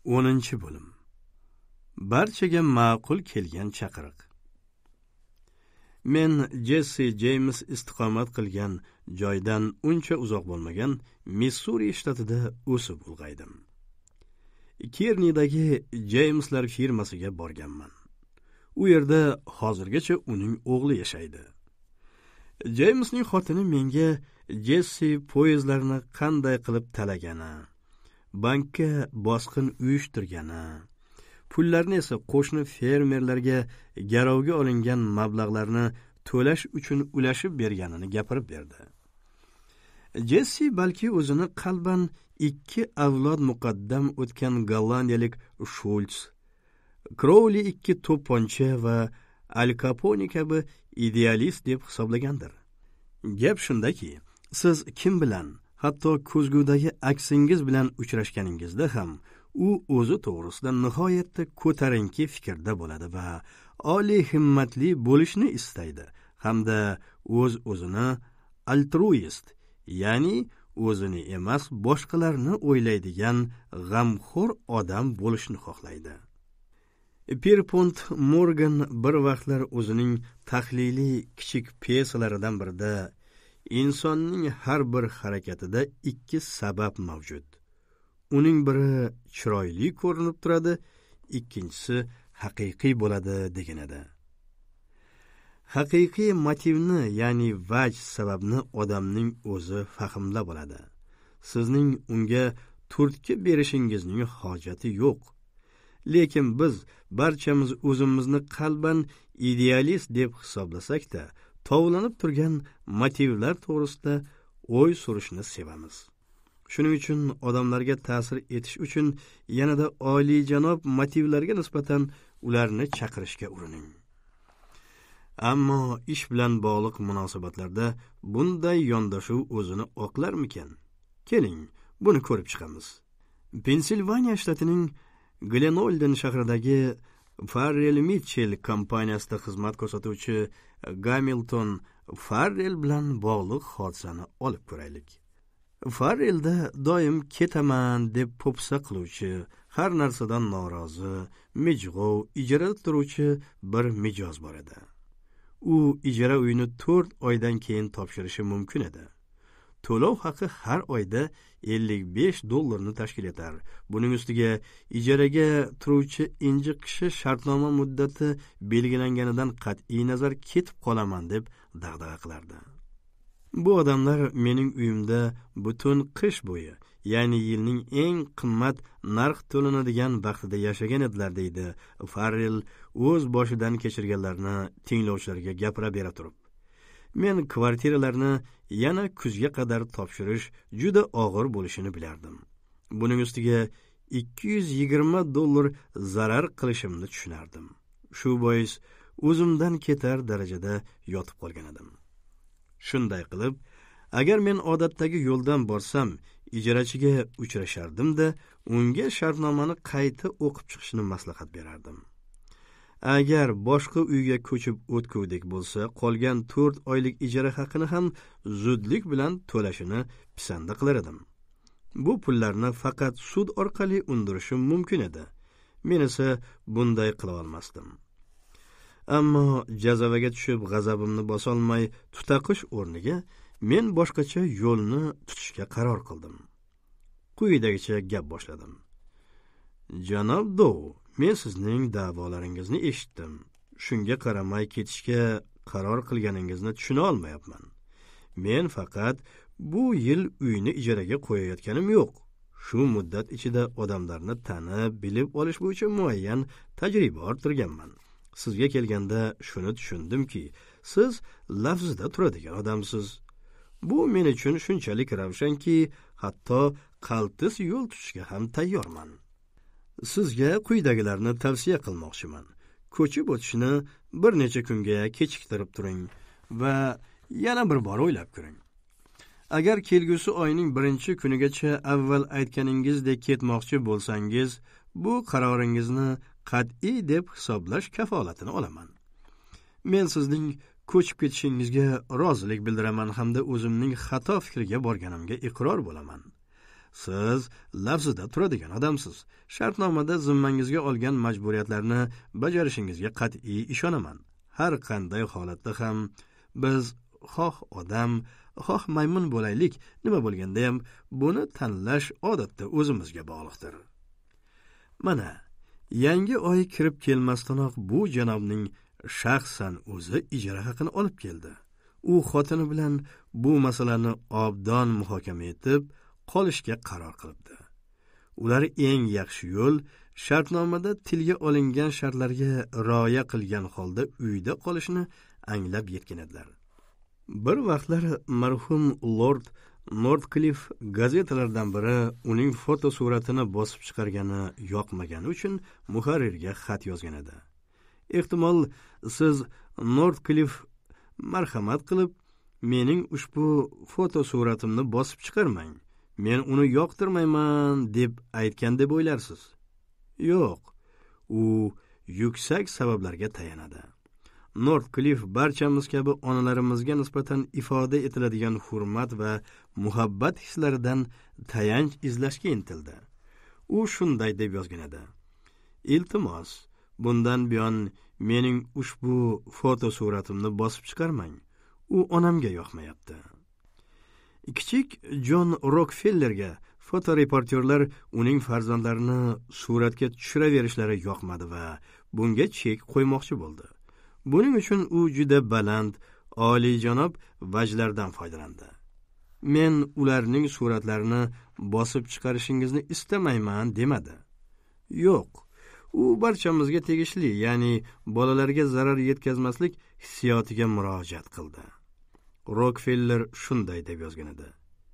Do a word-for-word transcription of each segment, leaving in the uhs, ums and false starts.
o'ninchi bo'lim. Barchaga ma'qul kelgan chaqiriq. Men Jesse James istiqomat qilgan joydan uncha uzoq bo'lmagan Missuri shtatida o'sib ulg'aydim. Kearneydagi Jameslar firmasiga borganman. U yerda hozirgacha uning o'g'li yashaydi. Jamesning xotini menga Jesse poyezdlarni qanday qilib talagani, bankka bosqin uyushtirgani, pullarni esa qo'shni fermerlarga garovga olingan mablag'larni to'lash uchun ulashib berganini gapirib berdi. Jesse balki o'zini qalban ikki avlod muqaddam o'tgan gollandiyalik Schultz, Crowley ikki to'pponcha va Al Capone kabi idealist deb hisoblagandir. Gap shundaki, siz kim bilan, hatto ko'zgudagi aksingiz bilan uchrashganingizda ham u o'zi to'g'risida nihoyatda ko'tarinki fikrda bo'ladi va oliy himmatli bo'lishni istaydi, hamda o'z o'zini altruist, ya'ni o'zini emas boshqalarni o'ylaydigan g'amxo'r odam bo'lishni xohlaydi. Pierpont Morgan bir vaqtlar o'zining tahliliy kichik pyesalaridan birida insonning har bir harakatida ikki sabab mavjud. Uning biri chiroyli ko'rinib turadi, ikkinchisi haqiqiy bo'ladi degan edi. Haqiqiy motivni, ya'ni vaj sababni odamning o'zi fahmlab oladi. Sizning unga turtki berishingizning hojati yo'q. Lekin biz barchamiz o'zimizni qalban idealist deb hisoblasak-da, tovlanib turgan motivlar to'g'risida o'y surishni sevamiz. Shuning uchun odamlarga ta'sir etish uchun yanada oliyjanob motivlarga nisbatan ularni chaqirishga urining. Ammo ish bilan bog'liq munosabatlarda bunday yondashuv o'zini oqlarmikan? Keling, buni ko'rib chiqamiz. Pensilvaniya shtatining Glenolden shahridagi Farrell Mitchell kompaniyasida xizmat ko'rsatuvchi Gamilton Farrell bilan bog'liq hodisani olib ko'raylik. Farrellda doim ketaman deb po'pisa qiluvchi, har narsadan norozi, mijg'ov, ijarada turuvchi bir mijoz bor edi. U ijara uyini to'rt oydan keyin topshirishi mumkin edi. To'lov haqi har oyda ellik besh dollarni tashkil etar. Buning ustiga ijaraga turuvchi injiqishi shartnoma muddati belgilanganidan qat'iy nazar ketib qolaman deb dag'dag'a qilardi. Bu odamlar mening uyimda butun qish bo'yi, ya'ni yilning eng qimmat narx to'lanadigan vaqtida yashagan edilar, deydi Farrell o'z boshidan kechirganlarni tinglovchilarga gapira bera turib. Men kvartiralarni yana kuzga qadar topshirish juda og'ir bo'lishini bilardim. Buning ustiga ikki yuz yigirma dollar zarar qilishimni tushunardim. Shu bois o'zimdan ketar darajada yotib qolgan edim. Shunday qilib, agar men odatdagi yo'ldan borsam, ijarachiga uchrashardim-da, unga shartnomani qayta o'qib chiqishni maslahat berardim. Agar boshqa uyga ko'chib o'tgudek bo'lsa, qolgan to'rt oylik ijara haqini ham zudlik bilan to'lashini pisanda qilar edim. Bu pullarni faqat sud orqali undirishim mumkin edi. Men esa bunday qila olmasdim. Ammo jazavaga tushib g'azabimni bosolmay tutaqish o'rniga men boshqacha yo'lni tutishga qaror qildim. Quyidagicha gap boshladim. Janob Dow, men sizning da'volaringizni eshitdim. Shunga qaramay ketishga qaror qilganingizni tushuna olmayapman. Men faqat bu yil uyni ijaraga qo'yayotganim yo'q. Shu muddat ichida odamlarni tanib, bilib olish bo'yicha muayyan tajriba orttirganman. Sizga kelganda shuni tushundimki, siz lafzida turadigan odamsiz. Bu men uchun shunchalik ravshanki, hatto qaltis yo'l tutishga ham tayyorman. Sizga quyidagilarni tavsiya qilmoqchiman. Ko'chib o'tishni bir necha kunga kechiktirib turing va yana bir bor o'ylab ko'ring. Agar kelgusi oyning birinchi kunigacha avval aytganingizdek ketmoqchi bo'lsangiz, bu qaroringizni qat'iy deb hisoblash kafolatini olaman. Men sizning ko'chib ketishingizga rozilik bildiraman hamda o'zimning xato fikrga borganimga iqror bo'laman. siz lafzida turadigan odamsiz. Shartnomada zimmangizga olgan majburiyatlarni bajarishingizga qat'iy ishonaman. Har qanday holatda ham biz xoh odam, xoh maymun bo'laylik, nima bo'lganda ham buni tanlash odatda o'zimizga bog'liqdir. Mana, yangi oy kirib kelmasdanoq bu janobning shaxsan o'zi ijara haqini olib keldi. U xotini bilan bu masalani obdon muhokama etib, qolishga qaror qilibdi. Ular eng yaxshi yo'l shartnomada tilga olingan shartlarga rioya qilgan holda uyda qolishni anglab yetgan edilar. Bir vaqtlar marhum Lord Northcliffe gazetalardan biri uning fotosuratini bosib chiqargani yoqmagani uchun muharrirga xat yozgan edi. Ehtimol siz Northcliffe marhamat qilib mening ushbu fotosuratimni bosib chiqarmang, men uni yoqtirmayman deb aytgan deb o'ylarsiz. Yo'q, u yuksak sabablarga tayanadi. Northcliffe barchamiz kabi onalarimizga nisbatan ifoda etiladigan hurmat va muhabbat hislaridan tayanch izlashga intildi. U shunday deb yozgan edi: Iltimos, bundan buyon mening ushbu fotosuratimni bosib chiqarmang. U onamga yoqmayapti. Kichik Jon Rokfellerga fotoreportyorlar uning farzandlarini suratga tushiraverishlari yoqmadi va bunga chek qo'ymoqchi bo'ldi. Buning uchun u juda baland, oliyjanob vajlardan foydalandi. Men ularning suratlarini bosib chiqarishingizni istamayman demadi. Yo'q, u barchamizga tegishli, ya'ni bolalarga zarar yetkazmaslik hissiyotiga murojaat qildi. Rokfeller shunday deb yozgan edi: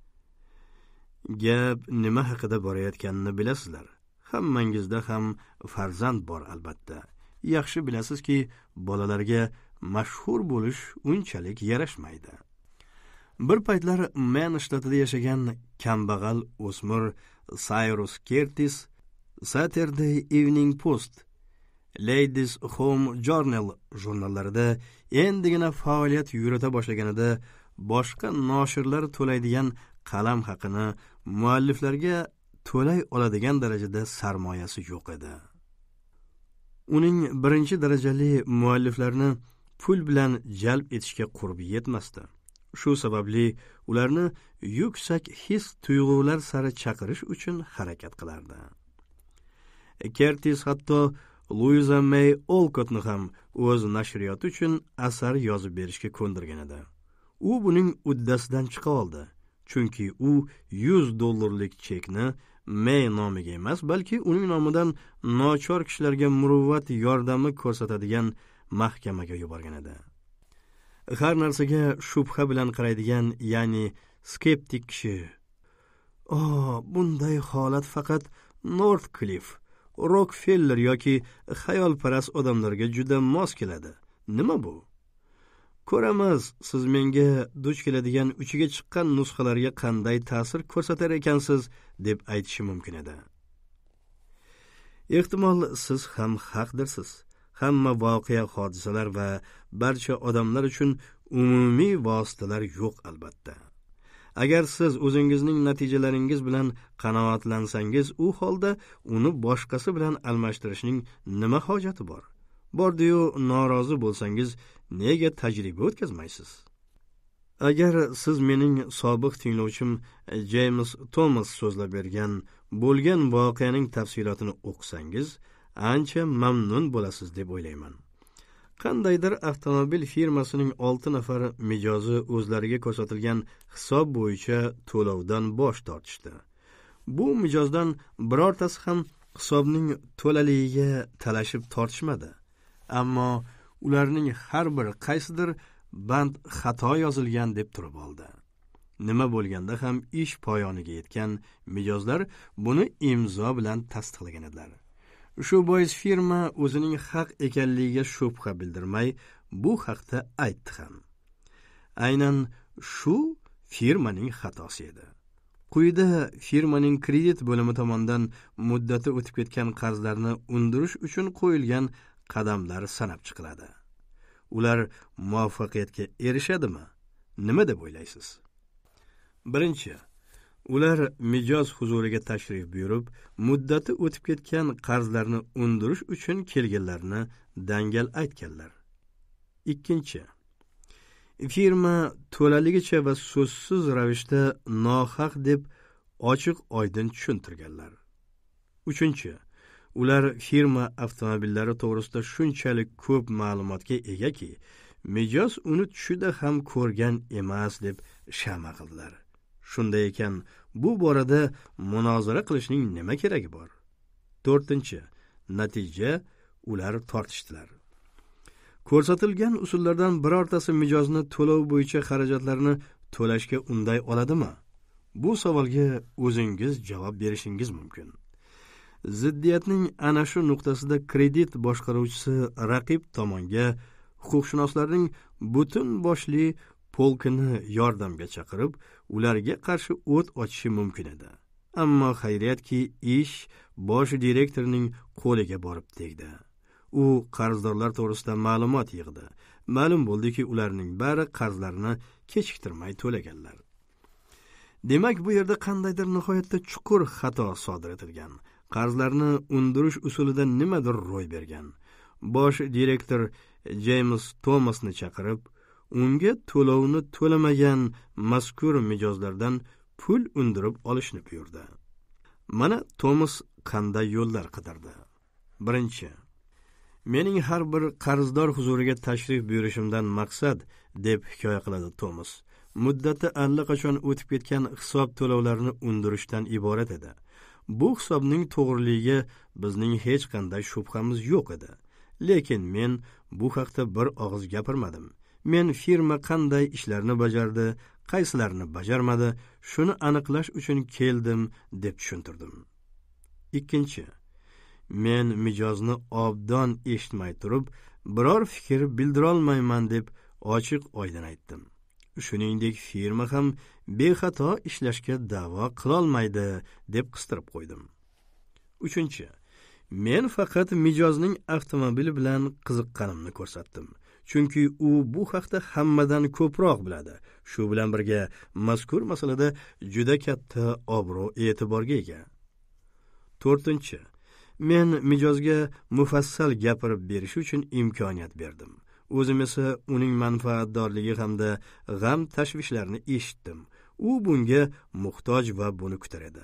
Gap nima haqida borayotganini bilasizlar. Hammangizda ham farzand bor albatta. Yaxshi bilasizki, bolalarga mashhur bo'lish unchalik yarashmaydi. Bir paytlar Men shtatida yashagan kambag'al o'smir Cyrus Curtis Saturday Evening Post, Ladies Home Journal jurnallarida endigina faoliyat yurita boshlaganida boshqa noshirlar to'laydigan qalam haqini mualliflarga to'lay oladigan darajada sarmoyasi yo'q edi. Uning birinchi darajali mualliflarni pul bilan jalb etishga qurbi yetmasdi. Shu sababli ularni yuksak his tuyg'ular sari chaqirish uchun harakat qilardi. Curtis hatto Louisa May Alcottni ham o'z nashriyoti uchun asar yozib berishga ko'ndirgan edi. U buning uddasidan chiqa oldi, chunki u yuz dollarlik chekni May nomiga emas, balki uning nomidan nochor kishilarga muruvvat yordami ko'rsatadigan mahkamaga yuborgan edi. Har narsaga shubha bilan qaraydigan, ya'ni skeptik kishi, "Oh, bunday holat faqat Northcliffe, Rokfeller yoki xayolparast odamlarga juda mos keladi. Nima bu? Ko'ramiz, siz menga duch keladigan uchiga chiqqan nusxalarga qanday ta'sir ko'rsatar ekansiz", deb aytishi mumkin edi. Ehtimol siz ham haqdirsiz. Hamma voqea, hodisalar va barcha odamlar uchun umumiy vositalar yo'q albatta. Agar siz o'zingizning natijalaringiz bilan qanoatlansangiz, u holda uni boshqasi bilan almashtirishning nima hojati bor? Bordi-yu norozi bo'lsangiz, nega tajriba o'tkazmaysiz? Agar siz mening sobiq tinglovchim James Thomas so'zlab bergan bo'lgan voqeaning tafsilotini o'qisangiz, ancha mamnun bo'lasiz deb o'ylayman. Qandaydir avtomobil firmasining olti nafar mijozi o'zlariga ko'rsatilgan hisob bo'yicha to'lovdan bosh tortishdi. Bu mijozdan birortasi ham hisobning to'laligiga talashib tortishmadi. Ammo ularning har biri qaysidir band xato yozilgan deb turib oldi. Nima bo'lganda ham ish poyoniga yetgan mijozlar buni imzo bilan tasdiqlagan edilar. Shu bois firma o'zining haq ekanligiga shubha bildirmay bu haqda aytdi ham. Aynan shu firmaning xatosi edi. Quyida firmaning kredit bo'limi tomonidan muddati o'tib ketgan qarzlarni undirish uchun qo'yilgan qadamlar sanab chiqiladi. Ular muvaffaqiyatga erishadimi? Nima deb o'ylaysiz? Birinchi, Ular mijoz huzuriga tashrif buyurib, muddati o'tib ketgan qarzlarni undirish uchun kelganlarni dangal aytganlar. Ikkinchi, firma to'laligicha va so'zsiz ravishda nohaq deb ochiq oydin tushuntirganlar. Uchinchi, ular firma avtomobillari to'g'risida shunchalik ko'p ma'lumotga egaki, mijoz uni tushida ham ko'rgan emas deb shama qildilar. Shunday ekan, bu borada munozara qilishning nima keragi bor? To'rtinchi, natija ular tortishdilar. Ko'rsatilgan usullardan birortasi mijozni to'lov bo'yicha xarajatlarni to'lashga unday oladimi? Bu savolga o'zingiz javob berishingiz mumkin. Ziddiyatning ana shu nuqtasida kredit boshqaruvchisi raqib tomonga huquqshunoslarning butun boshli polkini yordamga chaqirib, ularga qarshi o't ochishi mumkin edi. Ammo xayriyatki, ish bosh direktorning qo'liga borib tegdi. U qarzdorlar to'g'risida ma'lumot yig'di. Ma'lum bo'ldiki, ularning bari qarzlarini kechiktirmay to'laganlar. Demak, bu yerda qandaydir nihoyatda chuqur xato sodir etilgan. Qarzlarni undirish usulida nimadir ro'y bergan. Bosh direktor James Thomasni chaqirib, unga to'lovni to'lamagan mazkur mijozlardan pul undirib olishni buyurdi. Mana Thomas qanday yo'llar qidirdi. Birinchi, mening har bir qarzdor huzuriga tashrif buyurishimdan maqsad, deb hikoya qiladi Thomas, muddati allaqachon o'tib ketgan hisob to'lovlarini undirishdan iborat edi. Bu hisobning to'g'riligiga bizning hech qanday shubhamiz yo'q edi. Lekin men bu haqda bir og'iz gapirmadim. Men firma qanday ishlarni bajardi, qaysilarini bajarmadi, shuni aniqlash uchun keldim deb tushuntirdim. Ikkinchi, men mijozni obdon eshitmay turib, biror fikr bildirolmayman deb ochiq oydin aytdim. Shuningdek, firma ham bexato ishlashga da'vo qilolmaydi deb qistirib qo'ydim. Uchinchi, men faqat mijozning avtomobili bilan qiziqqanimni ko'rsatdim. Chunki u bu haqda hammadan ko'proq biladi. Shu bilan birga mazkur masalada juda katta obro' e'tiborga ega. To'rtinchi, men mijozga mufassal gapirib berish uchun imkoniyat berdim. O'zim esa uning manfaatdorligi hamda g'am tashvishlarini eshitdim. U bunga muhtoj va buni kutar edi.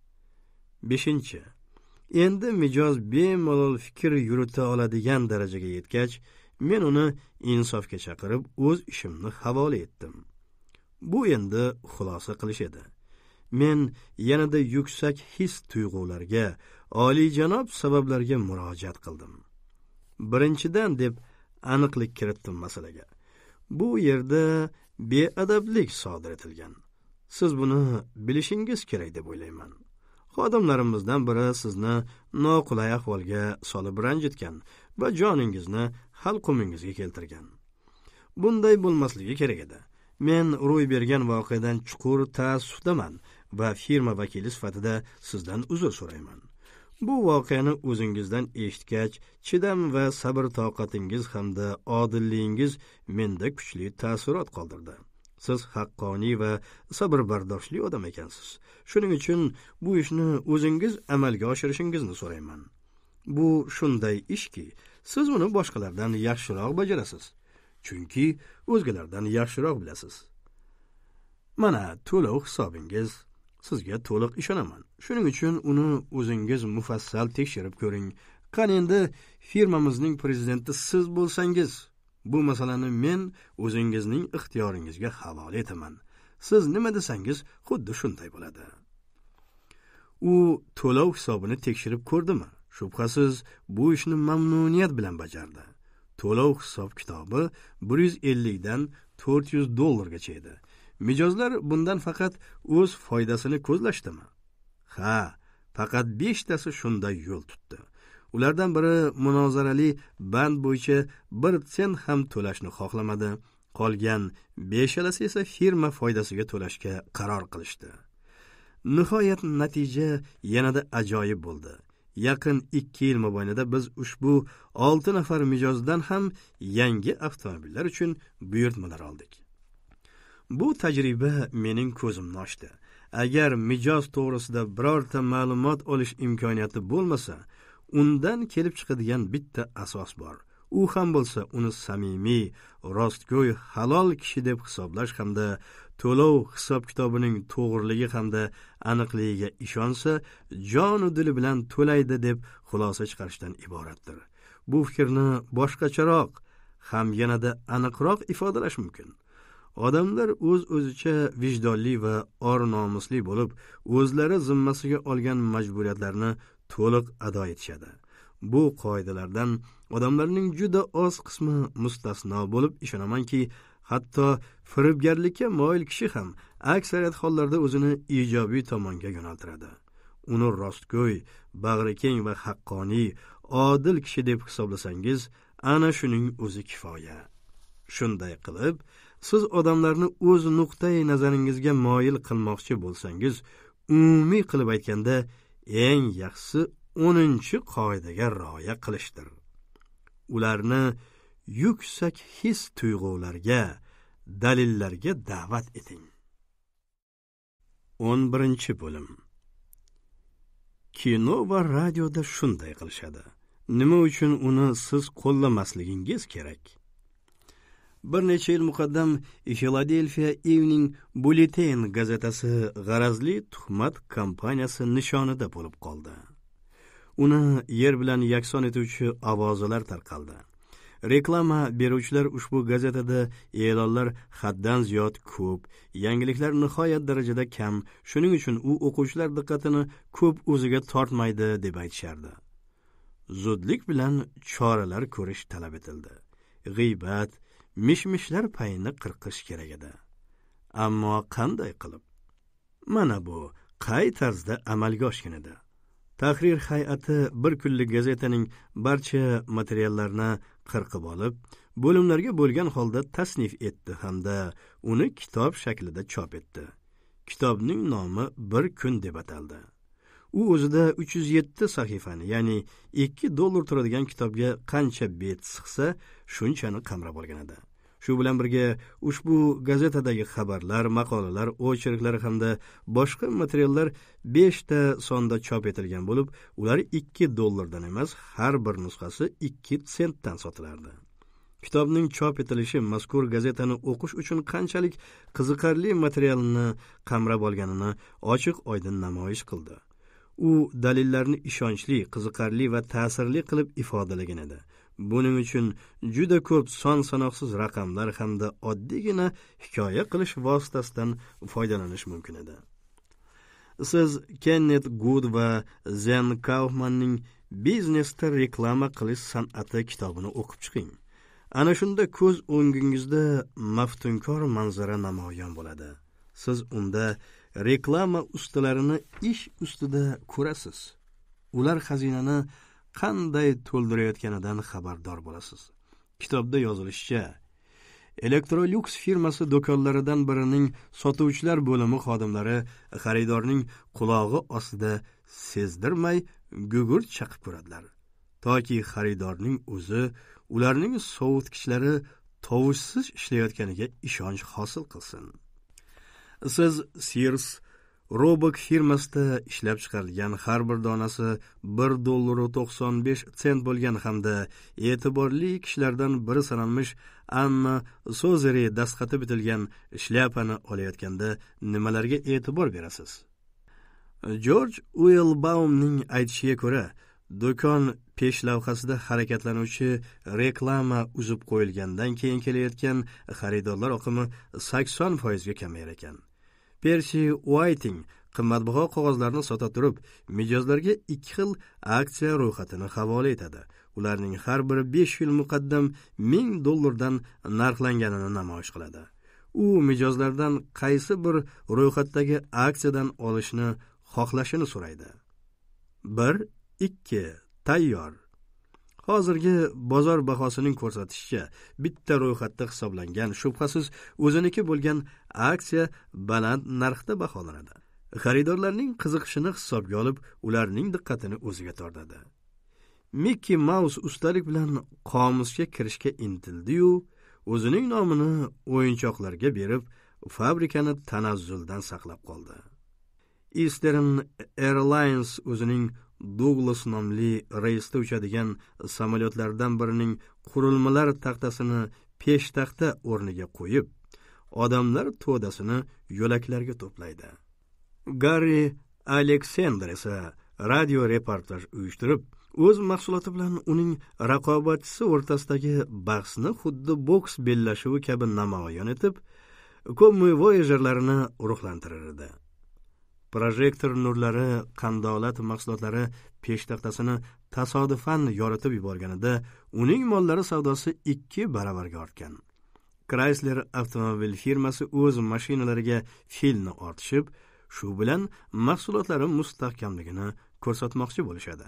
Beshinchi, endi mijoz bemalol fikr yurita oladigan darajaga yetgach, men uni insofga chaqirib, o'z ishimni havola etdim. Bu endi xulosa qilish edi. Men yanada yuksak his tuyg'ularga, oliyjanob sabablarga murojaat qildim. Birinchidan deb aniqlik kiritdim masalaga. Bu yerda beadablik sodir etilgan. Siz buni bilishingiz kerak deb o'ylayman. Xodimlarimizdan biri sizni noqulay ahvolga solib ranjitgan va joningizni halqumingizga keltirgan. Bunday bo'lmasligi kerak edi. Men ro'y bergan voqeadan chuqur ta'assufdaman va firma vakili sifatida sizdan uzr so'rayman. Bu voqeani o'zingizdan eshitgach, chidam va sabr toqatingiz hamda odilligingiz menda kuchli ta'sirot qoldirdi. Siz haqqoniy va sabr-bardoshli odam ekansiz. Shuning uchun bu ishni o'zingiz amalga oshirishingizni so'rayman. Bu shunday ishki, siz uni boshqalardan yaxshiroq bajarasiz. Chunki o'zgalardan yaxshiroq bilasiz. Mana to'lov hisobingiz. Sizga to'liq ishonaman. Shuning uchun uni o'zingiz mufassal tekshirib ko'ring. Qani endi firmamizning prezidenti siz bo'lsangiz, bu masalani men o'zingizning ixtiyoringizga havola etaman. Siz nima desangiz, xuddi shunday bo'ladi. U to'lov hisobini tekshirib ko'rdimi? Shubhasiz, bu ishni mamnuniyat bilan bajardi. To'lov hisob kitobi bir yuz ellik dan to'rt yuz dollargacha edi. Mijozlar bundan faqat o'z foydasini ko'zlashdimi? Ha, faqat beshtasi shunday yo'l tutdi. Ulardan biri munozarali band bo'yicha bir sent ham to'lashni xohlamadi. Qolgan beshalasi esa firma foydasiga to'lashga qaror qilishdi. Nihoyat natija yanada ajoyib bo'ldi. Yaqin ikki yil mobaynida biz ushbu olti nafar mijozdan ham yangi avtomobillar uchun buyurtmalar oldik. Bu tajriba mening ko'zimni ochdi. agar mijoz to'g'risida birorta ma'lumot olish imkoniyati bo'lmasa, undan kelib chiqadigan bitta asos bor. U ham bo'lsa, uni samimiy, rostgo'y, halol kishi deb hisoblash hamda to'lov hisob-kitobining to'g'riligi hamda aniqligiga ishonsa, jon va dili bilan to'laydi deb xulosa chiqarishdan iboratdir. Bu fikrni boshqacharoq ham yanada aniqroq ifodalash mumkin. Odamlar o'z-o'zicha vijdonli va or-nomusli bo'lib, o'zlari zimmasiga olgan majburiyatlarni to'liq ado etishadi. Bu qoidalardan odamlarning juda oz qismi mustasno bo'lib, ishonamanki, hatto firibgarlikka moyil kishi ham aksariyat hollarda o'zini ijobiy tomonga yo'naltiradi. Uni rostgo'y, bag'rikeng va haqqoniy, odil kishi deb hisoblasangiz, ana shuning o'zi kifoya. Shunday qilib, siz odamlarni o'z nuqtai nazaringizga moyil qilmoqchi bo'lsangiz, umumiy qilib aytganda, eng yaxshisi o'ninchi qoidaga rioya qilishdir. Ularni yuksak his tuyg'ularga, dalillarga da'vat eting. o'n birinchi bo'lim. Kino va radioda shunday qilishadi. Nima uchun uni siz qo'llamasligingiz kerak? Bir necha yil muqaddam Philadelphia Evening Bulletin gazetasi g'arazli tuhmat kampaniyasi nishonida bo'lib qoldi. Uni yer bilan yakson etuvchi ovozalar tarqaldi. Reklama beruvchilar ushbu gazetada e'lonlar haddan ziyod ko'p, yangiliklar nihoyat darajada kam, shuning uchun u o'quvchilar diqqatini ko'p o'ziga tortmaydi deb aytishardi. Zudlik bilan choralar ko'rish talab etildi. G'iybat, mishmishlar payini qirqish kerak edi. Ammo qanday qilib? Mana bu qay tarzda amalga oshgan edi. Tahrir hay'ati bir kunlik gazetaning barcha materiallarini qirqib olib, bo'limlarga bo'lgan holda tasnif etdi hamda uni kitob shaklida chop etdi. Kitobning nomi Bir kun deb ataldi. U o'zida uch yuz yetti sahifani, ya'ni ikki dollar turadigan kitobga qancha bet sig'sa, shunchani qamrab olgan edi. Shu bilan birga ushbu gazetadagi xabarlar, maqolalar, ocherklar hamda boshqa materiallar besh ta sonda chop etilgan bo'lib, ular ikki dollardan emas, har bir nusxasi ikki sentdan sotilardi. Kitobning chop etilishi mazkur gazetani o'qish uchun qanchalik qiziqarli materialni qamrab olganini ochiq-oydin namoyish qildi. U dalillarni ishonchli, qiziqarli va ta'sirli qilib ifodalagan edi. Buning uchun juda ko'p son sanoqsiz raqamlar hamda oddiygina hikoya qilish vositasidan foydalanish mumkin edi. Siz Kenneth Good va Zen Kaufmanning Biznesda reklama qilish san'ati kitobini o'qib chiqing. Ana shunda ko'z o'ngingizda maftunkor manzara namoyon bo'ladi. Siz unda reklama ustalarini ish ustida ko'rasiz. Ular xazinani qanday to'ldirayotganidan xabardor bo'lasiz. Kitobda yozilishicha, Electrolux firmasi do'konlaridan birining sotuvchilar bo'limi xodimlari xaridorning qulog'i ostida sezdirmay gugurt chaqib ko'radilar, toki xaridorning o'zi ularning sovutgichlari tovushsiz ishlayotganiga ishonch hosil qilsin. Siz Sears Roebuck firmasida ishlab chiqarilgan har bir donasi bir dollar to'qson besh sent bo'lgan hamda e'tiborli kishilardan biri sanalmish Anna Sozeri dastxati bitilgan shlyapani olayotganda nimalarga e'tibor berasiz? George Uelbaumning aytishiga ko'ra, do'kon peshlavhasida harakatlanuvchi reklama uzib qo'yilgandan keyin kelayotgan xaridorlar oqimi sakson foiz ga kamayar ekan. Percy Whiting qimmatbaho qog'ozlarni sota turib, mijozlarga ikki xil aksiya ro'yxatini havola etadi. Ularning har biri besh yil muqaddam ming dollardan narxlanganini namoyish qiladi. U mijozlardan qaysi bir ro'yxatdagi aksiyadan olishni xohlashini so'raydi. bir ikki tayyor. Hozirgi bozor bahosining ko'rsatishicha, bitta ro'yxatda hisoblangan shubhasiz o'ziniki bo'lgan aksiya baland narxda baholanadi. Xaridorlarning qiziqishini hisobga olib, ularning diqqatini o'ziga tortadi. Mickey Mouse ustalik bilan qomusga kirishga intildi-yu, o'zining nomini o'yinchoqlarga berib, fabrikani tanazzuldan saqlab qoldi. Eastern Airlines o'zining Douglas nomli reysda uchadigan samolyotlardan birining qurilmalar taxtasini peshtaxta o'rniga qo'yib, odamlar to'dasini yo'laklarga to'playdi. Gary Alexander esa radio reportaj uyushtirib, o'z mahsuloti bilan uning raqobatchisi o'rtasidagi bahsni xuddi boks bellashuvi kabi namoyon etib, ko'mmi voyagerlarini ruhlantirar edi. Projektor nurlari qandolat mahsulotlari peshtaxtasini tasodifan yoritib yuborganida uning mollari savdosi ikki baravarga ortgan. Chrysler avtomobil firmasi o'z mashinalariga filni ortishib, shu bilan mahsulotlari mustahkamligini ko'rsatmoqchi bo'lishadi.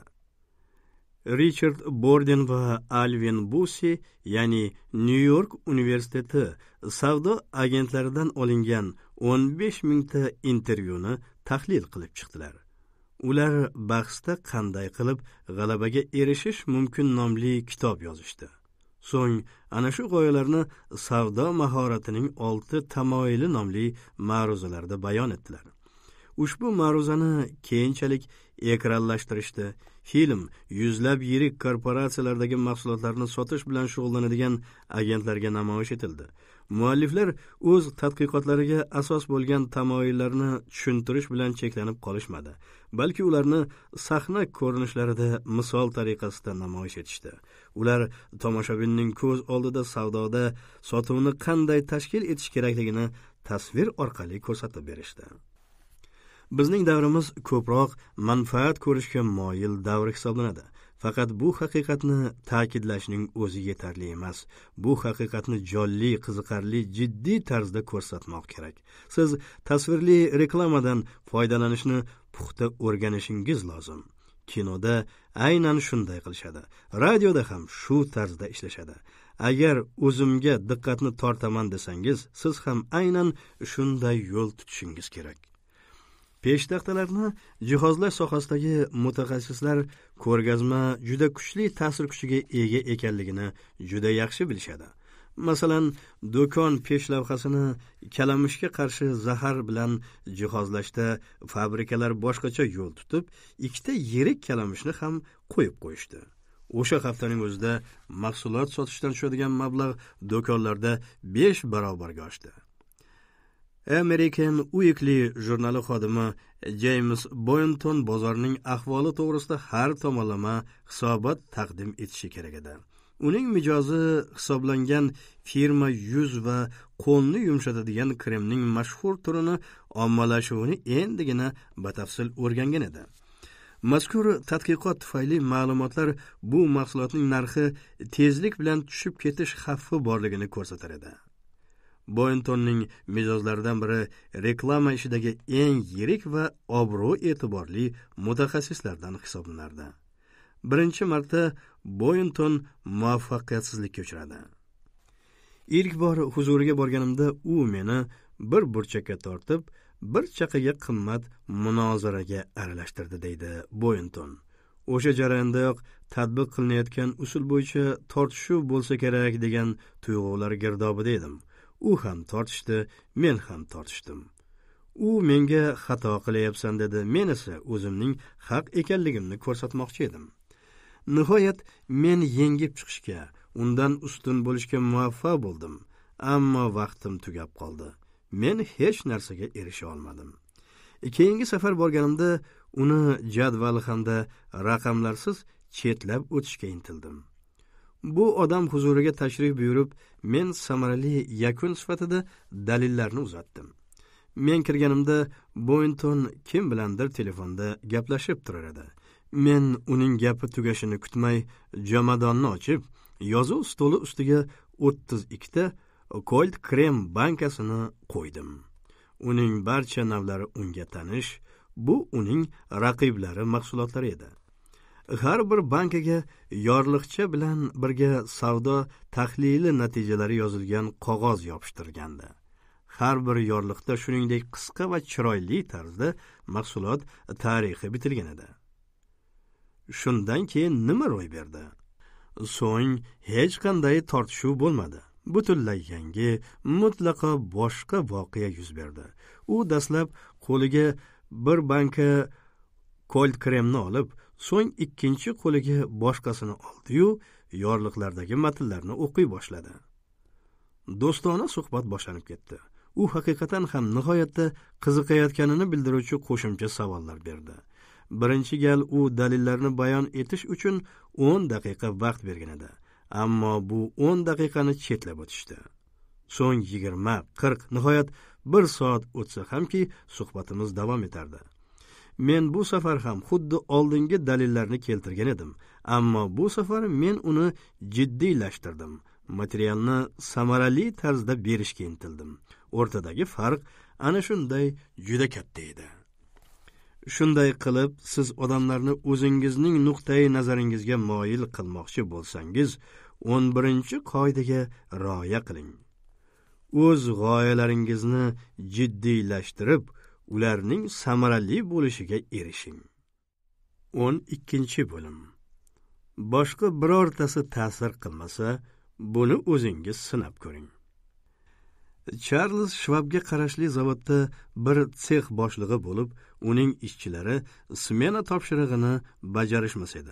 Richard Borden va Alvin Bussey, ya'ni New York universiteti savdo agentlaridan olingan o'n besh mingta intervyuni tahlil qilib chiqdilar. Ular bahsda qanday qilib g'alabaga erishish mumkin nomli kitob yozishdi. So'ng ana shu g'oyalarni savdo mahoratining olti tamoyili nomli ma'ruzalarda bayon etdilar. Ushbu ma'ruzani keyinchalik ekranlashtirishdi. Film yuzlab yirik korporatsiyalardagi mahsulotlarni sotish bilan shug'ullanadigan agentlarga namoyish etildi. Mualliflar o'z tadqiqotlariga asos bo'lgan tamoyillarni tushuntirish bilan cheklanib qolishmadi, balki ularni sahna ko'rinishlarida misol tariqasida namoyish etishdi. Ular tomoshabinning ko'z oldida savdoda sotuvni qanday tashkil etish kerakligini tasvir orqali ko'rsatib berishdi. Bizning davrimiz ko'proq manfaat ko'rishga moyil davr hisoblanadi. Faqat bu haqiqatni ta'kidlashning o'zi yetarli emas. Bu haqiqatni jonli, qiziqarli, jiddiy tarzda ko'rsatmoq kerak. Siz tasvirli reklamadan foydalanishni puxta o'rganishingiz lozim. Kinoda aynan shunday qilishadi. Radioda ham shu tarzda ishlashadi. Agar o'zimga diqqatni tortaman desangiz, siz ham aynan shunday yo'l tutishingiz kerak. Peshtaxtalarni jihozlash sohasidagi mutaxassislar ko'rgazma juda kuchli ta'sir kuchiga ega ekanligini juda yaxshi bilishadi. Masalan, do'kon peshlavhasini kalamushga qarshi zahar bilan jihozlashda fabrikalar boshqacha yo'l tutib, ikkita yirik kalamushni ham qo'yib qo'yishdi. O'sha haftaning o'zida mahsulot sotishdan tushadigan mablag' do'konlarda besh barobarga oshdi. American Weekly jurnali xodimi James Boynton bozorning ahvoli to'g'risida har tomonlama hisobot taqdim etishi kerak edi. Uning mijozi hisoblangan firma yuz va qo'lni yumshatadigan kremning mashhur turini ommalashuvini endigina batafsil o'rgangan edi. Mazkur tadqiqot tufayli ma'lumotlar bu mahsulotning narxi tezlik bilan tushib ketish xavfi borligini ko'rsatar edi. Boyntonning mijozlaridan biri reklama ishidagi eng yirik va obro' e'tiborli mutaxassislardan hisoblanardi. Birinchi marta Boynton muvaffaqiyatsizlikka uchradi. Ilk bor huzuriga borganimda u meni bir burchakka tortib, bir chaqaga qimmat munozaraga aralashtirdi, deydi Boynton. O'sha jarayondayoq tatbiq qilinayotgan usul bo'yicha tortishuv bo'lsa kerak degan tuyg'ular girdobida edim. U ham tortishdi, men ham tortishdim. U menga xato qilyapsan dedi, men esa o'zimning haq ekanligimni ko'rsatmoqchi edim. Nihoyat men yengib chiqishga, undan ustun bo'lishga muvaffaq bo'ldim, ammo vaqtim tugab qoldi. Men hech narsaga erisha olmadim. Keyingi safar borganimda uni jadval hamda raqamlarsiz chetlab o'tishga intildim. Bu odam huzuriga tashrif buyurib, men samarali yakun sifatida dalillarni uzatdim. Men kirganimda Boynton kim bilandir telefonda gaplashib turar edi. Men uning gapi tugashini kutmay, jomadonni ochib, yozuv stoli ustiga o'ttiz ikkita Cold krem bankasini qo'ydim. Uning barcha navlari unga tanish, bu uning raqiblari mahsulotlari edi. Har bir bankaga yorliqcha bilan birga savdo tahlili natijalari yozilgan qog'oz yopishtirgandi. Har bir yorliqda shuningdek qisqa va chiroyli tarzda mahsulot tarixi bitilgan edi. Shundan keyin nima ro'y berdi? So'ng hech qanday tortishuv bo'lmadi. Butunlay yangi, mutlaqo boshqa voqea yuz berdi. U dastlab qo'liga bir banka kold kremni olib, so'ng ikkinchi qo'liga boshqasini oldi-yu, yorliqlardagi matnlarni o'qiy boshladi. Do'stona suhbat boshlanib ketdi. U haqiqatan ham nihoyatda qiziqayotganini bildiruvchi qo'shimcha savollar berdi. Birinchi gal u dalillarni bayon etish uchun o'n daqiqa vaqt bergan edi. Ammo bu o'n daqiqani chetlab o'tishdi. So'ng yigirma, qirq, nihoyat bir soat o'tsa hamki suhbatimiz davom etardi. Men bu safar ham xuddi oldingi dalillarni keltirgan edim, ammo bu safar men uni jiddiylashtirdim. Materialni samarali tarzda berishga intildim. O'rtadagi farq ana shunday juda katta edi. Shunday qilib, siz odamlarni o'zingizning nuqtai nazaringizga moyil qilmoqchi bo'lsangiz, o'n birinchi qoidaga rioya qiling. O'z g'oyalaringizni jiddiylashtirib, ularning samarali bo'lishiga erishing. o'n ikkinchi bo'lim. Boshqa birortasi ta'sir qilmasa, buni o'zingiz sinab ko'ring. Charles Schwabga qarashli zavodda bir sex boshlig'i bo'lib, uning ishchilari smena topshirig'ini bajarishmas edi.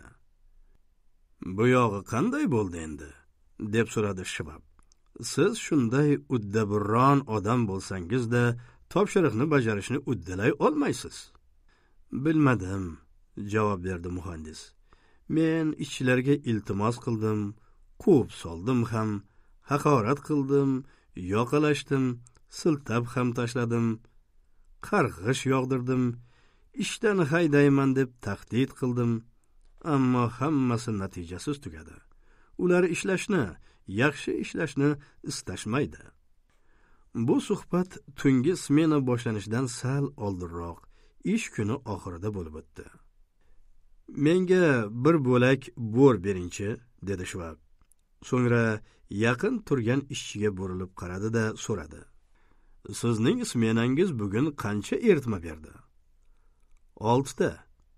"Bu yog'i qanday bo'ldi endi?" deb so'radi Schwab. "Siz shunday uddaburon odam bo'lsangiz-da, topshiriqni bajarishni uddalay olmaysiz." "Bilmadim", javob berdi muhandis. "Men ishchilarga iltimos qildim, quvib soldim ham, haqorat qildim, yoqalashdim, siltab ham tashladim, qarg'ish yog'dirdim, ishdan haydayman deb tahdid qildim, ammo hammasi natijasiz tugadi. Ular ishlashni, yaxshi ishlashni istashmaydi." Bu suhbat tungi smena boshlanishidan sal oldinroq, ish kuni oxirida bo'lib o'tdi. "Menga bir bo'lak bo'r beringchi", dedi Schwab. So'ngra yaqin turgan ishchiga burilib qaradi-da so'radi: "Sizning smenangiz bugun qancha eritma berdi?" "Oltita."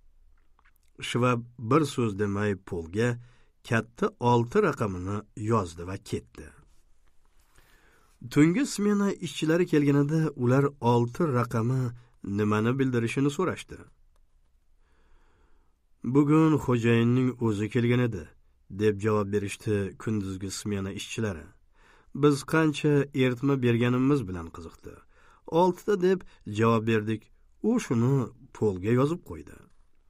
Schwab bir so'z demay polga katta olti raqamini yozdi va ketdi. Tungi smena ishchilari kelganida ular olti raqami nimani bildirishini so'rashdi. "Bugun xo'jayinning o'zi kelgan edi", deb javob berishdi kunduzgi smena ishchilari. "Biz qancha eritma berganimiz bilan qiziqdi. oltita deb javob berdik. U shuni polga yozib qo'ydi."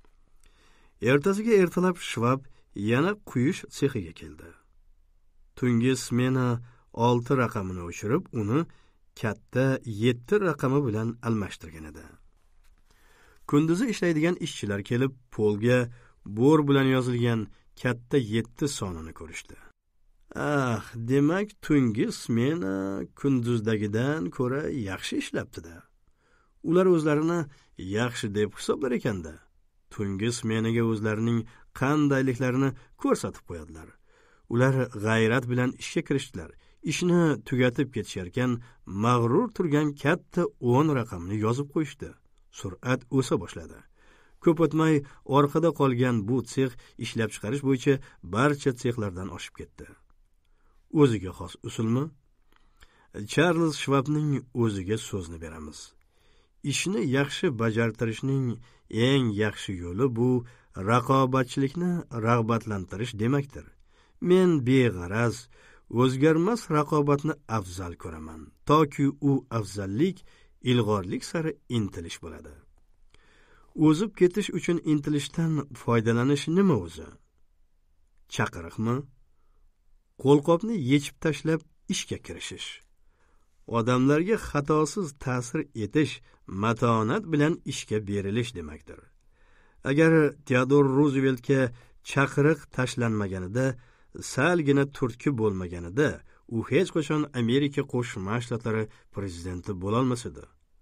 Ertasiga ertalab Schwab yana quyish sexiga keldi. Tungi smena olti raqamini o'chirib, uni katta yetti raqami bilan almashtirgan edi. Kunduzi ishlaydigan ishchilar kelib, polga bo'r bilan yozilgan katta yetti sonini ko'rishdi. "Ah, demak tungi smena kunduzdagidan ko'ra yaxshi ishlabdi-da. Ular o'zlarini yaxshi deb hisoblar ekanda, tungi smenaga o'zlarining qandayliklarini ko'rsatib qo'yadilar. Ular g'ayrat bilan ishga kirishdilar. Ishni tugatib ketisharkan, mag'rur turgan katta o'n raqamni yozib qo'yishdi. Sur'at o'sa boshladi. Ko'p o'tmay orqada qolgan bu sex ishlab chiqarish bo'yicha barcha sexlardan oshib ketdi. O'ziga xos usulmi? Charles Schwabning o'ziga so'zni beramiz. Ishni yaxshi bajartirishning eng yaxshi yo'li bu raqobatchilikni rag'batlantirish demakdir. Men beg'araz, o'zgarmas raqobatni afzal ko'raman, toki u afzallik ilg'orlik sari intilish bo'ladi. O'zib ketish uchun intilishdan foydalanish nima o'zi? Chaqiriqmi? Qo'lqopni yechib tashlab ishga kirishish. Odamlarga xatosiz ta'sir etish, matonat bilan ishga berilish demakdir. Agar Theodor Rooseveltga chaqiriq tashlanmaganida, salgina turtki bo'lmaganida, u hech qachon Amerika Qo'shma Shtatlari prezidenti bo'la olmas edi.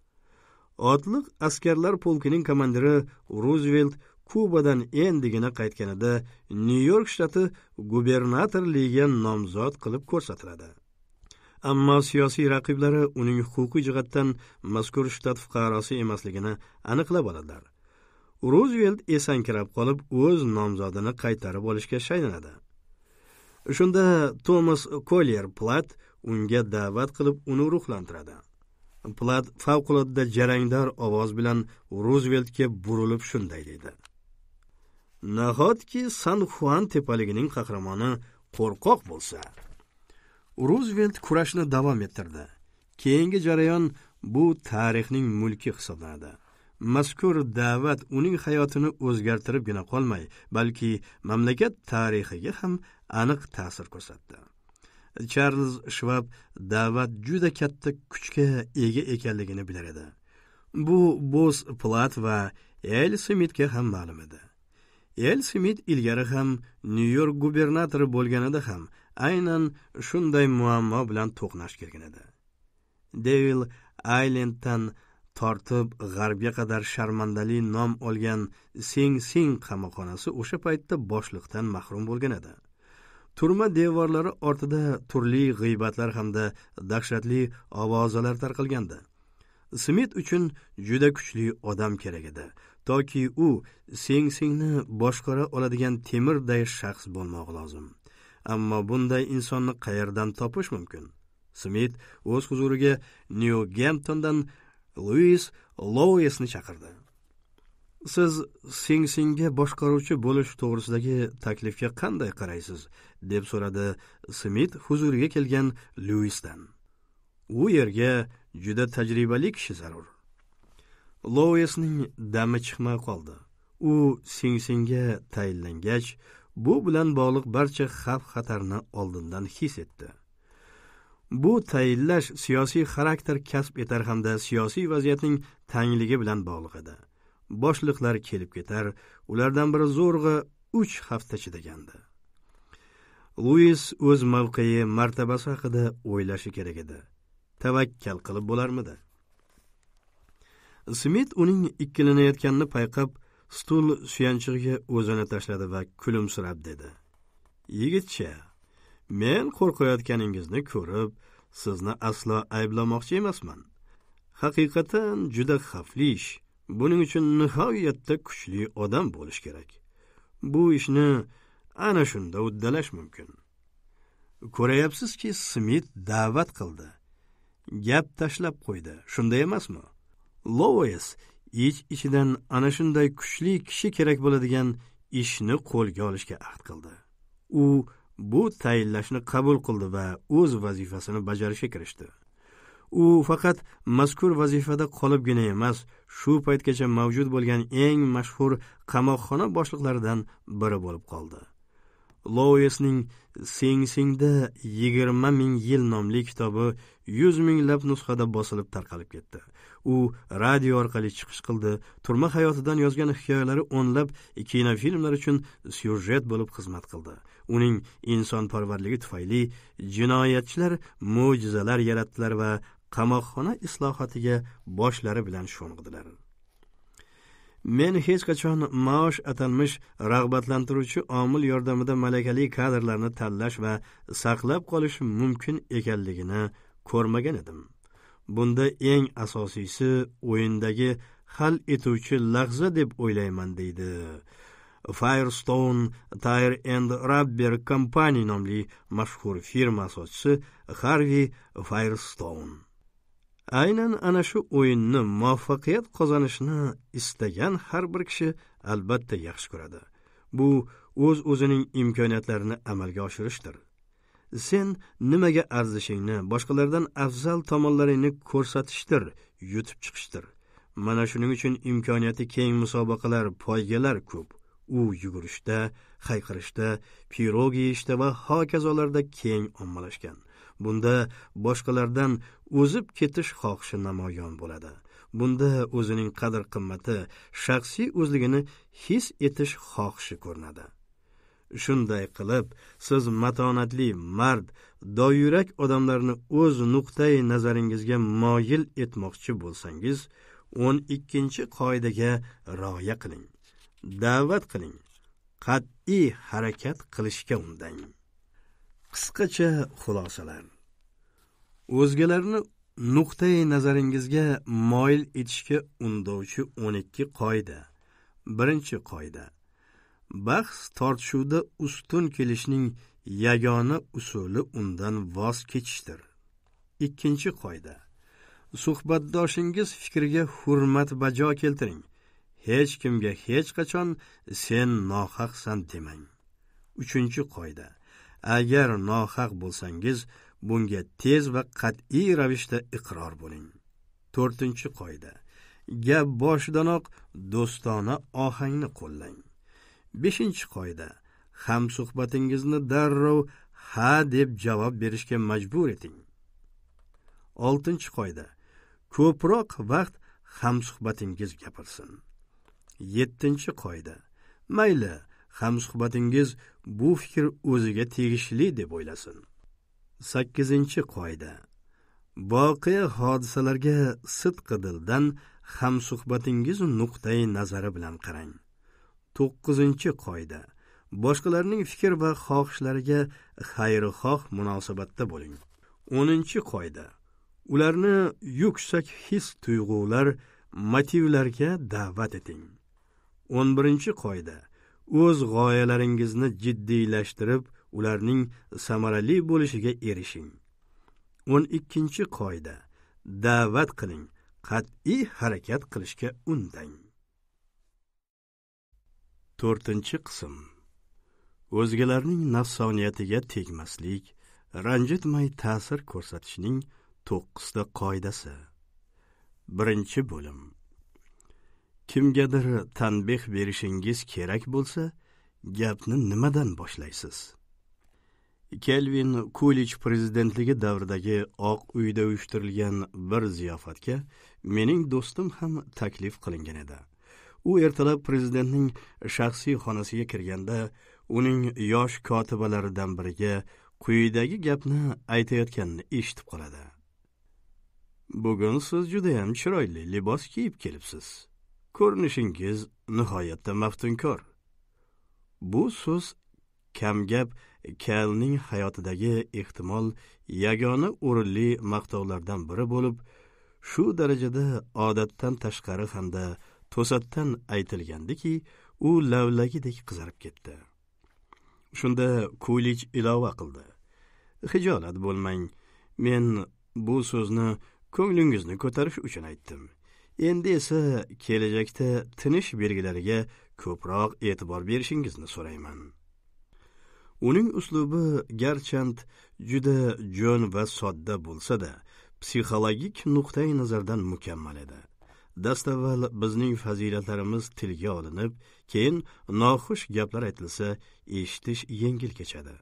Otliq askarlar polkining komandiri Roosevelt Kubadan endigina qaytganida Nyu-York shtati gubernatorligiga nomzod qilib ko'rsatiladi. Ammo siyosiy raqiblari uning huquqiy jihatdan mazkur shtat fuqarosi emasligini aniqlab oladilar. Roosevelt esankirab qolib, o'z nomzodini qaytarib olishga shaylanadi. Shunda Thomas Collier Platt unga da'vat qilib uni ruhlantiradi. Plat favqulodda jarangdor ovoz bilan Ruzveltga burilib shunday dedi: "Nahotki San Xuan tepaligining qahramoni qo'rqoq bo'lsa?" Ruzvelt kurashni davom ettirdi. Keyingi jarayon bu tarixning mulki hisoblanadi. Mazkur da'vat uning hayotini o'zgartiribgina qolmay, balki mamlakat tarixiga ham aniq ta'sir ko'rsatdi. Charles Schwab da'vat juda katta kuchga ega ekanligini bilar edi. Bu Boz Plat va El Smithga ham ma'lum edi. El Smith ilgari ham New York gubernatori bo'lganida ham aynan shunday muammo bilan to'qnash kelgan edi. Devil Islanddan tortib g'arbga qadar sharmandali nom olgan Sing Sing qamoqxonasi o'sha paytda boshliqdan mahrum bo'lgan edi. Turma devorlari ortida turli g'iybatlar hamda dahshatli ovozalar tarqalgandi. Smith uchun juda kuchli odam kerak edi, toki u Sing Singni boshqara oladigan temirday shaxs bo'lmoq lozim. Ammo bunday insonni qayerdan topish mumkin? Smith o'z huzuriga New Hamptondan Louis Lowesni chaqirdi. "Siz Sing Singga boshqaruvchi bo'lish to'g'risidagi taklifga qanday qaraysiz?" deb so'radi Smith huzuriga kelgan Louisdan. "U yerga juda tajribali kishi zarur." Lowesning dami chiqmay qoldi. U Sing Singga tayinlangach, bu bilan bog'liq barcha xavf-xatarni oldindan his etdi. Bu tayinlash siyosiy xarakter kasb etar hamda siyosiy vaziyatning tangligi bilan bog'liq edi. Boshliqlar kelib ketar, ulardan biri zo'rg'a uch hafta chidagandi. Louis o'z mavqei, martabasi haqida o'ylashi kerak edi. Tavakkal qilib bo'larmidi? Smith uning ikkilanayotganini payqab, stul suyanchig'iga o'zini tashladi va kulimsirab dedi: "Yigitcha, men qo'rqayotganingizni ko'rib, sizni aslo ayblamoqchi emasman. Haqiqatan juda xavfli ish. Buning uchun nihoyatda kuchli odam bo'lish kerak. Bu ishni ana shunda uddalash mumkin." Ko'rayapsizki, Smith da'vat qildi. Gap tashlab qo'ydi. Shunday emasmi? Lois ich-ichidan ana shunday kuchli kishi kerak bo'ladigan ishni qo'lga olishga ahd qildi. U bu tayinlashni qabul qildi va o'z vazifasini bajarishga kirishdi. U faqat mazkur vazifada qolibgina emas, shu paytgacha mavjud bo'lgan eng mashhur qamoqxona boshliqlaridan biri bo'lib qoldi. Loisning Sing Singda yigirma ming yil nomli kitobi yuz minglab nusxada bosilib tarqalib ketdi. U radio orqali chiqish qildi, turma hayotidan yozgan hikoyalari o'nlab kinofilmlar uchun syujet bo'lib xizmat qildi. Uning insonparvarligi tufayli jinoyatchilar mo'jizalar yaratdilar va qamoqxona islohotiga boshlari bilan sho'ng'idilar. Men hech qachon maosh atalmish rag'batlantiruvchi omil yordamida malakali kadrlarni tanlash va saqlab qolish mumkin ekanligini ko'rmagan edim. Bunda eng asosiysi o'yindagi hal etuvchi lahza deb o'ylayman, deydi Firestone Tire and Rubber Company nomli mashhur firma asoschisi Harvey Firestone. Aynan ana shu o'yinni muvaffaqiyat qozonishni istagan har bir kishi albatta yaxshi ko'radi. Bu o'z o'zining imkoniyatlarini amalga oshirishdir. Sen nimaga arzishingni, boshqalardan afzal tomonlaringni ko'rsatishdir, yutib chiqishdir. Mana shuning uchun imkoniyati keng musobaqalar, poygalar ko'p. U yugurishda, hayqirishda, pirog yeyishda va hokazolarda keng ommalashgan. Bunda boshqalardan o'zib ketish xohishi namoyon bo'ladi. Bunda o'zining qadr-qimmati, shaxsiy o'zligini his etish xohishi ko'rinadi. Shunday qilib, siz matonatli, mard, doyurak odamlarni o'z nuqtai nazaringizga moyil etmoqchi bo'lsangiz, o'n ikkinchi qoidaga rioya qiling. Da'vat qiling. Qat'iy harakat qilishga undang. Qisqacha xulosalar. O'zgalarni nuqtai nazaringizga moyil etishga undovchi o'n ikki qoida. Birinchi qoida: bahs tortishuvda ustun kelishning yagona usuli undan voz kechishdir. Ikkinchi qoida: suhbatdoshingiz fikriga hurmat bajo keltiring. Hech kimga hech qachon sen nohaqsan demang. Uchinchi qoida. Agar nohaq bo'lsangiz, bunga tez va qat'iy ravishda iqror bo'ling. To'rtinchi qoida. Gap boshidanoq do'stona ohangni qo'llang. Beshinchi qoida. Hamsuhbatingizni darrov ha deb javob berishga majbur eting. Oltinchi qoida. Ko'proq vaqt hamsuhbatingiz gapirsin. Yettinchi qoida. Mayli, hamsuhbatingiz bu fikr o'ziga tegishli deb o'ylasin. Sakkizinchi qoida. Voqea hodisalarga sidqi dildan hamsuhbatingiz nuqtai nazari bilan qarang. To'qqizinchi qoida. Boshqalarning fikr va xohishlariga xayrixoh munosabatda bo'ling. O'ninchi qoida. Ularni yuksak his tuyg'ular, motivlarga da'vat eting. o'n birinchi qoida. O'z g'oyalaringizni jiddiylashtirib, ularning samarali bo'lishiga erishing. o'n ikkinchi qoida. Da'vat qiling, qat'iy harakat qilishga undang. to'rtinchi qism. O'zgalarning nafsoniyatiga tegmaslik, ranjitmay ta'sir ko'rsatishning to'qqizta qoidasi. Birinchi bo'lim. Kimgadir tanbeh berishingiz kerak bo'lsa, gapni nimadan boshlaysiz? Kelvin Coolidge prezidentligi davridagi Oq uyda uyushtirilgan bir ziyofatga mening do'stim ham taklif qilingan edi. U ertalab prezidentning shaxsiy xonasiga kirganda, uning yosh kotibalaridan biriga quyidagi gapni aytayotganini eshitib qoladi. Bugun siz juda ham chiroyli libos kiyib kelibsiz. Ko'rinishingiz nihoyatda maftunkor. Bu so'z kamgap Kelning hayotidagi ehtimol yagona o'rinli maqtovlardan biri bo'lib, shu darajada odatdan tashqari hamda to'satdan aytilgandiki, u lavlagidek qizarib ketdi. Shunda Coolidge ilova qildi. Xijolat bo'lmang, men bu so'zni ko'nglingizni ko'tarish uchun aytdim. Endi esa kelajakda tinish belgilariga ko'proq e'tibor berishingizni so'rayman. Uning uslubi garchand juda jo'n va sodda bo'lsa-da, psixologik nuqtai nazardan mukammal edi. Dastavval bizning fazilatlarimiz tilga olinib, keyin noxush gaplar aytilsa, eshitish yengil kechadi.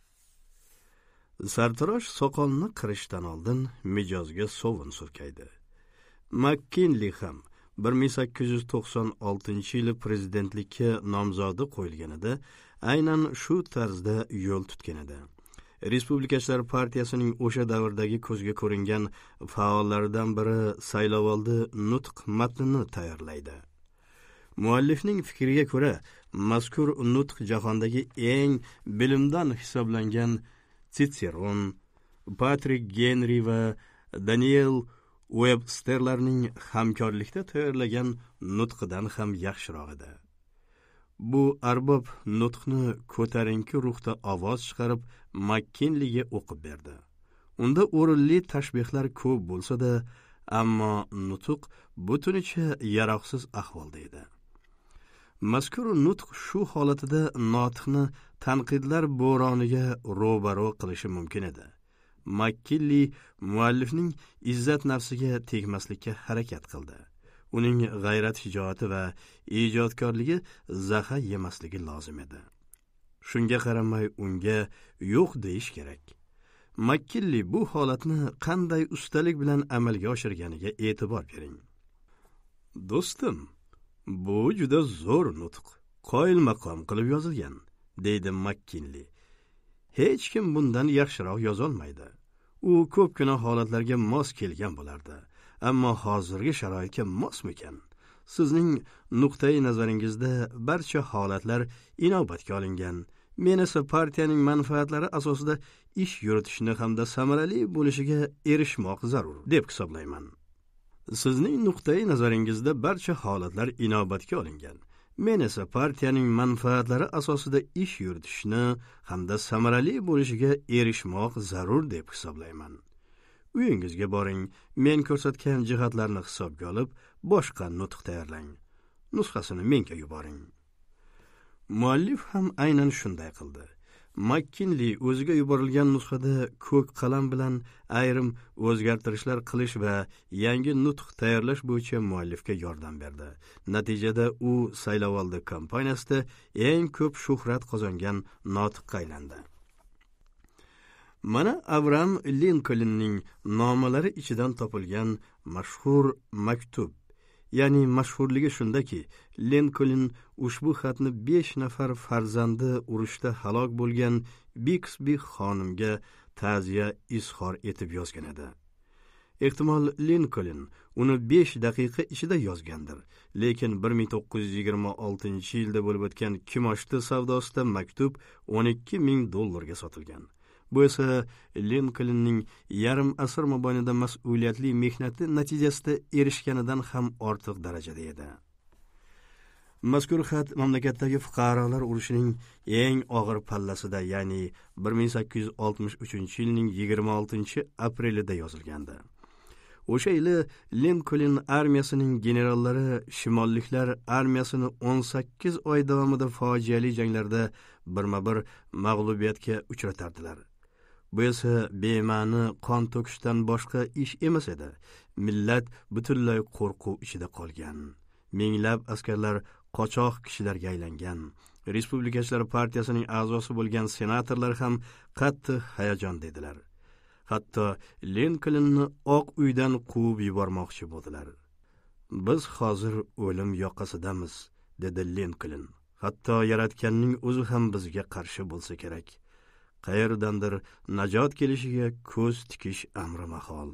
Sartarosh soqolni qirishdan oldin mijozga sovun surkaydi. McKinley ham bir ming sakkiz yuz to'qson oltinchi yili prezidentlikka nomzodi qo'yilganida aynan shu tarzda yo'l tutgan edi. Respublikachilar partiyasining o'sha davrdagi ko'zga ko'ringan faollaridan biri saylovoldi nutq matnini tayyorlaydi. Muallifning fikriga ko'ra, mazkur nutq jahondagi eng bilimdon hisoblangan Sitseron, Patrick Henry va Daniel Websterlarning hamkorlikda tayyorlagan nutqidan ham yaxshiroq edi. Bu arbob nutqni ko'tarinki ruhda ovoz chiqarib McKinleyga o'qib berdi. Unda o'rinli tashbihlar ko'p bo'lsa-da, ammo nutq butunicha yaroqsiz ahvolda edi. Mazkur nutq shu holatida notiqni tanqidlar bo'roniga ro'baro qilishi mumkin edi. McKinley muallifning izzat nafsiga tegmaslikka harakat qildi. Uning g'ayrat shijoati va ijodkorligi zaha yemasligi lozim edi. Shunga qaramay unga yo'q deyish kerak. McKinley bu holatni qanday ustalik bilan amalga oshirganiga e'tibor bering. Do'stim, bu juda zo'r nutq, qoyil maqom qilib yozilgan, deydi McKinley. Hech kim bundan yaxshiroq yozolmaydi. U ko'pgina holatlarga mos kelgan bo'lardi. Ammo hozirgi sharoitga mosmikan? Sizning nuqtai nazaringizda barcha holatlar inobatga olingan. Men esa partiyaning manfaatlari asosida ish yuritishni hamda samarali bo'lishiga erishmoq zarur deb hisoblayman. Sizning nuqtai nazaringizda barcha holatlar inobatga olingan. Men esa partiyaning manfaatlari asosida ish yuritishni hamda samarali bo'lishiga erishmoq zarur deb hisoblayman. uyingizga boring, men ko'rsatgan jihatlarni hisobga olib, boshqa nutq tayyorlang. Nusxasini menga yuboring. Muallif ham aynan shunday qildi. Makkinli o'ziga yuborilgan nusxada ko'k qalam bilan ayrim o'zgartirishlar qilish va yangi nutq tayyorlash bo'yicha muallifga yordam berdi. Natijada u saylovoldi kampaniyasida eng ko'p shuhrat qozongan notiqqa aylandi. Mana Abraham Linkolnning nomalari ichidan topilgan mashhur maktub. Ya'ni mashhurligi shundaki, Linkoln ushbu xatni besh nafar farzandi urushda halok bo'lgan Bixby xonimga ta'ziya izhor etib yozgan edi. Ehtimol Linkoln uni besh daqiqa ichida yozgandir, lekin bir ming to'qqiz yuz yigirma oltinchi yilda bo'lib o'tgan kimoshdi savdosida maktub o'n ikki ming dollarga sotilgan. Bu esa Linkolnning yarim asr mobaynida mas'uliyatli mehnati natijasida erishganidan ham ortiq darajada edi. Mazkur xat mamlakatdagi fuqarolar urushining eng og'ir pallasida, ya'ni bir ming sakkiz yuz oltmish uchinchi yilning yigirma oltinchi aprelida yozilgandi. O'sha yili Linkoln armiyasining generallari shimolliklar armiyasini o'n sakkiz oy davomida fojiali janglarda birma-bir mag'lubiyatga uchratardilar. Bu esa bema'ni qon to'kishdan boshqa ish emas edi. Millat butunlay qo'rquv ichida qolgan. Minglab askarlar qochoq kishilarga aylangan. Respublikachilar partiyasining a'zosi bo'lgan senatorlar ham qattiq hayajonda edilar. Hatto Linkolnni Oq uydan quvib yubormoqchi bo'ldilar. Biz hozir o'lim yoqasidamiz, dedi Linkoln. Hatto yaratganning o'zi ham bizga qarshi bo'lsa kerak. Qayerdandir najot kelishiga ko'z tikish amri mahol.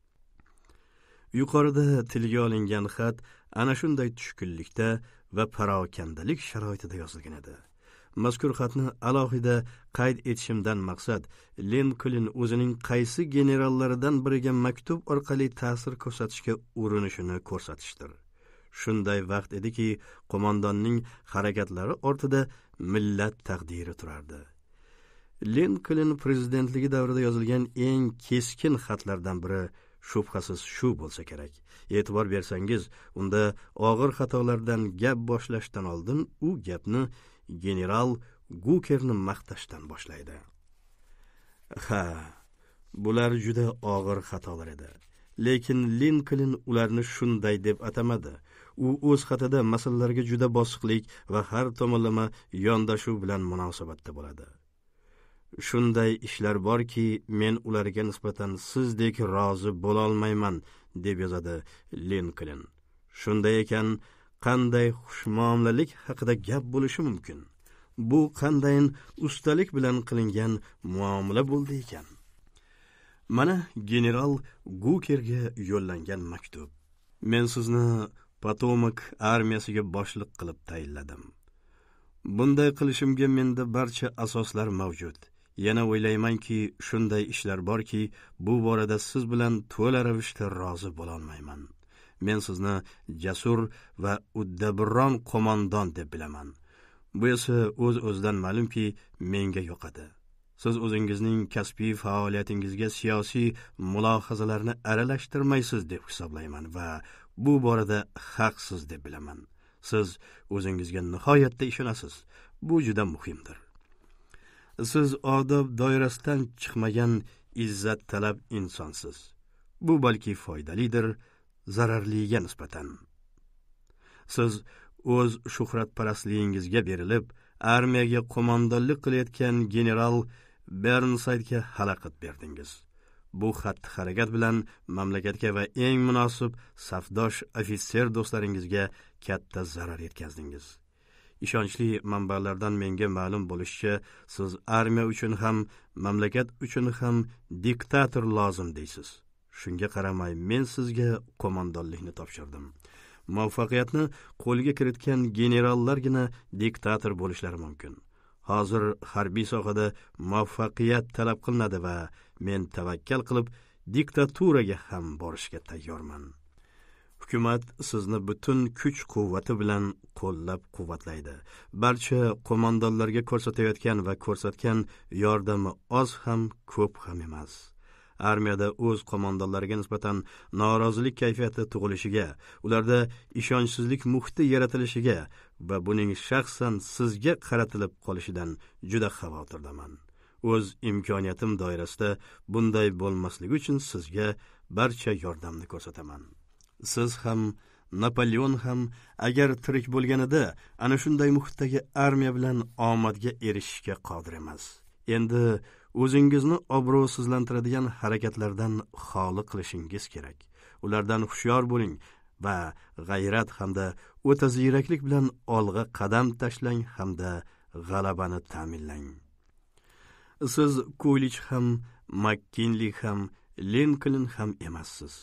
Yuqorida tilga olingan xat ana shunday tushkunlikda va parokandalik sharoitida yozilgan edi. Mazkur xatni alohida qayd etishimdan maqsad Linkoln o'zining qaysi generallaridan biriga maktub orqali ta'sir ko'rsatishga urinishini ko'rsatishdir. Shunday vaqt ediki, qo'mondonning harakatlari ortida millat taqdiri turardi. Linkoln prezidentligi davrida yozilgan eng keskin xatlardan biri shubhasiz shu bo'lsa kerak. E'tibor bersangiz, unda og'ir xatolardan gap boshlashdan oldin u gapni general Gukerni maqtashdan boshlaydi. Ha, bular juda og'ir xatolar edi. Lekin Linkoln ularni shunday deb atamadi. U o'z xatida masalalarga juda bosiqlik va har tomonlama yondashuv bilan munosabatda bo'ladi. Shunday ishlar borki, men ularga nisbatan sizdek rozi bo'la olmayman, deb yozadi Linkoln. Shunday ekan, qanday xushmuomalalik haqida gap bo'lishi mumkin? Bu qandayin ustalik bilan qilingan muomala bo'ldi ekan? Mana general Gukerga yo'llangan maktub. Men sizni Potomak armiyasiga boshliq qilib tayinladim. Bunday qilishimga menda barcha asoslar mavjud. Yana o'ylaymanki, shunday ishlar borki, bu borada siz bilan to'la ravishda rozi bo'la olmayman. Men sizni jasur va uddaburon qo'mondon deb bilaman. Bu esa o'z-o'zidan ma'lumki, menga yoqadi. Siz o'zingizning kasbiy faoliyatingizga siyosiy mulohazalarni aralashtirmaysiz deb hisoblayman va bu borada haqsiz deb bilaman. Siz o'zingizga nihoyatda ishonasiz. Bu juda muhimdir. Siz odob doirasidan chiqmagan izzat talab insonsiz. Bu balki foydalidir, zararliga nisbatan. Siz o'z shuhratparastligingizga berilib, armiyaga qo'mondonlik qilayotgan general Bernsaydga xalaqit berdingiz. Bu xatti-harakat bilan mamlakatga va eng munosib safdosh ofitser do'stlaringizga katta zarar yetkazdingiz. Ishonchli manbalardan menga ma'lum bo'lishicha, siz armiya uchun ham, mamlakat uchun ham diktator lozim deysiz. Shunga qaramay, men sizga qo'mondonlikni topshirdim. Muvaffaqiyatni qo'lga kiritgan generallargina diktator bo'lishlari mumkin. Hozir harbiy sohada muvaffaqiyat talab qilinadi va men tavakkal qilib diktaturaga ham borishga tayyorman. Hukumat sizni butun kuch-quvvati bilan qo'llab-quvvatlaydi. Barcha qo'mondonlarga ko'rsatayotgan va ko'rsatgan yordami oz ham, ko'p ham emas. armiyada o'z qo'mondonlariga nisbatan norozilik kayfiyati tug'ilishiga, ularda ishonchsizlik muhiti yaratilishiga va buning shaxsan sizga qaratilib qolishidan juda xavotirdaman. O'z imkoniyatim doirasida bunday bo'lmasligi uchun sizga barcha yordamni ko'rsataman. Siz ham, Napoleon ham agar tirik bo'lganida ana shunday muhitdagi armiya bilan omadga erishishga qodir emas. Endi o'zingizni obro'sizlantiradigan harakatlardan xoli qilishingiz kerak. Ulardan hushyor bo'ling va g'ayrat hamda o'ta ziyraklik bilan olg'a qadam tashlang hamda g'alabani ta'minlang. Siz Coolidge ham, McKinley ham, Lincoln ham emassiz.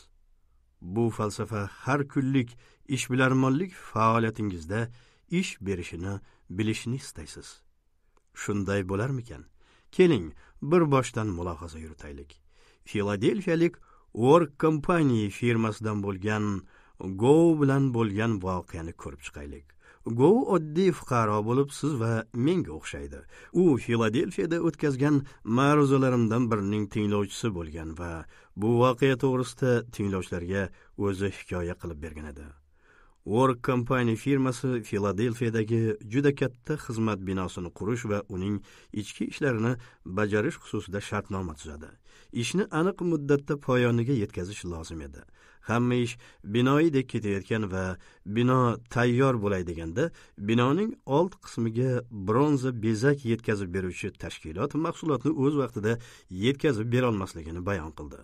Bu falsafa har kunlik ishbilarmonlik faoliyatingizda ish berishini bilishni istaysiz. Shunday bo'larmikan? Keling, bir boshdan mulohaza yuritaylik. Filadelfiyalik Work Company firmasidan bo'lgan Go bilan bo'lgan voqeani ko'rib chiqaylik. Go oddiy fuqaro bo'lib siz va menga o'xshaydi. U Filadelfiyada o'tkazgan ma'ruzalarimdan birining tinglovchisi bo'lgan va bu voqea to'g'risida tinglovchilarga o'zi hikoya qilib bergan edi. Work Company firmasi Filadelfiyadagi juda katta xizmat binosini qurish va uning ichki ishlarini bajarish xususida shartnoma tuzadi. Ishni aniq muddatda poyoniga yetkazish lozim edi. Hamma ish binoyidek ketayotgan va bino tayyor bo'lay deganda, binoning old qismiga bronza bezak yetkazib beruvchi tashkilot mahsulotni o'z vaqtida yetkazib bera olmasligini bayon qildi.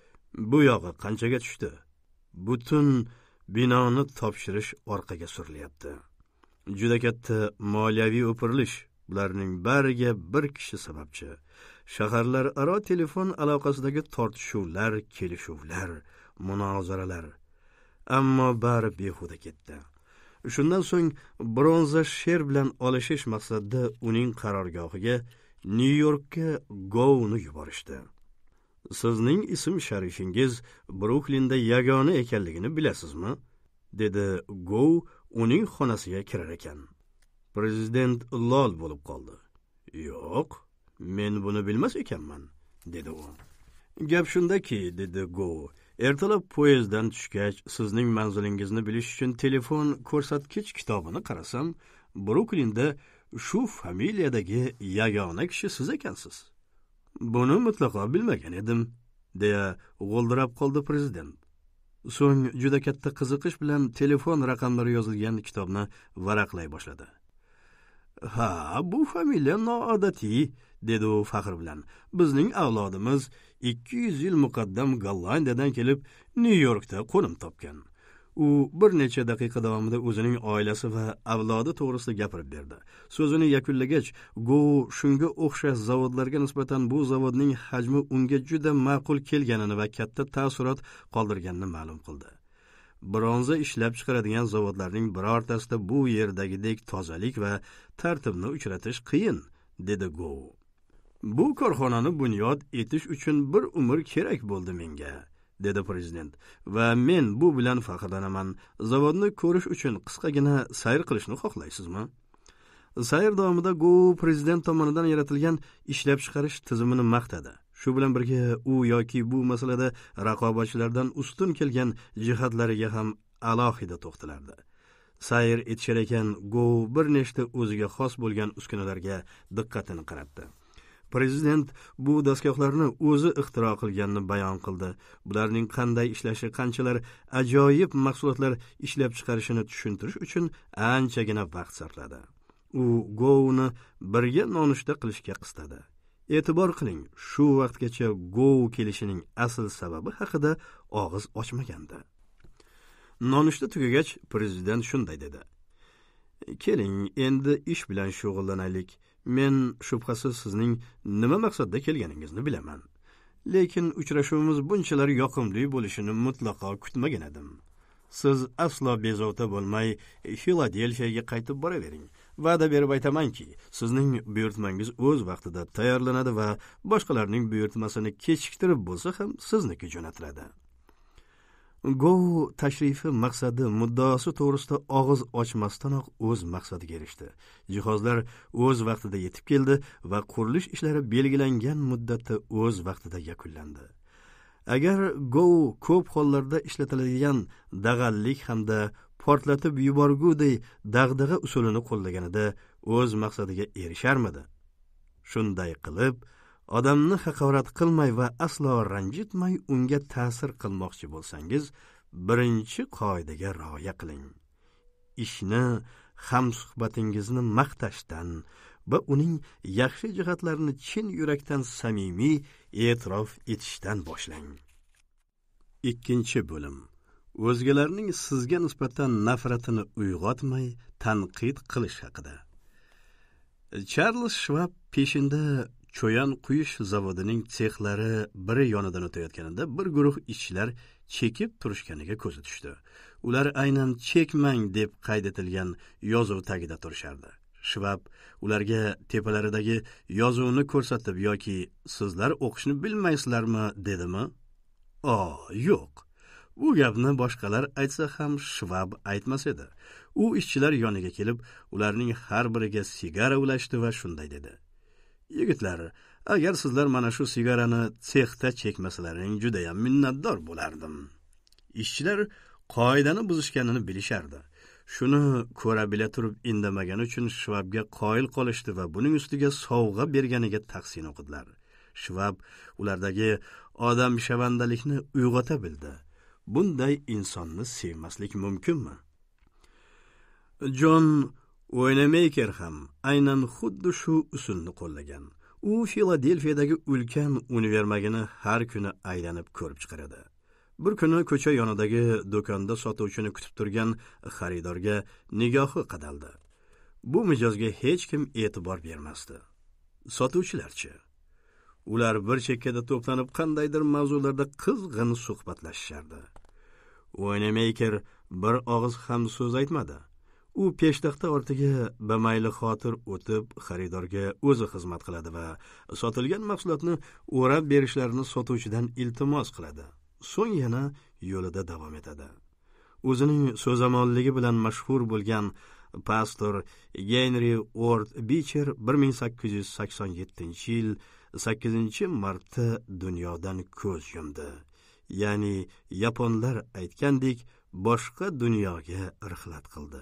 Bu yog'i qanchaga tushdi? Butun binoni topshirish orqaga surilyapti. Juda katta moliyaviy o'pirilish, bularning bariga bir kishi sababchi. Shaharlararo telefon aloqasidagi tortishuvlar, kelishuvlar, munozaralar. Ammo bari behuda ketdi. Shundan so'ng bronza sher bilan olishish maqsadida uning qarorgohiga Nyu-Yorkka Go'ni yuborishdi. Sizning ism sharifingiz Bruklinda yagona ekanligini bilasizmi? Dedi Go uning xonasiga kirar ekan. Prezident lol bo'lib qoldi. Yo'q, men buni bilmas ekanman, dedi u. Gap shundaki, dedi Go, ertalab poyezddan tushgach sizning manzilingizni bilish uchun telefon ko'rsatkich kitobini qarasam, Bruklinda shu familiyadagi yagona kishi siz ekansiz. Buni mutlaqo bilmagan edim, deya g'o'ldirab qoldi prezident. So'ng juda katta qiziqish bilan telefon raqamlari yozilgan kitobni varaqlay boshladi. Ha, bu familiya noodatiy, dedi u faxr bilan. Bizning avlodimiz ikki yuz yil muqaddam Gollandiyadan kelib Nyu-Yorkda qo'nim topgan. U bir necha daqiqa davomida o'zining oilasi va avlodi to'g'risida gapirib berdi. So'zini yakunlagach, Go shunga o'xshash zavodlarga nisbatan bu zavodning hajmi unga juda ma'qul kelganini va katta ta'sirot qoldirganini ma'lum qildi. Bronza ishlab chiqaradigan zavodlarning birortasida bu yerdagidek tozalik va tartibni uchratish qiyin, dedi Go. Bu korxonani bunyod etish uchun bir umr kerak bo'ldi menga, dedi prezident. Va men bu bilan faxrlanaman. Zavodni ko'rish uchun qisqagina sayr qilishni xohlaysizmi? Sayr davomida Go prezident tomonidan yaratilgan ishlab chiqarish tizimini maqtadi. Shu bilan birga u yoki bu masalada raqobatchilardan ustun kelgan jihatlariga ham alohida to'xtalardi. Sayr etishar ekan, Go bir nechta o'ziga xos bo'lgan uskunalarga diqqatini qaratdi. Prezident bu dastgohlarni o'zi ixtiro qilganini bayon qildi. Bularning qanday ishlashi, qanchalar ajoyib mahsulotlar ishlab chiqarishini tushuntirish uchun anchagina vaqt sarfladi. U Go'ni birga nonushta qilishga qistadi. E'tibor qiling, shu vaqtgacha Go kelishining asl sababi haqida og'iz ochmagandi. Nonushta tugagach, prezident shunday dedi. Keling, endi ish bilan shug'ullanaylik. Men shubhasiz sizning nima maqsadda kelganingizni bilaman. Lekin uchrashuvimiz bunchalar yoqimli bo'lishini mutlaqo kutmagan edim. Siz aslo bezovta bo'lmay Filadelfiyaga qaytib boravering. Va'da berib aytamanki, sizning buyurtmangiz o'z vaqtida tayyorlanadi va boshqalarning buyurtmasini kechiktirib bo'lsa ham sizniki jo'natiladi. Go tashrifi maqsadi muddaosi to'g'risida og'iz ochmasdanoq o'z maqsadiga erishdi. Jihozlar o'z vaqtida yetib keldi va qurilish ishlari belgilangan muddatda o'z vaqtida yakunlandi. Agar Go ko'p hollarda ishlatiladigan dag'allik hamda portlatib yuborguday dag'dag'a usulini qo'llaganida o'z maqsadiga erisharmidi? Shunday qilib, odamni haqorat qilmay va aslo ranjitmay unga ta'sir qilmoqchi bo'lsangiz, birinchi qoidaga rioya qiling. Ishni hamsuhbatingizni maqtashdan va uning yaxshi jihatlarini chin yurakdan samimiy e'tirof etishdan boshlang. Ikkinchi bo'lim. O'zgalarning sizga nisbatan nafratini uyg'otmay tanqid qilish haqida. Charles Schwab peshinda cho'yan quyish zavodining sexlari biri yonidan o'tayotganida bir guruh ishchilar chekib turishganiga ko'zi tushdi. Ular aynan chekmang deb qayd etilgan yozuv tagida turishardi. Schwab ularga tepalaridagi yozuvni ko'rsatib yoki sizlar o'qishni bilmaysizlarmi dedimi? O, yo'q. Bu gapni boshqalar aytsa ham Schwab aytmas edi. U ishchilar yoniga kelib, ularning har biriga sigara ulashdi va shunday dedi: "Yigitlar, agar sizlar mana shu sigarani sexda chekmasalaring juda ham minnatdor bo'lardim." Ishchilar qoidani buzishganini bilishardi. Shuni ko'ra bila turib indamagani uchun Schwabga qoyil qolishdi va buning ustiga sovg'a berganiga tahsin o'qidilar. Schwab ulardagi odam shavandalikni uyg'ota bildi. Bunday insonni sevmaslik mumkinmi? John Wanamaker ham aynan xuddi shu usulni qo'llagan. U Filadelfiyadagi ulkan univermagini har kuni aylanib ko'rib chiqaradi. Bir kuni ko'cha yonidagi do'konda sotuvchini kutib turgan xaridorga nigohi qadaldi. Bu mijozga hech kim e'tibor bermasdi. Sotuvchilarchi? Ular bir chekkada to'planib qandaydir mavzularda qizg'in suhbatlashishardi. Wanamaker bir og'iz ham so'z aytmadi. U peshtaxta ortiga bamayli xotir o'tib xaridorga o'zi xizmat qiladi va sotilgan mahsulotni o'rab berishlarini sotuvchidan iltimos qiladi. So'ng yana yo'lida davom etadi. O'zining so'zamonligi bilan mashhur bo'lgan pastor Henry Ward Beecher bir ming sakkiz yuz sakson yettinchi yil sakkizinchi martda dunyodan ko'z yumdi. Ya'ni yaponlar aytgandek, boshqa dunyoga rihlat qildi.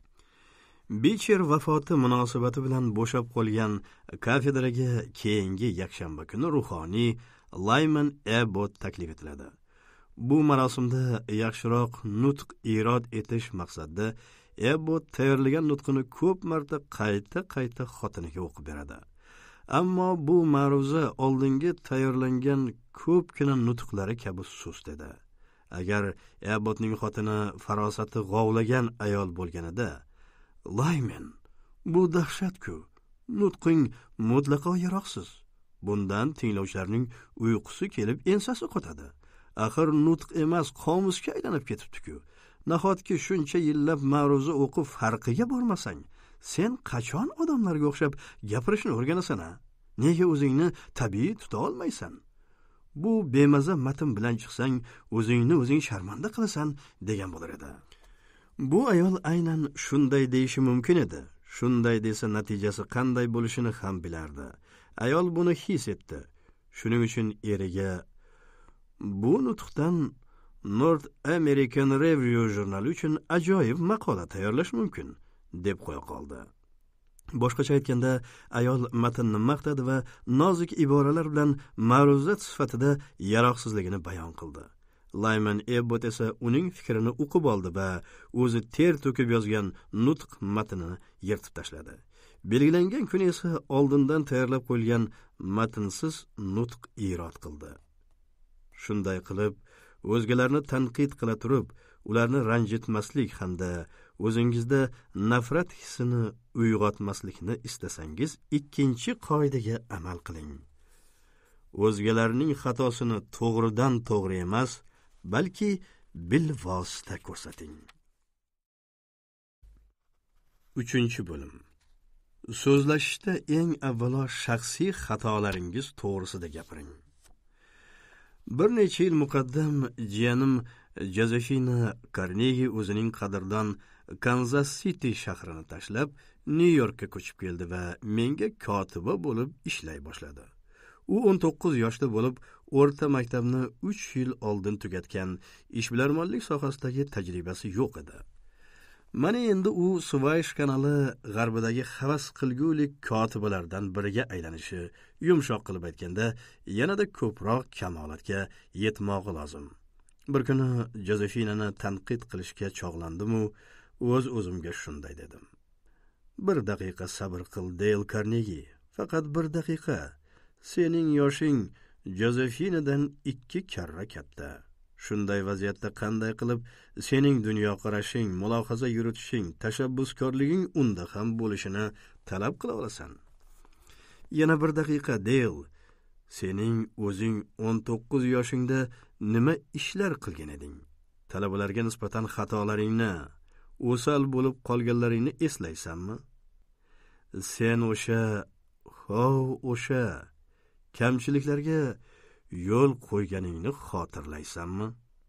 Beecher vafoti munosabati bilan bo'shab qolgan kafedraga keyingi yakshanba kuni ruhoniy Lyman Abbott taklif etiladi. Bu marosimda yaxshiroq nutq irod etish maqsadida Abbott tayyorlagan nutqini ko'p marta qayta-qayta xotiniga o'qib beradi. Ammo bu ma'ruza oldingi tayyorlangan ko'pgina nutqlari kabi sust edi. Agar Abbottning xotini farosati g'ovlagan ayol bo'lganida, "Lyman, bu dahshat-ku. Nutqing mutlaqo yaroqsiz. Bundan tinglovchilarning uyqusi kelib ensasi qotadi. Axir nutq emas, qomusga aylanib ketibdi-ku. Nahotki shuncha yillab ma'ruza o'qib farqiga bormasang, sen qachon odamlarga o'xshab gapirishni o'rganasan-a? Nega o'zingni tabiiy tuta olmaysan? Bu bemaza matn bilan chiqsang, o'zingni o'zing sharmanda qilasan" degan bo'lar edi. Bu ayol aynan shunday deyishi mumkin edi. Shunday desa natijasi qanday bo'lishini ham bilardi. Ayol buni his etdi. Shuning uchun eriga "Bu nutqdan North American Review jurnali uchun ajoyib maqola tayyorlash mumkin" deb qo'ya qoldi. Boshqacha aytganda, ayol matnni maqtadi va nozik iboralar bilan ma'ruzat sifatida yaroqsizligini bayon qildi. Lyman Abbott esa uning fikrini o'qib oldi va o'zi ter to'kib yozgan nutq matnini yirtib tashladi. Belgilangan kun esa oldindan tayyorlab qo'yilgan matnsiz nutq irod qildi. Shunday qilib, o'zgalarni tanqid qila turib, ularni ranjitmaslik hamda o'zingizda nafrat hissini uyg'otmaslikni istasangiz, ikkinchi qoidaga amal qiling. O'zgalarning xatosini to'g'ridan to'g'ri emas, balki bilvosita ko'rsating. Uchinchi bo'lim. So'zlashishda eng avvalo shaxsiy xatolaringiz to'g'risida gapiring. Bir necha yil muqaddam jiyanim Josephina Carnegie o'zining qadrdon Kansas City shahrini tashlab, New Yorkka ko'chib keldi va menga kotiba bo'lib ishlay boshladi. U o'n to'qqiz yoshda bo'lib, o'rta maktabni uch yil oldin tugatgan, ishbilarmonlik sohasidagi tajribasi yo'q edi. Mana endi u Suvaysh kanali g'arbidagi havas qilgulik kotibalardan biriga aylanishi, yumshoq qilib aytganda, yanada ko'proq kamolatga yetmog'i lozim. Bir kuni Jozefinani tanqid qilishga chog'landim-u, o'z-o'zimga shunday dedim. Bir daqiqa sabr qil, Dale Carnegie, faqat bir daqiqa. Sening yoshing Jozefinadan ikki karra katta. Shunday vaziyatda qanday qilib sening dunyoqarashing, mulohaza yuritishing, tashabbuskorliging unda ham bo'lishini talab qila olasan? Yana bir daqiqa, Dale. Sening o'zing o'n to'qqiz yoshingda nima ishlar qilgan eding? Talabalarga nisbatan xatolaringni, o'sal bo'lib qolganlaringni eslaysanmi? Sen o'sha, hov, o'sha kamchiliklarga yo'l qo'yganingni xotirlaysanmi?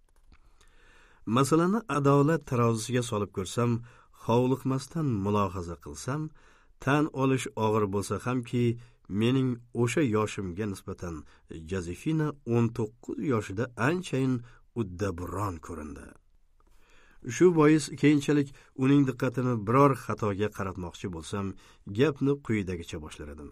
Masalani adolat tarozisiga solib ko'rsam, hovliqmasdan mulohaza qilsam, tan olish og'ir bo'lsa hamki, mening o'sha yoshimga nisbatan Jozefina o'n to'qqiz yoshida anchayin uddaburon ko'rindi. Shu bois keyinchalik uning diqqatini biror xatoga qaratmoqchi bo'lsam, gapni quyidagicha boshlar edim.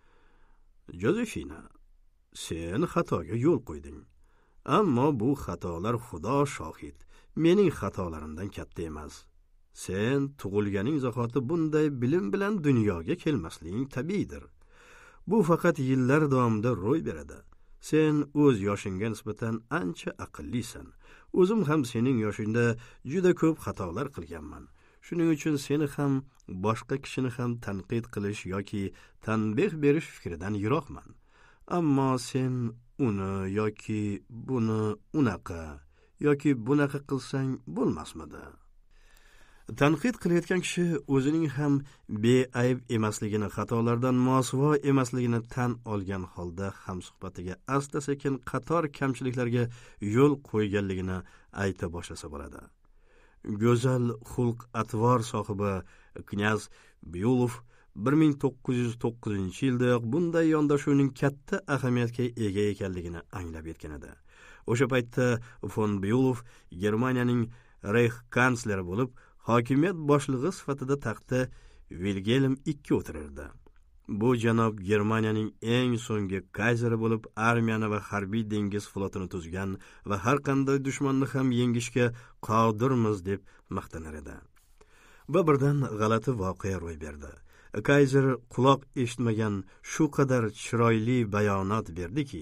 Jozefina, sen xatoga yo'l qo'yding. Ammo bu xatolar Xudo shohid, mening xatolarimdan katta emas. Sen tug'ilganing zahoti bunday bilim bilan dunyoga kelmasliging tabiiydir. Bu faqat yillar davomida ro'y beradi. Sen o'z yoshingga nisbatan ancha aqllisan. O'zim ham sening yoshingda juda ko'p xatolar qilganman. Shuning uchun seni ham, boshqa kishini ham tanqid qilish yoki tanbeh berish fikridan yiroqman. Ammo sen uni yoki buni unaqa yoki bunaqa qilsang bo'lmasmidi? Tanqid qilayotgan kishi o'zining ham beayb emasligini, xatolardan mosuvo emasligini tan olgan holda hamsuhbatiga asta-sekin qator kamchiliklarga yo'l qo'yganligini ayta boshlasa bo'ladi. Go'zal xulq atvor sohibi knyaz Byulov bir ming to'qqiz yuz to'qqizinchi yilda bunday yondashuvning katta ahamiyatga ega ekanligini anglab yetgan edi. O'sha paytda von Byulov Germaniyaning Reich kansleri bo'lib, hokimiyat boshlig'i sifatida taxtda Wilhelm ikkinchi o'tirardi. Bu janob Germaniyaning eng so'nggi kayseri bo'lib, armiyani va harbiy dengiz flotini tuzgan va har qanday dushmanni ham yengishga qodirmiz deb maqtanar edi. Va birdan g'alati voqea ro'y berdi. Kayzer quloq eshitmagan shu qadar chiroyli bayonot berdiki,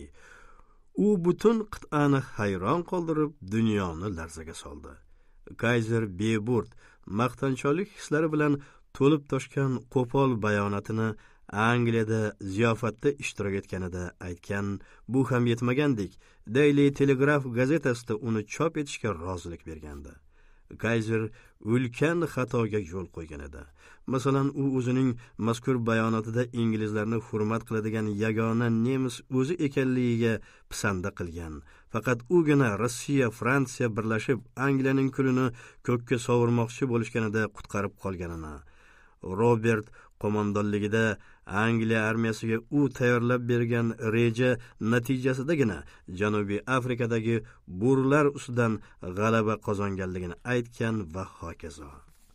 u butun qit'ani hayron qoldirib, dunyoni larzaga soldi. Kayzer beburd, maqtancholik hislari bilan to'lib toshgan qo'pol bayonotini Angliyada ziyofatda ishtirok etganida aytgan, bu ham yetmagandek, Daily Telegraph gazetasida uni chop etishga rozilik bergandi. Kayzer ulkan xatoga yo'l qo'ygan edi. Masalan, u o'zining mazkur bayonotida inglizlarni hurmat qiladigan yagona nemis o'zi ekanligiga pisanda qilgan. Faqat ugina Rossiya, Fransiya birlashib Angliyaning kulini ko'kka sovurmoqchi bo'lishganida qutqarib qolganini, Robert qo'mondonligida Angliya armiyasiga u tayyorlab bergan reja natijasidagina Janubiy Afrikadagi bo'rilar ustidan g'alaba qozonganligini aytgan va hokazo.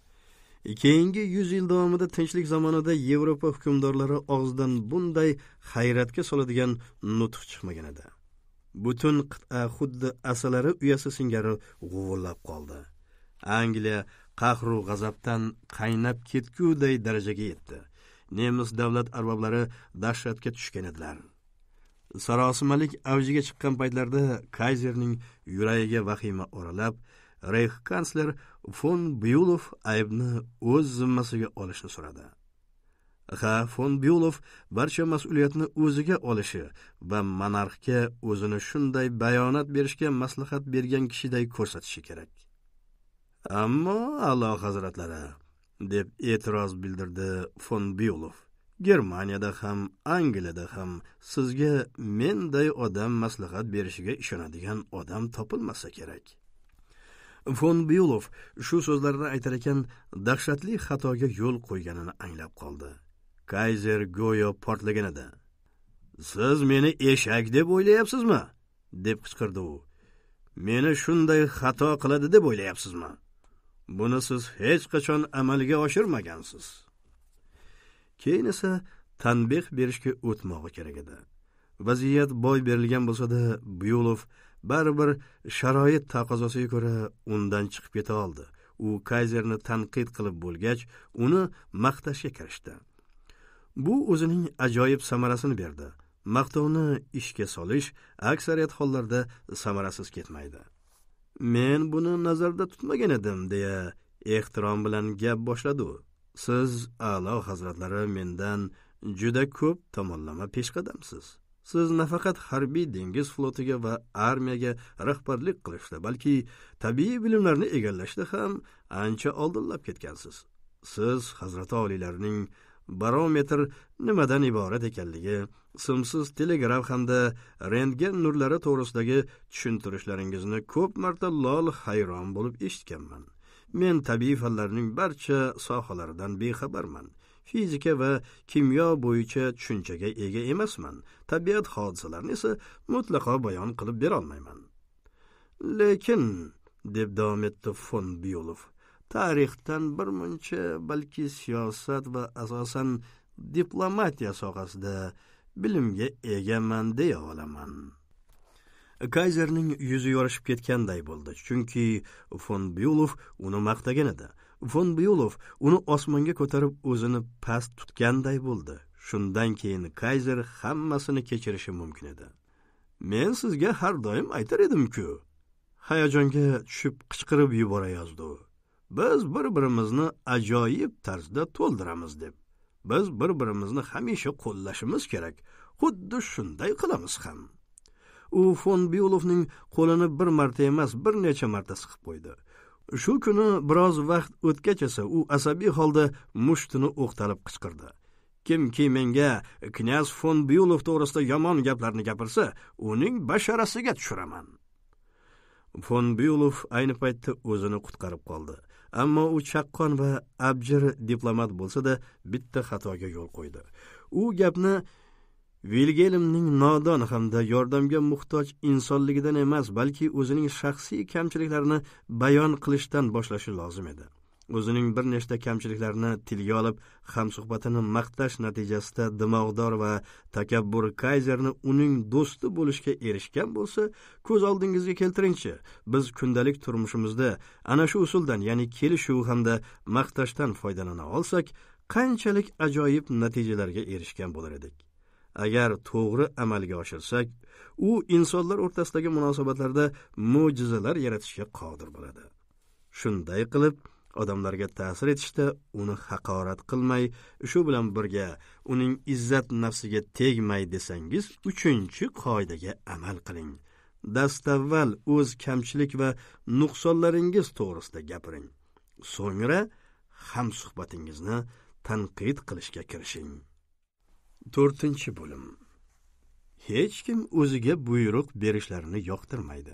Keyingi yuz yil davomida tinchlik zamonida Yevropa hukmdorlari og'zidan bunday hayratga soladigan nutq chiqmagan edi. Butun qit'a xuddi asalari uyasi singari g'uvillab qoldi. Angliya qahru g'azabdan qaynab ketguday darajaga yetdi. Nemis davlat arboblari dahshatga tushgan edilar. Sarosimalik avjiga chiqqan paytlarda Kayzerning yuragiga vahima oralab, Reich kansler von Byulov aybni o'z zimmasiga olishni so'radi. Ha, von Byulov barcha mas'uliyatni o'ziga olishi va monarxga o'zini shunday bayonot berishga maslahat bergan kishiday ko'rsatishi kerak. Ammo Alloh hazratlari, deb e'tiroz bildirdi von Byulov. Germaniyada ham, Angliyada ham sizga menday odam maslahat berishiga ishonadigan odam topilmasa kerak. Von Byulov shu so'zlarni aytar ekan, dahshatli xatoga yo'l qo'yganini anglab qoldi. Kayzer go'yo portlagan edi. siz meni eshak deb o'ylayapsizmi? deb qichqirdi u. Meni shunday xato qiladi deb o'ylayapsizmi? Buni siz hech qachon amalga oshirmagansiz. Keyin esa tanbeh berishga o'tmog'i kerak edi. Vaziyat boy berilgan bo'lsa-da, Byulov baribir sharoit taqozosiga ko'ra undan chiqib keta oldi. U Kayzerni tanqid qilib bo'lgach, uni maqtashga kirishdi. Bu o'zining ajoyib samarasini berdi. Maqtovni ishga solish aksariyat hollarda samarasiz ketmaydi. Men buni nazarda tutmagan edim, deya ehtirom bilan gap boshladi u. Siz, a'lo hazratlari, mendan juda ko'p tomonlama peshqadamsiz. Siz nafaqat harbiy dengiz flotiga va armiyaga rahbarlik qilishda, balki tabiiy bilimlarni egallashda ham ancha oldinlab ketgansiz. Siz hazrati oliylarining barometr nimadan iborat ekanligi, simsiz telegraf hamda rentgen nurlari to'g'risidagi tushuntirishlaringizni ko'p marta lol hayron bo'lib eshitganman. Men tabiiy fanlarning barcha sohalaridan bexabarman. Fizika va kimyo bo'yicha tushunchaga ega emasman. Tabiat hodisalarini esa mutlaqo bayon qilib bera olmayman. Lekin, deb davom etdi fon Byulov, tarixdan bir muncha, balki siyosat va asosan diplomatiya sohasida bilimga egaman deya olaman. Kayzerning yuzi yorishib ketganday bo'ldi, chunki fon Byulov uni maqtagan edi. Fon Byulov uni osmonga ko'tarib o'zini past tutganday bo'ldi. Shundan keyin Kayzer hammasini kechirishi mumkin edi. Men sizga har doim aytar edim-ku, hayajonga tushib qichqirib yuborayozdi u. Biz bir-birimizni ajoyib tarzda to'ldiramiz deb. Biz bir-birimizni hamisha qo'llashimiz kerak. Xuddi shunday qilamiz ham. U fon Byulovning qo'lini bir marta emas, bir necha marta siqib qo'ydi. Shu kuni biroz vaqt o'tgach esa u asabiy holda mushtini o'qtalib qichqirdi. Kimki menga knyaz fon Byulov to'g'risida yomon gaplarni gapirsa, uning basharasiga tushiraman. Fon Byulov ayni paytda o'zini qutqarib qoldi. Ammo u chaqqon va abjir diplomat bo'lsa-da, bitta xatoga yo'l qo'ydi. U gapni Vilgelimning nodon hamda yordamga muhtoj insonligidan emas, balki o'zining shaxsiy kamchiliklarini bayon qilishdan boshlashi lozim edi. O'zining bir nechta kamchiliklarini tilga olib, hamsuhbatini maqtash natijasida dimog'dor va takabbur Kayzerni uning do'sti bo'lishga erishgan bo'lsa, ko'z oldingizga keltiringchi. Biz kundalik turmushimizda ana shu usuldan, ya'ni kelishuv hamda maqtashdan foydalana olsak, qanchalik ajoyib natijalarga erishgan bo'lar edik. Agar to'g'ri amalga oshirsak, u insonlar o'rtasidagi munosabatlarda mo'jizalar yaratishga qodir bo'ladi. Shunday qilib, odamlarga ta'sir etishda uni haqorat qilmay, shu bilan birga uning izzat nafsiga tegmay desangiz, uchinchi qoidaga amal qiling. Dastavval o'z kamchilik va nuqsonlaringiz to'g'risida gapiring. So'ngra hamsuhbatingizni tanqid qilishga kirishing. to'rtinchi bo'lim. Hech kim o'ziga buyruq berishlarini yoqtirmaydi.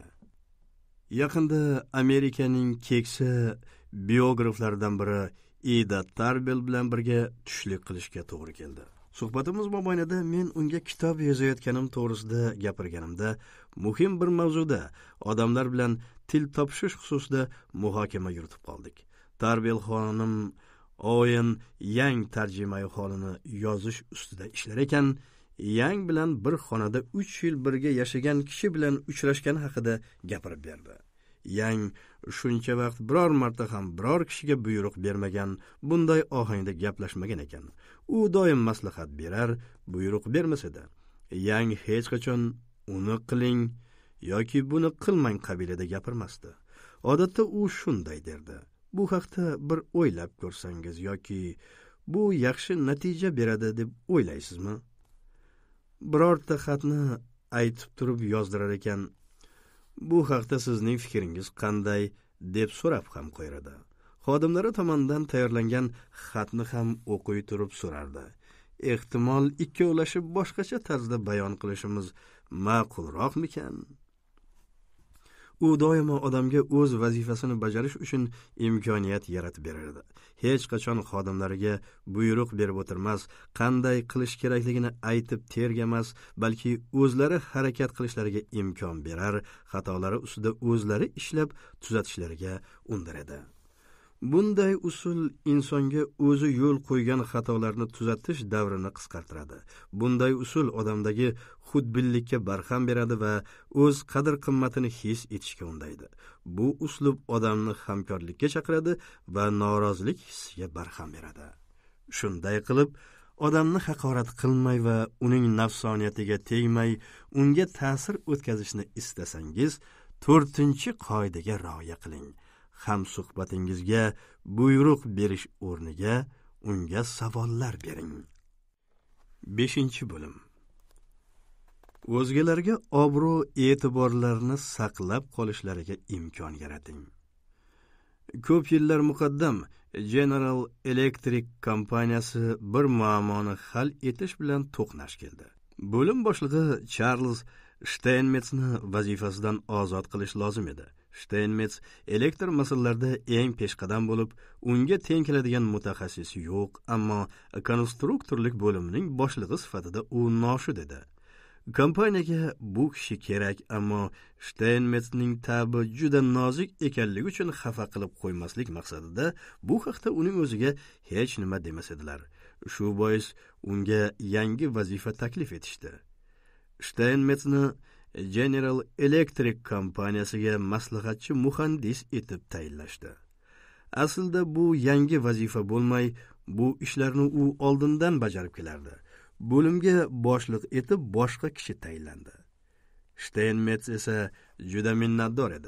Yaqinda Amerikaning keksa biograflaridan biri Ida Tarbell bilan birga tushlik qilishga to'g'ri keldi. Suhbatimiz mobaynida men unga kitob yozayotganim to'g'risida gapirganimda, muhim bir mavzuda odamlar bilan til topishish xususida muhokama yuritib qoldik. Tarbell xonim Owen Yang tarjimai holini yozish ustida ishlar ekan, Yang bilan bir xonada uch yil birga yashagan kishi bilan uchrashgani haqida gapirib berdi. Yang shuncha vaqt biror marta ham biror kishiga buyruq bermagan, bunday ohangda gaplashmagan ekan. U doim maslahat berar, buyruq bermas edi. Yang hech qachon uni qiling yoki buni qilmang qabilida gapirmasdi. Odatda u shunday derdi: bu haqda bir o'ylab ko'rsangiz yoki bu yaxshi natija beradi deb o'ylaysizmi? Birorta xatni aytib turib yozdirar ekan, bu haqda sizning fikringiz qanday deb so'rab ham qo'yardi. Xodimlari tomonidan tayyorlangan xatni ham o'qiy turib so'rardi. Ehtimol ikkovlashib boshqacha tarzda bayon qilishimiz ma'qulroqmikan? U doimo odamga o'z vazifasini bajarish uchun imkoniyat yaratib berardi. Hech qachon xodimlariga buyruq berib o'tirmas, qanday qilish kerakligini aytib tergamas, balki o'zlari harakat qilishlariga imkon berar, xatolari ustida o'zlari ishlab tuzatishlariga undar edi. Bunday usul insonga o'zi yo'l qo'ygan xatolarni tuzatish davrini qisqartiradi. Bunday usul odamdagi xudbinlikka barham beradi va o'z qadr-qimmatini his etishga undaydi. Bu uslub odamni hamkorlikka chaqiradi va norozilik hissiga barham beradi. Shunday qilib, odamni haqorat qilmay va uning nafsoniyatiga tegmay, unga ta'sir o'tkazishni istasangiz, to'rtinchi qoidaga rioya qiling. Hamsuhbatingizga buyruq berish o'rniga unga savollar bering. beshinchi bo'lim. O'zgalarga obro' e'tiborlarni saqlab qolishlariga imkon yarating. Ko'p yillar muqaddam General Electric kompaniyasi bir muammoni hal etish bilan to'qnash keldi. Bo'lim boshlig'i Charles Steinmetzni vazifasidan ozod qilish lozim edi. Steinmetz elektr masalalarida eng peshqadam bo'lib, unga teng keladigan mutaxassis yo'q, ammo konstruktorlik bo'limining boshlig'i sifatida u noshud edi. Kompaniyaga bu kishi kerak, ammo Steinmetzning ta'bi juda nozik ekanligi uchun xafa qilib qo'ymaslik maqsadida bu haqda uning o'ziga hech nima demas edilar. Shu bois unga yangi vazifa taklif etishdi. Steinmetzni General Electric kompaniyasiga maslahatchi muhandis etib tayinlashdi. Aslida bu yangi vazifa bo'lmay, bu ishlarni u oldindan bajarib kelardi. Bo'limga boshliq etib boshqa kishi tayinlandi. Steinmetz esa juda minnatdor edi.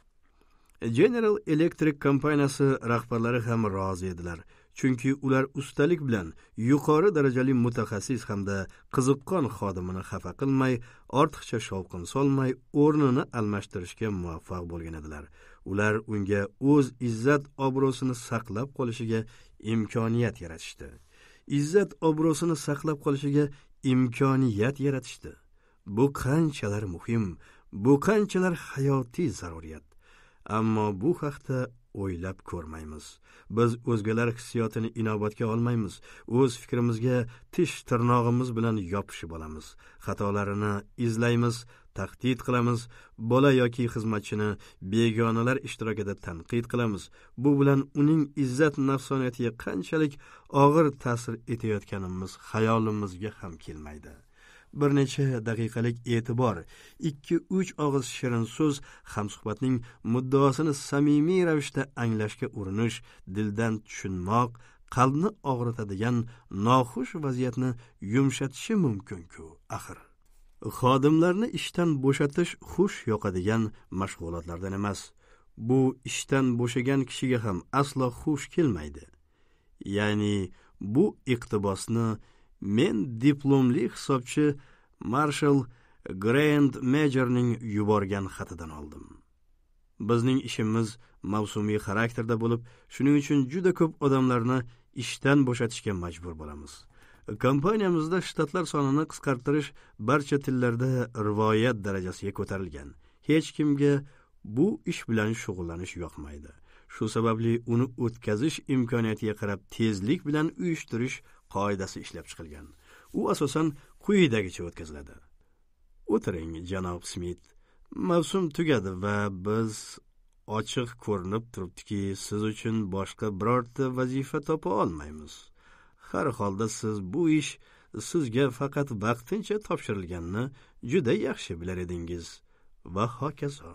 General Electric kompaniyasi rahbarlari ham rozi edilar, chunki ular ustalik bilan yuqori darajali mutaxassis hamda qiziqqon xodimini xafa qilmay, ortiqcha shovqin solmay, o'rnini almashtirishga muvaffaq bo'lgan edilar. Ular unga o'z izzat obro'sini saqlab qolishiga imkoniyat yaratishdi. Izzat obro'sini saqlab qolishiga imkoniyat yaratishdi. Bu qanchalar muhim, bu qanchalar hayotiy zaruriyat. Ammo bu haqda o'ylab ko'rmaymiz. Biz o'zgalar hissiyotini inobatga olmaymiz. O'z fikrimizga tish tirnog'imiz bilan yopishib olamiz. Xatolarini izlaymiz, tahdid qilamiz, bola yoki xizmatchini begonalar ishtirokida tanqid qilamiz. Bu bilan uning izzat nafsoniyatiga qanchalik og'ir ta'sir etayotganimiz xayolimizga ham kelmaydi. Bir necha daqiqalik e'tibor, ikki uch og'iz shirin so'z hamsuhbatning muddaosini samimiy ravishda anglashga urinish, dildan tushunmoq, qalbni og'ritadigan noxush vaziyatni yumshatishi mumkin-ku, axir. Xodimlarni ishdan bo'shatish xush yoqadigan mashg'ulotlardan emas. Bu ishdan bo'shagan kishiga ham aslo xush kelmaydi. Ya'ni bu iqtibosni men diplomli hisobchi Marshall Grand Majorning yuborgan xatidan oldim. Bizning ishimiz mavsumiy xarakterda bo'lib, shuning uchun juda ko'p odamlarni ishdan bo'shatishga majbur bo'lamiz. Kompaniyamizda shtatlar sonini qisqartirish barcha tillarda rivoyat darajasiga ko'tarilgan. Hech kimga bu ish bilan shug'ullanish yoqmaydi. Shu sababli uni o'tkazish imkoniyatiga qarab tezlik bilan uyushtirish qoidasi ishlab chiqilgan. U asosan quyidagicha o'tkaziladi. O'tiring, janob Smit. Mavsum tugadi va biz ochiq ko'rinib turibdiki, siz uchun boshqa birorta vazifa topa olmaymiz. Har holda siz bu ish sizga faqat vaqtincha topshirilganini juda yaxshi bilar edingiz va hokazo.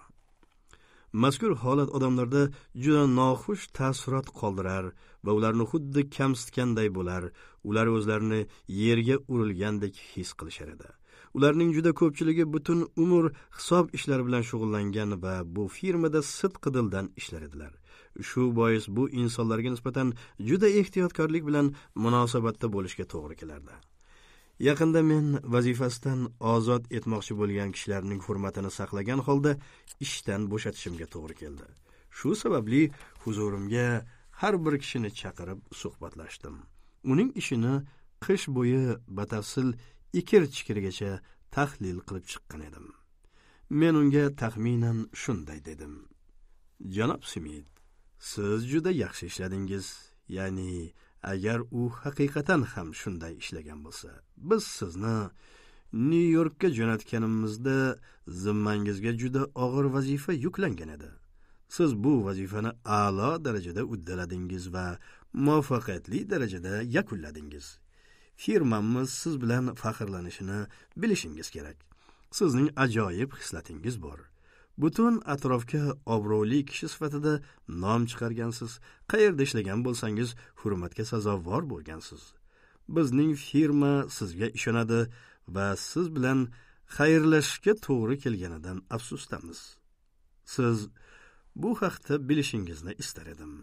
Mazkur holat odamlarda juda noxush ta'sirot qoldirar va ularni xuddi kamsitganday bo'lar. Ular o'zlarini yerga urilgandek his qilishar edi. Ularning juda ko'pchiligi butun umr hisob ishlari bilan shug'ullangan va bu firmada sidqidildan ishlar edilar. Shu bois bu insonlarga nisbatan juda ehtiyotkorlik bilan munosabatda bo'lishga to'g'ri kelardi. Yaqinda men vazifasidan ozod etmoqchi bo'lgan kishilarning hurmatini saqlagan holda ishdan bo'shatishimga to'g'ri keldi. Shu sababli huzurimga har bir kishini chaqirib suhbatlashdim. Uning ishini qish bo'yi batafsil ikir-chikirigacha tahlil qilib chiqqan edim. Men unga taxminan shunday dedim: janob Smit, siz juda yaxshi ishladingiz. Ya'ni agar u haqiqatan ham shunday ishlagan bo'lsa, biz sizni Nyu-Yorkka jo'natganimizda zimmangizga juda og'ir vazifa yuklangan edi. Siz bu vazifani a'lo darajada uddaladingiz va muvaffaqiyatli darajada yakunladingiz. Firmamiz siz bilan faxrlanishini bilishingiz kerak. Sizning ajoyib hislatingiz bor. Butun atrofga obro'li kishi sifatida nom chiqargansiz. Qayerda ishlagan bo'lsangiz, hurmatga sazovor bo'lgansiz. Bizning firma sizga ishonadi va siz bilan xayrlashishga to'g'ri kelganidan afsusdamiz. Siz bu haqda bilishingizni istar edim.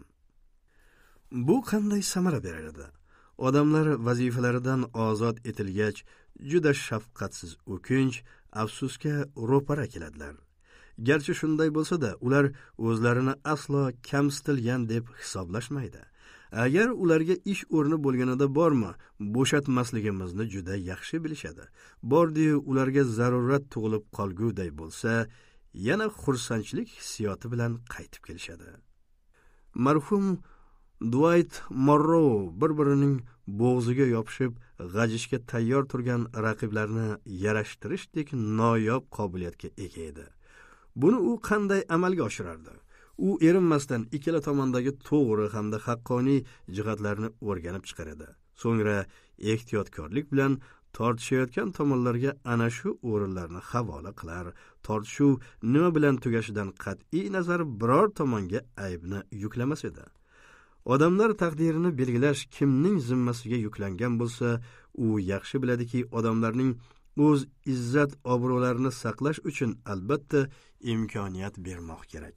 Bu qanday samara beradi? Odamlar vazifalaridan ozod etilgach, juda shafqatsiz, o'kinch, afsusga ro'para keladilar. Garchi shunday bo'lsa-da, ular o'zlarini aslo kamsitilgan deb hisoblashmaydi. Agar ularga ish o'rni bo'lganida bormi, bo'shatmasligimizni juda yaxshi bilishadi. Bordi-yu ularga zarurat tug'ilib qolguday bo'lsa, yana xursandchilik hissiyoti bilan qaytib kelishadi. Marhum Dwight Morrow bir-birining bo'g'ziga yopishib, g'ajishga tayyor turgan raqiblarni yarashtirishdek noyob qobiliyatga ega edi. Buni u qanday amalga oshirardi? U erinmasdan ikkala tomondagi to'g'ri hamda haqqoniy jihatlarni o'rganib chiqar edi. So'ngra ehtiyotkorlik bilan tortishayotgan tomonlarga ana shu o'rinlarni havola qilar. Tortishuv nima bilan tugashidan qat'iy nazar biror tomonga aybni yuklamas edi. Odamlar taqdirini belgilash kimning zimmasiga yuklangan bo'lsa, u yaxshi biladiki, odamlarning o'z izzat obro'larini saqlash uchun albatta imkoniyat bermoq kerak.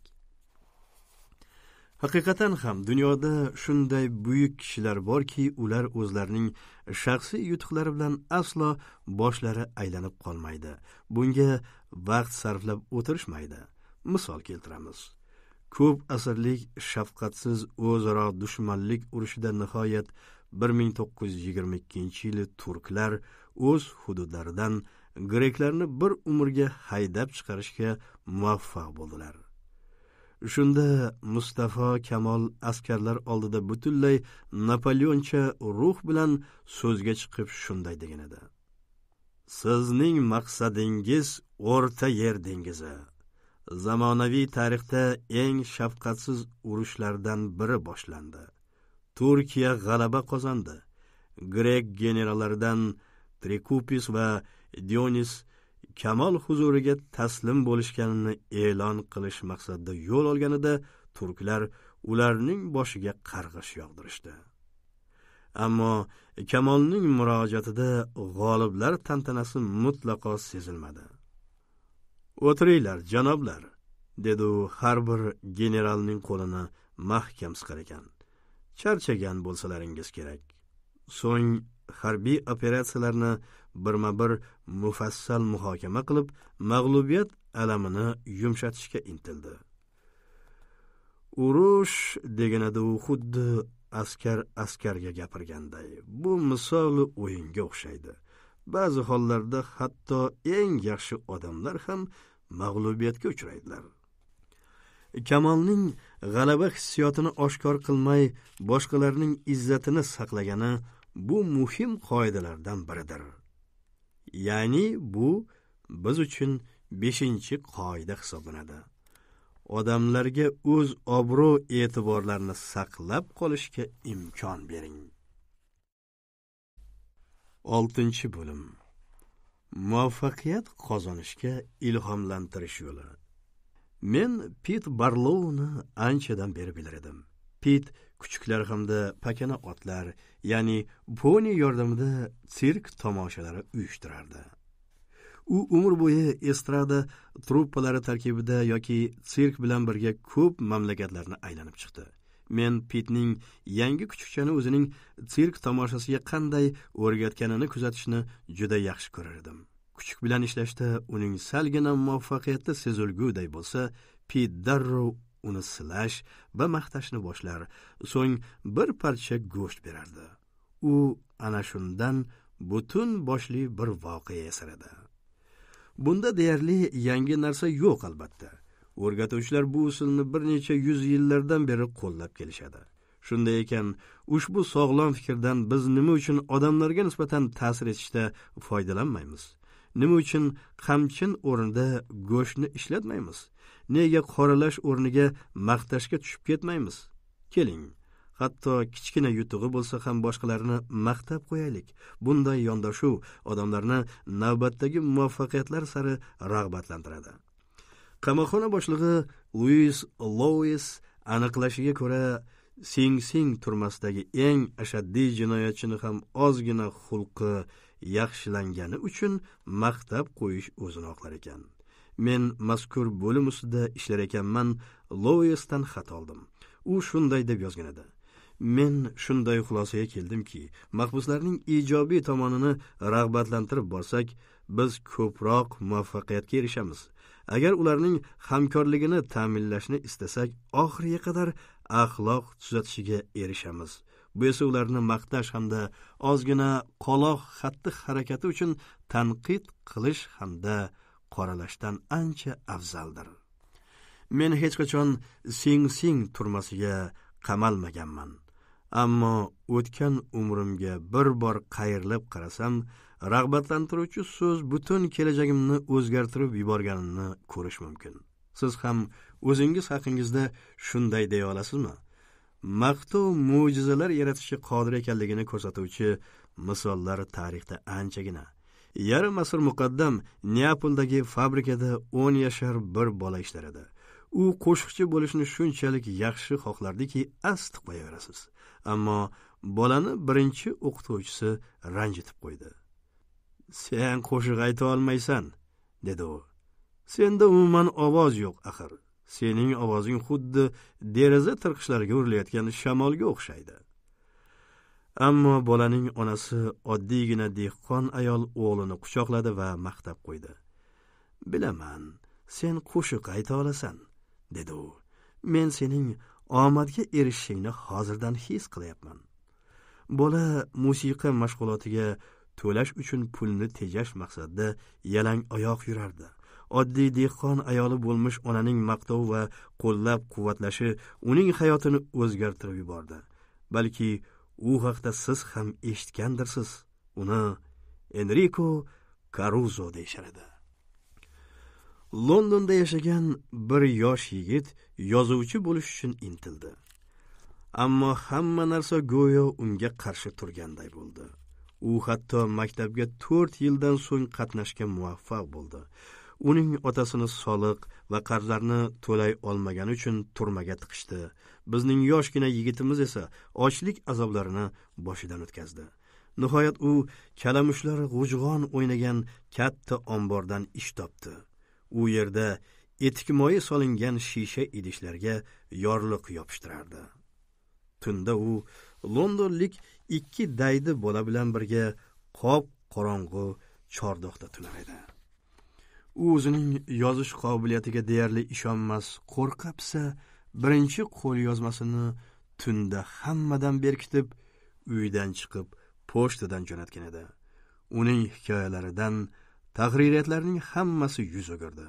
Haqiqatan ham dunyoda shunday buyuk kishilar borki, ular o'zlarining shaxsiy yutuqlari bilan aslo boshlari aylanib qolmaydi. Bunga vaqt sarflab o'tirishmaydi. Misol keltiramiz. Ko'p asrlik shafqatsiz o'zaro dushmanlik urushida nihoyat bir ming to'qqiz yuz yigirma ikkinchi yili turklar o'z hududlaridan greklarni bir umrga haydab chiqarishga muvaffaq bo'ldilar. Shunda Mustafa Kamol askarlar oldida butunlay Napoleoncha ruh bilan so'zga chiqib shunday degan edi: sizning maqsadingiz O'rta Yer dengizi. Zamonaviy tarixda eng shafqatsiz urushlardan biri boshlandi. Turkiya g'alaba qozondi. Grek generallaridan Trikupis va Dionis Kamol huzuriga taslim bo'lishganini e'lon qilish maqsadida yo'l olganida turklar ularning boshiga qarg'ish yog'dirishdi. Ammo Kamolning murojaatida g'oliblar tantanasi mutlaqo sezilmadi. "O'tiringlar, janoblar", dedi u har bir generalning qo'lini mahkam siqar ekan. "Charchagan bo'lsalaringiz kerak." So'ng harbiy operatsiyalarni birma-bir mufassal muhokama qilib, mag'lubiyat alamini yumshatishga intildi. Urush deganida u xuddi askar askarga gapirganday. Bu misol o'yinga o'xshaydi. Ba'zi hollarda hatto eng yaxshi odamlar ham mag'lubiyatga uchraydilar. Kamolning g'alaba hissiyotini oshkor qilmay, boshqalarning izzatini saqlagani bu muhim qoidalardan biridir. Ya'ni bu biz uchun beshinchi qoida hisoblanadi. Odamlarga o'z obro' e'tiborlarini saqlab qolishga imkon bering. oltinchi bo'lim. Muvaffaqiyat qozonishga ilhomlantirish yo'li. Men Pit Barlowni anchadan beri bilar edim. Pit kuchuklar hamda pakana otlar, ya'ni poni yordamida sirk tomoshalari uyushtirardi. U umr bo'yi estrada truppalari tarkibida yoki sirk bilan birga ko'p mamlakatlarni aylanib chiqdi. Men Pitning yangi kuchukchani o'zining sirk tomoshasiga qanday o'rgatganini kuzatishni juda yaxshi ko'rar edim. Kuchuk bilan ishlashda uning salgina muvaffaqiyati sezilguday bo'lsa, Pit darrov uni silash va maqtashni boshlar, so'ng bir parcha go'sht berardi. U ana shundan butun boshli bir voqea yasaradi. Bunda deyarli yangi narsa yo'q albatta. O'rgatuvchilar bu usulni bir necha yuz yillardan beri qo'llab kelishadi. Shunday ekan, ushbu sog'lom fikrdan biz nima uchun odamlarga nisbatan ta'sir etishda foydalanmaymiz? Nima uchun qamchin o'rnida go'shtni ishlatmaymiz? Nega qoralash o'rniga maqtashga tushib ketmaymiz? Keling, hatto kichkina yutug'i bo'lsa ham boshqalarni maqtab qo'yaylik. Bunday yondashuv odamlarni navbatdagi muvaffaqiyatlar sari rag'batlantiradi. Qamoqxona boshlig'i Luis Lewis aniqlashiga ko'ra, Sing Sing turmasidagi eng ashaddiy jinoyatchini ham ozgina xulqi yaxshilangani uchun maqtab qo'yish o'zini oqlar ekan. Men mazkur bo'lim ustida ishlar ekanman, Lewisdan xat oldim. U shunday deb yozgan edi: Men shunday xulosaga keldimki, mahbuslarning ijobiy tomonini rag'batlantirib borsak, biz ko'proq muvaffaqiyatga erishamiz. Agar ularning hamkorligini ta'minlashni istasak, oxiriga qadar axloq tuzatishiga erishamiz. Bu esa ularni maqtash hamda ozgina qoloq xatti harakati uchun tanqid qilish hamda qoralashdan ancha afzaldir. Men hech qachon Sing Sing turmasiga qamalmaganman. Ammo o'tgan umrimga bir bor qayrilib qarasam, rag'batlantiruvchi so'z butun kelajagimni o'zgartirib yuborganini ko'rish mumkin. Siz ham o'zingiz haqingizda shunday deya olasizmi? Maqtov mo'jizalar yaratishga qodir ekanligini ko'rsatuvchi misollar tarixda anchagina. Yarim asr muqaddam Neapoldagi fabrikada o'n yashar bir bola ishlar edi. U qo'shiqchi bo'lishni shunchalik yaxshi xohlardiki, asti qo'yaverasiz. Ammo bolani birinchi o'qituvchisi ranjitib qo'ydi. "Sen qo'shiq ayta olmaysan", dedi u. "Senda umuman ovoz yo'q axir. Sening ovozing xuddi deraza tirqishlariga urilayotgan shamolga o'xshaydi." Ammo bolaning onasi oddiygina dehqon ayol o'g'lini quchoqladi va maqtab qo'ydi. "Bilaman, sen qo'shiq ayta olasan", dedi u. "Men sening omadga erishishingni hozirdan his qilyapman." Bola musiqa mashg'ulotiga to'lash uchun pulni tejash maqsadida yalang oyoq yurardi. Oddiy dehqon ayoli bo'lmish onaning maqtov va qo'llab-quvvatlashi uning hayotini o'zgartirib yubordi. Balki u haqda siz ham eshitgandirsiz. Uni Enrico Caruso deyishar edi. Londonda yashagan bir yosh yigit yozuvchi bo'lish uchun intildi. Ammo hamma narsa go'yo unga qarshi turganday bo'ldi. U hatto maktabga to'rt yildan so'ng qatnashga muvaffaq bo'ldi. Uning otasini soliq va qarzlarni to'lay olmagani uchun turmaga tiqishdi. Bizning yoshgina yigitimiz esa ochlik azoblarini boshidan o'tkazdi. Nihoyat u kalamushlar g'ujg'on o'ynagan katta ombordan ish topdi. U yerda etikmoyi solingan shisha idishlarga yorliq yopishtirardi. Tunda u londonlik ikki daydi bola bilan birga qop qorong'u chordoqda tunar edi. U o'zining yozish qobiliyatiga deyarli ishonmas, qo'rqapsa, birinchi qo'l yozmasini tunda hammadan berkitib, uydan chiqib, pochtadan jo'natgan edi. Uning hikoyalaridan tahririyatlarning hammasi yuz o'girdi.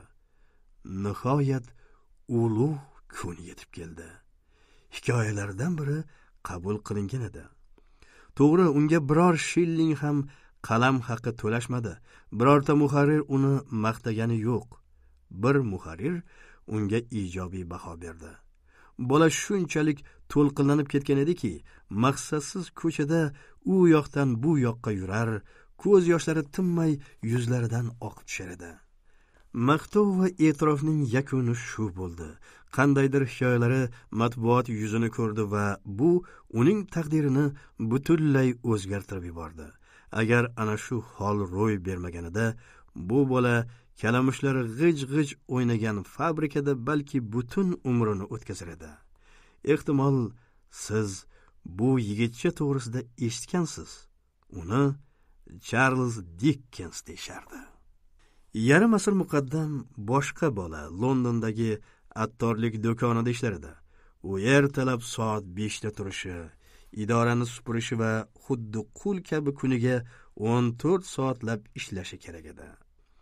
Nihoyat ulug' kun yetib keldi. Hikoyalardan biri qabul qilingan edi. To'g'ri, unga biror shilling ham qalam haqi to'lashmadi. Birorta muharrir uni maqtagani yo'q. Bir muharrir unga ijobiy baho berdi. Bola shunchalik to'lqinlanib ketgan ediki, maqsadsiz ko'chada u yoqdan bu yoqqa yurar, ko'z yoshlari tinmay yuzlaridan oqib tushar edi. Maqtov va e'tirofning yakuni shu bo'ldi. Qandaydir hikoyalari matbuot yuzini ko'rdi va bu uning taqdirini butunlay o'zgartirib yubordi. Agar ana shu hol ro'y bermaganida, bu bola kalamushlar g'ij-g'ij o'ynagan fabrikada balki butun umrini o'tkazar edi. Ehtimol siz bu yigitcha to'g'risida eshitgansiz. Uni Charles Dickens deyishardi. Yarim asr muqaddam boshqa bola Londondagi attorlik do'konida ishlar edi. U ertalab soat beshda turishi, idorani supurishi va xuddi qul kabi kuniga o'n to'rt soatlab ishlashi kerak edi.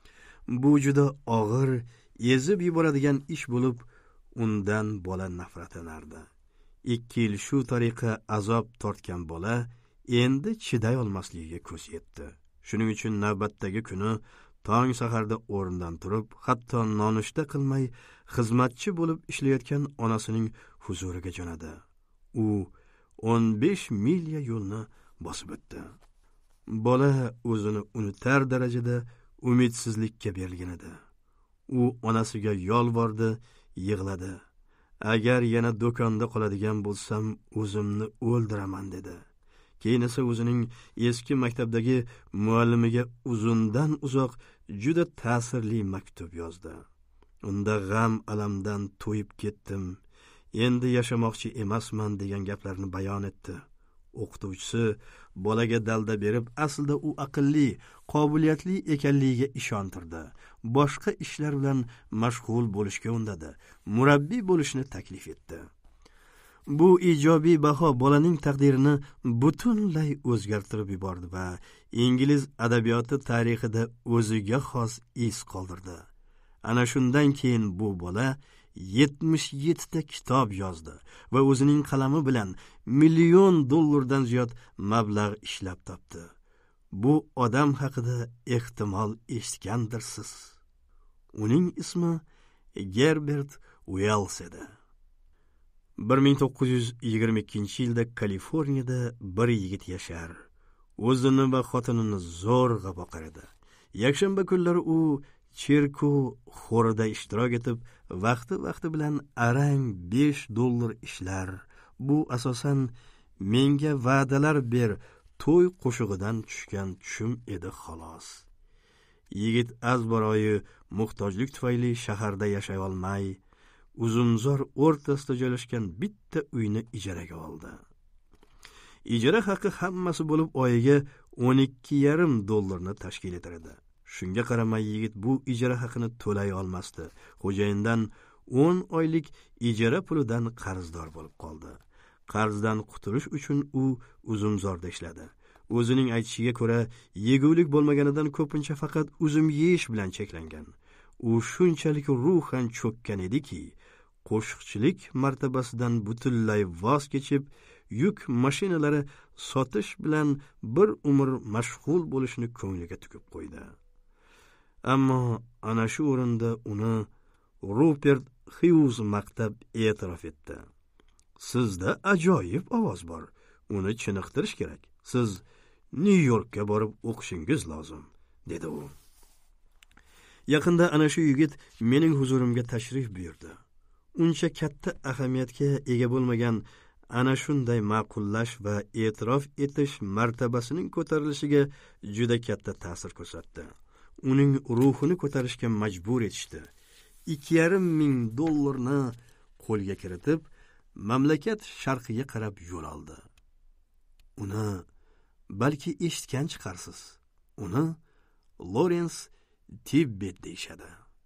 Bu juda og'ir, ezib yuboradigan ish bo'lib, undan bola nafratlanardi. ikki yil shu tariqa azob tortgan bola endi chiday olmasligiga ko'z yetdi. Shuning uchun navbatdagi kuni tong saharda o'rnidan turib, hatto nonushta qilmay xizmatchi bo'lib ishlayotgan onasining huzuriga jo'nadi. U o'n besh milya yo'lni bosib o'tdi. Bola o'zini unutar darajada umidsizlikka berilgan edi. U onasiga yolvordi, yig'ladi. Agar yana do'konda qoladigan bo'lsam, o'zimni o'ldiraman dedi. Keyin esa o'zining eski maktabdagi muallimiga uzundan uzoq juda ta'sirli maktub yozdi. Unda g'am alamdan to'yib ketdim, endi yashamoqchi emasman degan gaplarni bayon etdi. O'qituvchisi bolaga dalda berib, aslida u aqlli, qobiliyatli ekanligiga ishontirdi. Boshqa ishlar bilan mashg'ul bo'lishga undadi. Murabbiy bo'lishni taklif etdi. Bu ijobiy baho bolaning taqdirini butunlay o'zgartirib yubordi va ingliz adabiyoti tarixida o'ziga xos iz qoldirdi. Ana shundan keyin bu bola yetmish yetti ta kitob yozdi va o'zining qalami bilan million dollardan ziyod mablag' ishlab topdi. Bu odam haqida ehtimol eshitgandirsiz. Uning ismi Gerbert Wells edi. bir ming to'qqiz yuz yigirma ikkinchi yilda Kaliforniyada bir yigit yashar. O'zini va xotinini zo'rg'a boqar edi. Yakshanba kunlari u cherkov xorida ishtirok etib, vaqti-vaqti bilan arang besh dollar ishlar. Bu asosan menga va'dalar ber to'y qo'shig'idan tushgan tushum edi xolos. Yigit azbaroyi muhtojlik tufayli shaharda yashay olmay, Uzumzor o'rtasida joylashgan bitta uyni ijaraga oldi. Ijara haqi hammasi bo'lib oyiga o'n ikki yarim dollarni tashkil etardi. Shunga qaramay yigit bu ijara haqini to'lay olmasdi. Xo'jayindan o'n oylik ijara pulidan qarzdor bo'lib qoldi. Qarzdan qutulish uchun u Uzumzorda ishladi. O'zining aytishiga ko'ra, yegulik bo'lmaganidan ko'pincha faqat uzum yeyish bilan cheklangan. U shunchalik ruhan cho'kkan ediki, qo'shiqchilik martabasidan butunlay voz kechib, yuk mashinalari sotish bilan bir umr mashg'ul bo'lishni ko'ngliga tugib qo'ydi. Ammo ana shu o'rinda uni Rupert Hughes maqtab e'tirof etdi. Sizda ajoyib ovoz bor, uni chiniqtirish kerak. Siz Nyu-Yorkka borib o'qishingiz lozim, dedi u. Yaqinda ana shu yigit mening huzurimga tashrif buyurdi. Uncha katta ahamiyatga ega bo'lmagan ana shunday ma'qullash va e'tirof etish martabasining ko'tarilishiga juda katta ta'sir ko'rsatdi. Uning ruhini ko'tarishga majbur etishdi. ikki yarim ming dollarni qo'lga kiritib, mamlakat sharqiga qarab yo'l oldi. Uni balki eshitgan chiqarsiz. Uni Lawrence Tibbet deyshadi.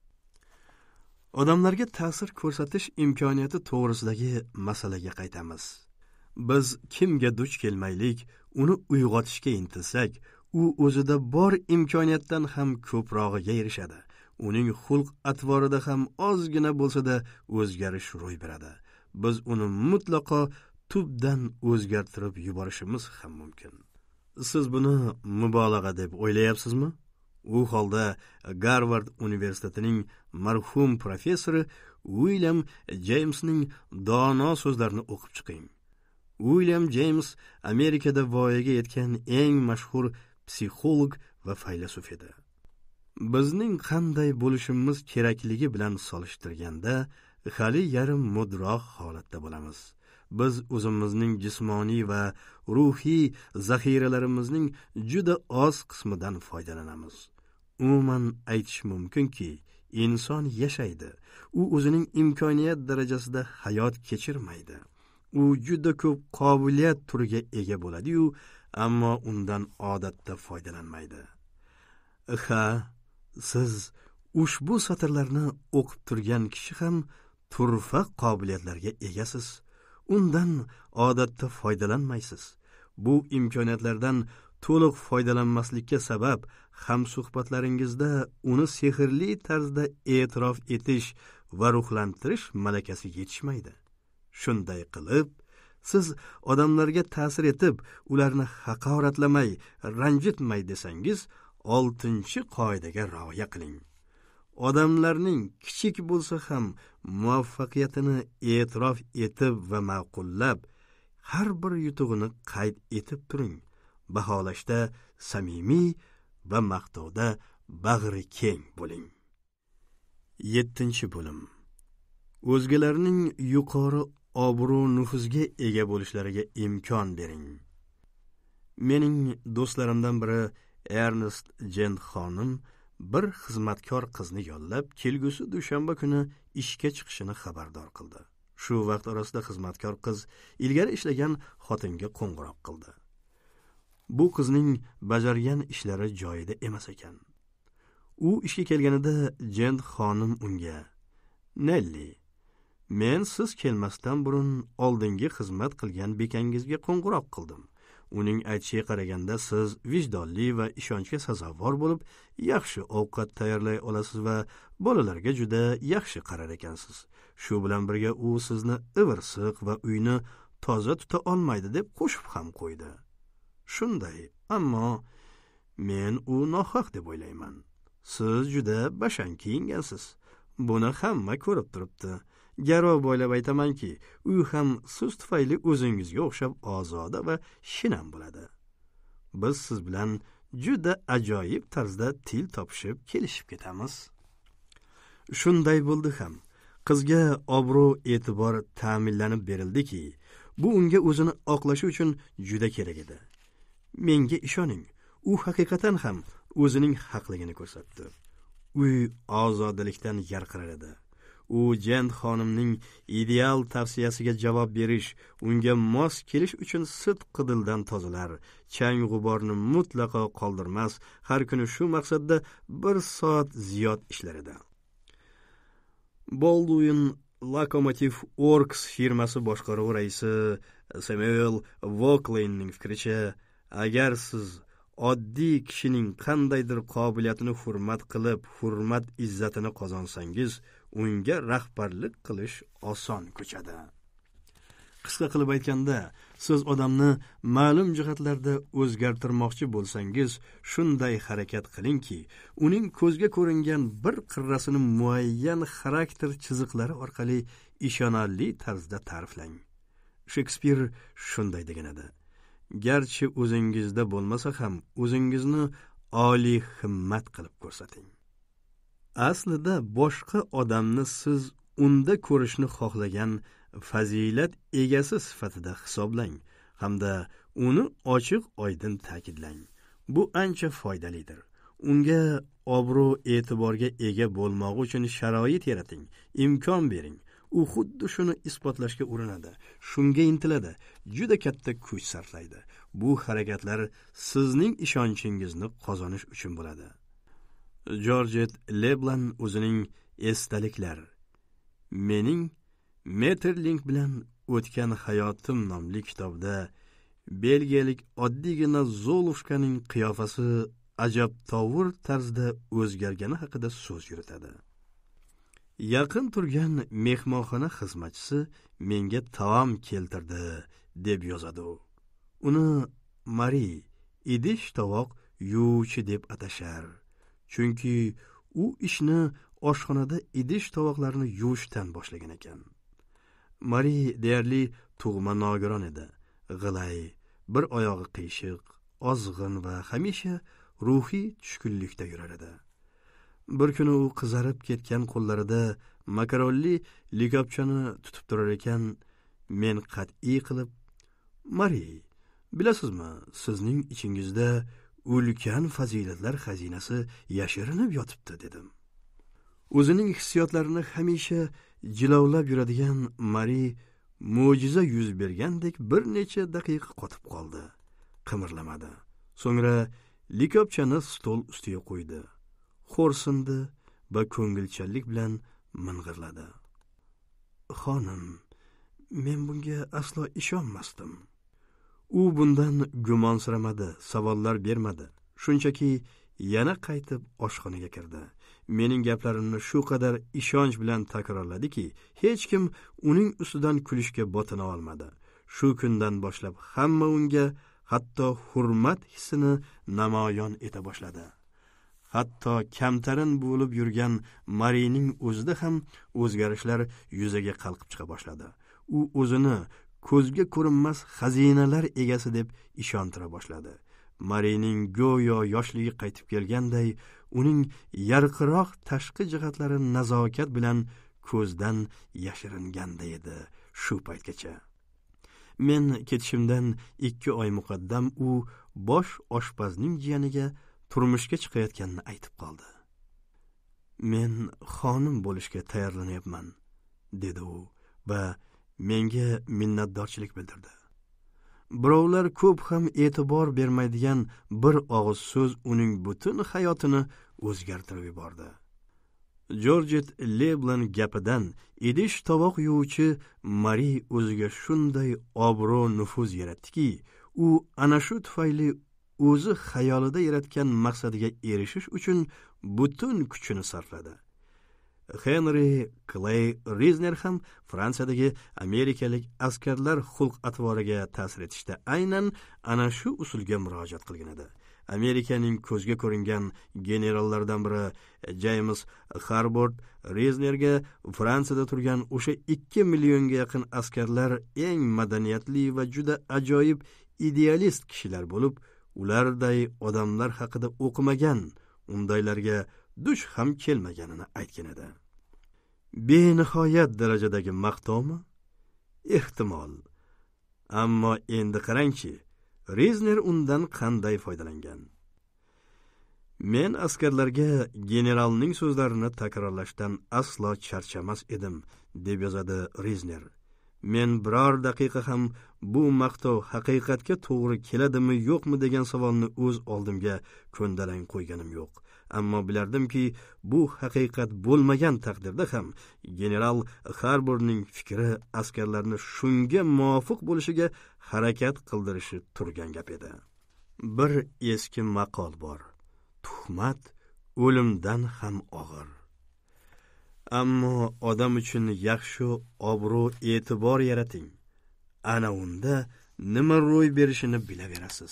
Odamlarga ta'sir ko'rsatish imkoniyati to'g'risidagi masalaga qaytamiz. Biz kimga duch kelmaylik, uni uyg'otishga intilsak, u o'zida bor imkoniyatdan ham ko'prog'iga erishadi. Uning xulq atvorida ham ozgina bo'lsa-da o'zgarish ro'y beradi. Biz uni mutlaqo tubdan o'zgartirib yuborishimiz ham mumkin. Siz buni mubolag'a deb o'ylayapsizmi? U holda Garvard universitetining marhum professori William Jamesning dono so'zlarini o'qib chiqing. William James Amerikada voyaga yetgan eng mashhur psixolog va faylasuf edi. Bizning qanday bo'lishimiz kerakligi bilan solishtirganda hali yarim mudroq holatda bo'lamiz. Biz o'zimizning jismoniy va ruhiy zaxiralarimizning juda oz qismidan foydalanamiz. Umuman aytish mumkinki, inson yashaydi. U o'zining imkoniyat darajasida hayot kechirmaydi. U juda ko'p qobiliyat turiga ega bo'ladi-yu, ammo undan odatda foydalanmaydi. Ha, siz ushbu satrlarni o'qib turgan kishi ham turfa qobiliyatlarga egasiz. Undan odatda foydalanmaysiz. Bu imkoniyatlardan to'liq foydalanmaslikka sabab hamsuhbatlaringizda uni sehrli tarzda e'tirof etish va ruhlantirish malakasi yetishmaydi. Shunday qilib, siz odamlarga ta'sir etib, ularni haqoratlamay, ranjitmay desangiz, oltinchi qoidaga rioya qiling. Odamlarning kichik bo'lsa ham muvaffaqiyatini e'tirof etib va ma'qullab, har bir yutug'ini qayd etib turing. Baholashda samimiy va maqtovda bag'ri keng bo'ling. yettinchi bo'lim. O'zgalarning yuqori obro' nufuzga ega bo'lishlariga imkon bering. Mening do'stlarimdan biri Ernest Jent xonim bir xizmatkor qizni yollab, kelgusi dushanba kuni ishga chiqishini xabardor qildi. Shu vaqt orasida xizmatkor qiz ilgari ishlagan xotinga qo'ng'iroq qildi. Bu qizning bajargan ishlari joyida emas ekan. U ishga kelganida Jent xonim unga: "Nelli, men siz kelmasdan burun oldingi xizmat qilgan bekangizga qo'ng'iroq qildim. Uning aytishiga qaraganda siz vijdonli va ishonchga sazovor bo'lib, yaxshi ovqat tayyorlay olasiz va bolalarga juda yaxshi qarar ekansiz. Shu bilan birga u sizni ivirsiq va uyni toza tuta olmaydi" deb qo'shib ham qo'ydi. Shunday, ammo men u nohaq deb o'ylayman. Siz juda bashang kiyingansiz. Buni hamma ko'rib turibdi. Garov bo'ylab aytamanki, u ham siz tufayli o'zingizga o'xshab ozoda va shinam bo'ladi. Biz siz bilan juda ajoyib tarzda til topishib, kelishib ketamiz. Shunday bo'ldi ham. Qizga obro' e'tibor ta'minlanib berildiki, bu unga o'zini oqlashi uchun juda kerak edi. Menga ishoning, u haqiqatan ham o'zining haqligini ko'rsatdi. Uy ozodalikdan yarqirar edi. U Jent xonimning ideal tavsiyasiga javob berish, unga mos kelish uchun sidq-dildan tozalar, chang g'uborni mutlaqo qoldirmas, har kuni shu maqsadda bir soat ziyod ishlar edi. Baldwin Locomotive Works firmasi boshqaruvi raisi Samuel Walkleyning fikricha, agar siz oddiy kishining qandaydir qobiliyatini hurmat qilib, hurmat izzatini qozonsangiz, unga rahbarlik qilish oson ko'chadi. Qisqa qilib aytganda, siz odamni ma'lum jihatlarda o'zgartirmoqchi bo'lsangiz, shunday harakat qilingki, uning ko'zga ko'ringan bir qirrasini muayyan xarakter chiziqlari orqali ishonarli tarzda ta'riflang. Shekspir shunday degan edi: garchi o'zingizda bo'lmasa ham, o'zingizni oliy himmat qilib ko'rsating. Aslida boshqa odamni siz unda ko'rishni xohlagan fazilat egasi sifatida hisoblang hamda uni ochiq-oydin ta'kidlang. Bu ancha foydalidir. Unga obro' e'tiborga ega bo'lmoq uchun sharoit yarating, imkon bering. U xuddi shuni isbotlashga urinadi, shunga intiladi, juda katta kuch sarflaydi. Bu harakatlar sizning ishonchingizni qozonish uchun bo'ladi. Georgette Leblanc o'zining Esdaliklar, mening Metterling bilan o'tgan hayotim nomli kitobda belgiyalik oddiygina Zolushkaning qiyofasi ajabtovur tarzda o'zgargani haqida so'z yuritadi. Yaqin turgan mehmonxona xizmatchisi menga taom keltirdi deb yozadi u. Uni Mari, idish tovoq yuvuvchi deb atashar. Chunki u ishni oshxonada idish tovoqlarni yuvishdan boshlagan ekan. Mari deyarli tug'ma nogiron edi. G'ilay, bir oyog'i qiyshiq, ozg'in va hamisha ruhiy tushkunlikda yurar edi. Bir kuni u qizarib ketgan qo'llarida makaronli likopchani tutib turar ekan, men qat'iy qilib: "Mari, bilasizmi, sizning ichingizda ulkan fazilatlar xazinasi yashirinib yotibdi" dedim. O'zining hissiyotlarini hamisha jilovlab yuradigan Mari mo'jiza yuz bergandek bir necha daqiqa qotib qoldi, qimirlamadi. So'ngra likopchani stol ustiga qo'ydi, xo'rsindi va ko'ngilchanlik bilan ming'irladi: "Xonim, men bunga aslo ishonmasdim." U bundan gumonsiramadi, savollar bermadi. Shunchaki yana qaytib oshxonaga kirdi. Mening gaplarimni shu qadar ishonch bilan takrorladiki, hech kim uning ustidan kulishga botina olmadi. Shu kundan boshlab hamma unga hatto hurmat hissini namoyon eta boshladi. Hatto kamtarin bo'lib yurgan Marining o'zida ham o'zgarishlar yuzaga qalqib chiqa boshladi. U o'zini ko'zga ko'rinmas xazinalar egasi deb ishontira boshladi. Marining go'yo yoshligi qaytib kelganday, uning yarqiroq tashqi jihatlari nazokat bilan ko'zdan yashiringanda edi shu paytgacha. Men ketishimdan ikki oy muqaddam u bosh oshpazning jiyaniga turmushga chiqayotganini aytib qoldi. Men xonim bo'lishga tayyorlanyapman, dedi u va menga minnatdorchilik bildirdi. Birovlar ko'p ham e'tibor bermaydigan bir og'iz so'z uning butun hayotini o'zgartirib yubordi. Jorjet Leblan gapidan idish tovoq yuvuvchi Mari o'ziga shunday obro' nufuz yaratdiki, u ana shu tufayli o'zi xayolida yaratgan maqsadiga erishish uchun butun kuchini sarfladi. Henry Clay Risner ham Fransiyadagi amerikalik askarlar xulq-atvoriga ta'sir etishda aynan ana shu usulga murojaat qilgan edi. Amerikaning ko'zga ko'ringan generallaridan biri James Harbord Risnerga Fransiyada turgan o'sha ikki millionga yaqin askarlar eng madaniyatli va juda ajoyib idealist kishilar bo'lib, ularday odamlar haqida o'qimagan, undaylarga duch ham kelmaganini aytgan edi. Benihoyat darajadagi maqtovmi? Ehtimol. Ammo endi qarangchi, Risner undan qanday foydalangan? Men askarlarga generalning so'zlarini takrorlashdan aslo charchamas edim, deb yozadi Risner. Men biror daqiqa ham bu maqtov haqiqatga to'g'ri keladimi yo'qmi degan savolni o'z oldimga ko'ndalang qo'yganim yo'q. Ammo bilardimki, bu haqiqat bo'lmagan taqdirda ham general Harbordning fikri askarlarni shunga muvofiq bo'lishiga harakat qildirishi turgan gap edi. Bir eski maqol bor. Tuhmat o'limdan ham og'ir. Ammo odam uchun yaxshi obro' e'tibor yarating. Ana unda nima ro'y berishini bilaverasiz.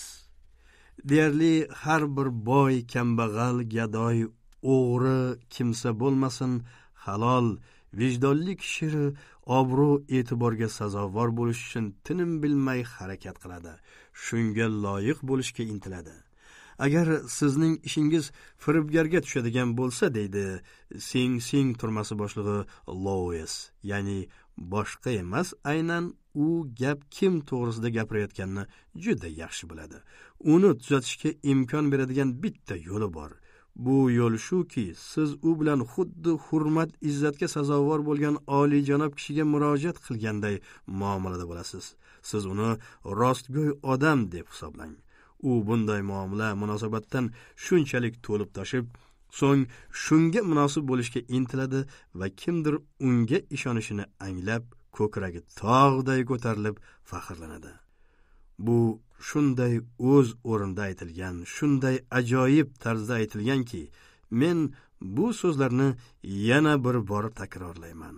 Deyarli har bir boy, kambag'al, gadoy, o'g'ri kimsa bo'lmasin, halol, vijdonli kishi obro' e'tiborga sazovor bo'lish uchun tinim bilmay harakat qiladi. Shunga loyiq bo'lishga intiladi. Agar sizning ishingiz firibgarga tushadigan bo'lsa, deydi Sing Sing turmasi boshlig'i Lois, ya'ni boshqa emas, aynan u gap kim to'g'risida gapirayotganini juda yaxshi biladi. Uni tuzatishga imkon beradigan bitta yo'li bor. Bu yo'l shuki, siz u bilan xuddi hurmat, izzatga sazovor bo'lgan oliyjanob kishiga murojaat qilganday muomalada bo'lasiz. Siz uni rostgo'y odam deb hisoblang. U bunday muomala, munosabatdan shunchalik to'lib toshib, so'ng shunga munosib bo'lishga intiladi va kimdir unga ishonishini anglab, ko'kragi tog'day ko'tarilib faxrlanadi. Bu shunday o'z o'rinda aytilgan, shunday ajoyib tarzda aytilganki, men bu so'zlarni yana bir bor takrorlayman.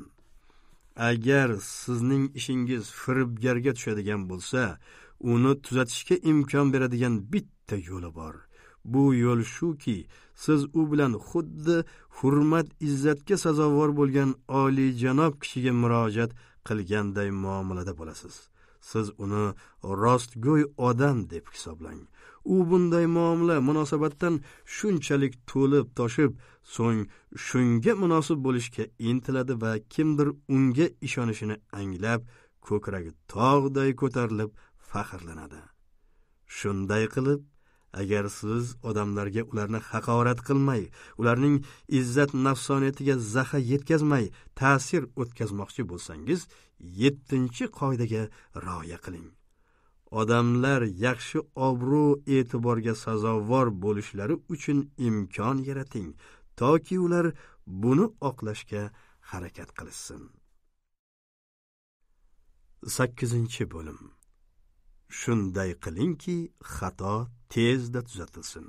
Agar sizning ishingiz firibgarga tushadigan bo'lsa, uni tuzatishga imkon beradigan bitta yo'li bor. Bu yo'l shuki, siz u bilan xuddi hurmat, izzatga sazovor bo'lgan oliyjanob kishiga murojaat qilganday muomalada bo'lasiz. Siz uni rostgo'y odam deb hisoblang. U bunday muomala, munosabatdan shunchalik to'lib toshib, so'ng shunga munosib bo'lishga intiladi va kimdir unga ishonishini anglab, ko'kragi tog'day ko'tarilib faxrlanadi. Shunday qilib, agar siz odamlarga ularni haqorat qilmay, ularning izzat nafsoniyatiga zaxa yetkazmay, ta'sir o'tkazmoqchi bo'lsangiz, yettinchi qoidaga rioya qiling. Odamlar yaxshi obro' e'tiborga sazovor bo'lishlari uchun imkon yarating, toki ular buni oqlashga harakat qilsin. sakkizinchi bo'lim. shunday qilingki, xato tezda tuzatilsin.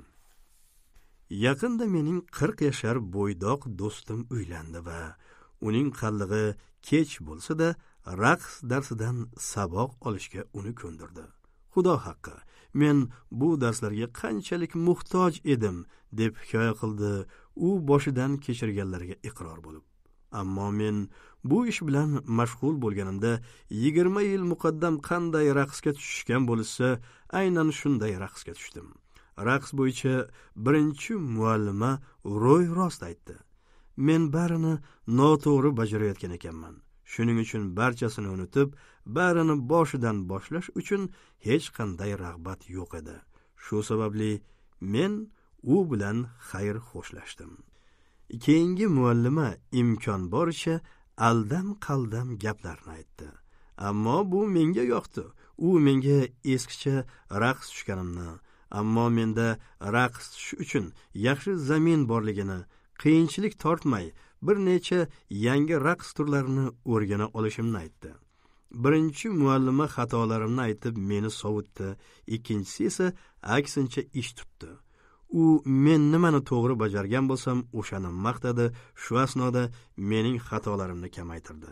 Yaqinda mening qirq yashar bo'ydoq do'stim uylandi va uning qallig'i kech bo'lsa-da, raqs darsidan saboq olishga uni ko'ndirdi. Xudo haqqi, men bu darslarga qanchalik muhtoj edim deb hikoya qildi u boshidan kechirganlarga iqror bo'lib. Ammo men bu ish bilan mashg'ul bo'lganimda yigirma yil muqaddam qanday raqsga tushishgan bo'lsa, aynan shunday raqsga tushdim. Raqs bo'yicha birinchi muallima ro'y rost aytdi. Men barini noto'g'ri bajarayotgan ekanman. Shuning uchun barchasini unutib, barini boshidan boshlash uchun hech qanday rag'bat yo'q edi. Shu sababli men u bilan xayr xo'shlashdim. Keyingi muallima imkon boricha aldam-qaldam gaplarni aytdi. Ammo bu menga yoqdi. U menga eskicha raqs tushganimni, ammo menda raqs tush uchun yaxshi zamin borligini, qiyinchilik tortmay bir necha yangi raqs turlarini o'rgana olishimni aytdi. Birinchi muallima xatolarimni aytib meni sovutdi, ikkinchisi esa aksincha ish tutdi. U men nimani to'g'ri bajargan bo'lsam, o'shani maqtadi, shu asnoda mening xatolarimni kamaytirdi.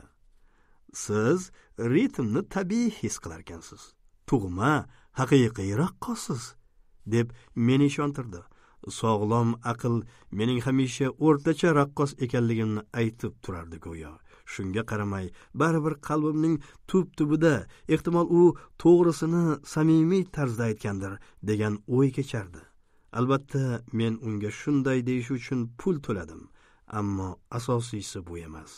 Siz ritmni tabiiy his qilar ekansiz. Tug'ma, haqiqiy raqqossiz, deb meni ishontirdi. Sog'lom aql mening hamisha o'rtacha raqqos ekanligimni aytib turardi go'yo. Shunga qaramay, baribir qalbimning tub-tubida ehtimol u to'g'risini samimiy tarzda aytgandir degan o'y kechardi. Albatta, men unga shunday deyish uchun pul to'ladim, ammo asosiysi bu emas.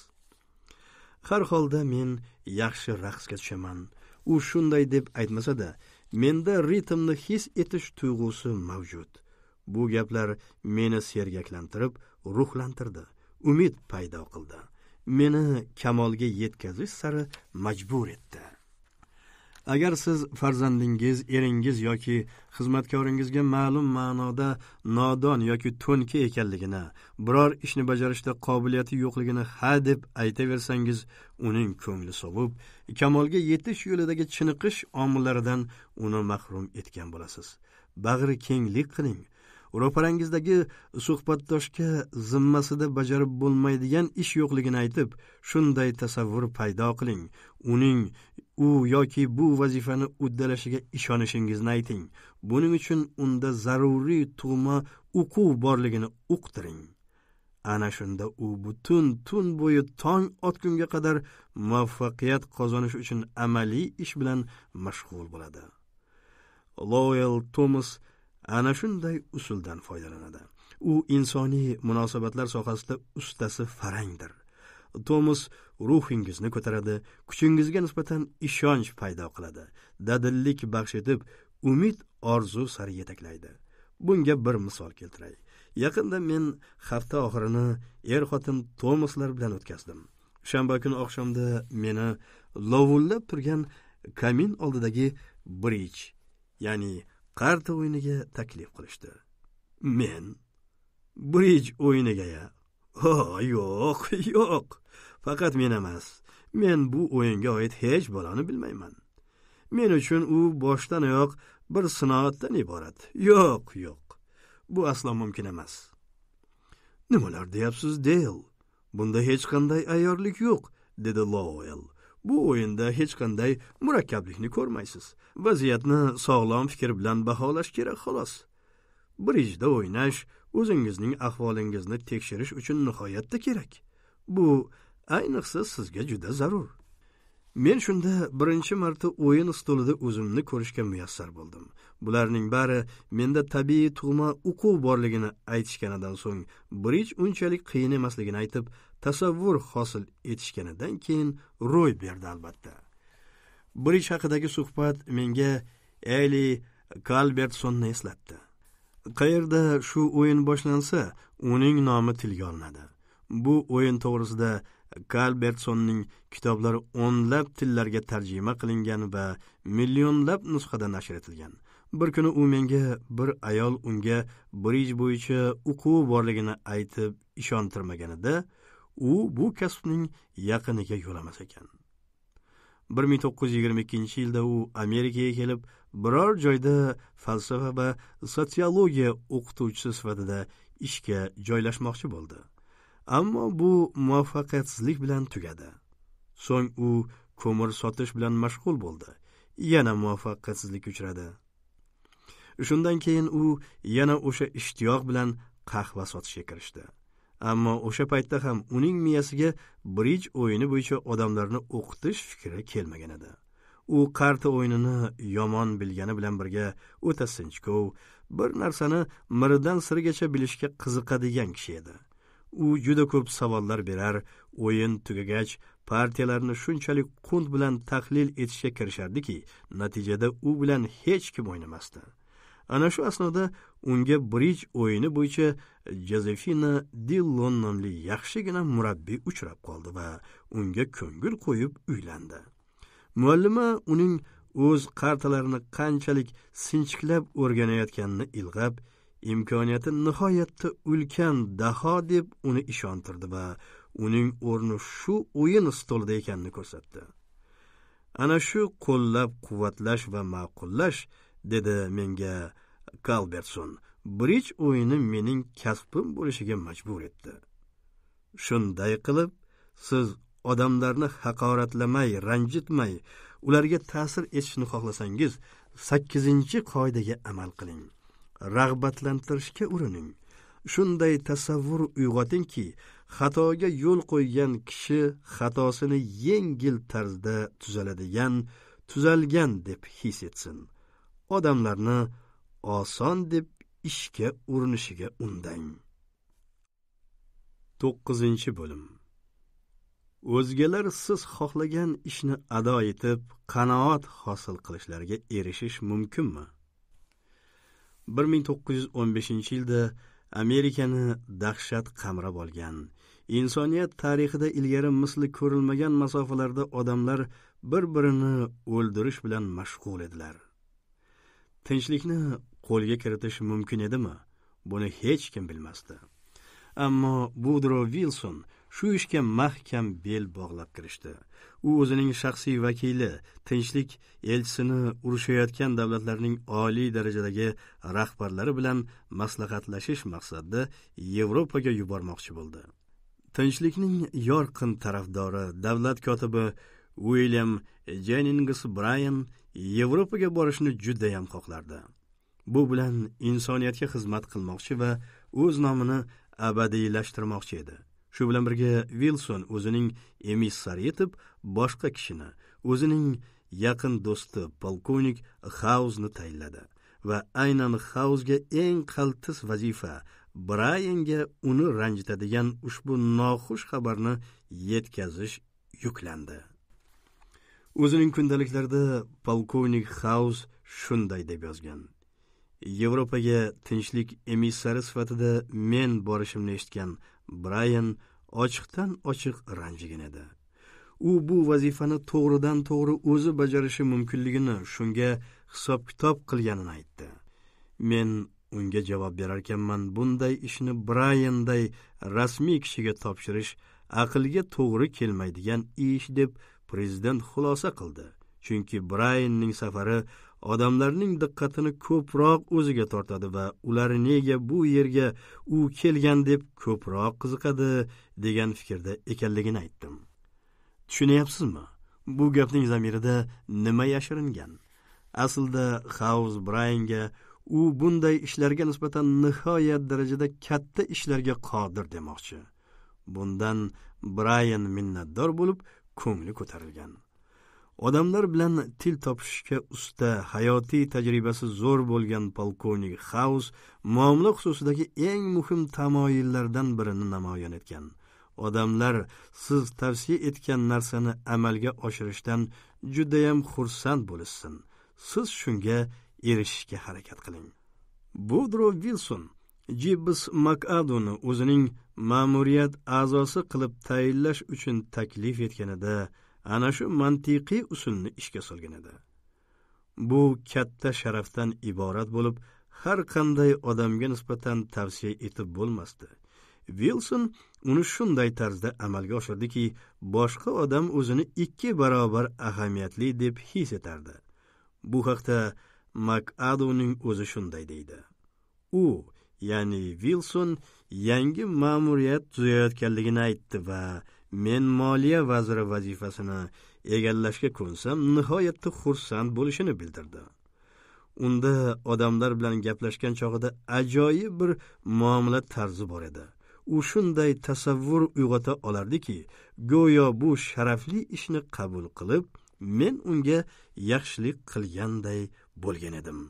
Har holda men yaxshi raqsga tushaman. U shunday deb aytmasa-da, menda ritmni his etish tuyg'usi mavjud. Bu gaplar meni sergaklantirib, ruhlantirdi, umid paydo qildi. Meni kamolga yetkazish sari majbur etdi. Agar siz farzandingiz, eringiz yoki xizmatkoringizga ma'lum ma'noda nodon yoki to'nka ekanligini, biror ishni bajarishda qobiliyati yo'qligini ha deb aytaversangiz, uning ko'ngli sovib, kamolga yetish yo'lidagi chiniqish omillaridan uni mahrum etgan bo'lasiz. Bag'ri kenglik qiling. Ro'parangizdagi suhbatdoshga zimmasida bajarib bo'lmaydigan ish yo'qligini aytib, shunday tasavvur paydo qiling. Uning u yoki bu vazifani uddalashiga ishonishingizni ayting. Buning uchun unda zaruriy tug'ma uquv borligini uqtiring. Ana shunda u butun tun bo'yi tong otgunga qadar muvaffaqiyat qozonish uchun amaliy ish bilan mashg'ul bo'ladi. Lowell Thomas ana shunday usuldan foydalanadi. U insoniy munosabatlar sohasida ustasi farangdir. Thomas ruhingizni ko'taradi, kuchingizga nisbatan ishonch paydo qiladi, dadillik baxsh etib, umid orzu sari yetaklaydi. Bunga bir misol keltiray. Yaqinda men hafta oxirini er-xotin Thomaslar bilan o'tkazdim. Shanba kuni oqshomda meni lovullab turgan kamin oldidagi bridge, ya'ni qarta o'yiniga taklif qilishdi. Men bridge o'yiniga-ya? Ha, yo'q, yo'q. Faqat men emas. Men bu o'yinga oid hech baloni bilmayman. Men uchun u boshdan oyoq bir sinoatdan iborat. Yo'q, yo'q. Bu aslo mumkin emas. Nimalar deyapsiz, Dale? Bunda hech qanday ayyorlik yo'q, dedi Lowell. Bu o'yinda hech qanday murakkablikni ko'rmaysiz. Vaziyatni sog'lom fikr bilan baholash kerak xolos. Bridge'da o'ynash o'zingizning ahvolingizni tekshirish uchun nihoyatda kerak. Bu ayniqsa sizga juda zarur. Men shunda birinchi marta o'yin stolida o'zimni ko'rishga muyassar bo'ldim. Bularning bari menda tabiiy tug'ma uquv borligini aytishganidan so'ng, bridge unchalik qiyin emasligini aytib, tasavvur hosil etishganidan keyin ro'y berdi albatta. Bridge haqidagi suhbat menga Eli Kalbertsonni eslatdi. Qayerda shu o'yin boshlansa, uning nomi tilga olinadi. Bu o'yin to'g'risida Kalbertsonning kitoblari o'nlab tillarga tarjima qilingan va millionlab nusxada nashr etilgan. Bir kuni u menga bir ayol unga bridge bo'yicha uquv borligini aytib ishontirmaganida, u bu kasbning yaqiniga yo'lamas ekan. bir ming to'qqiz yuz yigirma ikkinchi yilda u Amerikaga kelib, biror joyda falsafa va sotsiologiya o'qituvchisi sifatida ishga joylashmoqchi bo'ldi. Ammo bu muvaffaqiyatsizlik bilan tugadi. So'ng u ko'mir sotish bilan mashg'ul bo'ldi. Yana muvaffaqiyatsizlikka uchradi. Shundan keyin u yana o'sha ishtiyoq bilan qahva sotishga kirishdi. Ammo o'sha paytda ham uning miyasiga brij o'yini bo'yicha odamlarni o'qitish fikri kelmagan edi. U qarta o'yinini yomon bilgani bilan birga o'ta sinchkov, bir narsani miridan sirigacha bilishga qiziqadigan kishi edi. U juda ko'p savollar berar, o'yin tugagach partiyalarni shunchalik qunt bilan tahlil etishga kirishardiki, natijada u bilan hech kim o'ynamasdi. Ana shu asnoda unga brij o'yini bo'yicha Jozefina Dillon nomli yaxshigina murabbiy uchrab qoldi va unga ko'ngil qo'yib uylandi. Muallima uning o'z qartalarini qanchalik sinchiklab o'rganayotganini ilg'ab, imkoniyati nihoyatda ulkan daho deb uni ishontirdi va uning o'rni shu o'yin stolida ekanini ko'rsatdi. Ana shu qo'llab-quvvatlash va ma'qullash, dedi menga Kalbertson, brij o'yini mening kasbim bo'lishiga majbur etdi. Shunday qilib, siz odamlarni haqoratlamay, ranjitmay, ularga ta'sir etishni xohlasangiz, sakkizinchi qoidaga amal qiling. Rag'batlantirishga urining. Shunday tasavvur uyg'otingki, xatoga yo'l qo'ygan kishi xatosini yengil tarzda tuzaladigan, tuzalgan deb his etsin. Odamlarni oson deb ishga urinishiga undang. to'qqizinchi bo'lim. O'zgalar siz xohlagan ishni ado etib, qanoat hosil qilishlariga erishish mumkinmi? bir ming to'qqiz yuz o'n beshinchi yilda Amerikani dahshat qamrab olgan, insoniyat tarixida ilgari misli ko'rilmagan masofalarda odamlar bir-birini o'ldirish bilan mashg'ul edilar. Tinchlikni qo'lga kiritish mumkin edimi? Buni hech kim bilmasdi. Ammo Woodrow Wilson shu ishga mahkam bel bog'lab kirishdi. U o'zining shaxsiy vakili, tinchlik elchisini urushayotgan davlatlarning oliy darajadagi rahbarlari bilan maslahatlashish maqsadida Yevropaga yubormoqchi bo'ldi. Tinchlikning yorqin tarafdori, davlat kotibi William Jennings Bryan Yevropaga borishni juda ham xohlardi. Bu bilan insoniyatga xizmat qilmoqchi va o'z nomini abadiylashtirmoqchi edi. Shu bilan birga Wilson o'zining emissari etib boshqa kishini, o'zining yaqin do'sti polkovnik Hausni tayinladi va aynan Hausga eng qaltis vazifa Bryanga uni ranjitadigan ushbu noxush xabarni yetkazish yuklandi. O'zining kundaliklarida polkovnik Haus shunday deb yozgan: Yevropaga tinchlik emissari sifatida men borishimni eshitgan Bryan ochiqdan ochiq ranjigan edi. U bu vazifani to'g'ridan to'g'ri o'zi bajarishi mumkinligini, shunga hisob-kitob qilganini aytdi. Men unga javob berar ekanman, bunday ishni Bryanday rasmiy kishiga topshirish aqlga to'g'ri kelmaydigan ish deb prezident xulosa qildi. Chunki Bryanning safari odamlarning diqqatini ko'proq o'ziga tortadi va ular nega bu yerga u kelgan deb ko'proq qiziqadi degan fikrda ekanligini aytdim. Tushunyapsizmi? Bu gapning zamirida nima yashiringan? Aslida Haus Bryanga u bunday ishlarga nisbatan nihoyat darajada katta ishlarga qodir demoqchi. Bundan Bryan minnatdor bo'lib, ko'ngli ko'tarilgan. Odamlar bilan til topishishga usta, hayotiy tajribasi zo'r bo'lgan polkovnik Haus muomala xususidagi eng muhim tamoyillardan birini namoyon etgan. Odamlar siz tavsiya etgan narsani amalga oshirishdan juda ham xursand bo'lishsin. Siz shunga erishishga harakat qiling. Woodrow Wilson Jibbs McAdoo'ni o'zining ma'muriyat a'zosi qilib tayinlash uchun taklif etganida ana shu mantiqiy usulni ishga solgan edi. Bu katta sharafdan iborat bo'lib, har qanday odamga nisbatan tavsiya etib bo'lmasdi. Wilson uni shunday tarzda amalga oshirdiki, boshqa odam o'zini ikki barobar ahamiyatli deb his etardi. Bu haqda McAdoo'ning o'zi shunday deydi. U, ya'ni Wilson yangi ma'muriyat tuzayotganligini aytdi va men moliya vaziri vazifasini egallashga ko'nsam nihoyatda xursand bo'lishini bildirdi. Unda odamlar bilan gaplashgan chog'ida ajoyib bir muomala tarzi bor edi. U shunday tasavvur uyg'ota olardiki, go'yo bu sharafli ishni qabul qilib, men unga yaxshilik qilganday bo'lgan edim.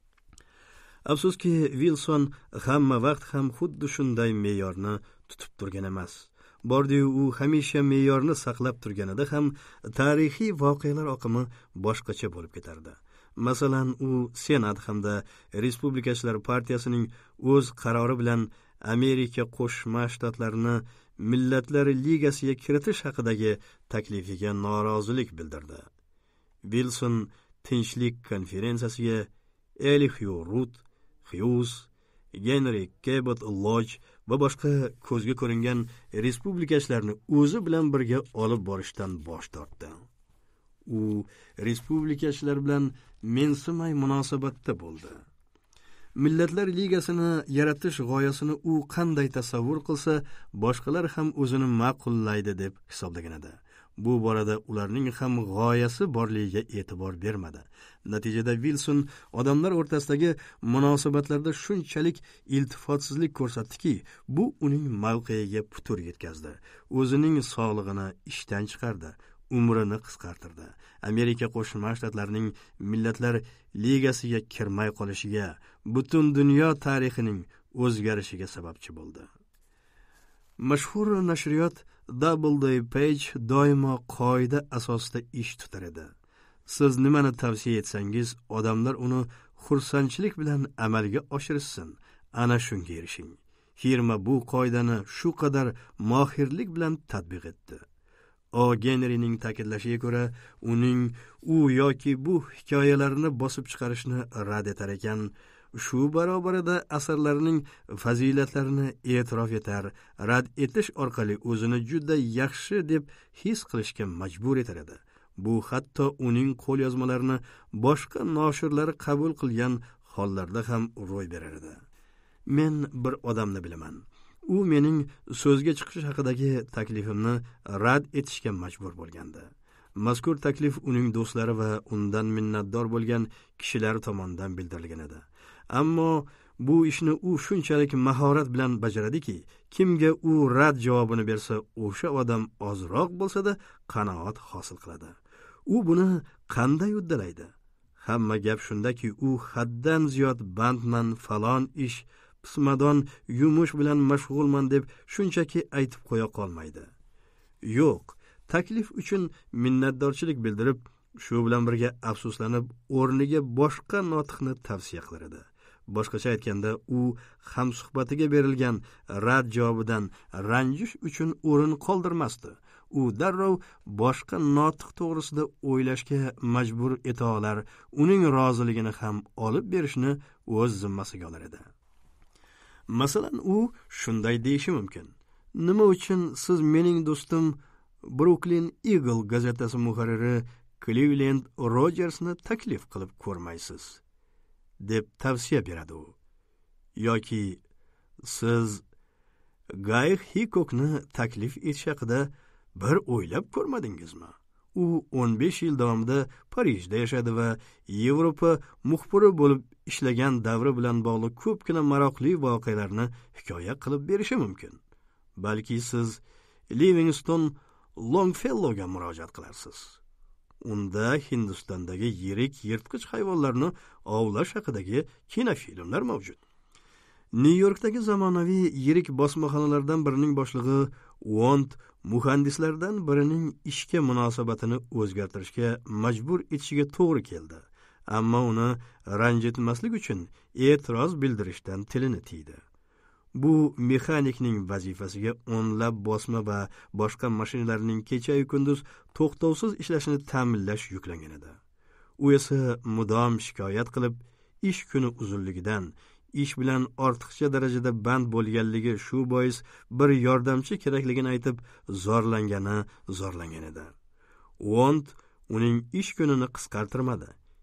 Afsuski, Wilson hamma vaqt ham xuddi shunday me'yorni tutib turgan emas. Bordi-yu, u hamisha me'yorni saqlab turganida ham tarixiy voqealar oqimi boshqacha bo'lib ketardi. Masalan, u Senat hamda Respublikachilar partiyasining o'z qarori bilan Amerika Qo'shma Shtatlarini Millatlar Ligasiga kiritish haqidagi taklifiga norozilik bildirdi. Wilson Tinchlik konferensiyasiga Elihu Root, Hughes, Henry Cabot Lodge va boshqa ko'zga ko'ringan respublikachilarni o'zi bilan birga olib borishdan bosh tortdi. U respublikachilar bilan mensimay munosabatda bo'ldi. Millatlar Ligasini yaratish g'oyasini u qanday tasavvur qilsa, boshqalar ham o'zini ma'qullaydi deb hisoblagan edi. Bu borada ularning ham g'oyasi borligiga e'tibor bermadi. Natijada Wilson odamlar o'rtasidagi munosabatlarda shunchalik iltifotsizlik ko'rsatdiki, bu uning mavqeiga putur yetkazdi. O'zining sog'lig'ini ishdan chiqardi, umrini qisqartirdi. Amerika Qo'shma Shtatlarining Millatlar Ligasiga kirmay qolishiga, butun dunyo tarixining o'zgarishiga sababchi bo'ldi. Mashhur nashriyot Doubleday Page doimo qoida asosida ish tutar edi. Siz nimani tavsiya etsangiz, odamlar uni xursandchilik bilan amalga oshirsin. Ana shunga erishing. Firma bu qoidani shu qadar mohirlik bilan tatbiq etdi. O. Henry'ning ta'kidlashiga ko'ra, uning u yoki bu hikoyalarini bosib chiqarishni rad etar ekan, shu barobarida asarlarining fazilatlarini e'tirof etar, rad etish orqali o'zini juda yaxshi deb his qilishga majbur etar edi. Bu hatto uning qo'lyozmalarini boshqa noshirlar qabul qilgan hollarda ham ro'y berar edi. Men bir odamni bilaman. U mening so'zga chiqish haqidagi taklifimni rad etishga majbur bo'lgandi. Mazkur taklif uning do'stlari va undan minnatdor bo'lgan kishilar tomonidan bildirilgan edi. Ammo bu ishni u shunchalik mahorat bilan bajaradiki, kimga u rad javobini bersa, o'sha odam ozroq bo'lsa-da qanoat hosil qiladi. U buni qanday uddalaydi? Hamma gap shundaki, u haddan ziyod bandman, falon ish, pismadon, yumush bilan mashg'ulman deb shunchaki aytib qo'ya qolmaydi. Yo'q, taklif uchun minnatdorchilik bildirib, shu bilan birga afsuslanib, o'rniga boshqa notiqni tavsiya qilar edi. Boshqacha aytganda, u hamsuhbatiga berilgan rad javobidan ranjish uchun o'rin qoldirmasdi. U darrov boshqa notiq to'g'risida o'ylashga majbur eta olar, uning roziligini ham olib berishni o'z zimmasiga olar edi. Masalan, u shunday deyishi mumkin: nima uchun siz mening do'stim Brooklyn Eagle gazetasi muharriri Cleveland Rogersni taklif qilib ko'rmaysiz, deb tavsiya beradi u. Yoki siz Guy Hickokni taklif etish haqida bir o'ylab ko'rmadingizmi? U o'n besh yil davomida Parijda yashadi va Yevropa muxbiri bo'lib ishlagan davri bilan bog'liq ko'pgina maroqli voqealarni hikoya qilib berishi mumkin. Balki siz Livingstone Longfellowga murojaat qilarsiz. Unda Hindistondagi yirik yirtqich hayvonlarni ovlash haqidagi kinofilmlar mavjud. Nyu-Yorkdagi zamonaviy yirik bosmaxonalardan birining boshlig'i Wond muhandislardan birining ishga munosabatini o'zgartirishga majbur etishiga to'g'ri keldi. Ammo uni ranjitmaslik uchun e'tiroz bildirishdan tilini tiydi. Bu mexanikning vazifasiga o'nlab bosma va boshqa mashinalarning kecha-yu kunduz to'xtovsiz ishlashini ta'minlash yuklangan edi. U esa mudom shikoyat qilib, ish kuni uzunligidan, ish bilan ortiqcha darajada band bo'lganligi shu bois bir yordamchi kerakligini aytib, zorlangani zorlangan edi. Wond uning ish kunini qisqartirmadi.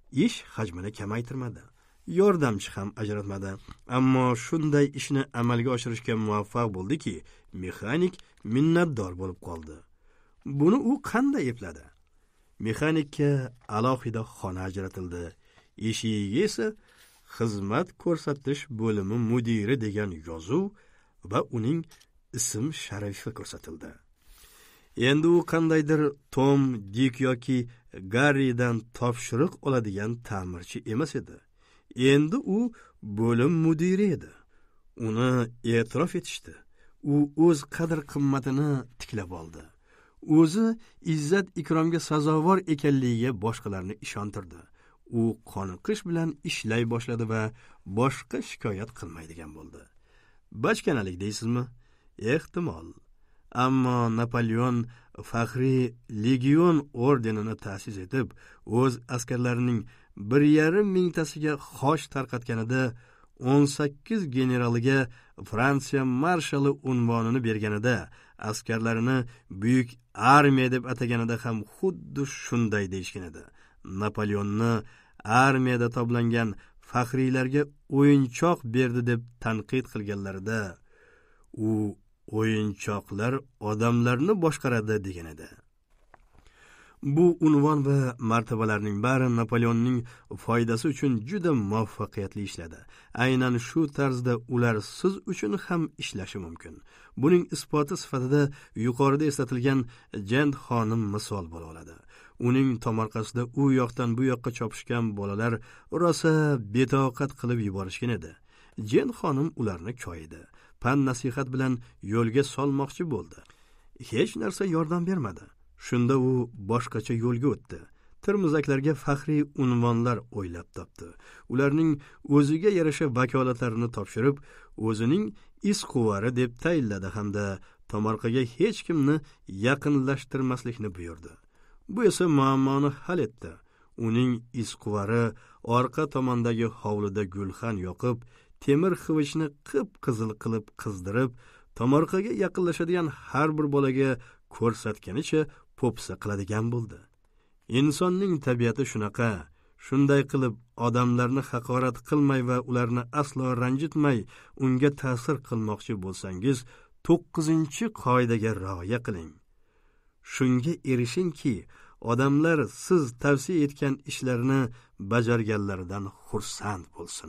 ish hajmini kamaytirmadi, yordamchi ham ajratmadi. Ammo shunday ishni amalga oshirishga muvaffaq bo'ldiki, mexanik minnatdor bo'lib qoldi. Buni u qanday epladi? Mexanikka alohida xona ajratildi. Eshigiga esa xizmat ko'rsatish bo'limi mudiri degan yozuv va uning ism sharifi ko'rsatildi. Endi u qandaydir Tom, Dik yoki Garridan topshiriq oladigan ta'mirchi emas edi. Endi u bo'lim mudiri edi. Uni e'tirof etishdi. U o'z qadr-qimmatini tiklab oldi. O'zi izzat ikromga sazovor ekanligiga boshqalarni ishontirdi. U qoniqish bilan ishlay boshladi va boshqa shikoyat qilmaydigan bo'ldi. Bachkanalik deysizmi? Ehtimol. Ammo Napoleon faxriy legion ordenini ta'sis etib, o'z askarlarining bir yarim mingtasiga xoch tarqatganida, o'n sakkiz generaliga Fransiya marshali unvonini berganida, askarlarini buyuk armiya deb ataganida ham xuddi shunday deyishgan edi. Napoleonni armiyada toblangan faxriylarga o'yinchoq berdi deb tanqid qilganlarida, u o'yinchoqlar odamlarni boshqaradi degan edi. Bu unvon va martabalarning bari Napoleonning foydasi uchun juda muvaffaqiyatli ishladi. Aynan shu tarzda ular siz uchun ham ishlashi mumkin. Buning isboti sifatida yuqorida eslatilgan Jend xonim misol bo'la oladi. Uning tomorqasida u yoqdan bu yoqqa chopishgan bolalar rosa betoqat qilib yuborishgan edi. Jend xonim ularni koyidi. Pan nasihat bilan yo'lga solmoqchi bo'ldi. Hech narsa yordam bermadi. Shunda u boshqacha yo'lga o'tdi. Tirmizaklarga faxriy unvonlar o'ylab topdi. Ularning o'ziga yarasha vakolatlarini topshirib, o'zining isquvari deb tayinladi hamda tomorqaga hech kimni yaqinlashtirmaslikni buyurdi. Bu esa muammoni hal etdi. Uning isquvari orqa tomondagi hovlida gulxan yoqib, temir xivichni qip-qizil qilib qizdirib, tomorqaga yaqinlashadigan har bir bolaga ko'rsatganicha po'pisa qiladigan bo'ldi. Insonning tabiati shunaqa. Shunday qilib odamlarni haqorat qilmay va ularni aslo ranjitmay, unga ta'sir qilmoqchi bo'lsangiz, to'qqizinchi qoidaga rioya qiling. Shunga erishingki, odamlar siz tavsiya etgan ishlarni bajarganlaridan xursand bo'lsin.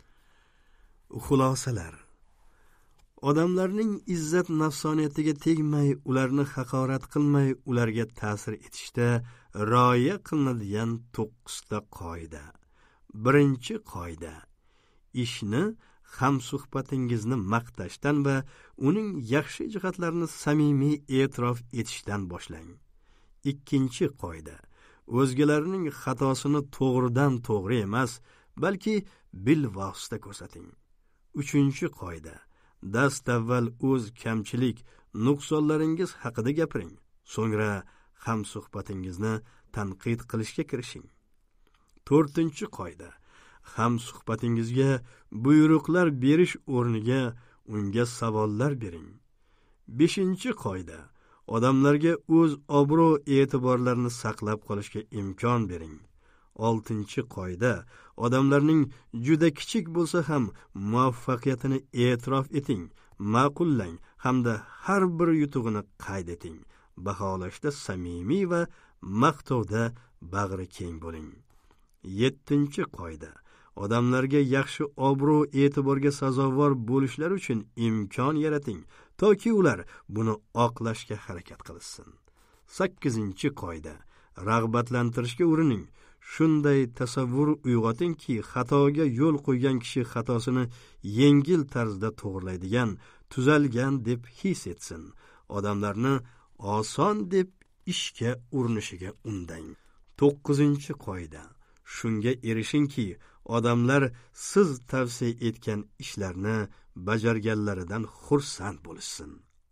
Xulosalar. Odamlarning izzat nafsoniyatiga tegmay, ularni haqorat qilmay, ularga ta'sir etishda rioya qilinadigan to'qqizta qoida. Birinchi qoida: ishni hamsuhbatingizni maqtashdan va uning yaxshi jihatlarini samimiy e'tirof etishdan boshlang. Ikkinchi qoida: o'zgalarning xatosini to'g'ridan to'g'ri emas, balki bilvosita ko'rsating. Uchinchi qoida: dastavval o'z kamchilik, nuqsonlaringiz haqida gapiring, so'ngra hamsuhbatingizni tanqid qilishga kirishing. To'rtinchi qoida: hamsuhbatingizga buyruqlar berish o'rniga unga savollar bering. Beshinchi qoida: odamlarga o'z obro' e'tiborlarini saqlab qolishga imkon bering. Oltinchi qoida: odamlarning juda kichik bo'lsa ham muvaffaqiyatini e'tirof eting, ma'qullang hamda har bir yutug'ini qayd eting. Baholashda samimiy va maqtovda bag'ri keng bo'ling. Yettinchi qoida: odamlarga yaxshi obro' e'tiborga sazovor bo'lishlari uchun imkon yarating, toki ular buni oqlashga harakat qilsin. Sakkizinchi qoida: rag'batlantirishga urining. Shunday tasavvur uyg'otingki, xatoga yo'l qo'ygan kishi xatosini yengil tarzda to'g'rilaydigan, tuzalgan deb his etsin. Odamlarni oson deb ishga urinishiga undang. To'qqizinchi qoida: shunga erishingki, odamlar siz tavsiya etgan ishlarni bajarganlaridan xursand bo'lishsin.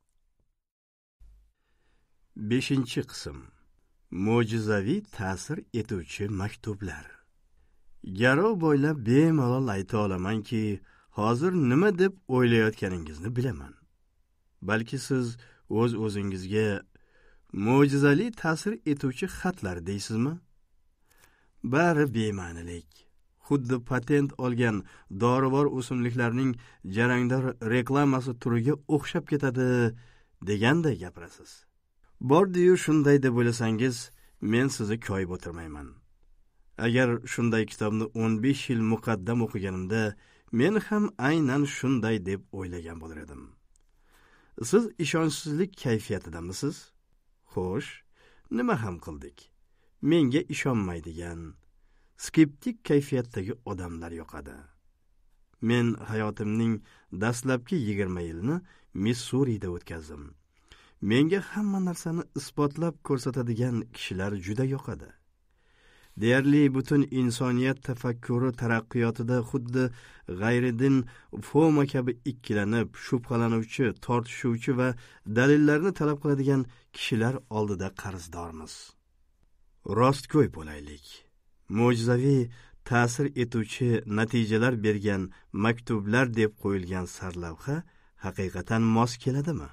Beshinchi qism: mo'jizaviy ta'sir etuvchi maktublar. Garov bo'ylab bemalol ayta olamanki, hozir nima deb o'ylayotganingizni bilaman. Balki siz o'z o'zingizga mo'jizali ta'sir etuvchi xatlar deysizmi? bari bema'nilik. Xuddi patent olgan dorivor o'simliklarning jarangdor reklamasi turiga o'xshab ketadi deganday gapirasiz. Bordi-yu shunday deb o'ylasangiz, men sizni koyib o'tirmayman. Agar shunday kitobni o'n besh yil muqaddam o'qiganimda, men ham aynan shunday deb o'ylagan bo'lar edim. Siz ishonchsizlik kayfiyatidamisiz? Xo'sh, nima ham qildik? Menga ishonmaydigan, skeptik kayfiyatdagi odamlar yoqadi. Men hayotimning dastlabki yigirma yilini Missurida o'tkazdim. Menga hamma narsani isbotlab ko'rsatadigan kishilar juda yoqadi. Deyarli butun insoniyat tafakkuri taraqqiyotida xuddi g'ayridin Foma kabi ikkilanib, shubhalanuvchi, tortishuvchi va dalillarni talab qiladigan kishilar oldida qarzdormiz. Rostgo'y bo'laylik. Mo'jizaviy ta'sir etuvchi natijalar bergan maktublar deb qo'yilgan sarlavha haqiqatan mos keladimi?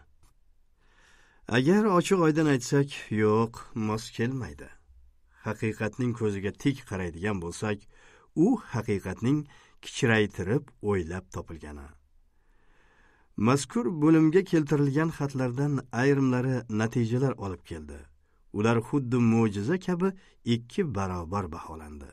Agar ochiq-oydin aytsak, yo'q, mos kelmaydi. Haqiqatning ko'ziga tik qaraydigan bo'lsak, u haqiqatning kichraytirib o'ylab topilgani. Mazkur bo'limga keltirilgan xatlardan ayrimlari natijalar olib keldi. Ular xuddi mo'jiza kabi ikki barobar baholandi.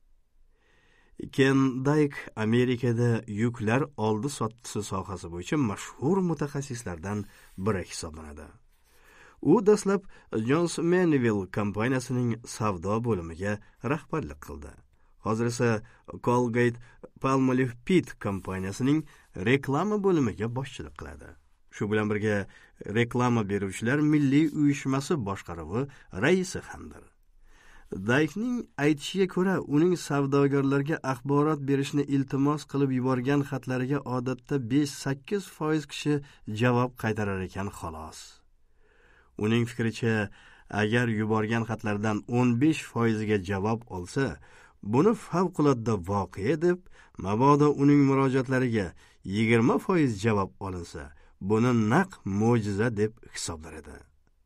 Ken Dayk Amerikada yuklar oldi sottisi sohasi bo'yicha mashhur mutaxassislardan biri hisoblanadi. U dastlab Jones Manville kompaniyasining savdo bo'limiga rahbarlik qildi. Hozir esa Colgate Palmolive Pitt kompaniyasining reklama bo'limiga boshchilik qiladi. Shu bilan birga reklama beruvchilar milliy uyushmasi boshqaruvi raisi hamdir. Daykning aytishiga ko'ra, uning savdogarlarga axborot berishni iltimos qilib yuborgan xatlariga odatda besh sakkiz foiz kishi javob qaytarar ekan xolos. Uning fikricha, agar yuborgan xatlardan o'n besh foiziga javob olsa, buni favqulodda voqea deb, mabodo uning murojaatlariga yigirma foiz javob olinsa, buni naq mo'jiza deb hisoblar edi.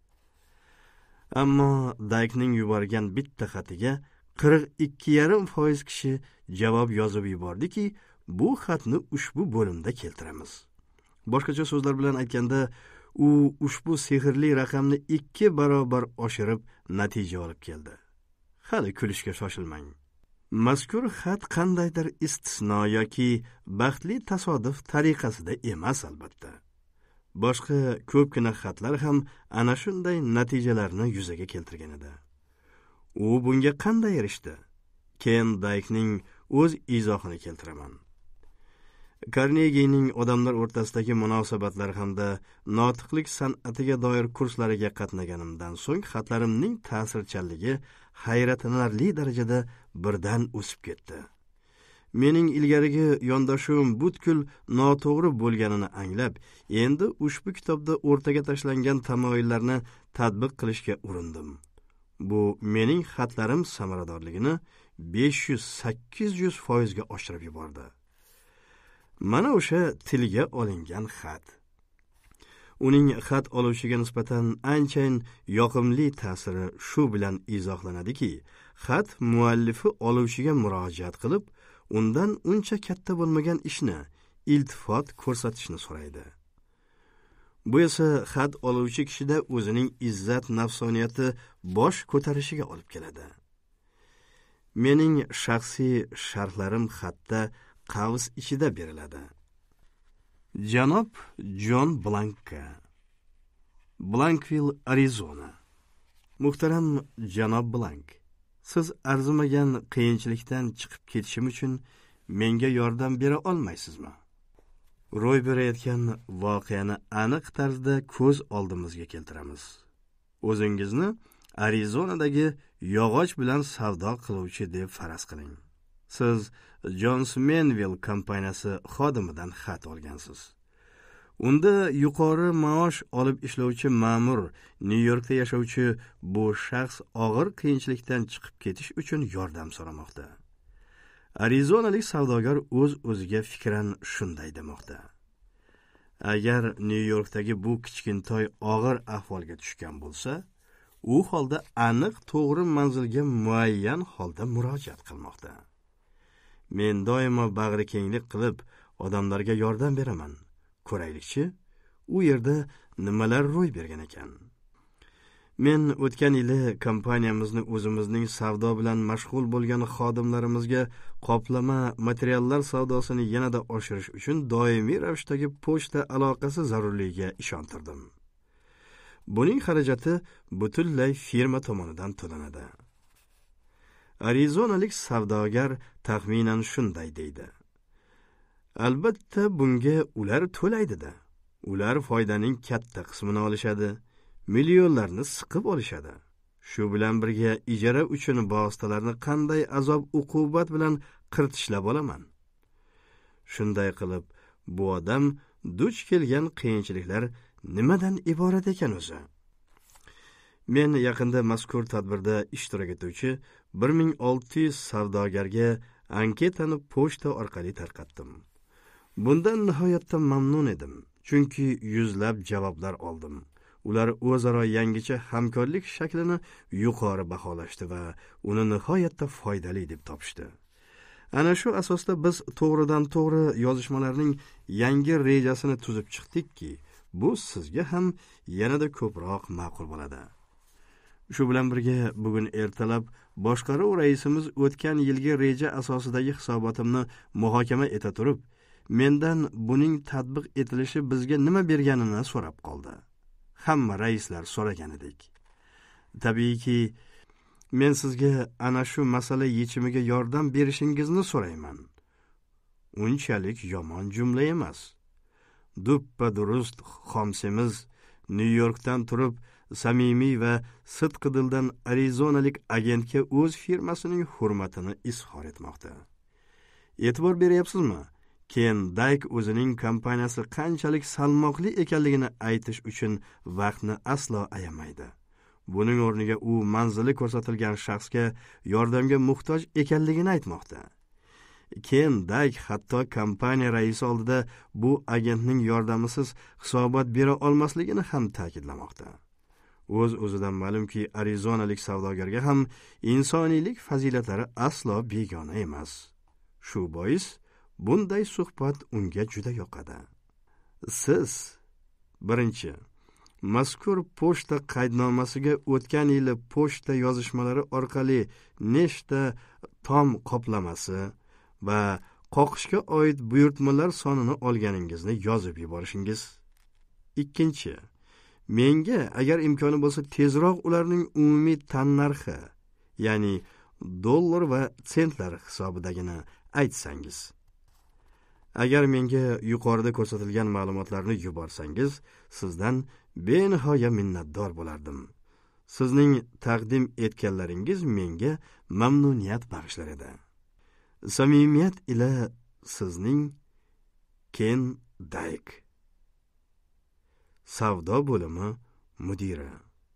Ammo Daykning yuborgan bitta xatiga qirq ikki yarim foiz kishi javob yozib yubordiki, bu xatni ushbu bo'limda keltiramiz. Boshqacha so'zlar bilan aytganda, u ushbu sehrli raqamni ikki barobar oshirib natija olib keldi. Hali kulishga shoshilmang. Mazkur xat qandaydir istisno yoki baxtli tasodif tariqasida emas albatta. Boshqa ko'pgina xatlar ham ana shunday natijalarni yuzaga keltirgan edi. U bunga qanday erishdi? Ken Daykning o'z izohini keltiraman. Karnegining odamlar o'rtasidagi munosabatlar hamda notiqlik san'atiga doir kurslariga qatnaganimdan so'ng xatlarimning ta'sirchanligi hayratlanarli darajada birdan o'sib ketdi. Mening ilgarigi yondoshuvim butkul noto'g'ri bo'lganini anglab, endi ushbu kitobda o'rtaga tashlangan tamoyillarni tatbiq qilishga urindim. Bu mening xatlarim samaradorligini besh yuz sakkiz yuz foiz ga oshirib yubordi. Mana o'sha tilga olingan xat. Uning xat oluvchiga nisbatan anchayin yoqimli ta'siri shu bilan izohlanadiki, xat muallifi oluvchiga murojaat qilib, undan uncha katta bo'lmagan ishni, iltifot ko'rsatishni so'raydi. Bu esa xat oluvchi kishida o'zining izzat nafsoniyati bosh ko'tarishiga olib keladi. Mening shaxsiy sharhlarim xatda qavs ichida beriladi. Janob Jon Blanka, Blankville, Arizona. Muhtaram janob Blank, siz arzimagan qiyinchilikdan chiqib ketishim uchun menga yordam bera olmaysizmi? Ro'y berayotgan voqeani aniq tarzda ko'z oldimizga keltiramiz. O'zingizni Arizonadagi yog'och bilan savdo qiluvchi deb faraz qiling. Siz Jones Manville kompaniyasi xodimidan xat olgansiz. Unda yuqori maosh olib ishlovchi ma'mur, Nyu-Yorkda yashovchi bu shaxs og'ir qiyinchilikdan chiqib ketish uchun yordam so'ramoqda. Arizonalik savdogar o'z-o'ziga fikran shunday demoqda. Agar Nyu-Yorkdagi bu kichkintoy og'ir ahvolga tushgan bo'lsa, u holda aniq to'g'ri manzilga muayyan holda murojaat qilmoqda. Men doimo bag'ri kenglik qilib odamlarga yordam beraman. Ko'raylikchi, u yerda nimalar ro'y bergan ekan. Men o'tgan yili kompaniyamizni o'zimizning savdo bilan mashg'ul bo'lgan xodimlarimizga qoplama materiallar savdosini yanada oshirish uchun doimiy ravishdagi pochta aloqasi zarurligiga ishontirdim. Buning xarajati butunlay firma tomonidan to'lanadi. Arizonalik savdogar taxminan shunday deydi. Albatta bunga ular to'laydi-da. Ular foydaning katta qismini olishadi. Millionlarni siqib olishadi. Shu bilan birga ijara uchun vositalarni qanday azob uqubat bilan qirtishlab olaman. Shunday qilib, bu odam duch kelgan qiyinchiliklar nimadan iborat ekan o'zi? Men yaqinda mazkur tadbirda ishtirok etuvchi bir ming olti yuz savdogarga anketani pochta orqali tarqatdim. Bundan nihoyatda mamnun edim, chunki yuzlab javoblar oldim. Ular o'zaro yangicha hamkorlik shaklini yuqori baholashdi va uni nihoyatda foydali deb topishdi. Ana shu asosda biz to'g'ridan to'g'ri yozishmalarning yangi rejasini tuzib chiqdikki, bu sizga ham yanada ko'proq ma'qul bo'ladi. Shu bilan birga bugun ertalab boshqaruv raisimiz o'tgan yilgi reja asosidagi hisobotimni muhokama eta turib, mendan buning tatbiq etilishi bizga nima berganini so'rab qoldi. Hamma raislar so'ragan edik. Tabiiyki, men sizga ana shu masala yechimiga yordam berishingizni so'rayman. Unchalik yomon jumla emas. Duppa durust xomsemiz New Yorkdan turib, samimiy va sidqi dildan arizonalik agentga o'z firmasining hurmatini izhor etmoqda. E'tibor beryapsizmi? Ken Dyke o'zining kompaniyasi qanchalik salmoqli ekanligini aytish uchun vaqtni aslo ayamaydi. Buning o'rniga u manzili ko'rsatilgan shaxsga yordamga muhtoj ekanligini aytmoqda. Ken Dyke hatto kompaniya raisi oldida bu agentning yordamisiz hisobot bera olmasligini ham ta'kidlamoqda. O'z-o'zidan ma'lumki, arizonalik savdogarga ham insoniylik fazilatlari aslo begona emas. Shu bois bunday suhbat unga juda yoqadi. Siz birinchi, mazkur pochta qaydnomasiga o'tgan yili pochta yozishmalari orqali nechta tom qoplamasi va qoqishga oid buyurtmalar sonini olganingizni yozib yuborishingiz. Ikkinchi, menga agar imkoni bo'lsa tezroq ularning umumiy tannarxi, ya'ni dollar va sentlar hisobidagini aytsangiz. Agar menga yuqorida ko'rsatilgan ma'lumotlarni yuborsangiz, sizdan benihoya minnatdor bo'lardim. Sizning taqdim etganlaringiz menga mamnuniyat bag'ishlar edi. Samimiyat ila sizning Ken Dyke, savdo bo'limi mudiri.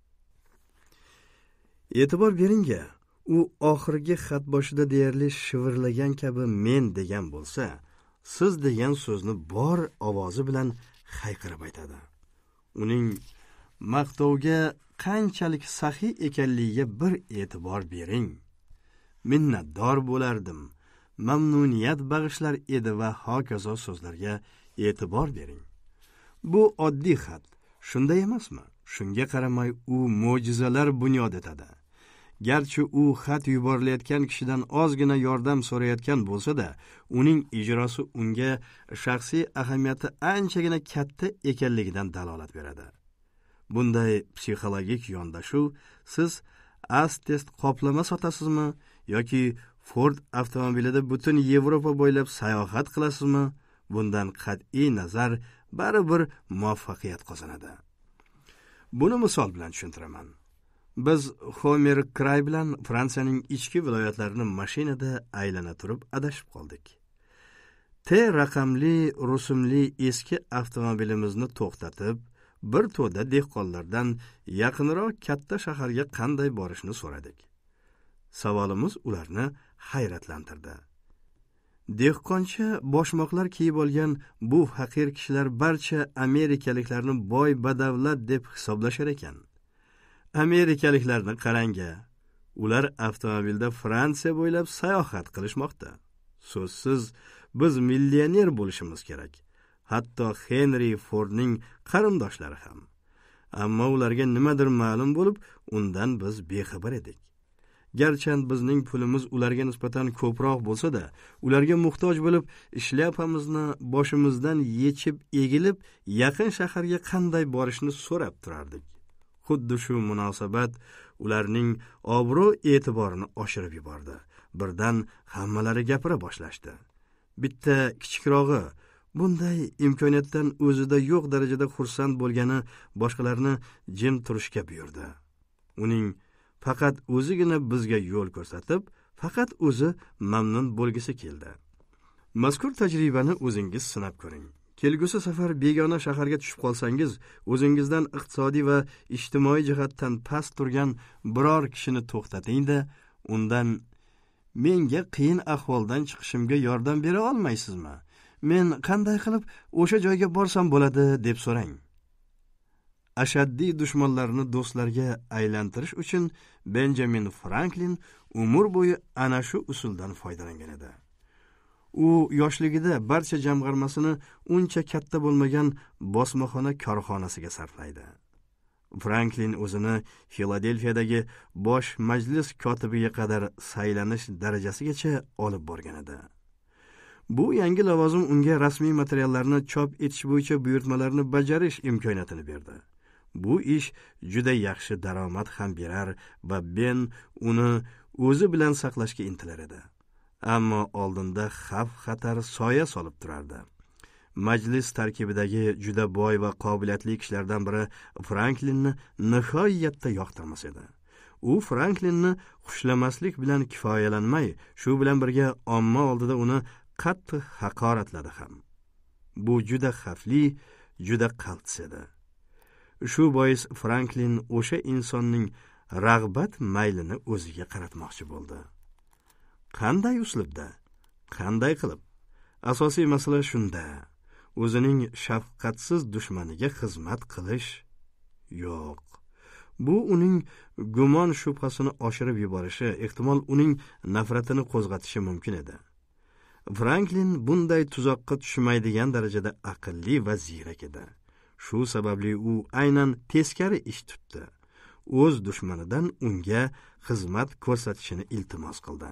E'tibor beringa, u oxirgi xat boshida deyarli shivirlagan kabi men degan bo'lsa, siz degan so'zni bor ovozi bilan hayqirib aytadi. Uning maqtovga qanchalik saxiy ekanligiga bir e'tibor bering. Minnatdor bo'lardim, mamnuniyat bag'ishlar edi va hokazo so'zlarga e'tibor bering. Bu oddiy xat, shunday emasmi? Shunga qaramay u mo'jizalar bunyod etadi. Garchi u xat yuborilayotgan kishidan ozgina yordam so'rayotgan bo'lsa-da, uning ijrosi unga shaxsiy ahamiyati anchagina katta ekanligidan dalolat beradi. Bunday psixologik yondashuv siz Astest qoplama sotasizmi yoki Ford avtomobilida butun Yevropa bo'ylab sayohat qilasizmi? Bundan qat'iy nazar baribir muvaffaqiyat qozonadi. Buni misol bilan tushuntiraman. Biz Homer Kray bilan Fransiyaning ichki viloyatlarini mashinada aylana turib adashib qoldik. T raqamli rusumli eski avtomobilimizni to'xtatib, bir to'da dehqonlardan yaqinroq katta shaharga qanday borishni so'radik. Savolimiz ularni hayratlantirdi. Dehqoncha boshmoqlar kiyib olgan bu faqir kishilar barcha amerikaliklarni boy badavlat deb hisoblashar ekan. Amerikaliklarni qarang-a. Ular avtomobilda Fransiya bo'ylab sayohat qilishmoqda. So'zsiz biz millioner bo'lishimiz kerak. Hatto Henry Fordning qarindoshlari ham. Ammo ularga nimadir ma'lum bo'lib, undan biz bexabar edik. Garchi bizning pulimiz ularga nisbatan ko'proq bo'lsa-da, ularga muhtoj bo'lib, shlyapamizni boshimizdan yechib egilib, yaqin shaharga qanday borishni so'rab turardik. Xuddi shu munosabat ularning obro' e'tiborini oshirib yubordi. Birdan hammalari gapira boshlashdi. Bitta kichikrog'i bunday imkoniyatdan o'zida yo'q darajada xursand bo'lgani boshqalarni jim turishga buyurdi. Uning faqat o'zigina bizga yo'l ko'rsatib, faqat o'zi mamnun bo'lgisi keldi. Mazkur tajribani o'zingiz sinab ko'ring. Kelgusi safar begona shaharga tushib qolsangiz, o'zingizdan iqtisodiy va ijtimoiy jihatdan past turgan biror kishini to'xtating-da, undan menga qiyin ahvoldan chiqishimga yordam bera olmaysizmi? Men qanday qilib o'sha joyga borsam bo'ladi deb so'rang. Ashaddiy dushmanlarni do'stlarga aylantirish uchun Benjamin Franklin umr bo'yi ana shu usuldan foydalangan edi. U yoshligida barcha jamg'armasini uncha katta bo'lmagan bosmaxona korxonasiga sarflaydi. Franklin o'zini Filadelfiyadagi bosh majlis kotibiga qadar saylanish darajasigacha olib borgan edi. Bu yangi lavozim unga rasmiy materiallarni chop etish bo'yicha buyurtmalarni bajarish imkoniyatini berdi. Bu ish juda yaxshi daromad ham berar va Ben uni o'zi bilan saqlashga intilar edi. Ammo oldinda xavf-xatar soya solib turardi. Majlis tarkibidagi juda boy va qobiliyatli kishilardan biri Franklinni nihoyatda yoqtirmas edi. U Franklinni xushlamaslik bilan kifoyalanmay, shu bilan birga omma oldida uni qattiq haqoratladi ham. Bu juda xavfli, juda qaltis edi. Shu bois Franklin o'sha insonning rag'bat maylini o'ziga qaratmoqchi bo'ldi. Qanday uslubda? Qanday qilib? Asosiy masala shunda. O'zining shafqatsiz dushmaniga xizmat qilish yo'q. Bu uning gumon shubhasini oshirib yuborishi, ehtimol uning nafratini qo'zg'atishi mumkin edi. Franklin bunday tuzoqqa tushmaydigan darajada aqlli va ziyrak edi. Shu sababli u aynan teskari ish tutdi. O'z dushmanidan unga xizmat ko'rsatishini iltimos qildi.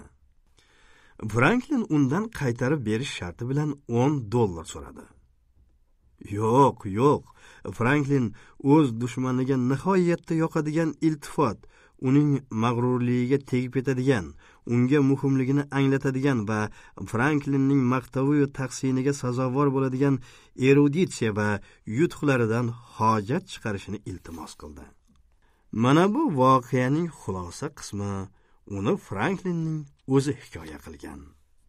Franklin undan qaytarib berish sharti bilan o'n dollar so'radi. Yo'q, yo'q. Franklin o'z dushmaniga nihoyatda yoqadigan iltifot, uning mag'rurligiga tegib ketadigan, unga muhimligini anglatadigan va Franklinning maqtovi va tahsiniga sazovor bo'ladigan eruditsiya va yutuqlaridan hojat chiqarishini iltimos qildi. Mana bu voqeaning xulosa qismi uni Franklinning o'zi hikoya qilgan.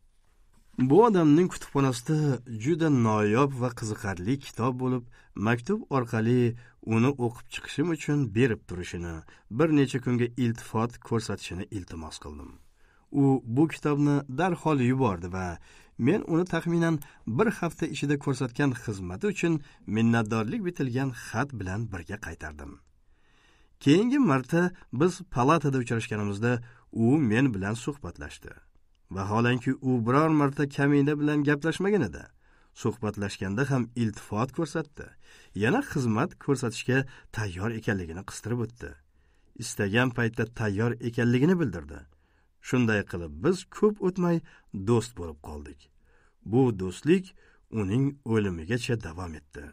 Bu odamning kutubxonasida juda noyob va qiziqarli kitob bo'lib, maktub orqali uni o'qib chiqishim uchun berib turishini, bir necha kunga iltifot ko'rsatishini iltimos qildim. U bu kitobni darhol yubordi va men uni taxminan bir hafta ichida ko'rsatgan xizmati uchun minnatdorlik bitilgan xat bilan birga qaytardim. Keyingi marta biz palatada uchrashganimizda u men bilan suhbatlashdi. Vaholanki u biror marta kamina bilan gaplashmagan edi. Suhbatlashganda ham iltifot ko'rsatdi. Yana xizmat ko'rsatishga tayyor ekanligini qistirib o'tdi. Istagan paytda tayyor ekanligini bildirdi. Shunday qilib biz ko'p o'tmay do'st bo'lib qoldik. Bu do'stlik uning o'limigacha davom etdi.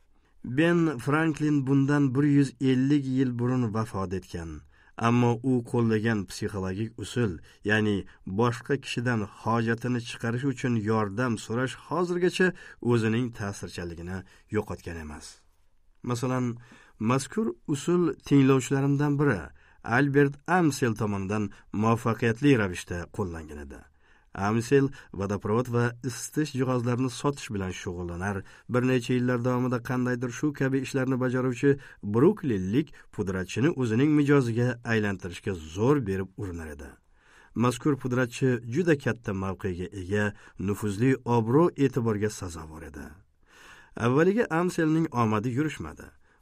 Ben Franklin bundan bir yuz ellik yil burun vafot etgan. Ammo u qo'llagan psixologik usul, ya'ni boshqa kishidan hojatini chiqarish uchun yordam so'rash hozirgacha o'zining ta'sirchanligini yo'qotgan emas. Masalan, mazkur usul tinglovchilarimdan biri Albert Amsel tomonidan muvaffaqiyatli ravishda qo'llangan edi. Amsel vodoprovod va isitish jihozlarini sotish bilan shug'ullanar, bir necha yillar davomida qandaydir shu kabi ishlarni bajaruvchi bruklinlik pudratchini o'zining mijoziga aylantirishga zo'r berib urinar edi. Mazkur pudratchi juda katta mavqega ega, nufuzli obro' e'tiborga sazovor edi. Avvaliga Amselning omadi yurishmadi.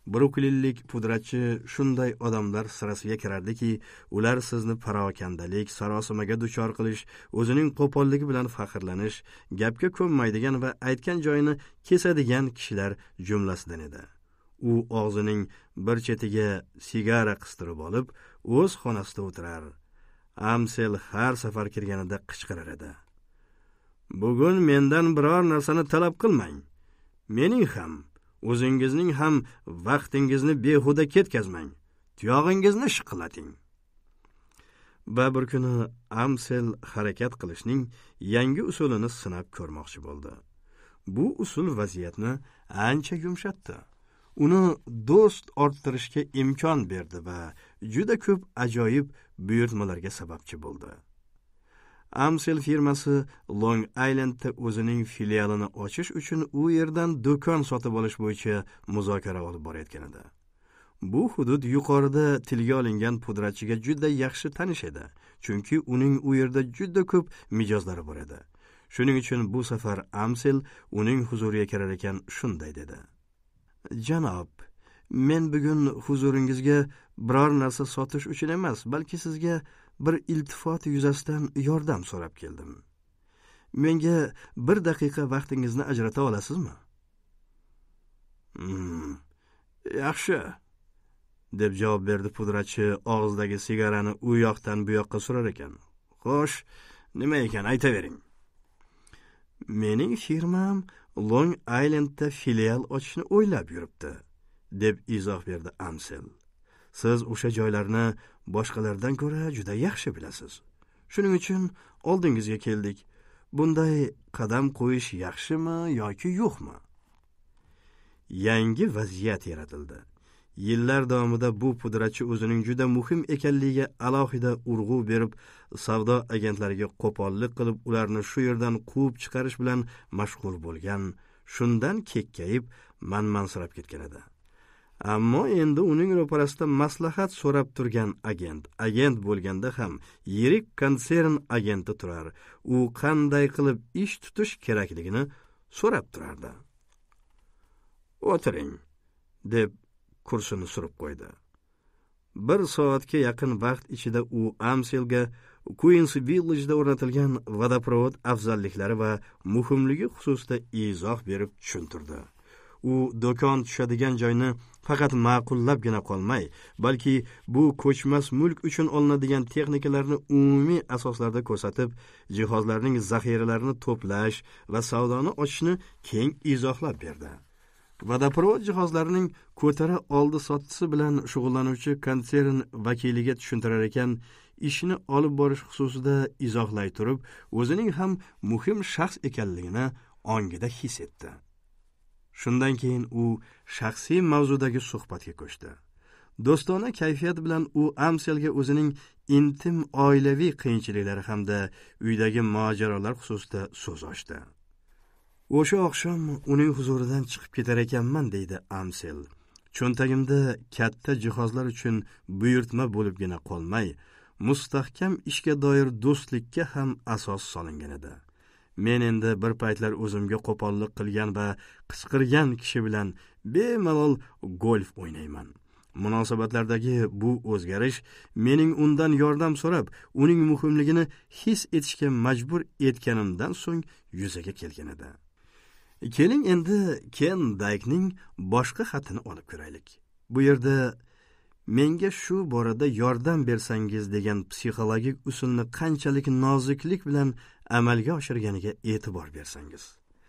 Bruklinlik pudrachi shunday odamlar sirasiga kirardiki, ular sizni parokandalik, sarosimaga duchor qilish, o'zining qo'polligi bilan faxrlanish, gapga ko'nmaydigan va aytgan joyini kesadigan kishilar jumlasidan edi. U og'zining bir chetiga sigara qistirib olib, o'z xonasida o'tirar. Amsel har safar kirganida qichqirar edi. Bugun mendan biror narsani talab qilmang. Mening ham, o'zingizning ham vaqtingizni behuda ketkazmang. Tuyog'ingizni shiqillating. Va bir kuni Amsel harakat qilishning yangi usulini sinab ko'rmoqchi bo'ldi. Bu usul vaziyatni ancha yumshatdi. Uni do'st orttirishga imkon berdi va juda ko'p ajoyib buyurtmalarga sababchi bo'ldi. Amsel firmasi Long Islandda o'zining filialini ochish uchun u yerdan do'kon sotib olish bo'yicha muzokara olib borayotgan edi. Bu hudud yuqorida tilga olingan pudrachiga juda yaxshi tanish edi, chunki uning u yerda juda ko'p mijozlari bor edi. Shuning uchun bu safar Amsel uning huzuriga kirar ekan shunday dedi: "Janob, men bugun huzuringizga biror narsa sotish uchun emas, balki sizga bir iltifot yuzasidan yordam so'rab keldim. Menga bir daqiqa vaqtingizni ajrata olasizmi?" Hmm, yaxshi, deb javob berdi pudrachi og'zidagi sigarani u yoqdan bu yoqqa surar ekan. Xo'sh, nima ekan, aytavering. Mening firmam Long Islandda filial ochishni o'ylab yuribdi, deb izoh berdi Amsel. Siz o'sha joylarni boshqalardan ko'ra juda yaxshi bilasiz. Shuning uchun oldingizga keldik. Bunday qadam qo'yish yaxshimi yoki yo'qmi? Yangi vaziyat yaratildi. Yillar davomida bu pudrachi o'zining juda muhim ekanligiga alohida urg'u berib, savdo agentlariga qo'pollik qilib, ularni shu yerdan quvib chiqarish bilan mashg'ul bo'lgan, shundan kekkayib, manmansirab ketgan edi. Ammo endi uning ro'parasida maslahat so'rab turgan agent, agent bo'lganda ham yirik konsern agenti turar. U qanday qilib ish tutish kerakligini so'rab turardi. "O'tiring", deb kursini surib qo'ydi. Bir soatga yaqin vaqt ichida u Amselga Queens Village'da o'rnatilgan vodoprovod afzalliklari va muhimligi xususida izoh berib tushuntirdi. U do'kon tushadigan joyni faqat ma'qullabgina qolmay, balki bu ko'chmas mulk uchun olinadigan texnikalarni umumiy asoslarda ko'rsatib, jihozlarning zaxiralarini to'plash va savdoni ochishni keng izohlab berdi. Vodoprovod jihozlarining ko'tara oldi sotisi bilan shug'ullanuvchi konsern vakiliga tushuntirar ekan, ishni olib borish xususida izohlay turib, o'zining ham muhim shaxs ekanligini ongida his etdi. Shundan keyin u shaxsiy mavzudagi suhbatga ko'chdi. Do'stona kayfiyat bilan u Amselga o'zining intim oilaviy qiyinchiliklari hamda uydagi mojarolar xususida so'z ochdi. O'sha oqshom uning huzuridan chiqib ketar ekanman, deydi Amsel. Cho'ntagimda katta jihozlar uchun buyurtma bo'libgina qolmay, mustahkam ishga doir do'stlikka ham asos solingan edi. Men endi bir paytlar o'zimga qo'pollik qilgan va qichqirgan kishi bilan bemalol golf o'ynayman. Munosabatlardagi bu o'zgarish mening undan yordam so'rab, uning muhimligini his etishga majbur etganimdan so'ng yuzaga kelgan edi. Keling endi Ken Daykning boshqa xatini olib ko'raylik. Bu yerda menga shu borada yordam bersangiz degan psixologik usulni qanchalik noziklik bilan amalga oshirganiga e'tibor bersangiz.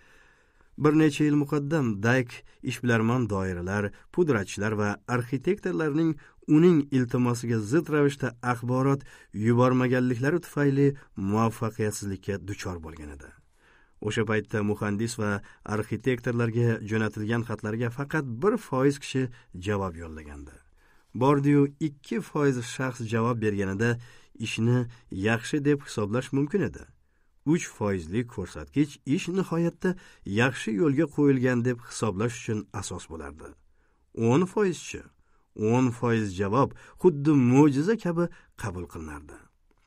Bir necha yil muqaddam Dayk ishbilarmon doiralar, pudrachilar va arxitektorlarning uning iltimosiga zid ravishda axborot yubormaganliklari tufayli muvaffaqiyatsizlikka duchor bo'lgan edi. O'sha paytda muhandis va arxitektorlarga jo'natilgan xatlarga faqat bir foiz kishi javob yo'llagandi. Bordiyu ikki foiz shaxs javob berganida ishni yaxshi deb hisoblash mumkin edi. uch foizlik ko'rsatkich ish nihoyatda yaxshi yo'lga qo'yilgan deb hisoblash uchun asos bo'lardi. o'n foiz chi? o'n foiz javob xuddi mo'jiza kabi qabul qilinardi.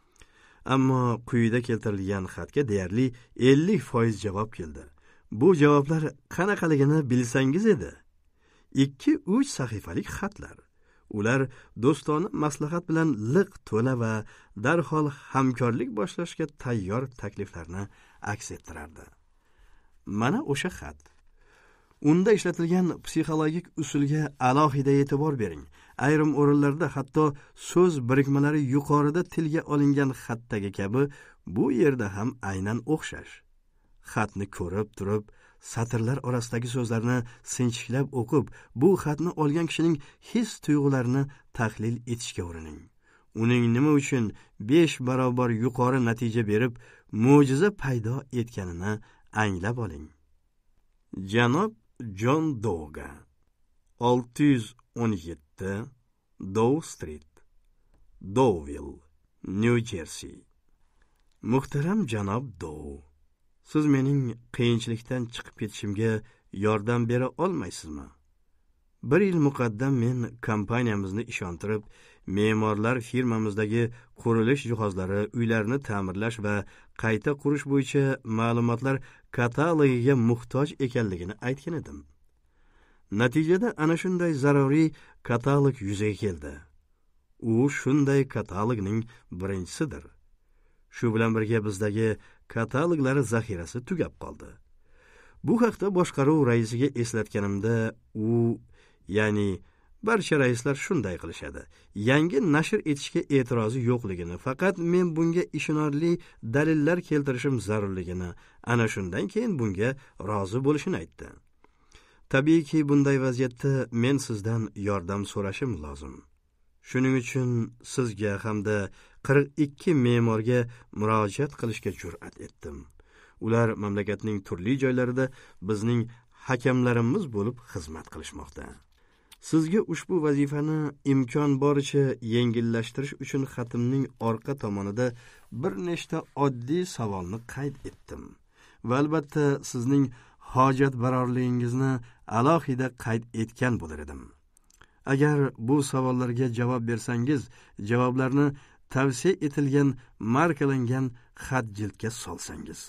Ammo quyida keltirilgan xatga deyarli ellik foiz javob keldi. Bu javoblar qanaqaligini bilsangiz edi. ikki uch sahifalik xatlar. Ular do'stona maslahat bilan liq to'la va darhol hamkorlik boshlashga tayyor takliflarni aks ettirardi. Mana o'sha xat. Unda ishlatilgan psixologik usulga alohida e'tibor bering. Ayrim o'rinlarda hatto so'z birikmalari yuqorida tilga olingan xatdagi kabi bu yerda ham aynan o'xshash. Xatni ko'rib turib, satrlar orasidagi so'zlarni sinchiklab o'qib, bu xatni olgan kishining his tuyg'ularini tahlil etishga urining. Uning nima uchun besh barobar yuqori natija berib, mo'jiza paydo etganini anglab oling. Janob Jon Douga, olti yuz o'n yetti Dow Street, Dowville, New Jersey. Muhtaram janob Dow, siz mening qiyinchilikdan chiqib ketishimga yordam bera olmaysizmi? Bir yil muqaddam men kompaniyamizni ishontirib, me'morlar firmamizdagi qurilish jihozlari, uylarni ta'mirlash va qayta qurish bo'yicha ma'lumotlar katalogiga muhtoj ekanligini aytgan edim. Natijada ana shunday zaruriy katalog yuzaga keldi. U shunday katalogning birinchisidir. Shu bilan birga bizdagi kataloglar zaxirasi tugab qoldi. Bu haqda boshqaruv raisiga eslatganimda u, ya'ni barcha raislar shunday qilishadi. Yangi nashr etishga e'tirozi yo'qligini, faqat men bunga ishonarli dalillar keltirishim zarurligini, ana shundan keyin bunga rozi bo'lishini aytdi. Tabiiyki, bunday vaziyatda men sizdan yordam so'rashim lozim. Shuning uchun sizga hamda qirq ikki me'morga murojaat qilishga jur'at etdim. Ular mamlakatning turli joylarida bizning hakamlarimiz bo'lib xizmat qilishmoqda. Sizga ushbu vazifani imkon boricha yengillashtirish uchun xatimning orqa tomonida bir nechta oddiy savolni qayd etdim. Va albatta sizning hojat barorligingizni alohida qayd etgan bo'lar edim. Agar bu savollarga javob bersangiz, javoblarni tavsiya etilgan markalangan xat jildga solsangiz.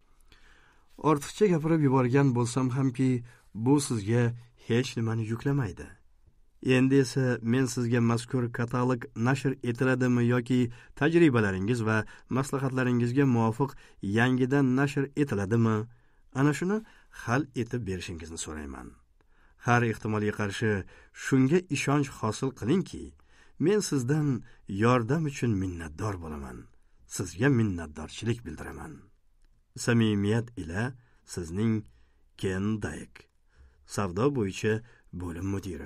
Ortiqcha gapirib yuborgan bo'lsam hamki, bu sizga hech nimani yuklamaydi. Endi esa men sizga mazkur katalog nashr etiladimi yoki tajribalaringiz va maslahatlaringizga muvofiq yangidan nashr etiladimi, ana shuni hal etib berishingizni so'rayman. Har ehtimolga qarshi shunga ishonch hosil qilingki, men sizdan yordam uchun minnatdor bo'laman. Sizga minnatdorchilik bildiraman. Samimiyat ila sizning Ken Dyke, savdo bo'yicha bo'lim mudiri.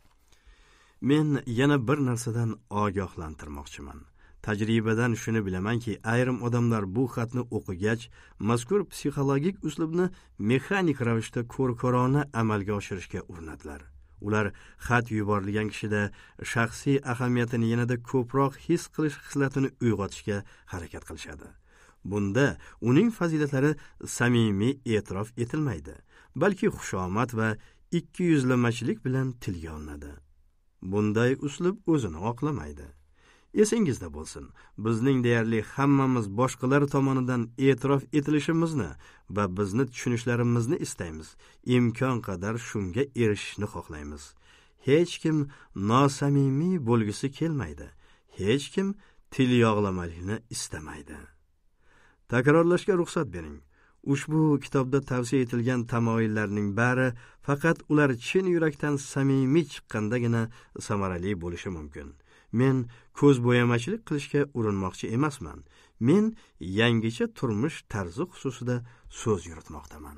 Men yana bir narsadan ogohlantirmoqchiman. Tajribadan shuni bilamanki, ayrim odamlar bu xatni o'qigach, mazkur psixologik uslubni mexanik ravishda ko'r-ko'rona amalga oshirishga urinadilar. Ular xat yuborilgan kishida shaxsiy ahamiyatini yanada ko'proq his qilish xislatini uyg'otishga harakat qilishadi. Bunda uning fazilatlari samimiy e'tirof etilmaydi, balki xushomad va ikkiyuzlamachilik bilan tilga olinadi. Bunday uslub o'zini oqlamaydi. Esingizda bo'lsin, bizning deyarli hammamiz boshqalar tomonidan e'tirof etilishimizni va bizni tushunishlarimizni istaymiz. Imkon qadar shunga erishishni xohlaymiz. Hech kim nosamimiy bo'lgisi kelmaydi. Hech kim tilyog'lamalikni istamaydi. Takrorlashga ruxsat bering. Ushbu kitobda tavsiya etilgan tamoyillarning bari faqat ular chin yurakdan samimiy chiqqandagina samarali bo'lishi mumkin. Men ko'z bo'yamachilik qilishga urinmoqchi emasman. Men yangicha turmush tarzi xususida so'z yuritmoqdaman.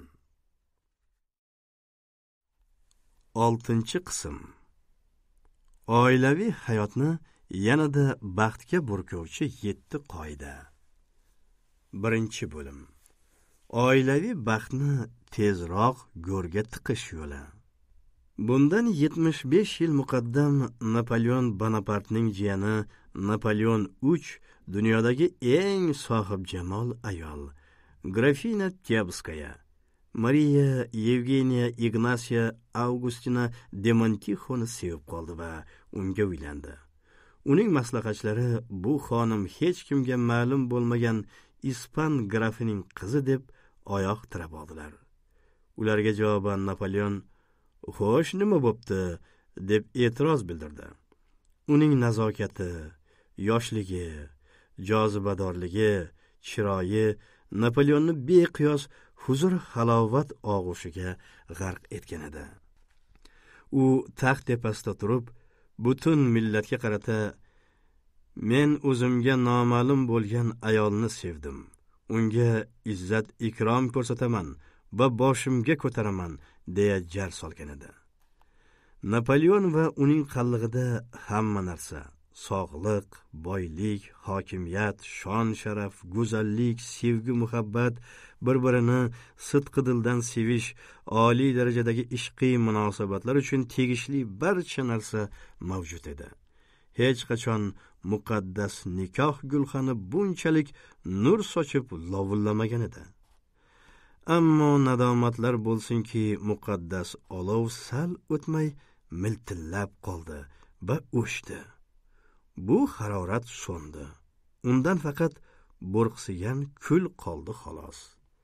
oltinchi qism. Oilaviy hayotni yanada baxtga burkovchi yetti qoida. Birinchi bo'lim. Oilaviy baxtni tezroq go'rga tiqish yo'li. Bundan yetmish besh yil muqaddam Napoleon Bonapartning jiyani Napoleon uch dunyodagi eng sohibjamol ayol Grafina Tebskaya, Mariya Yevgeniya Ignasiya Augustina de Montixoni sevib qoldi va unga uylandi. Uning maslahatchilari bu xonim hech kimga ma'lum bo'lmagan ispan grafining qizi deb oyoq tirab oldilar. Ularga javoban Napoleon: "Xo'sh, nima bo'pti?" deb e'tiroz bildirdi. Uning nazokati, yoshligi, jozibadorligi, chiroyi Napoleonni beqiyos huzur halovat og'ushiga g'arq etgan edi. U taxt tepasida turib, butun millatga qarata, "Men o'zimga noma'lum bo'lgan ayolni sevdim. Unga izzat ikrom ko'rsataman va boshimga ko'taraman" deya jar solgan edi. Napoleon va uning qallig'ida hamma narsa, sog'liq, boylik, hokimiyat, shon sharaf, go'zallik, sevgi muhabbat, bir-birini sidqi dildan sevish, oliy darajadagi ishqiy munosabatlar uchun tegishli barcha narsa mavjud edi. Hech qachon muqaddas nikoh gulxani bunchalik nur sochib lovullamagan edi. Ammo nadomatlar bo'lsinki, muqaddas olov sal o'tmay miltillab qoldi va o'chdi. Bu harorat so'ndi. Undan faqat bo'rqsigan kul qoldi xolos.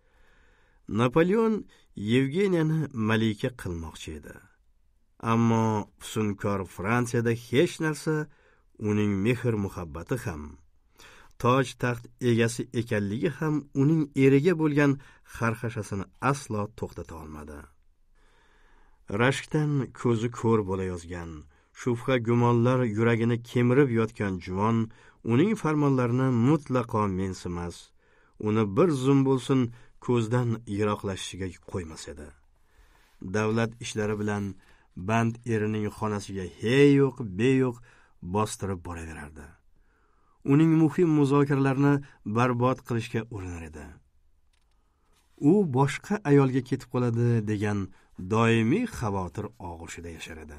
Napoleon Yevgeniyani malika qilmoqchi edi. Ammo fusunkor Fransiyada hech narsa uning mehr muhabbati ham, toj taxt egasi ekanligi ham uning eriga bo'lgan xarxashasini aslo to'xtata olmadi. Rashkdan ko'zi ko'r bo'layozgan, shubha gumonlar yuragini kemirib yotgan juvon uning farmonlarini mutlaqo mensimas, uni bir zum bo'lsin ko'zdan yiroqlashishiga qo'ymas edi. Davlat ishlari bilan band erining xonasiga hey yo'q, be yo'q bostirib boraverardi. Uning muhim muzokaralarni barbod qilishga urinar edi. U boshqa ayolga ketib qoladi degan doimiy xavotir og'ushida yashar edi.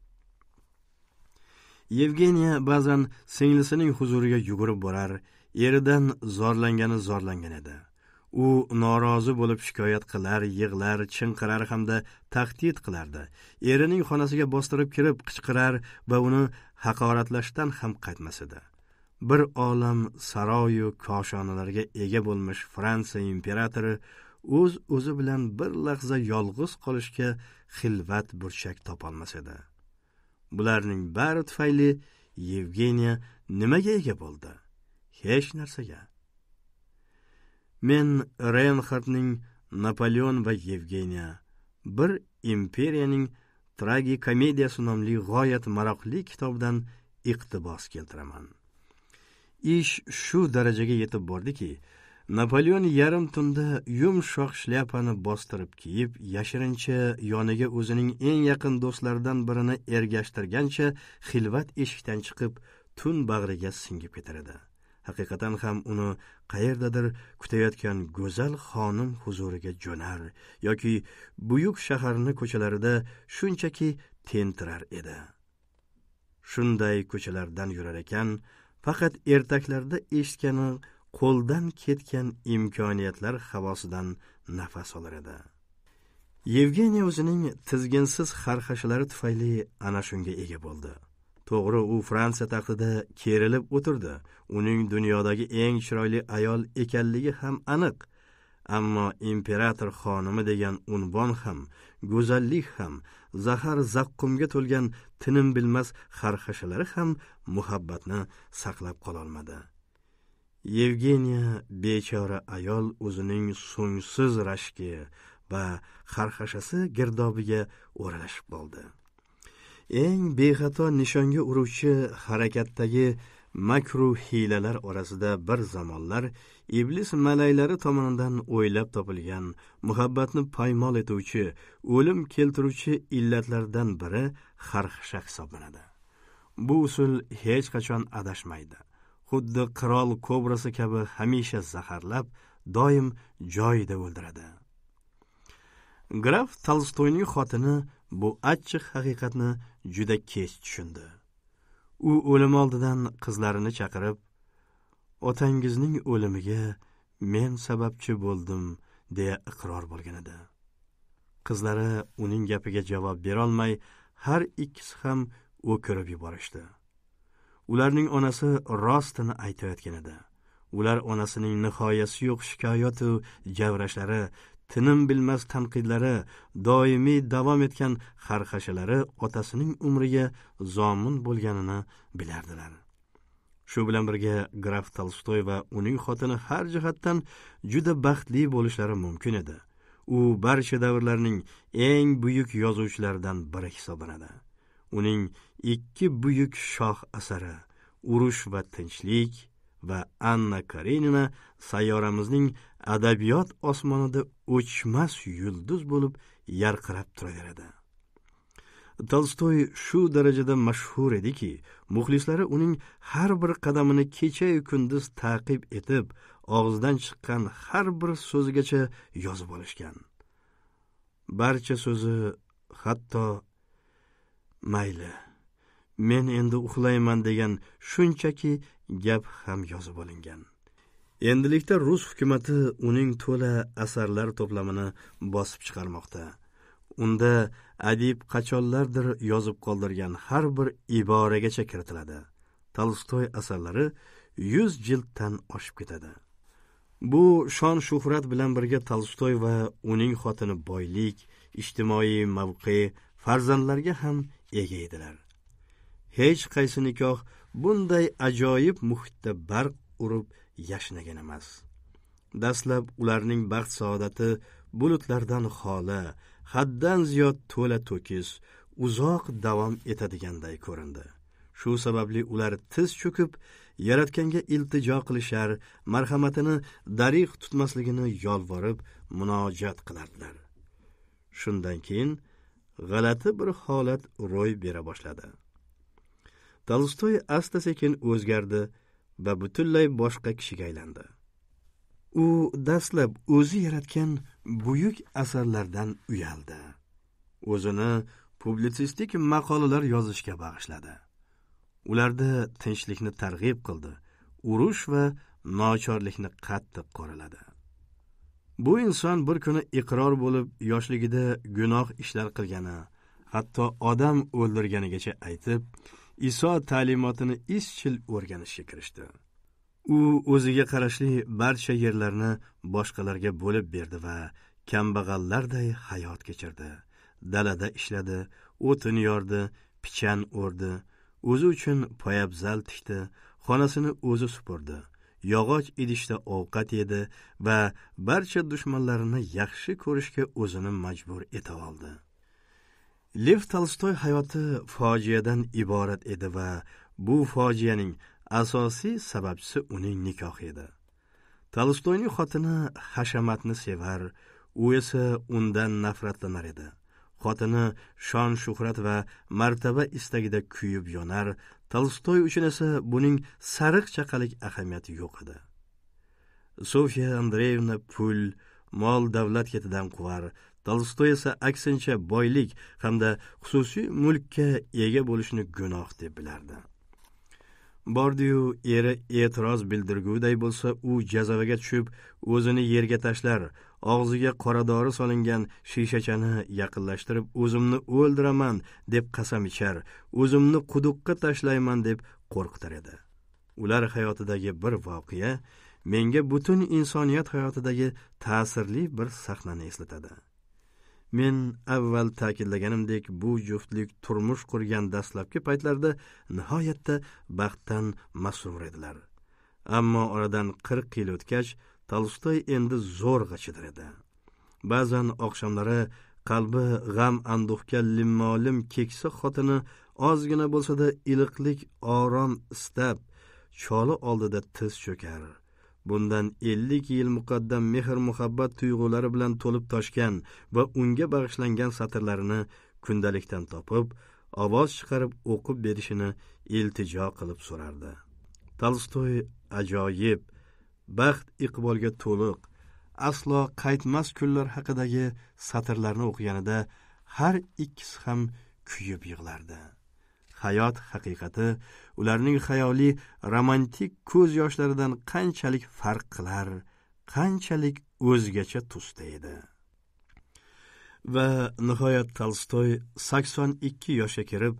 Yevgeniya ba'zan singlisining huzuriga yugurib borar, eridan zorlangani zorlangan edi. U norozi bo'lib shikoyat qilar, yig'lar, chinqirar hamda tahdid qilardi. Erining xonasiga bostirib kirib qichqirar va uni haqoratlashdan ham qaytmas edi. Bir olam saroyu koshonalarga ega bo'lmish Fransiya imperatori o'z o'zi bilan bir lahza yolg'iz qolishga xilvat burchak topolmas edi. Bularning bari tufayli Yevgeniya nimaga ega bo'ldi? Hech narsaga. Men Reinhardtning Napoleon va Yevgeniya bir imperiyaning tragikomediyasi nomli g'oyat maroqli kitobidan iqtibos keltiraman. Ish shu darajaga yetib bordiki, Napoleon yarim tunda yumshoq shlyapani bostirib kiyib, yashirincha yoniga o'zining eng yaqin do'stlaridan birini ergashtirgancha xilvat eshikdan chiqib, tun bag'riga singib ketar edi. Haqiqatan ham uni qayerdadir kutayotgan go'zal xonim huzuriga jo'nar yoki buyuk shaharni ko'chalarida shunchaki tentirar edi. Shunday ko'chalardan yurar ekan, faqat ertaklarda eshitgani qo'ldan ketgan imkoniyatlar havosidan nafas olar edi. Yevgeniya o'zining tizginsiz xarxashalari tufayli ana shunga ega bo'ldi. To'g'ri, u Fransiya taxtida kerilib o'tirdi. Uning dunyodagi eng chiroyli ayol ekanligi ham aniq. Ammo imperator xonimi degan unvon ham, go'zallik ham, zahar zaqqumga to'lgan tinim bilmas xarxashalari ham muhabbatni saqlab qola olmadi. Yevgeniya bechora ayol o'zining so'ngsiz rashki va xarxashasi girdobiga o'ralashib qoldi. Eng bexato nishonga uruvchi harakatdagi makru hiylalar orasida bir zamonlar iblis malaylari tomonidan o'ylab topilgan muhabbatni paymol etuvchi, o'lim keltiruvchi illatlardan biri xarxasha hisoblanadi. Bu usul hech qachon adashmaydi. Xuddi qirol kobrasi kabi hamisha zaharlab, doim joyida o'ldiradi. Graf Tolstoyning xotini bu achchiq haqiqatni juda kech tushundi. U o'lim oldidan qizlarini chaqirib, "Otangizning o'limiga men sababchi bo'ldim" deya iqror bo'lgan edi. Qizlari uning gapiga javob bera olmay, har ikkisi ham o'kirib yuborishdi. Ularning onasi rostini aytayotgan edi. Ular onasining nihoyasi yo'q shikoyat va javrashlari, tinim bilmas tanqidlari, doimiy davom etgan xarxashalari otasining umriga zomin bo'lganini bilardilar. Shu bilan birga graf Tolstoy va uning xotini har jihatdan juda baxtli bo'lishlari mumkin edi. U barcha davrlarning eng buyuk yozuvchilaridan biri hisoblanadi. Uning ikki buyuk shoh asari, Urush va tinchlik va Anna Karenina sayyoramizning adabiyot osmonida o'chmas yulduz bo'lib yarqirab turaveradi. Tolstoy shu darajada mashhur ediki, muxlislari uning har bir qadamini kecha-yu kunduz ta'qib etib, og'zidan chiqqan har bir so'zigacha yozib olishgan. Barcha so'zi, hatto mayli, men endi uxlayman degan shunchaki gap ham yozib olingan. Endilikda Rus hukumati uning to'la asarlar to'plamini bosib chiqarmoqda. Unda adib qachonlardir yozib qoldirgan har bir iboragacha kiritiladi. Tolstoy asarlari yuz jilddan oshib ketadi. Bu shon shuhrat bilan birga Tolstoy va uning xotini boylik, ijtimoiy mavqe, farzandlarga ham ega edilar. Hech qaysi nikoh bunday ajoyib muhitda barq urib yashnagan emas. Dastlab ularning baxt saodati bulutlardan xoli, haddan ziyod to'la to'kis, uzoq davom etadiganday ko'rindi. Shu sababli ular tiz cho'kib, Yaratganga iltijo qilishar, marhamatini dariq tutmasligini yolvorib munojat qilardilar. Shundan keyin g'alati bir holat ro'y bera boshladi. Tolstoy asta-sekin o'zgardi va butunlay boshqa kishiga aylandi. U dastlab o'zi yaratgan buyuk asarlardan uyaldi. O'zini publitsistik maqolalar yozishga bag'ishladi. Ularda tinchlikni targ'ib qildi, urush va nochorlikni qattiq qoraladi. Bu inson bir kuni iqror bo'lib, yoshligida gunoh ishlar qilgani, hatto odam o'ldirganigacha aytib, Iso ta'limotini izchil o'rganishga kirishdi. U o'ziga qarashli barcha yerlarni boshqalarga bo'lib berdi va kambag'allarday hayot kechirdi. Dalada ishladi, o'tin yordi, pichan o'rdi, o'zi uchun poyabzal tikdi, xonasini o'zi supurdi, yog'och idishda ovqat yedi va barcha dushmanlarini yaxshi ko'rishga o'zini majbur eta oldi. Lev Tolstoy hayoti fojiadan iborat edi va bu fojianing asosiy sababchisi uning nikohi edi. Tolstoyning xotini hashamatni sevar, u esa undan nafratlanar edi. Xotini shon shuhrat va martaba istagida kuyib yonar, Tolstoy uchun esa buning sariq chaqalik ahamiyati yo'q edi. Sofiya Andreyevna pul, mol davlat ketidan quvar, Tolstoy esa aksincha boylik hamda xususiy mulkka ega bo'lishni gunoh deb bilardi. Bordiyu eri e'tiroz bildirguday bo'lsa, u jazavaga tushib, o'zini yerga tashlar, og'ziga qoradori solingan shishachani yaqinlashtirib, o'zimni o'ldiraman deb qasam ichar, o'zimni quduqqa tashlayman deb qo'rqitar edi. Ular hayotidagi bir voqea menga butun insoniyat hayotidagi ta'sirli bir sahnani eslatadi. Men avval ta'kidlaganimdek, bu juftlik turmush qurgan dastlabki paytlarda nihoyatda baxtdan masrur edilar. Ammo oradan qirq yil o'tgach, Tolstoy endi zo'rg'a chidar edi. Ba'zan oqshomlari qalbi g'am anduhga limmolim keksa xotini ozgina bo'lsa-da iliqlik, orom istab, choli oldida tiz cho'kar. Bundan ellik yil muqaddam mehr muhabbat tuyg'ulari bilan to'lib toshgan va unga bag'ishlangan satrlarini kundalikdan topib, ovoz chiqarib o'qib berishini iltijo qilib so'rardi. Tolstoy ajoyib, baxt iqbolga to'liq, aslo qaytmas kunlar haqidagi satrlarni o'qiganida har ikkisi ham kuyib yig'lardi. Hayot haqiqati ularning xayoliy romantik ko'z yoshlaridan qanchalik farq qilar, qanchalik o'zgacha tusda edi. Va nihoyat Tolstoy sakson ikki yoshga kirib,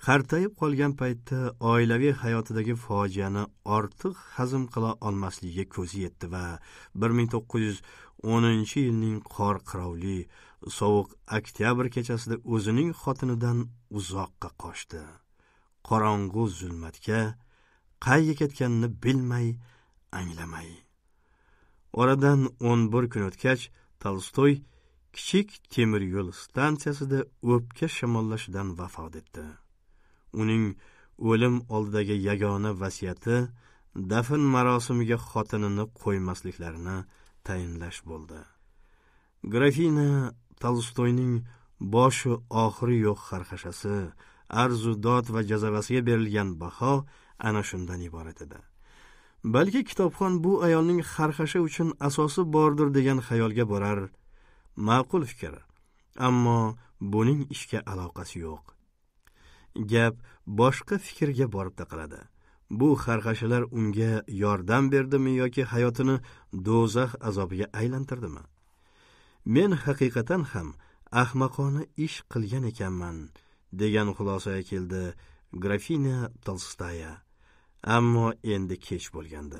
qartayib qolgan paytda oilaviy hayotidagi fojiani ortiq hazm qila olmasligiga ko'zi yetdi va bir ming to'qqiz yuz o'ninchi yilning qor qirovli sovuq oktyabr kechasida o'zining xotinidan uzoqqa qochdi. Qorong'u zulmatga qayga ketganini bilmay, anglamay. Oradan o'n bir kun o'tgach, Tolstoy kichik temir yo'l stansiyasida o'pka shamollashidan vafot etdi. Uning o'lim oldidagi yagona vasiyati dafn marosimiga xotinini qo'ymasliklarini tayinlash bo'ldi. Grafina Tolstoyning boshi oxiri yo'q xarxashasi, arzu dod va jazavasiga berilgan baho ana shundan iborat edi. Balki kitobxon bu ayolning xarxasha uchun asosi bordir degan xayolga borar. Ma'qul fikr, ammo buning ishga aloqasi yo'q. Gap boshqa fikrga borib taqaladi. Bu xarxashalar unga yordam berdimi yoki hayotini do'zax azobiga aylantirdimi? Men haqiqatan ham ahmoqona ish qilgan ekanman degan xulosaga keldi Grafina Tolstoya. Ammo endi kech bo'lgandi.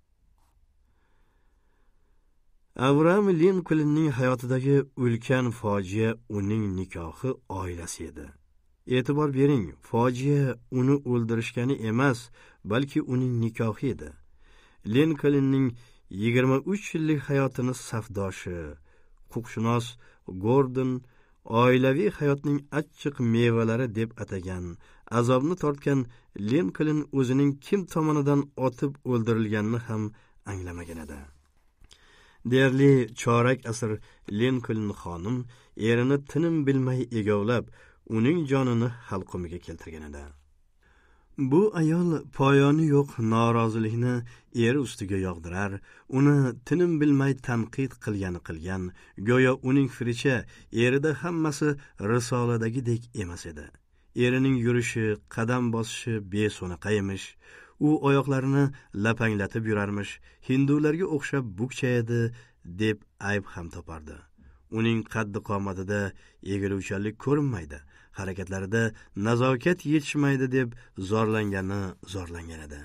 Abraham Linkolnning hayotidagi ulkan fojia uning nikohi oilasi edi. E'tibor bering, fojia uni o'ldirishgani emas, balki uning nikohi edi. Linkolnning yigirma uch yillik hayotini safdoshi, huquqshunos Gordon oilaviy hayotning achchiq mevalari deb atagan, azobni tortgan Linkoln o'zining kim tomonidan otib o'ldirilganini ham anglamagan edi. Deyarli chorak asr Linkoln xonim erini tinim bilmay egovlab, uning jonini halqumiga keltirgan edi. Bu ayol poyoni yo'q norozilikni eri ustiga yog'dirar, uni tinim bilmay tanqid qilgani qilgan, go'yo uning fikricha erida hammasi risoladagidek emas edi. Erining yurishi, qadam bosishi beso'naqa emish, u oyoqlarini lapanglatib yurarmish, hindularga o'xshab bukcha edi deb ayb ham topardi. Uning qaddi qomatida egiluvchanlik ko'rinmaydi, harakatlarida nazokat yetishmaydi deb zorlangani zorlangan edi.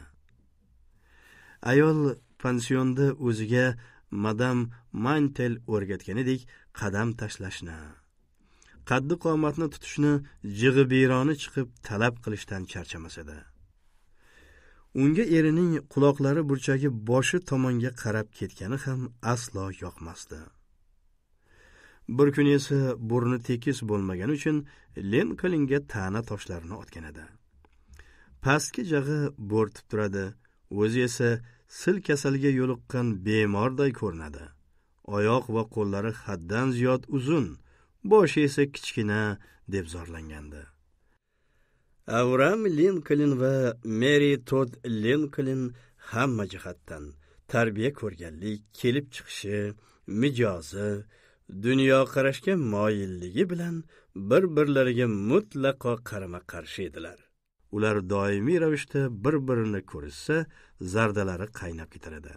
Ayol pansionda o'ziga madam Mantel o'rgatganidek qadam tashlashni, qaddi qomatni tutishni jig'ibironi chiqib talab qilishdan charchamas edi. Unga erining quloqlari burchagi boshi tomonga qarab ketgani ham aslo yoqmasdi. Bir kun esa burni tekis bo'lmagani uchun Linkolnga ta'na toshlarini otgan edi. Pastki jag'i bo'rtib turadi, o'zi esa sil kasaliga yo'liqqan bemorday ko'rinadi. Oyoq va qo'llari haddan ziyod uzun, boshi esa kichkina deb zorlangandi. Abraham Linkoln va Mary Todd Linkoln hamma jihatdan tarbiya ko'rganlik, kelib chiqishi, mijozi, dunyo qarashga moyilligi bilan bir-birlariga mutlaqo qarama-qarshi edilar. Ular doimiy ravishda bir-birini ko'rishsa, zardalari qaynab ketar edi.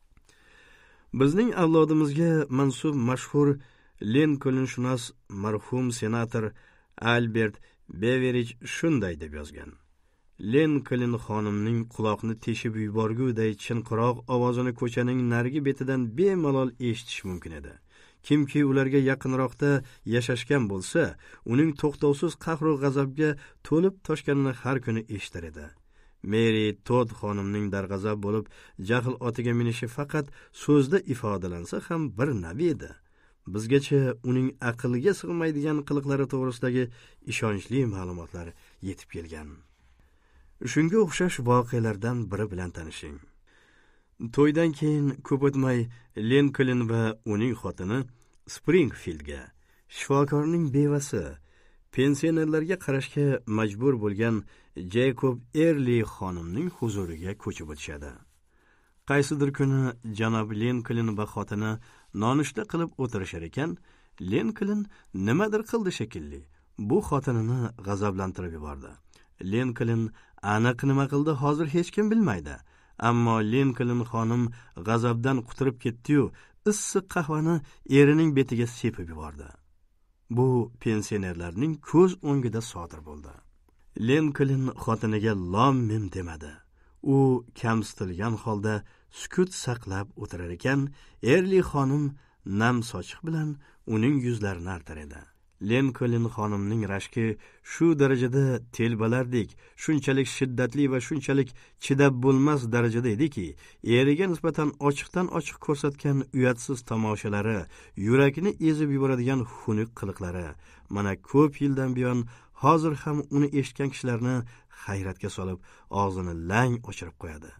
Bizning avlodimizga mansub mashhur Linkolnshunos marhum senator Albert Beveridge shunday deb yozgan: Linkoln xonimning quloqni teshib yuborguday chinqiroq ovozini ko'chaning narigi betidan bemalol eshitish mumkin edi. Kimki ularga yaqinroqda yashashgan bo'lsa, uning to'xtovsiz qahru g'azabga to'lib toshganini har kuni eshitar edi. Mary Todd xonimning darg'azab bo'lib jahl otiga minishi faqat so'zda ifodalansa ham bir navi edi. Bizgacha uning aqliga sig'maydigan qiliqlari to'g'risidagi ishonchli ma'lumotlar yetib kelgan. Shunga o'xshash voqealardan biri bilan tanishing. To'ydan keyin ko'p o'tmay Linkoln va uning xotini Springfieldga, shifokorning bevasi, pensionerlarga qarashga majbur bo'lgan Jacob Early xonimning huzuriga ko'chib o'tishadi. Qaysidir kuni janob Linkoln va xotini nonushta qilib o'tirishar ekan, Linkoln nimadir qildi shekilli. Bu xotinini g'azablantirib yubordi. Linkoln aniq nima qildi hozir hech kim bilmaydi. Ammo Linkoln xonim g'azabdan quturib ketdi-yu, issiq qahvani erining betiga sepib yubordi. Bu pensionerlarning ko'z o'ngida sodir bo'ldi. Linkoln xotiniga lom-mim demadi. U kamsitilgan holda sukut saqlab o'tirar ekan, Erli xonim nam sochiq bilan uning yuzlarini artar edi. Linkoln xonimning rashki shu darajada telbalardek, shunchalik shiddatli va shunchalik chidab bo'lmas darajada ediki, eriga nisbatan ochiqdan ochiq ko'rsatgan uyatsiz tomoshalari, yurakni ezib yuboradigan xunuk qiliqlari mana ko'p yildan buyon hozir ham uni eshitgan kishilarni hayratga solib, og'zini lang ochirib qo'yadi.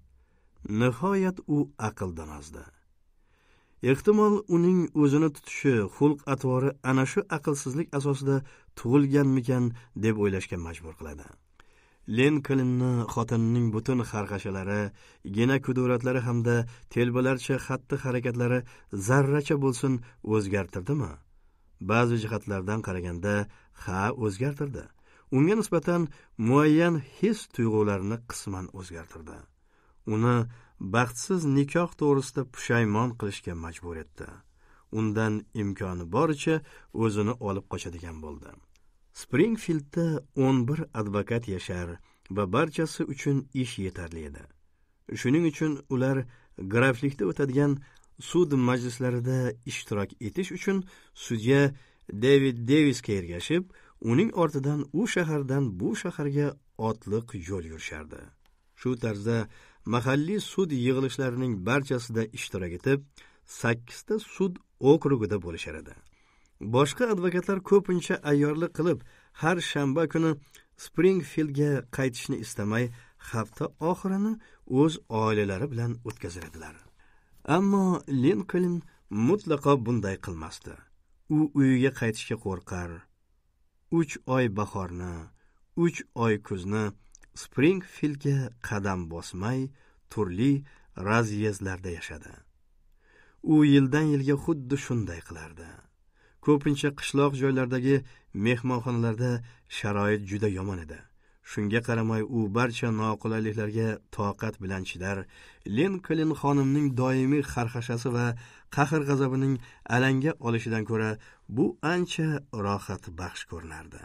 Nihoyat u aqldan ozdi. Ehtimol uning o'zini tutishi, xulq-atvori ana shu aqlsizlik asosida tug'ilganmikan deb o'ylashga majbur qiladi. Linkolnni xotinining butun xarxashalari, gena kuduratlari hamda telbalarcha xatti-harakatlari zarracha bo'lsin o'zgartirdimi? Ba'zi jihatlardan qaraganda ha, o'zgartirdi. Unga nisbatan muayyan his-tuyg'ularni qisman o'zgartirdi. Uni baxtsiz nikoh to'g'risida pushaymon qilishga majbur etdi. Undan imkoni boricha o'zini olib qochadigan bo'ldi. Springfieldda o'n bir advokat yashar va barchasi uchun ish yetarli edi. Shuning uchun ular graflikda o'tadigan sud majlislarida ishtirok etish uchun sudya David Davisga ergashib, uning ortidan u shahardan bu shaharga otliq yo'l yurishardi. Shu tarzda mahalliy sud yig'ilishlarining barchasida ishtirok etib, sakkizta sud okrugida bo'lishar edi. Boshqa advokatlar ko'pincha ayyorlik qilib, har shanba kuni Springfieldga qaytishni istamay, hafta oxirini o'z oilalari bilan o'tkazar edilar. Ammo Linkoln mutlaqo bunday qilmasdi. U uyiga qaytishga qo'rqar. uch oy bahorni, uch oy kuzni Springfieldga qadam bosmay, turli razyezdlarda yashadi. U yildan yilga xuddi shunday qilardi. Ko'pincha qishloq joylardagi mehmonxonalarda sharoit juda yomon edi. Shunga qaramay u barcha noqulayliklarga toqat bilan chidar. Linkoln xonimning doimiy xarxashasi va qahr-g'azabining alanga olishidan ko'ra bu ancha rohat baxsh ko'rinardi.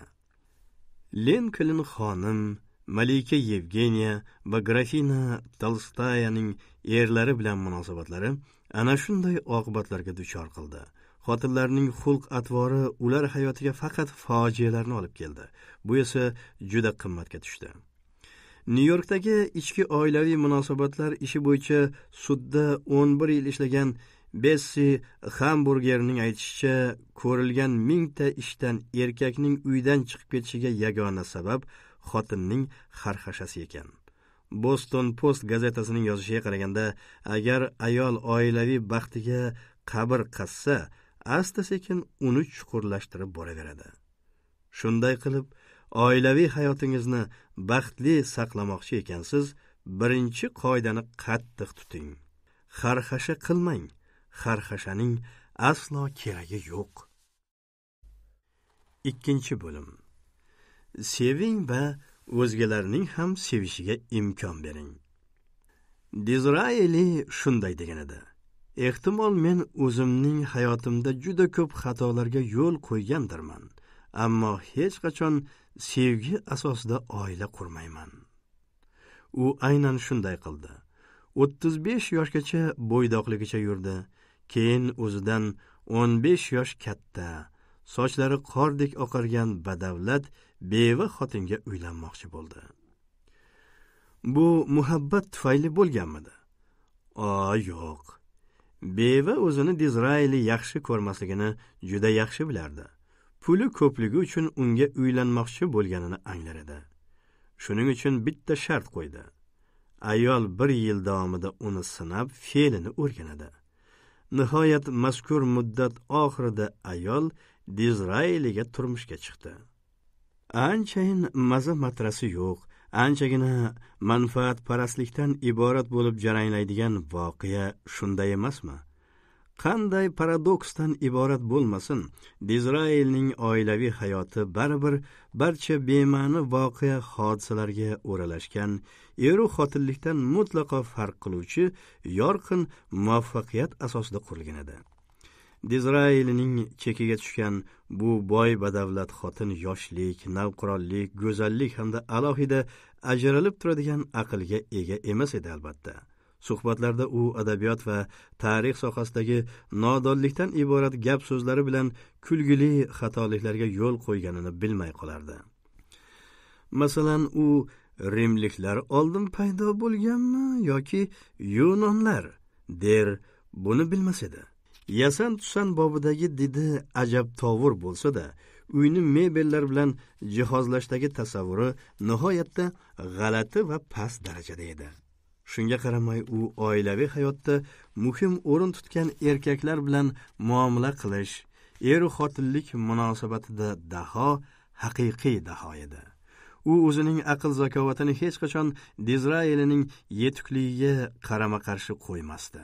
Linkoln xonim, Malika Yevgeniya va grafina Tolstoyaning erlari bilan munosabatlari ana shunday oqibatlarga duchor qildi. Xotinlarning xulq-atvori ular hayotiga faqat fojialarni olib keldi. Bu esa juda qimmatga tushdi. Nyu-Yorkdagi ichki oilaviy munosabatlar ishi bo'yicha sudda o'n bir yil ishlagan Bessi Hamburgerning aytishicha, ko'rilgan mingta ishdan erkakning uydan chiqib ketishiga yagona sabab xotinning xarxashasi ekan. Boston Post gazetasining yozishiga qaraganda, agar ayol oilaviy baxtiga qabr qazsa, asta-sekin uni chuqurlashtirib boraveradi. Shunday qilib, oilaviy hayotingizni baxtli saqlamoqchi ekansiz, birinchi qoidani qattiq tuting. Xarxasha qilmang. Xarxashaning aslo keragi yo'q. Ikkinchi bo'lim. Seving va o'zgalarning ham sevishiga imkon bering. Dizraeli shunday degan edi. Ehtimol men o'zimning hayotimda juda ko'p xatolarga yo'l qo'ygandirman, ammo hech qachon sevgi asosida oila qurmayman. U aynan shunday qildi. o'ttiz besh yoshgacha bo'ydoqligicha yurdi. Keyin o'zidan o'n besh yosh katta, sochlari qordek oqargan badavlat beva xotinga uylanmoqchi bo'ldi. Bu muhabbat tufayli bo'lganmidi? O, yo'q. Beva o'zini Dizraeli yaxshi ko'rmasligini juda yaxshi bilardi. Puli ko'pligi uchun unga uylanmoqchi bo'lganini anglar edi. Shuning uchun bitta shart qo'ydi. Ayol bir yil davomida uni sinab, fe'lini o'rganadi. Nihoyat mazkur muddat oxirida ayol Dizraeliga turmushga chiqdi. Anchayin maza matrasi yo'q, anchagina manfaat parastlikdan iborat bo'lib jaranglaydigan voqea shunday emasmi? Qanday paradoksdan iborat bo'lmasin, Dizraelning oilaviy hayoti baribir barcha bema'ni voqea hodisalarga o'ralashgan, eru xotinlikdan mutlaqo farq qiluvchi yorqin muvaffaqiyat asosida qurilgan edi. Dizrailning chekiga tushgan bu boy badavlat xotin yoshlik, navqironlik, go'zallik hamda alohida ajralib turadigan aqlga ega emas edi albatta. Suhbatlarda u adabiyot va tarix sohasidagi nodonlikdan iborat gap so'zlari bilan kulgili xatoliklarga yo'l qo'yganini bilmay qolardi. Masalan, u rimliklar oldin paydo bo'lganmi yoki yunonlar der, buni bilmas edi. Yasan tusan bobidagi didi ajab tovur bo'lsa-da, uyni mebellar bilan jihozlashdagi tasavvuri nihoyatda g'alati va past darajada edi. Shunga qaramay u oilaviy hayotda muhim o'rin tutgan erkaklar bilan muomala qilish, er-u xotinlik munosabatida daho, haqiqiy daho edi. U o'zining aql zakovatini hech qachon Dizrailining yetukligiga qarama-qarshi qo'ymasdi.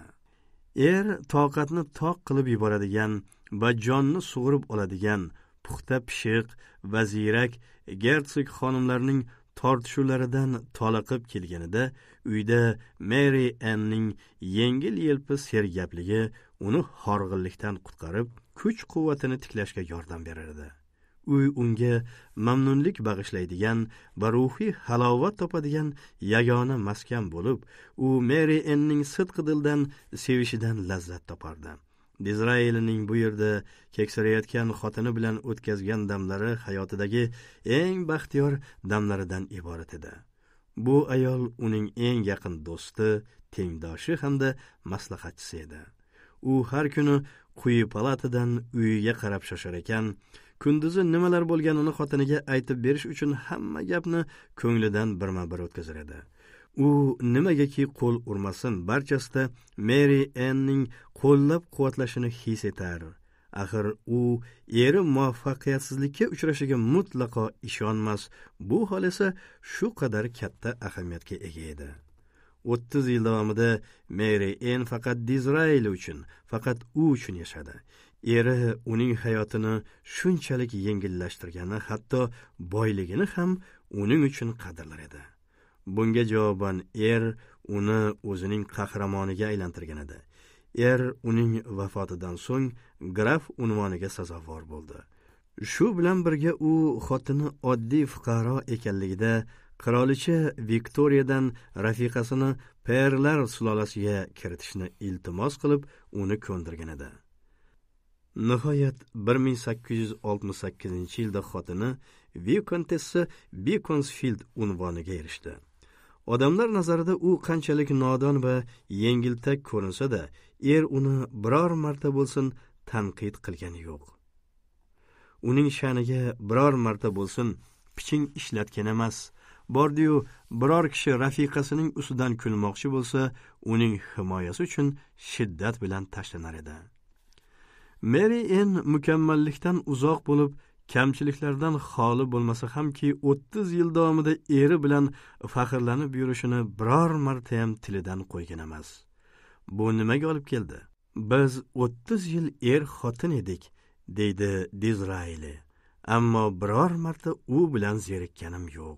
Er toqatni toq qilib yuboradigan va jonni sug'urib oladigan puxta pishiq va ziyrak gersog xonimlarning tortishuvlaridan toliqib kelganida uyda Mary Annning yengil-yelpi sergapligi uni horg'inlikdan qutqarib, kuch-quvvatini tiklashga yordam berar edi. Uy unga mamnunlik bag'ishlaydigan va ruhiy halovat topadigan yagona maskan bo'lib, u Mary Annning sidqi dildan sevishidan lazzat topardi. Dizrailning bu yerda keksirayotgan xotini bilan o'tkazgan damlari hayotidagi eng baxtiyor damlaridan iborat edi. Bu ayol uning eng yaqin do'sti, tengdoshi hamda maslahatchisi edi. U har kuni quyi palatadan uyiga qarab shoshar ekan, kunduzi nimalar bo'lganini xotiniga aytib berish uchun hamma gapni ko'nglidan birma-bir o'tkazar edi. U nimagaki qo'l urmasin, barchasida Mary Annning qo'llab-quvvatlashini his etar. Axir u eri muvaffaqiyatsizlikka uchrashiga mutlaqo ishonmas. Bu hol esa shu qadar katta ahamiyatga ega edi. o'ttiz yil davomida Mary Ann faqat Dizrail uchun, faqat u uchun yashadi. Eri uning hayotini shunchalik yengillashtirgani, hatto boyligini ham uning uchun qadrlar edi. Bunga javoban er uni o'zining qahramoniga aylantirgan edi. Er uning vafotidan so'ng graf unvoniga sazovor bo'ldi. Shu bilan birga u xotini oddiy fuqaro ekanligida qirolicha Viktoriyadan rafiqasini Perlar sulolasiga kiritishni iltimos qilib, uni ko'ndirgan edi. Nihoyat bir ming sakkiz yuz oltmish sakkizinchi yilda xotini Viscountessa Beaconsfield unvoniga erishdi. Odamlar nazarida u qanchalik nodon va yengiltak ko'rinsa-da, er uni biror marta bo'lsin tanqid qilgani yo'q. Uning sha'niga biror marta bo'lsin piching ishlatgan emas. Bordi-yu, biror kishi rafiqasining ustidan kulmoqchi bo'lsa, uning himoyasi uchun shiddat bilan tashlanar edi. Mary Ann mukammallikdan uzoq bo'lib, kamchiliklardan xoli bo'lmasa hamki o'ttiz yil davomida eri bilan faxrlanib yurishini biror marta ham tilidan qo'ygan emas. Bu nimaga olib keldi? Biz o'ttiz yil er xotin edik, deydi Dizrail. Ammo biror marta u bilan zerikkanim yo'q.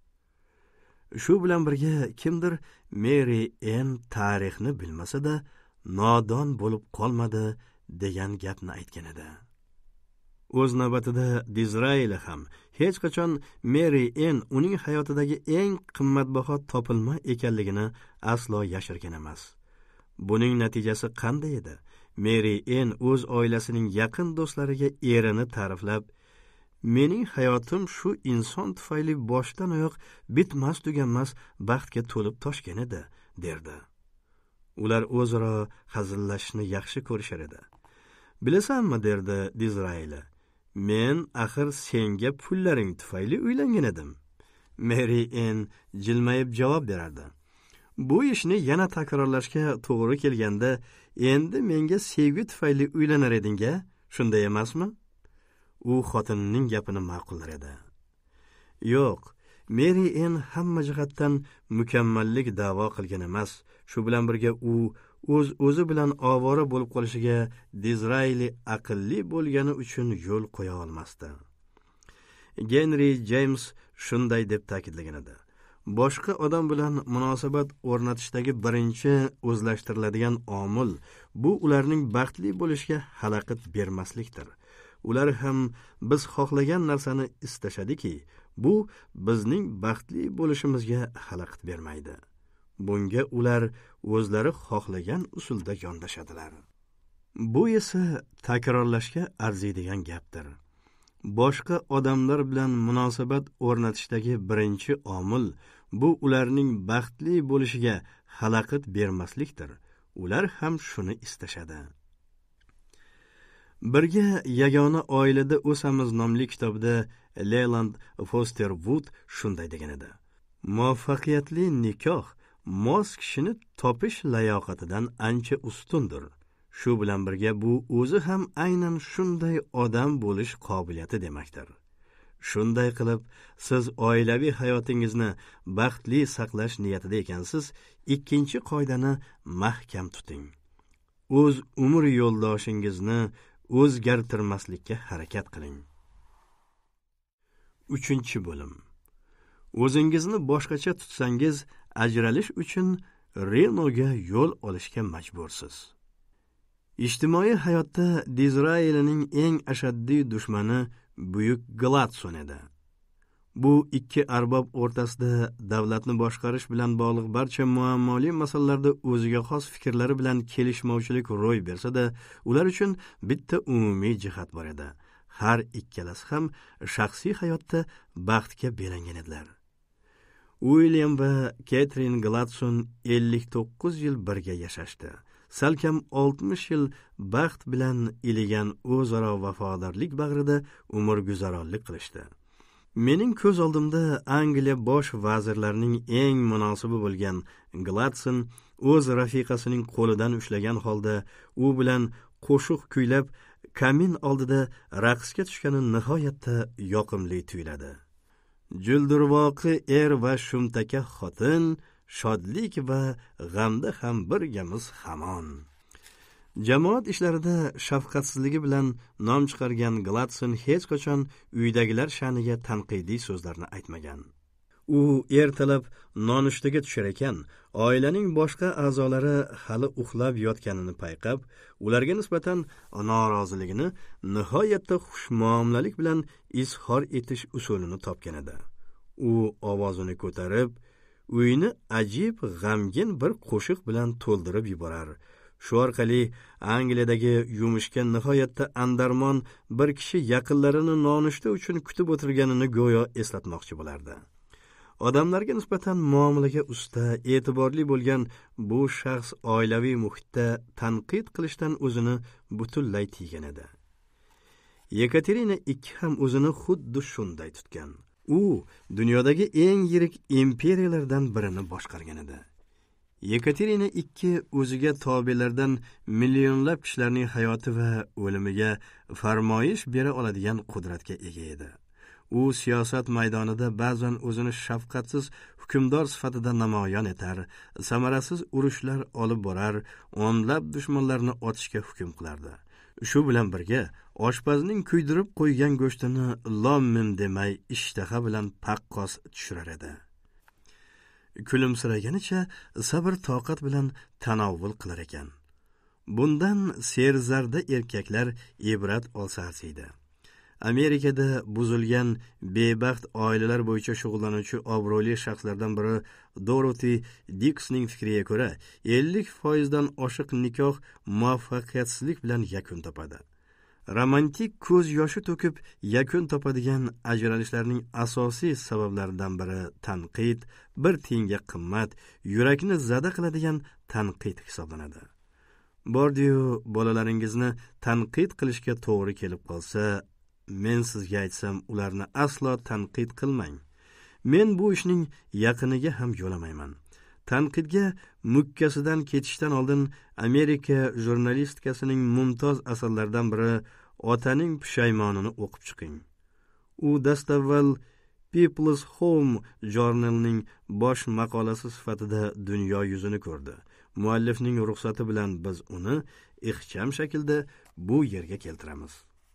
Shu bilan birga kimdir Mary Ann tarixni bilmasa-da, nodon bo'lib qolmadi degan gapni aytgan edi. O'z navbatida Dizrail ham hech qachon Mary Ann uning hayotidagi eng qimmatbaho topilma ekanligini aslo yashirgan emas. Buning natijasi qanday edi? Mary Ann o'z oilasining yaqin do'stlariga erini ta'riflab, "Mening hayotim shu inson tufayli boshdan oyoq bitmas tuganmas baxtga to'lib toshgan edi", derdi. Ular o'zaro hazillashni yaxshi ko'rishar edi. "Bilasanmi", derdi Dizrail, "men axir senga pullaring tufayli uylangan edim." Mary Ann jilmayib javob berardi. "Bu ishni yana takrorlashga to'g'ri kelganda, endi menga sevgi tufayli uylanar eding-a, shunday emasmi?" U xotinining gapini ma'qullar edi. Yo'q, Mary Ann hamma jihatdan mukammallik da'vo qilgan emas. Shu bilan birga u o'z o'zi bilan ovora bo'lib qolishiga Dizrail aqlli bo'lgani uchun yo'l qo'ya olmasdi. Henry James shunday deb ta'kidlagan edi. boshqa odam bilan munosabat o'rnatishdagi birinchi o'zlashtiriladigan omil bu ularning baxtli bo'lishiga xalaqit bermaslikdir. Ular ham biz xohlagan narsani istashadiki, bu bizning baxtli bo'lishimizga xalaqit bermaydi. Bunga ular o'zlari xohlagan usulda yondashadilar. Bu esa takrorlashga arziydigan gapdir. Boshqa odamlar bilan munosabat o'rnatishdagi birinchi omil bu ularning baxtli bo'lishiga xalaqit bermaslikdir. Ular ham shuni istashadi. Birga yagona oilada o'samiz nomli kitobda Leland Foster Wood shunday degan edi. Muvaffaqiyatli nikoh mos kishini topish layoqatidan ancha ustundir. Shu bilan birga bu o'zi ham aynan shunday odam bo'lish qobiliyati demakdir. Shunday qilib, siz oilaviy hayotingizni baxtli saqlash niyatida ekansiz, ikkinchi qoidani mahkam tuting. O'z umr yo'ldoshingizni o'zgartirmaslikka harakat qiling. uchinchi bo'lim. O'zingizni boshqacha tutsangiz, ajralish uchun Renoga yo'l olishga majbursiz. Ijtimoiy hayotda Dizraelining eng ashaddiy dushmani buyuk Gladson edi. Bu ikki arbob o'rtasida davlatni boshqarish bilan bog'liq barcha muammoli masalalarda o'ziga xos fikrlari bilan kelishmovchilik ro'y bersa-da, ular uchun bitta umumiy jihat bor edi. Har ikkalasi ham shaxsiy hayotda baxtga belangan edilar. William va Catherine Gladson ellik to'qqiz yil birga yashashdi. Salkam oltmish yil baxt bilan iligan o'zaro vafodorlik bag'rida umr guzaronlik qilishdi. Mening ko'z oldimda Angliya bosh vazirlarining eng munosibi bo'lgan Gladson o'z rafiqasining qo'lidan ushlagan holda u bilan qo'shiq kuylab kamin oldida raqsga tushgani nihoyatda yoqimli tuyuladi. Juldurvoqi er va shumtaka xotin, shodlik va g'amda ham birgamiz hamon. Jamoat ishlarida shafqatsizligi bilan nom chiqargan Gladson hech qachon uydagilar sha'niga tanqidiy so'zlarni aytmagan. U ertalab nonushtaga tushar ekan, oilaning boshqa a'zolari hali uxlab yotganini payqab, ularga nisbatan noroziligini nihoyatda xushmuomalalik bilan izhor etish usulini topgan edi. U ovozini ko'tarib, uyni ajib g'amgin bir qo'shiq bilan to'ldirib yuborar. Shu orqali Angliyadagi yumushga nihoyatda andarmon bir kishi yaqinlarini nonushta uchun kutib o'tirganini go'yo eslatmoqchi bo'lardi. Odamlarga nisbatan muomalaga usta, e'tiborli bo'lgan bu shaxs oilaviy muhitda tanqid qilishdan o'zini butunlay tiygan edi. Yekaterina ikki ham o'zini xuddi shunday tutgan. U dunyodagi eng yirik imperiyalardan birini boshqargan edi. Yekaterina ikki o'ziga tobelardan millionlab kishilarning hayoti va o'limiga farmoyish bera oladigan qudratga ega edi. U siyosat maydonida ba'zan o'zini shafqatsiz hukmdor sifatida namoyon etar, samarasiz urushlar olib borar, o'nlab dushmanlarni otishga hukm qilardi. Shu bilan birga oshpazning kuydirib qo'ygan go'shtini lom-mim demay ishtaha bilan paqqos tushirar edi. Kulimsiraganicha sabr toqat bilan tanovvul qilar ekan. Bundan serzarda erkaklar ibrat olsa arziydi. Amerikada buzilgan bebaxt oilalar bo'yicha shug'ullanuvchi obro'li shaxslardan biri Dorothy Dixning fikriga ko'ra, ellik foiz dan oshiq nikoh muvaffaqiyatsizlik bilan yakun topadi. Romantik ko'z yoshi to'kib yakun topadigan ajralishlarning asosiy sabablaridan biri tanqid, bir tiyinga qimmat, yurakni zada qiladigan tanqid hisoblanadi. Bordiyu bolalaringizni tanqid qilishga to'g'ri kelib qolsa, men sizga aytsam, ularni aslo tanqid qilmang. Men bu ishning yaqiniga ham yo'lamayman. Tanqidga mukkasidan ketishdan oldin Amerika jurnalistikasining mumtoz asarlaridan biri Otaning pushaymonini o'qib chiqing. U dastavval People's Home Journalning bosh maqolasi sifatida dunyo yuzini ko'rdi. Muallifning ruxsati bilan biz uni ixcham shaklda bu yerga keltiramiz.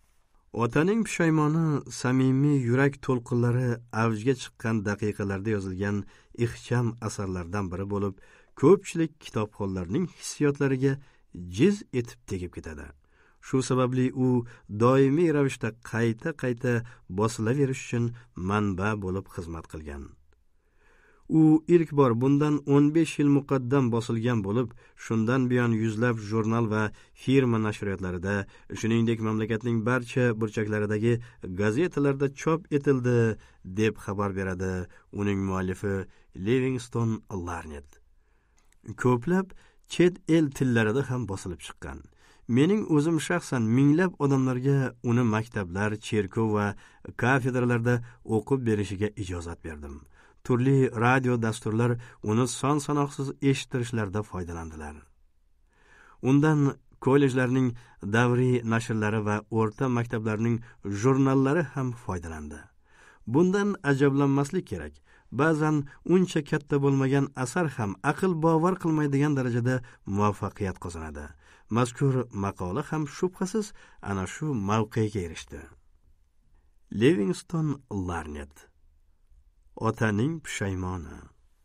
Otaning pushaymoni samimiy yurak to'lqinlari avjga chiqqan daqiqalarda yozilgan ixcham asarlardan biri bo'lib, ko'pchilik kitobxonlarning hissiyotlariga jiz etib tegib ketadi. Shu sababli u doimiy ravishda qayta-qayta bosilaverish uchun manba bo'lib xizmat qilgan. U ilk bor bundan o'n besh yil muqaddam bosilgan bo'lib, shundan buyon yuzlab jurnal va firma nashriyotlarida, shuningdek mamlakatning barcha burchaklaridagi gazetalarda chop etildi, deb xabar beradi uning muallifi Livingston Larned. Ko'plab chet el tillarida ham bosilib chiqqan. Mening o'zim shaxsan minglab odamlarga uni maktablar, cherkov va kafedralarda o'qib berishiga ijozat berdim. Turli radio dasturlar uni son sanoqsiz eshittirishlarda foydalandilar. Undan kollejlarning davriy nashrlari va o'rta maktablarning jurnallari ham foydalandi. Bundan ajablanmaslik kerak. Ba'zan uncha katta bo'lmagan asar ham aql bovar qilmaydigan darajada muvaffaqiyat qozonadi. Mazkur maqola ham shubhasiz ana shu mavqega erishdi. Livingston Larned. Otaning pushaymoni.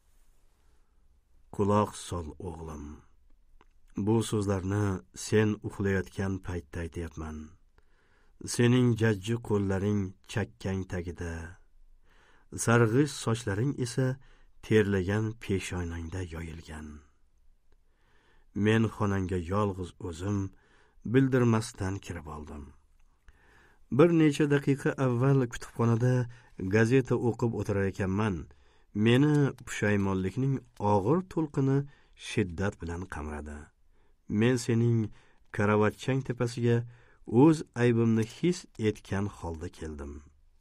Quloq sol o'g'lim. Bu so'zlarni sen uxlayotgan paytda aytyapman. Sening jajji qo'llaring chakkang tagida, sarg'ish sochlaring esa terlagan peshonangda yoyilgan. Men xonangga yolg'iz o'zim bildirmasdan kirib oldim. Bir necha daqiqa avval kutubxonada gazeta o'qib o'tirar ekanman. Meni pushaymonlikning og'ir to'lqini shiddat bilan qamradi. Men sening karavatchang tepasiga o'z aybimni his etgan holda keldim.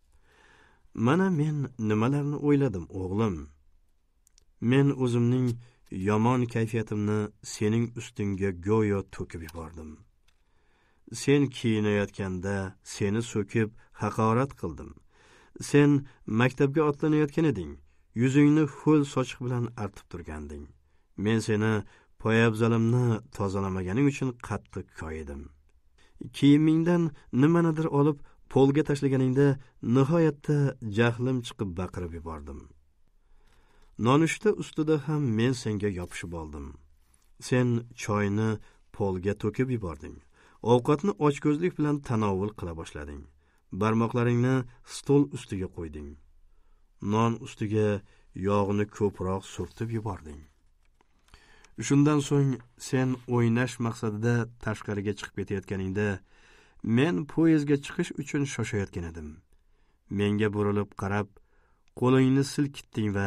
Mana men nimalarni o'yladim, o'g'lim. Men o'zimning yomon kayfiyatimni sening ustingga go'yo to'kib yubordim. Sen kiyinayotganda seni so'kib haqorat qildim. Sen maktabga otlanayotgan eding. Yuzingni ho'l sochiq bilan artib turganding. Men seni poyabzalimni tozalamaganing uchun qattiq koyidim. Kiyimingdan nimanidir olib polga tashlaganingda nihoyatda jahlim chiqib baqirib yubordim. Nonushta ustida ham men senga yopishib oldim. Sen choyni polga to'kib yubording. Ovqatni ochko'zlik bilan tanovul qila boshlading. Barmoqlaringni stol ustiga qo'yding. Non ustiga yog'ni ko'proq surtib yubording. Shundan so'ng sen o'ynash maqsadida tashqariga chiqib ketayotganingda men poyezdga chiqish uchun shoshayotgan edim. Menga burilib qarab, qo'lingni silkitding va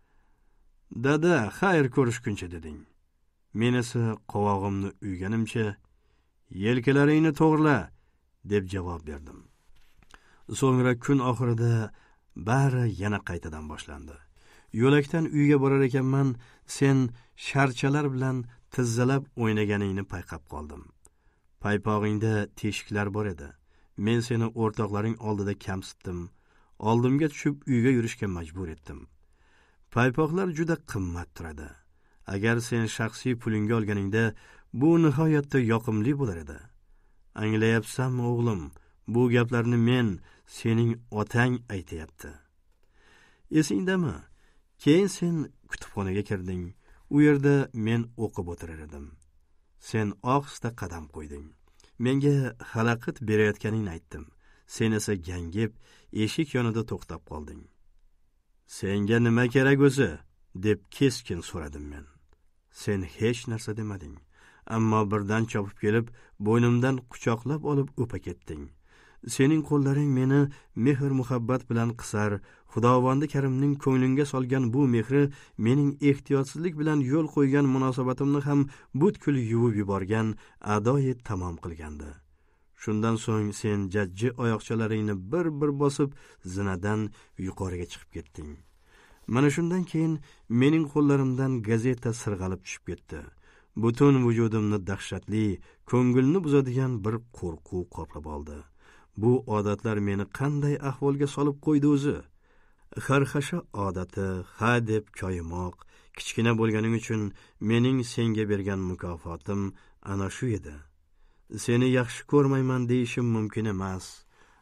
"Dada, xayr ko'rishguncha" deding. Men esa qovog'imni uyganimcha "Yelkalaringni to'g'rila" deb javob berdim. So'ngra kun oxirida bari yana qaytadan boshlandi. Yo'lakdan uyga borar ekanman, sen sharchalar bilan tizzalab o'ynaganingni payqab qoldim. Paypog'ingda teshiklar bor edi. Men seni o'rtoqlaring oldida kamsitdim. Oldimga tushib uyga yurishga majbur etdim. Paypoqlar juda qimmat turadi. Agar sen shaxsiy pulingga olganingda bu nihoyatda yoqimli bo'lar edi. Anglayapsanmi o'g'lim? Bu gaplarni men, sening otang aytayapti. Esingdami? Keyin sen kutubxonaga kirding. U yerda men o'qib o'tirar edim. Sen ohista qadam qo'yding. Menga xalaqit berayotganingni aytdim. Sen esa gangib eshik yonida to'xtab qolding. Senga nima kerak o'zi? Deb keskin so'radim men. Sen hech narsa demading. Ammo birdan chopib kelib, bo'ynimdan quchoqlab olib o'pa ketding. Sening qo'llaring meni mehr muhabbat bilan qisar. Xudovondi Karimning ko'nglimga solgan bu mehri mening ehtiyotsizlik bilan yo'l qo'ygan munosabatimni ham butkul yuvib yuborgan, adoyi tamom qilgandi. Shundan so'ng sen jajji oyoqchalaringni bir-bir bosib zinadan yuqoriga chiqib ketding. Mana shundan keyin mening qo'llarimdan gazeta sirg'alib tushib ketdi. Butun vujudimni dahshatli, ko'ngilni buzadigan bir qo'rquv qoplab oldi. Bu odatlar meni qanday ahvolga solib qo'ydi o'zi? Xarxasha odati, ha deb koyimoq, kichkina bo'lganing uchun mening senga bergan mukofotim ana shu edi. Seni yaxshi ko'rmayman deyishim mumkin emas.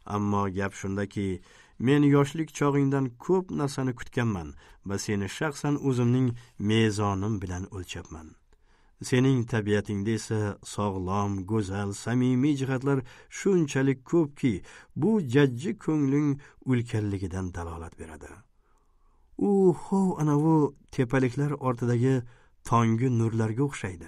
Ammo gap shundaki, men yoshlik chog'ingdan ko'p narsani kutganman va seni shaxsan o'zimning mezonim bilan o'lchabman. Sening tabiatingda esa sog'lom, go'zal, samimiy jihatlar shunchalik ko'pki, bu jajji ko'ngling ulkanligidan dalolat beradi. U hov ana bu tepaliklar ortidagi tongi nurlarga o'xshaydi.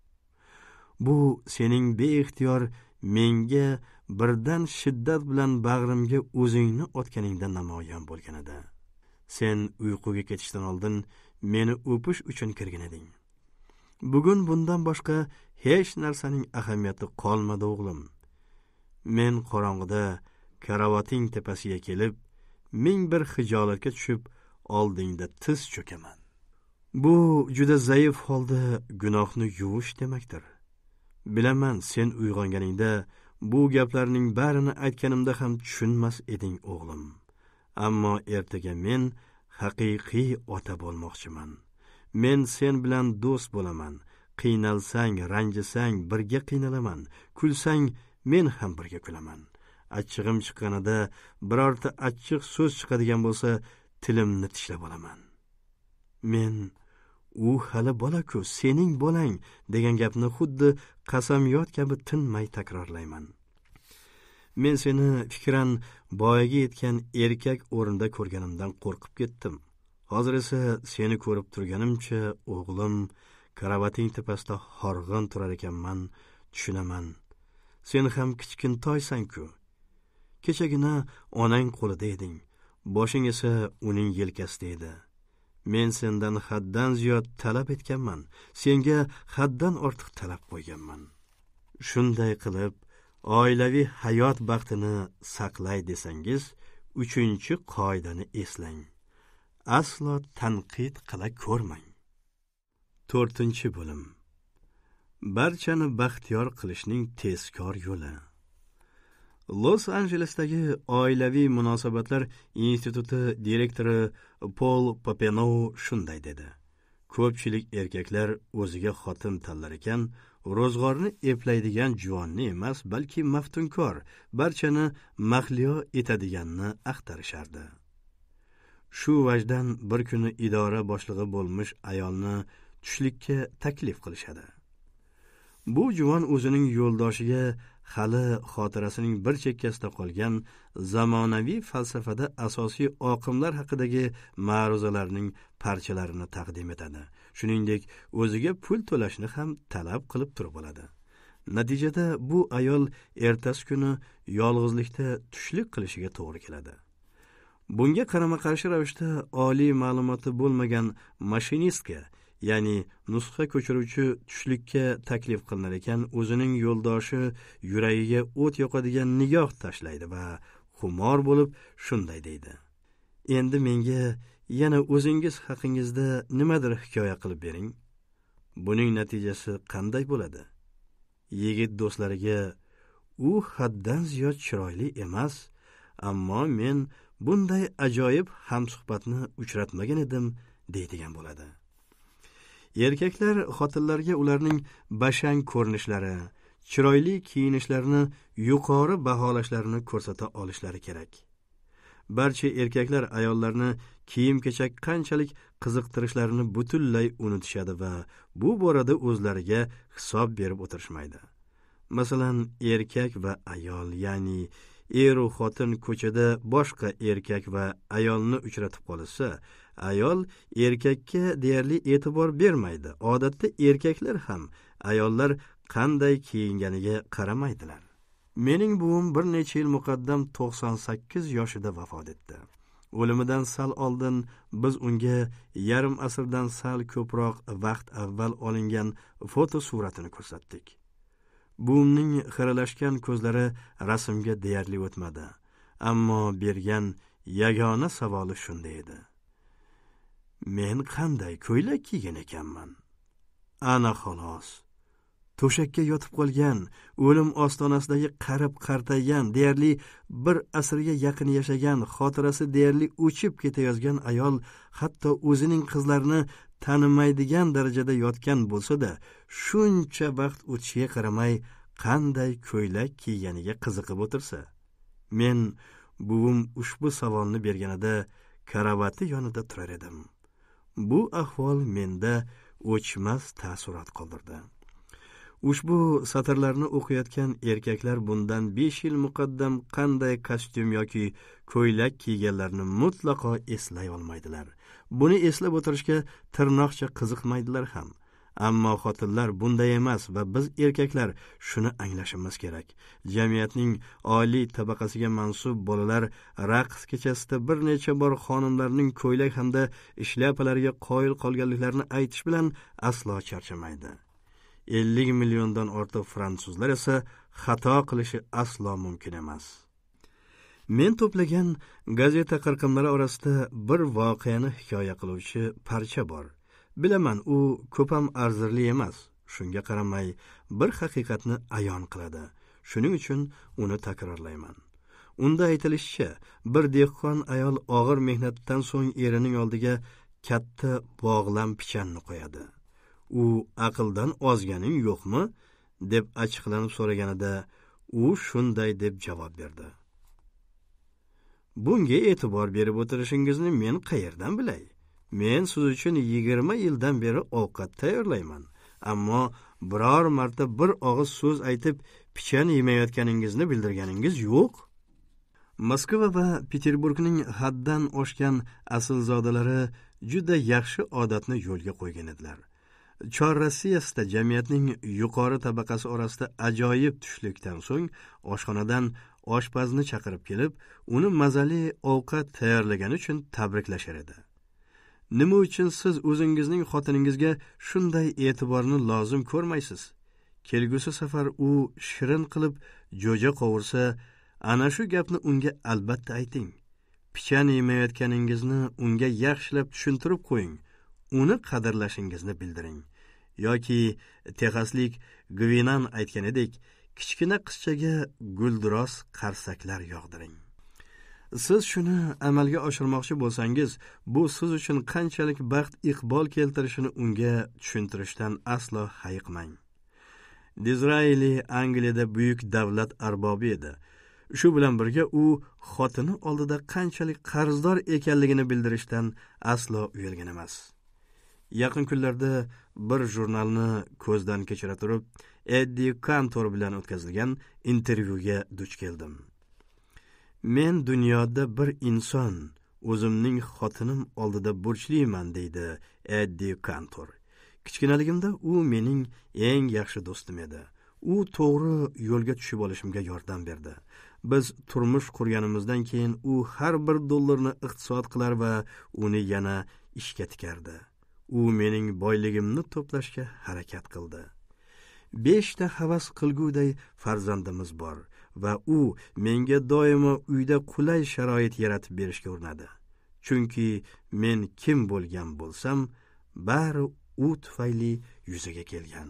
Bu sening beixtiyor menga birdan shiddat bilan bag'rimga o'zingni otganingda namoyon bo'lgan edi. Sen uyquga ketishdan oldin meni o'pish uchun kirgan eding. Bugun bundan boshqa hech narsaning ahamiyati qolmadi o'g'lim. Men qorong'ida karavoting tepasiga kelib, ming bir xijolatga tushib, oldingda tiz cho'kaman. Bu juda zaif holda gunohni yuvish demakdir. Bilaman, sen uyg'onganingda bu gaplarning barini aytganimda ham tushunmas eding o'g'lim. Ammo ertaga men haqiqiy ota bo'lmoqchiman. Men sen bilan do'st bo'laman. Qiynalsang, ranjisang, birga qiynalaman. Kulsang, men ham birga kulaman. Achchig'im chiqqanida birorta achchiq so'z chiqadigan bo'lsa, tilimni tishlab olaman. Men u hali bola-ku, sening bolang degan gapni xuddi qasamyod kabi tinmay takrorlayman. Men seni fikran boyaga yetgan erkak o'rinda ko'rganimdan qo'rqib ketdim. Hozir esa seni ko'rib turganimcha, o'g'lim, karavating tepasida horg'in turar ekanman, tushunaman. Sen ham kichkintoysan-ku. Kechagina onang qo'lida eding, boshing esa uning yelkasida edi. Men sendan haddan ziyod talab etganman, senga haddan ortiq talab qo'yganman. Shunday qilib, oilaviy hayot baxtini saqlay desangiz, uchinchi qoidani eslang. Aslo tanqid qila ko'rmang. to'rtinchi bo'lim. Barchani baxtiyor qilishning tezkor yo'li. Los Anjelesdagi oilaviy munosabatlar instituti direktori Paul Papineau shunday dedi. Ko'pchilik erkaklar o'ziga xotin tanlar ekan, ro'zg'orni eplaydigan juvonni emas, balki maftunkor, barchani mahliyo etadiganni axtarishardi. Shu vajdan bir kuni idora boshlig'i bo'lmish ayolni tushlikka taklif qilishadi. Bu juvon o'zining yo'ldoshiga hali xotirasining bir chekkasida qolgan zamonaviy falsafada asosiy oqimlar haqidagi ma'ruzalarning parchalarini taqdim etadi. Shuningdek, o'ziga pul to'lashni ham talab qilib turib oladi. Natijada bu ayol ertasi kuni yolg'izlikda tushlik qilishiga to'g'ri keladi. Bunga qarama-qarshi ravishda oliy ma'lumoti bo'lmagan mashinistka, ya'ni nusxa ko'chiruvchi tushlikka taklif qilinar ekan, o'zining yo'ldoshi yuragiga o't yoqadigan nigoh tashlaydi va xumor bo'lib shunday deydi. Endi menga yana o'zingiz haqingizda nimadir hikoya qilib bering. Buning natijasi qanday bo'ladi? Yigit do'stlariga, u haddan ziyod chiroyli emas, ammo men bunday ajoyib hamsuhbatni uchratmagan edim, deydigan bo'ladi. Erkaklar xotinlarga ularning bashang ko'rinishlari, chiroyli kiyinishlarini yuqori baholashlarini ko'rsata olishlari kerak. Barcha erkaklar ayollarni kiyim-kechak qanchalik qiziqtirishlarini butunlay unutishadi va bu borada o'zlariga hisob berib o'tirishmaydi. Masalan, erkak va ayol, ya'ni er va xotin ko'chada boshqa erkak va ayolni uchratib qolsa, ayol erkakka deyarli e'tibor bermaydi. Odatda erkaklar ham ayollar qanday kiyinganiga qaramaydilar. Mening buvim bir necha yil muqaddam to'qson sakkiz yoshida vafot etdi. O'limidan sal oldin biz unga yarim asrdan sal ko'proq vaqt avval olingan foto suratini ko'rsatdik. Buvimning xiralashgan ko'zlari rasmga deyarli o'tmadi. Ammo bergan yagona savoli shunday edi. Men qanday ko'ylak kiygan ekanman? Ana xolos. To'shakka yotib qolgan, o'lim ostonasidagi qarib qartaygan, deyarli bir asrga yaqin yashagan, xotirasi deyarli o'chib ketayozgan ayol hatto o'zining qizlarini tanimaydigan darajada yotgan bo'lsa-da, shuncha vaqt o'tishiga qaramay qanday ko'ylak kiyganiga qiziqib o'tirsa, Men buvim ushbu savolni berganida karavati yonida turar edim. Bu ahvol menda o'chmas taassurot qoldirdi. Ushbu satrlarni o'qiyotgan erkaklar bundan besh yil muqaddam qanday kostyum yoki ko'ylak kiyganlarini mutlaqo eslay olmaydilar. Buni eslab o'tirishga tirnoqcha qiziqmaydilar ham. Ammo xotinlar bunday emas va biz erkaklar shuni anglashimiz kerak. Jamiyatning oliy tabaqasiga mansub bolalar raqs kechasida bir necha bor xonimlarning ko'ylak hamda ishlyapalariga qoyil qolganliklarini aytish bilan aslo charchamaydi. ellik milliondan ortiq fransuzlar esa xato qilishi aslo mumkin emas. Men to'plagan gazeta qirqimlari orasida bir voqeani hikoya qiluvchi parcha bor. Bilaman, u ko'p ham arzirli emas. Shunga qaramay bir haqiqatni ayon qiladi. Shuning uchun uni takrorlayman. Unda aytilishicha, bir dehqon ayol og'ir mehnatdan so'ng erining oldiga katta bog'lam pichanni qo'yadi. U aqldan ozganing yo'qmi deb achchiqlanib so'raganida u shunday deb javob berdi. Bunga e'tibor berib o'tirishingizni men qayerdan bilay? Men siz uchun yigirma yildan beri ovqat tayyorlayman, ammo biror marta bir og'iz so'z aytib pichan yemayotganingizni bildirganingiz yo'q. Moskva va Peterburgning haddan oshgan aslzodalari juda yaxshi odatni yo'lga qo'ygan edilar. Chor Rossiyasida jamiyatning yuqori tabaqasi orasida ajoyib tushlikdan so'ng oshxonadan oshpazni chaqirib kelib, uni mazali ovqat tayyorlagani uchun tabriklashar edi. Nima uchun siz o'zingizning xotiningizga shunday e'tiborni lozim ko'rmaysiz? Kelgusi safar u shirin qilib jo'ja qovursa, ana shu gapni unga albatta ayting. Pichan yemayotganingizni unga yaxshilab tushuntirib qo'ying. Uni qadrlashingizni bildiring. Yoki Texaslik Gvinan aytganidek, kichkina qizchaga gulduros qarsaklar yog'diring. Siz shuni amalga oshirmoqchi bo'lsangiz, bu siz uchun qanchalik baxt iqbol keltirishini unga tushuntirishdan aslo hayiqmang. Disraeli Angliyada buyuk davlat arbobi edi. Shu bilan birga u xotini oldida qanchalik qarzdor ekanligini bildirishdan aslo uyalgan emas. Yaqin kunlarda bir jurnalni ko'zdan kechira turib, Eddie Cantor bilan o'tkazilgan intervyuga duch keldim. Men dunyoda bir inson, o'zimning xotinim oldida burchliman, deydi Eddie Cantor. Kichkinaligimda u mening eng yaxshi do'stim edi. U to'g'ri yo'lga tushib olishimga yordam berdi. Biz turmush qurganimizdan keyin u har bir dollarni iqtisod qilar va uni yana ishga tikardi. U mening boyligimni to'plashga harakat qildi. beshta havas qilguday farzandimiz bor va u menga doimo uyda qulay sharoit yaratib berishga urinadi. Chunki men kim bo'lgan bo'lsam, bari u tufayli yuzaga kelgan.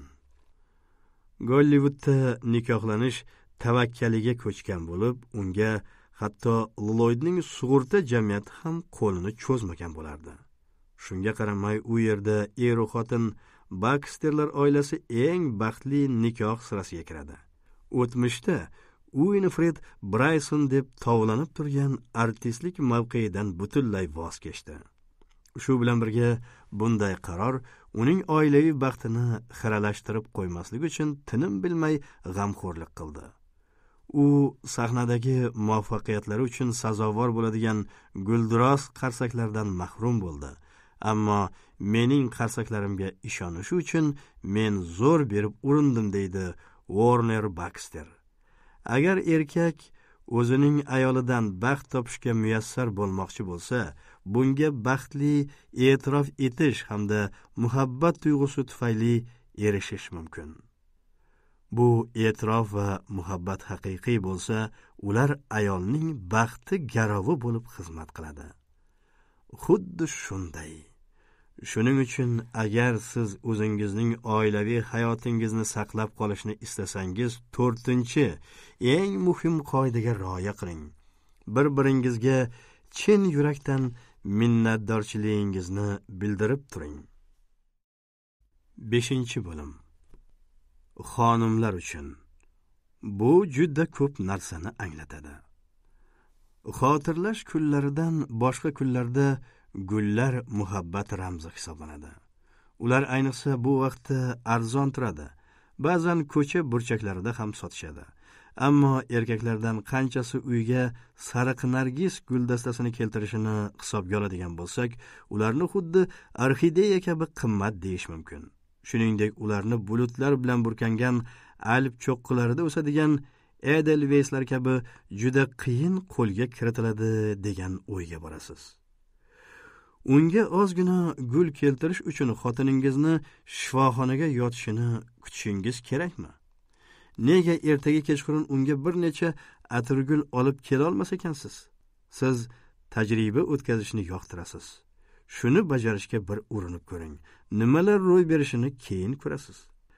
Gollivudda nikohlanish tavakkaliga ko'chgan bo'lib, unga hatto Lloydning sug'urta jamiyati ham qo'lini cho'zmagan bo'lardi. Shunga qaramay u yerda er-u xotin Baxterlar oilasi eng baxtli nikoh sirasiga kiradi. O'tmishda Winifred Bryson deb tovlanib turgan artistlik mavqeidan butunlay voz kechdi. Shu bilan birga bunday qaror uning oilaviy baxtini xiralashtirib qo'ymaslik uchun tinim bilmay g'amxo'rlik qildi. U sahnadagi muvaffaqiyatlari uchun sazovor bo'ladigan gulduros qarsaklardan mahrum bo'ldi. Ammo mening qarsaklarimga ishonishi uchun men zo'r berib urindim, deydi Warner Baxter. Agar erkak o'zining ayolidan baxt topishga muyassar bo'lmoqchi bo'lsa, bunga baxtli e'tirof etish hamda muhabbat tuyg'usi tufayli erishish mumkin. Bu e'tirof va muhabbat haqiqiy bo'lsa, ular ayolning baxti garovi bo'lib xizmat qiladi. Xuddi shunday. Shuning uchun agar siz o'zingizning oilaviy hayotingizni saqlab qolishni istasangiz, to'rtinchi eng muhim qoidaga rioya qiling. Bir-biringizga chin yurakdan minnatdorchiligingizni bildirib turing. beshinchi bo'lim. Xonimlar uchun bu juda ko'p narsani anglatadi. Xotirlash kunlaridan boshqa kunlarda gullar muhabbat ramzi hisoblanadi. Ular ayniqsa bu vaqtda arzon turadi. Ba'zan ko'cha burchaklarida ham sotishadi. Ammo erkaklardan qanchasi uyga sariq nargis guldastasini keltirishini hisobga oladigan bo'lsak, ularni xuddi orxideya kabi qimmat deyish mumkin. Shuningdek, ularni bulutlar bilan burkangan Alp cho'qqilarida o'sadigan Edelweislar kabi juda qiyin qo'lga kiritiladi degan o'yga borasiz. Unga ozgina gul keltirish uchun xotiningizni shifoxonaga yotishini kutishingiz kerakmi? Nega ertaga kechqurun unga bir necha atirgul olib kela olmas ekansiz? Siz tajriba o'tkazishni yoqtirasiz. Shuni bajarishga bir urinib ko'ring. Nimalar ro'y berishini keyin ko'rasiz.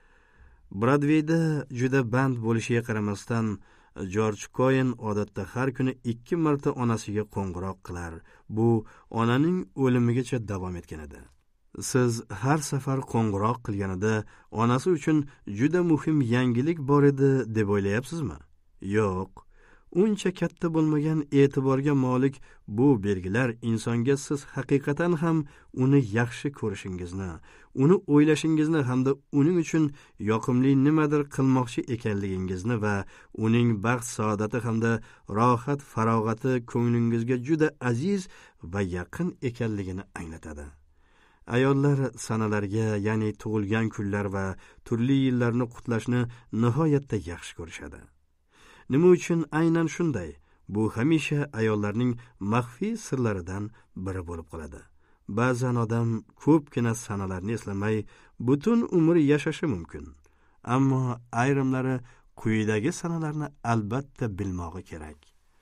Brodveyda juda band bo'lishiga qaramasdan, Jorj Koen odatda har kuni ikki marta onasiga qo'ng'iroq qilar. Bu onaning o'limigacha davom etgan edi. Siz har safar qo'ng'iroq qilganida onasi uchun juda muhim yangilik bor edi deb o'ylayapsizmi? Yo'q. Uncha katta bo'lmagan e'tiborga molik bu belgilar insonga siz haqiqatan ham uni yaxshi ko'rishingizni, uni o'ylashingizni hamda uning uchun yoqimli nimadir qilmoqchi ekanligingizni va uning baxt saodati hamda rohat farog'ati ko'nglingizga juda aziz va yaqin ekanligini anglatadi. Ayollar sanalarga, ya'ni tug'ilgan kunlar va turli yillarni qutlashni nihoyatda yaxshi ko'rishadi. Nima uchun aynan shunday? Bu hamisha ayollarning maxfiy sirlaridan biri bo'lib qoladi. Ba'zan odam ko'pgina sanalarni eslamay butun umr yashashi mumkin. Ammo ayrimlari quyidagi sanalarni albatta bilmog'i kerak.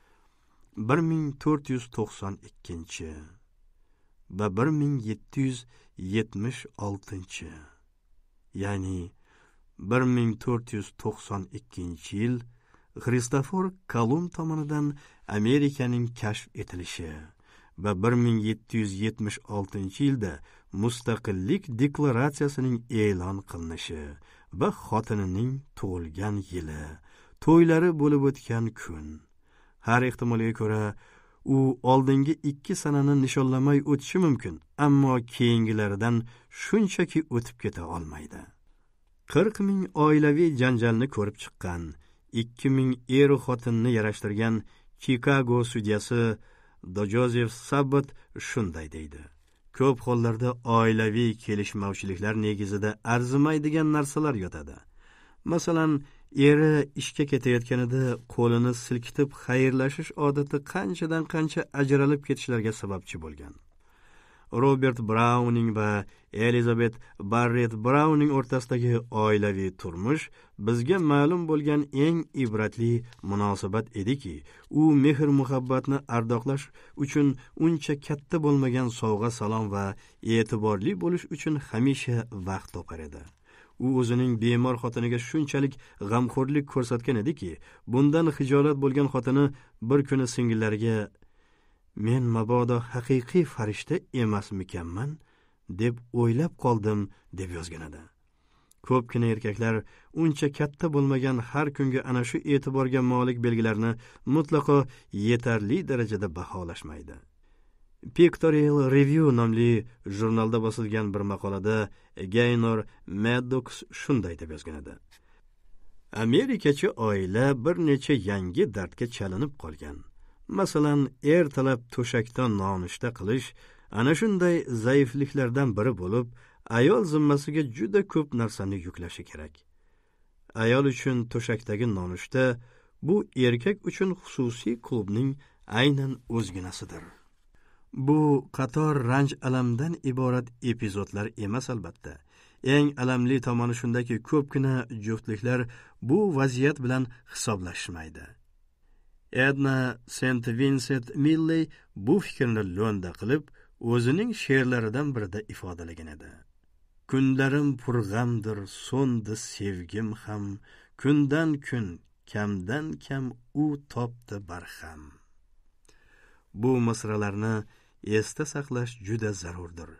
bir ming to'rt yuz to'qson ikkinchi va bir ming yetti yuz yetmish oltinchi, ya'ni bir ming to'rt yuz to'qson ikkinchi yil Xristofor Kolumb tomonidan Amerikaning kashf etilishi va bir ming yetti yuz yetmish oltinchi yilda Mustaqillik deklaratsiyasining e'lon qilinishi va xotinining tug'ilgan yili, to'ylari bo'lib o'tgan kun. Har ehtimolga ko'ra, u oldingi ikki sanani nishonlamay o'tishi mumkin, ammo keyingilaridan shunchaki o'tib keta olmaydi. qirq ming oilaviy janjalni ko'rib chiqqan, ikki ming er xotinni yarashtirgan Chicago sudyasi Joseph Sabat shunday deydi. Ko'p hollarda oilaviy kelishmovchiliklar negizida arzimaydigan narsalar yotadi. Masalan, eri ishga ketayotganida qo'lini silkitib xayrlashish odati qanchadan qancha ajralib ketishlarga sababchi bo'lgan. Robert Browning va Elizabeth Barrett Browning o'rtasidagi oilaviy turmush bizga ma'lum bo'lgan eng ibratli munosabat ediki, u mehr-muhabbatni ardoqlash uchun uncha katta bo'lmagan sovg'a-salom va e'tiborli bo'lish uchun hamisha vaqt topar edi. U o'zining bemor xotiniga shunchalik g'amxo'rlik ko'rsatgan ediki, bundan xijolat bo'lgan xotini bir kuni singillariga "Men mabodo haqiqiy farishta emasmikanman?" deb o'ylab qoldim deb yozgan edi. Ko'pgina erkaklar uncha katta bo'lmagan har kunga ana shu e'tiborga molik belgilarni mutlaqo yetarli darajada baholashmaydi. Pictorial Review nomli jurnalda bosilgan bir maqolada Gaynor Maddox shunday deb yozgan edi. Amerikachi oila bir necha yangi dardga chalinib qolgan. Masalan, ertalab to'shakda nonushta qilish ana shunday zaifliklardan biri bo'lib, ayol zimmasiga juda ko'p narsani yuklashi kerak. Ayol uchun to'shakdagi nonushta bu erkak uchun xususiy klubning aynan o'zginasidir. Bu qator ranj alamdan iborat epizodlar emas albatta. Eng alamli tomoni shundaki, ko'pgina juftliklar bu vaziyat bilan hisoblashmaydi. Edna Saint Vincent Milley bu fikrni lo'nda qilib, o'zining she'rlaridan birida ifodalagan edi. Kunlarim purg'amdir, so'ndi sevgim ham, kundan kun, kamdan kam u topdi barham. Bu misralarni esda saqlash juda zarurdir.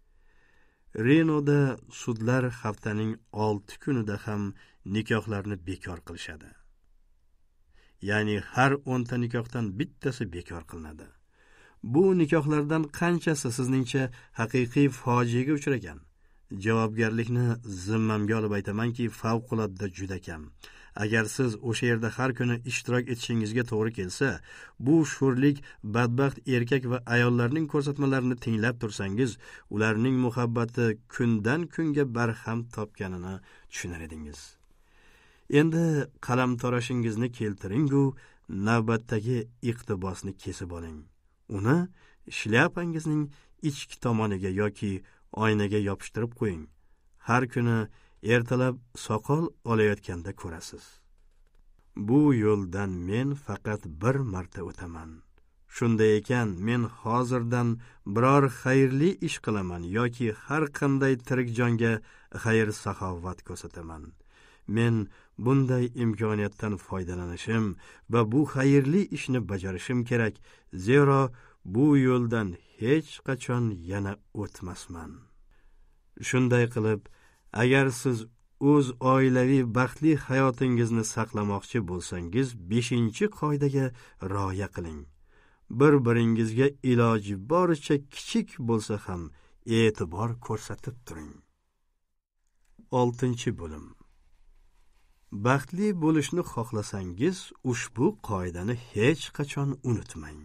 Renoda sudlar haftaning olti kunida ham nikohlarni bekor qilishadi. ya'ni har o'nta nikohdan bittasi bekor qilinadi. Bu nikohlardan qanchasi sizningcha haqiqiy fojiaga uchragan? Javobgarlikni zimmamga olib aytamanki, favqulodda juda kam. Agar siz o'sha yerda har kuni ishtirok etishingizga to'g'ri kelsa, bu sho'rlik badbaxt erkak va ayollarning ko'rsatmalarini tinglab tursangiz, ularning muhabbati kundan kunga barham topganini tushunar edingiz. Endi qalamtaroshingizni keltiring-u, navbatdagi iqtibosni kesib oling. Uni shlyapangizning ichki tomoniga yoki oynaga yopishtirib qo'ying. Har kuni ertalab soqol olayotganda ko'rasiz. Bu yo'ldan men faqat bir marta o'taman. Shunday ekan, men hozirdan biror xayrli ish qilaman yoki har qanday tirik jonga xayr saxovat ko'rsataman. Men bunday imkoniyatdan foydalanishim va bu xayrli ishni bajarishim kerak, zero bu yo'ldan hech qachon yana o'tmasman. Shunday qilib, agar siz o'z oilaviy baxtli hayotingizni saqlamoqchi bo'lsangiz, beshinchi qoidaga rioya qiling. Bir-biringizga iloji boricha kichik bo'lsa ham e'tibor ko'rsatib turing. oltinchi bo'lim. Baxtli bo'lishni xohlasangiz, ushbu qoidani hech qachon unutmang.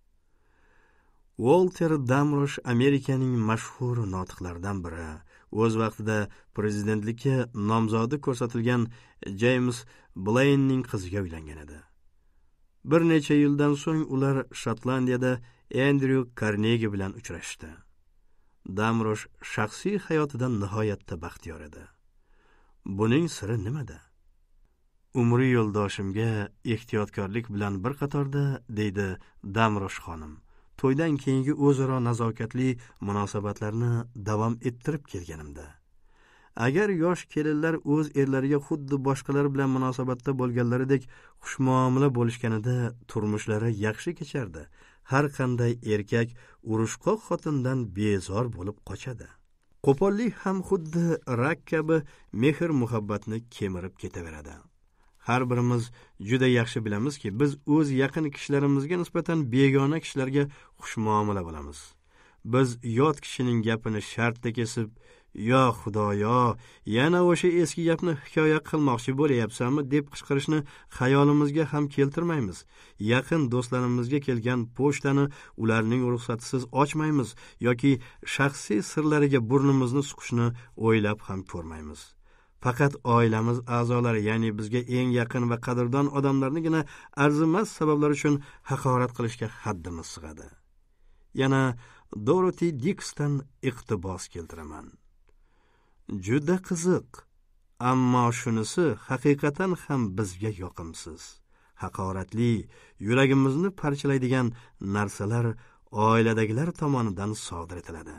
Walter Damrosh Amerikaning mashhur notiqlaridan biri, o'z vaqtida prezidentlikka nomzodi ko'rsatilgan James Blainening qiziga uylangan edi. Bir necha yildan so'ng ular Shotlandiyada Andrew Carnegie bilan uchrashdi. Damrosh shaxsiy hayotidan nihoyatda baxtiyor edi. Buning siri nimada? Umriy yo'ldoshimga ehtiyotkorlik bilan bir qatorda, deydi Damrosh xonim, to'ydan keyingi o'zaro nazokatli munosabatlarni davom ettirib kelganimda. Agar yosh kelinlar o'z erlariga xuddi boshqalar bilan munosabatda bo'lganlaridek xushmuomala bo'lishganida turmushlari yaxshi kechardi. Har qanday erkak urushqoq xotindan bezor bo'lib qochadi. Qo'pollik ham xuddi rak kabi mehr muhabbatni kemirib ketaveradi. Har birimiz juda yaxshi bilamizki, biz o'z yaqin kishilarimizga nisbatan begona kishilarga xushmuomala bo'lamiz. Biz yot kishining gapini shartda kesib, "Yo Xudoyo, yana o'sha eski gapni hikoya qilmoqchi bo'layapsanmi?" deb qichqirishni xayolimizga ham keltirmaymiz. Yaqin do'stlarimizga kelgan pochtani ularning ruxsatisiz ochmaymiz yoki shaxsiy sirlariga burnimizni suqishni o'ylab ham ko'rmaymiz. Faqat oilamiz a'zolari, ya'ni bizga eng yaqin va qadrdon odamlarnigina arzimas sabablar uchun haqorat qilishga haddimiz sig'adi. Yana Dorothy Dixon iqtibos keltiraman. Juda qiziq, ammo shunisi haqiqatan ham bizga yoqimsiz. Haqoratli, yuragimizni parchalaydigan narsalar oiladagilar tomonidan sodir etiladi.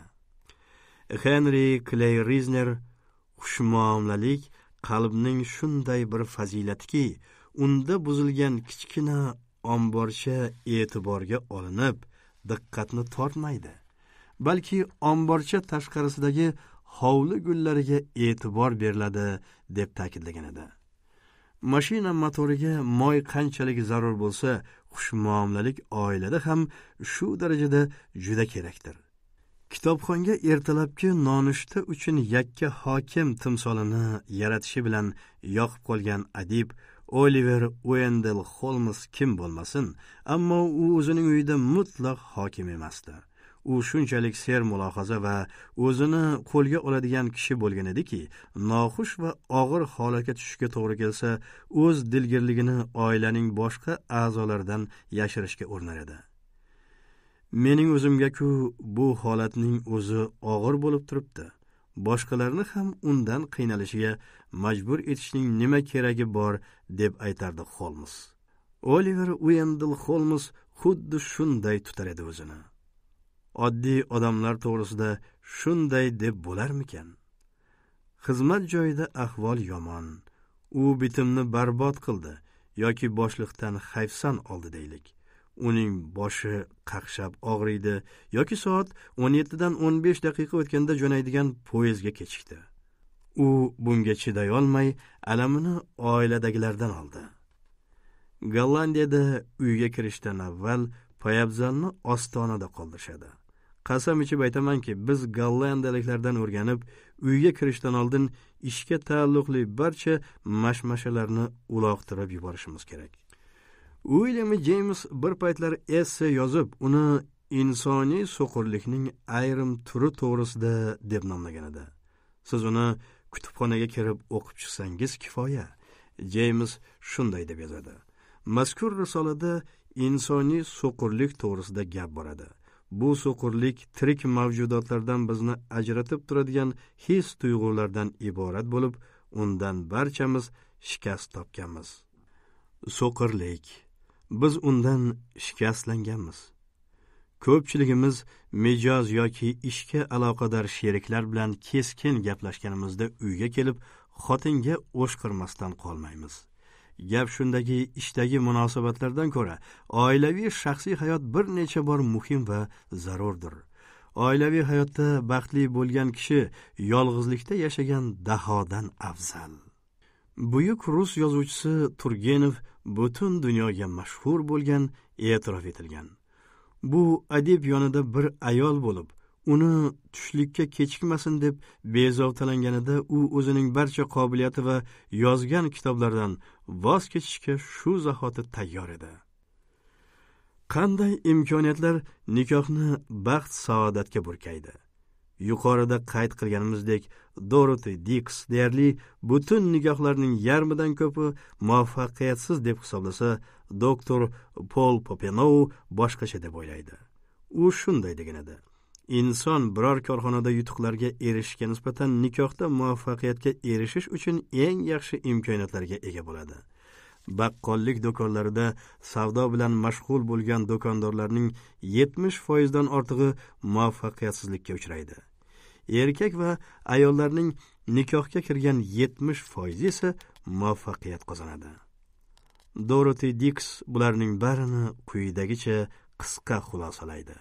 Henry Clay Reisner xushmuomalalik qalbning shunday bir fazilatki, unda buzilgan kichkina omborcha e'tiborga olinib, diqqatni tortmaydi, balki omborcha tashqarisidagi hovli gullariga e'tibor beriladi deb ta'kidlagan edi. Mashina motoriga moy qanchalik zarur bo'lsa, xushmuomalalik oilada ham shu darajada juda kerakdir. Kitobxonga ertalabki nonushta uchun yakka hokim timsolini yaratishi bilan yoqib qolgan adib Oliver Wendell Holmes kim bo'lmasin, ammo u o'zining uyida mutlaq hokim emasdi. U shunchalik ser mulohaza va o'zini qo'lga oladigan kishi bo'lgan ediki, noxush va og'ir holatga tushishga to'g'ri kelsa, o'z dilgirligini oilaning boshqa a'zolaridan yashirishga urinar edi. Mening o'zimga-ku bu holatning o'zi og'ir bo'lib turibdi. Boshqalarni ham undan qiynalishiga majbur etishning nima keragi bor deb aytardi Holmes. Oliver Wendell Holmes xuddi shunday tutar edi o'zini. Oddiy odamlar to'g'risida shunday deb bo'larmikan? Xizmat joyida ahvol yomon. U bitimni barbod qildi yoki boshliqdan hayfsan oldi deylik. Uning boshi qaqshab og'riydi yoki soat o'n yetti dan o'n besh daqiqa o'tganda jo'naydigan poyezdga kechikdi. U bunga chiday olmay, alamini oiladagilardan oldi. Gollandiyada uyga kirishdan avval poyabzalni ostonada qoldirishadi. Qasam ichib aytamanki, biz gollandiyaliklardan o'rganib, uyga kirishdan oldin ishga taalluqli barcha mashmashalarni uloqtirib yuborishimiz kerak. William James bir paytlar esse yozib, uni insoniy so'qirlikning ayrim turi to'g'risida deb nomlagan edi. Siz uni kutubxonaga kirib o'qib chiqsangiz kifoya. James shunday deb yozadi. Mazkur risolada insoniy so'qirlik to'g'risida gap boradi. Bu so'qirlik tirik mavjudotlardan bizni ajratib turadigan his tuyg'ulardan iborat bo'lib, undan barchamiz shikast topganmiz. So'qirlik. Biz undan shikastlanganmiz. Ko'pchiligimiz mijoz yoki ishga aloqador sheriklar bilan keskin gaplashganimizda uyga kelib, xotinga o'shqirmasdan qolmaymiz. Gap shundagi ishdagi munosabatlardan ko'ra, oilaviy shaxsiy hayot bir necha bor muhim va zarurdir. Oilaviy hayotda baxtli bo'lgan kishi yolg'izlikda yashagan dahodan afzal. Buyuk rus yozuvchisi Turgenev butun dunyoga mashhur bo'lgan, e'tirof etilgan. Bu adib yonida bir ayol bo'lib, uni tushlikka kechikmasin deb bezovtalanganida u o'zining barcha qobiliyati va yozgan kitoblardan voz kechishga shu zahoti tayyor edi. Qanday imkoniyatlar nikohni baxt saodatga burkaydi. Yuqorida qayd qilganimizdek, Dorothy Dix deyarli butun nikohlarning yarmidan ko'pi muvaffaqiyatsiz deb hisoblasa, doktor Paul Popenow boshqacha deb o'ylaydi. U shunday degan edi: inson biror korxonada yutuqlarga erishishga nisbatan nikohda muvaffaqiyatga erishish uchun eng yaxshi imkoniyatlarga ega bo'ladi. Baqqollik do'konlarida savdo bilan mashg'ul bo'lgan do'kondorlarning yetmish foiz dan ortig'i muvaffaqiyatsizlikka uchraydi. Erkak va ayollarning nikohga kirgan yetmish foiz esa muvaffaqiyat qozonadi. Dorothy Dix bularning barini quyidagicha qisqa xulosalaydi.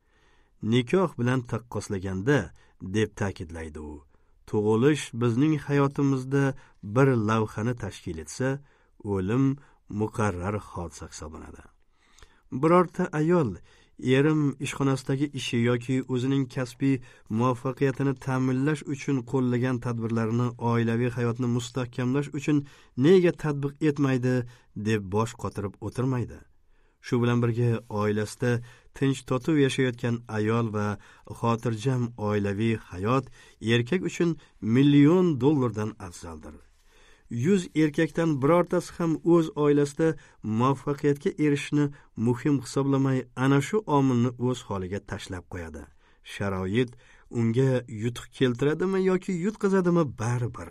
Nikoh bilan taqqoslaganda deb ta'kidlaydi u, tug'ilish bizning hayotimizda bir lavhani tashkil etsa, o'lim muqarrar hodisa hisoblanadi. Birorta ayol erim ishxonasidagi ishi yoki o'zining kasbiy muvaffaqiyatini ta'minlash uchun qo'llagan tadbirlarini oilaviy hayotni mustahkamlash uchun nega tatbiq etmaydi deb bosh qotirib o'tirmaydi. Shu bilan birga oilasida tinch totuv yashayotgan ayol va xotirjam oilaviy hayot erkak uchun million dollardan afzaldir. yuz erkakdan birortasi ham o'z oilasida muvaffaqiyatga erishishni muhim hisoblamay, ana shu omilni o'z holiga tashlab qo'yadi. Sharoit unga yutuq keltiradimi yoki yutqazadimi baribir.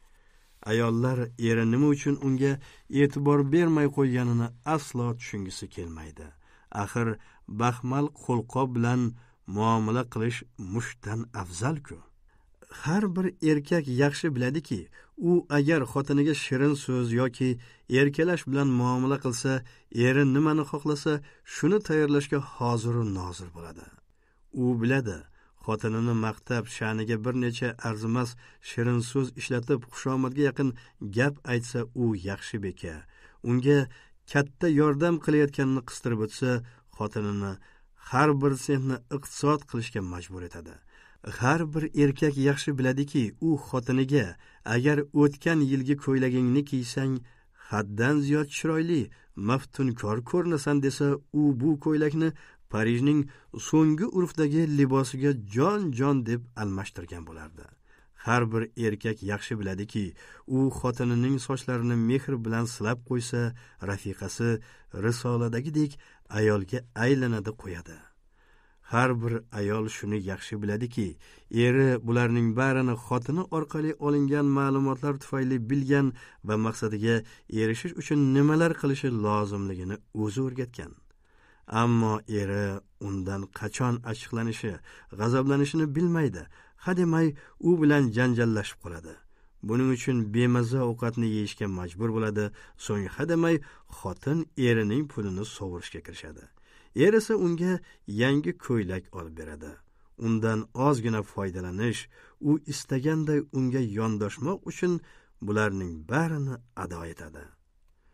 Ayollar eri nima uchun unga e'tibor bermay qo'yganini aslo tushungisi kelmaydi. Axir baxmal qo'lqop bilan muomala qilish mushdan afzal-ku. Har bir erkak yaxshi biladiki, u agar xotiniga shirin so'z yoki erkalash bilan muomala qilsa, eri nimani xohlasa, shuni tayyorlashga hozir va nozir bo'ladi. U biladi, xotinini maqtab, sha'niga bir necha arzimas shirin so'z ishlatib, xushomadga yaqin gap aytsa, u yaxshi beka. Unga katta yordam qilayotganini qistirib o'tsa, xotinini har bir sentni iqtisod qilishga majbur etadi. Har bir erkak yaxshi biladiki, u xotiniga agar o'tgan yilgi ko'ylagingni kiysang, haddan ziyod chiroyli, maftunkor ko'rinasan desa, u bu ko'ylakni Parijning so'nggi urfdagi libosiga jon-jon deb almashtirgan bo'lardi. Har bir erkak yaxshi biladiki, u xotinining sochlarini mehr bilan silab qo'ysa, rafiqasi risoladagidek ayolga aylanadi qo'yadi. Har bir ayol shuni yaxshi biladiki, eri bularning barini xotini orqali olingan ma'lumotlar tufayli bilgan va maqsadiga erishish uchun nimalar qilishi lozimligini o'zi o'rgatgan. Ammo eri undan qachon achchiqlanishi, g'azablanishini bilmaydi. Hademay u bilan janjallashib qoladi. Buning uchun bemaza ovqatni yeyishga majbur bo'ladi. So'ng hademay xotin erining pulini sovurishga kirishadi. Er esa unga yangi ko'ylak olib beradi. Undan ozgina foydalanish, u istaganday unga yondoshmoq uchun bularning barini ado etadi.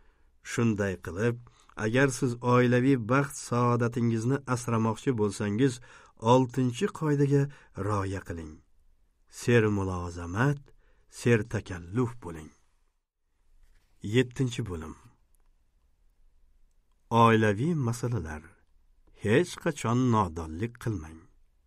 Shunday qilib, agar siz oilaviy baxt saodatingizni asramoqchi bo'lsangiz, oltinchi qoidaga rioya qiling. Ser mulozamat, ser takalluf bo'ling. yettinchi bo'lim. Oilaviy masalalar. Hech qachon nodonlik qilmang.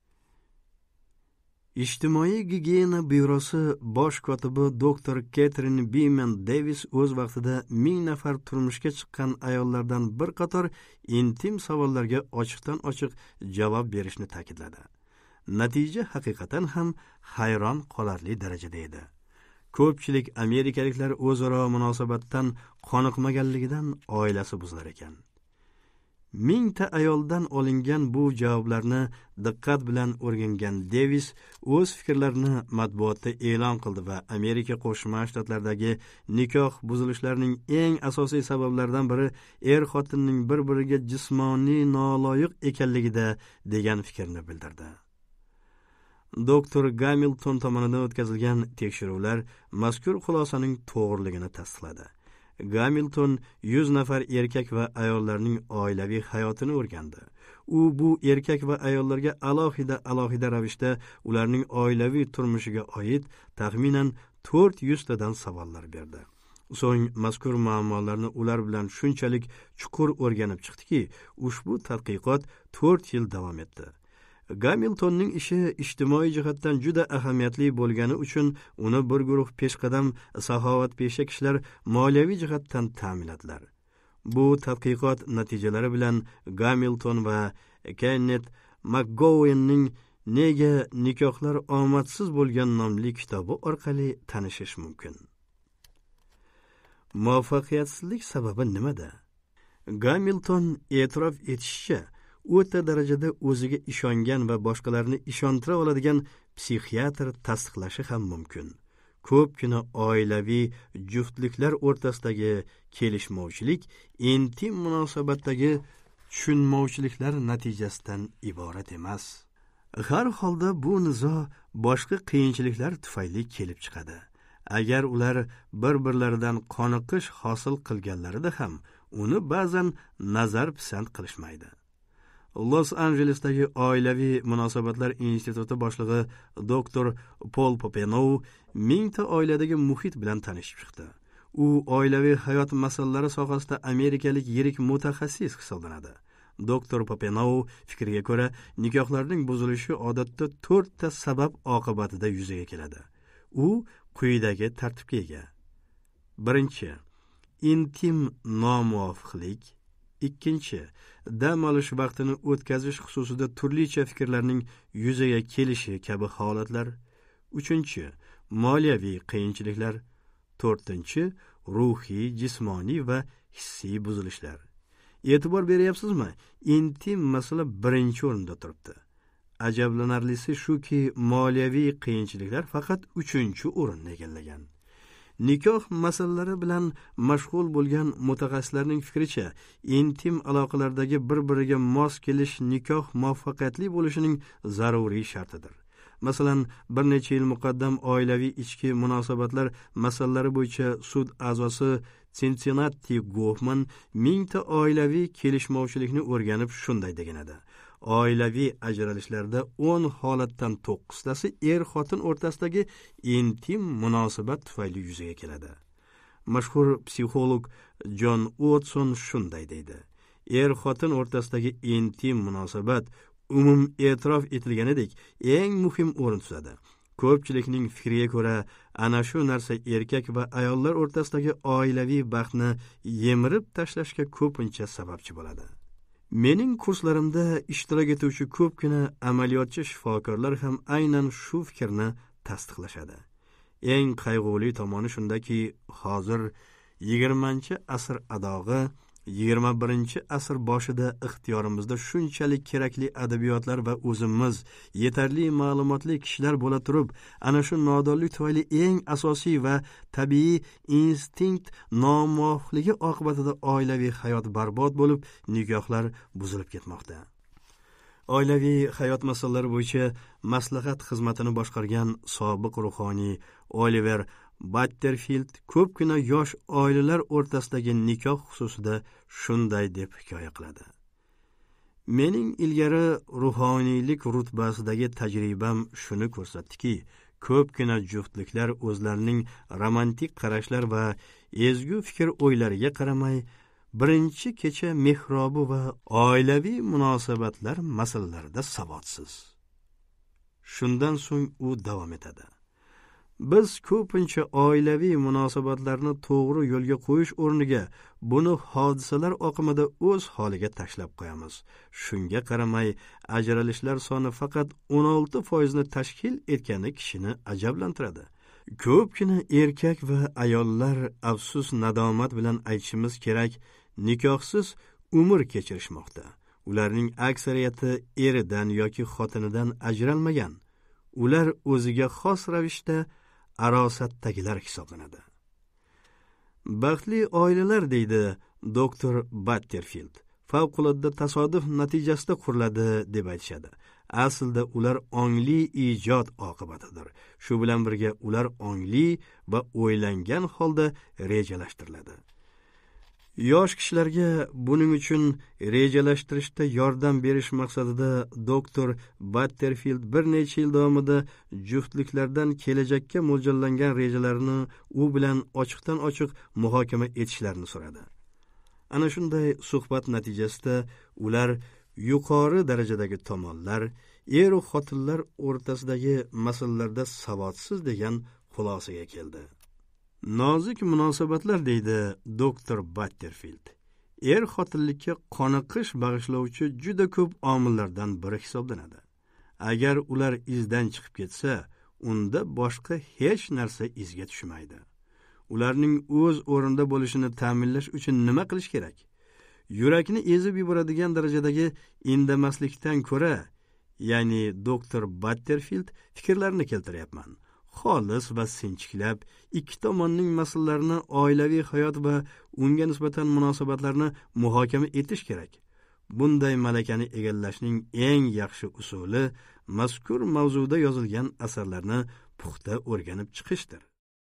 Ijtimoiy gigiyena byurosi bosh kotibi doktor Catherine Beeman Davis o'z vaqtida ming nafar turmushga chiqqan ayollardan bir qator intim savollarga ochiqdan ochiq javob berishni ta'kidladi. Natija haqiqatan ham hayron qolarli darajada edi. Ko'pchilik amerikaliklar o'zaro munosabatdan qoniqmaganligidan oilasi buzilar ekan. Mingta ayoldan olingan bu javoblarni diqqat bilan o'rgangan Davis o'z fikrlarini matbuotda e'lon qildi va Amerika Qo'shma Shtatlaridagi nikoh buzilishlarining eng asosiy sabablaridan biri er-xotinning bir-biriga jismoniy noloyiq ekanligida degan fikrni bildirdi. doktor Gamilton tomonidan o'tkazilgan tekshiruvlar mazkur xulosaning to'g'riligini tasdiqladi. Gamilton yuz nafar erkak va ayollarning oilaviy hayotini o'rgandi. U bu erkak va ayollarga alohida alohida ravishda ularning oilaviy turmushiga oid taxminan to'rt yuz tadan savollar berdi. So'ng mazkur muammolarni ular bilan shunchalik chuqur o'rganib chiqdiki, ushbu tadqiqot to'rt yil davom etdi. Gamiltonning ishi ijtimoiy jihatdan juda ahamiyatli bo'lgani uchun uni bir guruh peshqadam saxovatpesha kishilar moliyaviy jihatdan ta'minladilar. Bu tadqiqot natijalari bilan Gamilton va Kenneth McGowanning Nega nikohlar omadsiz bo'lgan nomli kitobi orqali tanishish mumkin. Muvaffaqiyatsizlik sababi nimada? Gamilton e'tirof etishicha, o'ta darajada o'ziga ishongan va boshqalarni ishontira oladigan psixiatr tasdiqlashi ham mumkin. Ko'pgina oilaviy juftliklar o'rtasidagi kelishmovchilik intim munosabatdagi tushunmovchiliklar natijasidan iborat emas. Har holda bu nizo boshqa qiyinchiliklar tufayli kelib chiqadi. Agar ular bir-birlaridan qoniqish hosil qilganlarida ham uni ba'zan nazar pisand qilishmaydi. Los Anjelesdagi oilaviy munosabatlar instituti boshlig'i doktor Paul Popenow mingta oiladagi muhit bilan tanishib chiqdi. U oilaviy hayot masalalari sohasida amerikalik yirik mutaxassis hisoblanadi. doktor Popenow fikriga ko'ra, nikohlarning buzilishi odatda to'rtta sabab oqibatida yuzaga keladi. U quyidagi tartibga ega. Birinchi, intim nomuvofiqlik. Ikkinchi, dam olish vaqtini o'tkazish xususida turlicha fikrlarning yuzaga kelishi kabi holatlar. Uchinchi, moliyaviy qiyinchiliklar. To'rtinchi, ruhiy, jismoniy va hissiy buzilishlar. E'tibor beryapsizmi? Intim masala birinchi o'rinda turibdi. Ajablanarlisi shuki, moliyaviy qiyinchiliklar faqat uchinchi o'rinni egallagan. Nikoh masalalari bilan mashg'ul bo'lgan mutaxassislarning fikricha, intim aloqalardagi bir-biriga mos kelish nikoh muvaffaqiyatli bo'lishining zaruriy shartidir. Masalan, bir necha yil muqaddam oilaviy ichki munosabatlar masalalari bo'yicha sud a'zosi Cincinnati Goffman mingta oilaviy kelishmovchilikni o'rganib shunday degan edi. Oilaviy ajralishlarda o'n holatdan to'qqiztasi er-xotin o'rtasidagi intim munosabat tufayli yuzaga keladi. Mashhur psixolog John Watson shunday deydi: Er-xotin o'rtasidagi intim munosabat umum e'tirof etilganidek eng muhim o'rin tutadi. Ko'pchilikning fikriga ko'ra, ana shu narsa erkak va ayollar o'rtasidagi oilaviy baxtni yemirib tashlashga ko'pincha sababchi bo'ladi. Mening kurslarimda ishtirok etuvchi ko'pgina amaliyotchi shifokorlar ham aynan shu fikrni tasdiqlashadi. Eng qayg'uli tomoni shundaki, hozir yigirmanchi asr adog'i yigirma birinchi asr boshida ixtiyorimizda shunchalik kerakli adabiyotlar va o'zimiz yetarli ma'lumotli kishilar bo'la turib, ana shu nodonlik tufayli eng asosiy va tabiiy instinkt nomuvofiqligi oqibatida oilaviy hayot barbod bo'lib, nikohlar buzilib ketmoqda. Oilaviy hayot masalalari bo'yicha maslahat xizmatini boshqargan sobiq ruhoniy Oliver Batterfield ko'pgina yosh oilalar o'rtasidagi nikoh xususida shunday deb hikoya qiladi. Mening ilgari ruhoniylik rutbasidagi tajribam shuni ko'rsatdiki, ko'pgina juftliklar o'zlarining romantik qarashlar va ezgu fikr o'ylariga qaramay, birinchi kecha mehrobi va oilaviy munosabatlar masalalarida savodsiz. Shundan so'ng u davom etadi. Biz ko'pincha oilaviy munosabatlarni to'g'ri yo'lga qo'yish o'rniga buni hodisalar oqimida o'z holiga tashlab qo'yamiz. Shunga qaramay, ajralishlar soni faqat o'n olti foiz ni tashkil etgani kishini ajablantiradi. Ko'pgina erkak va ayollar afsus nadomat bilan aytishimiz kerak, nikohsiz umr kechirishmoqda. Ularning aksariyati eridan yoki xotinidan ajralmagan. Ular o'ziga xos ravishda arosatdagilar hisoblanadi. Baxtli oilalar, deydi doktor Batterfield, favqulodda tasodif natijasida quriladi deb aytishadi. Aslida ular ongli ijod oqibatidir. Shu bilan birga ular ongli va o'ylangan holda rejalashtiriladi. Yosh kishilarga buning uchun rejalashtirishda yordam berish maqsadida doktor Batterfield bir necha yil davomida juftliklardan kelajakka mo'ljallangan rejalarini u bilan ochiqdan ochiq muhokama etishlarini so'radi. Ana shunday suhbat natijasida ular yuqori darajadagi tomonlar er va xotinlar o'rtasidagi masalalarda savodsiz degan xulosaga keldi. Nozik munosabatlar, deydi doktor Batterfield, er xotinlikka qoniqish bag'ishlovchi juda ko'p omillardan biri hisoblanadi. Agar ular izdan chiqib ketsa, unda boshqa hech narsa izga tushmaydi. Ularning o'z o'rinda bo'lishini ta'minlash uchun nima qilish kerak? Yurakni ezib yuboradigan darajadagi indamaslikdan ko'ra, ya'ni doktor Batterfield fikrlarini keltiryapman. Xolis va sinchiklab ikki tomonning masalalarini, oilaviy hayot va unga nisbatan munosabatlarni muhokama etish kerak. Bunday malakani egallashning eng yaxshi usuli mazkur mavzuda yozilgan asarlarni puxta o'rganib chiqishdir.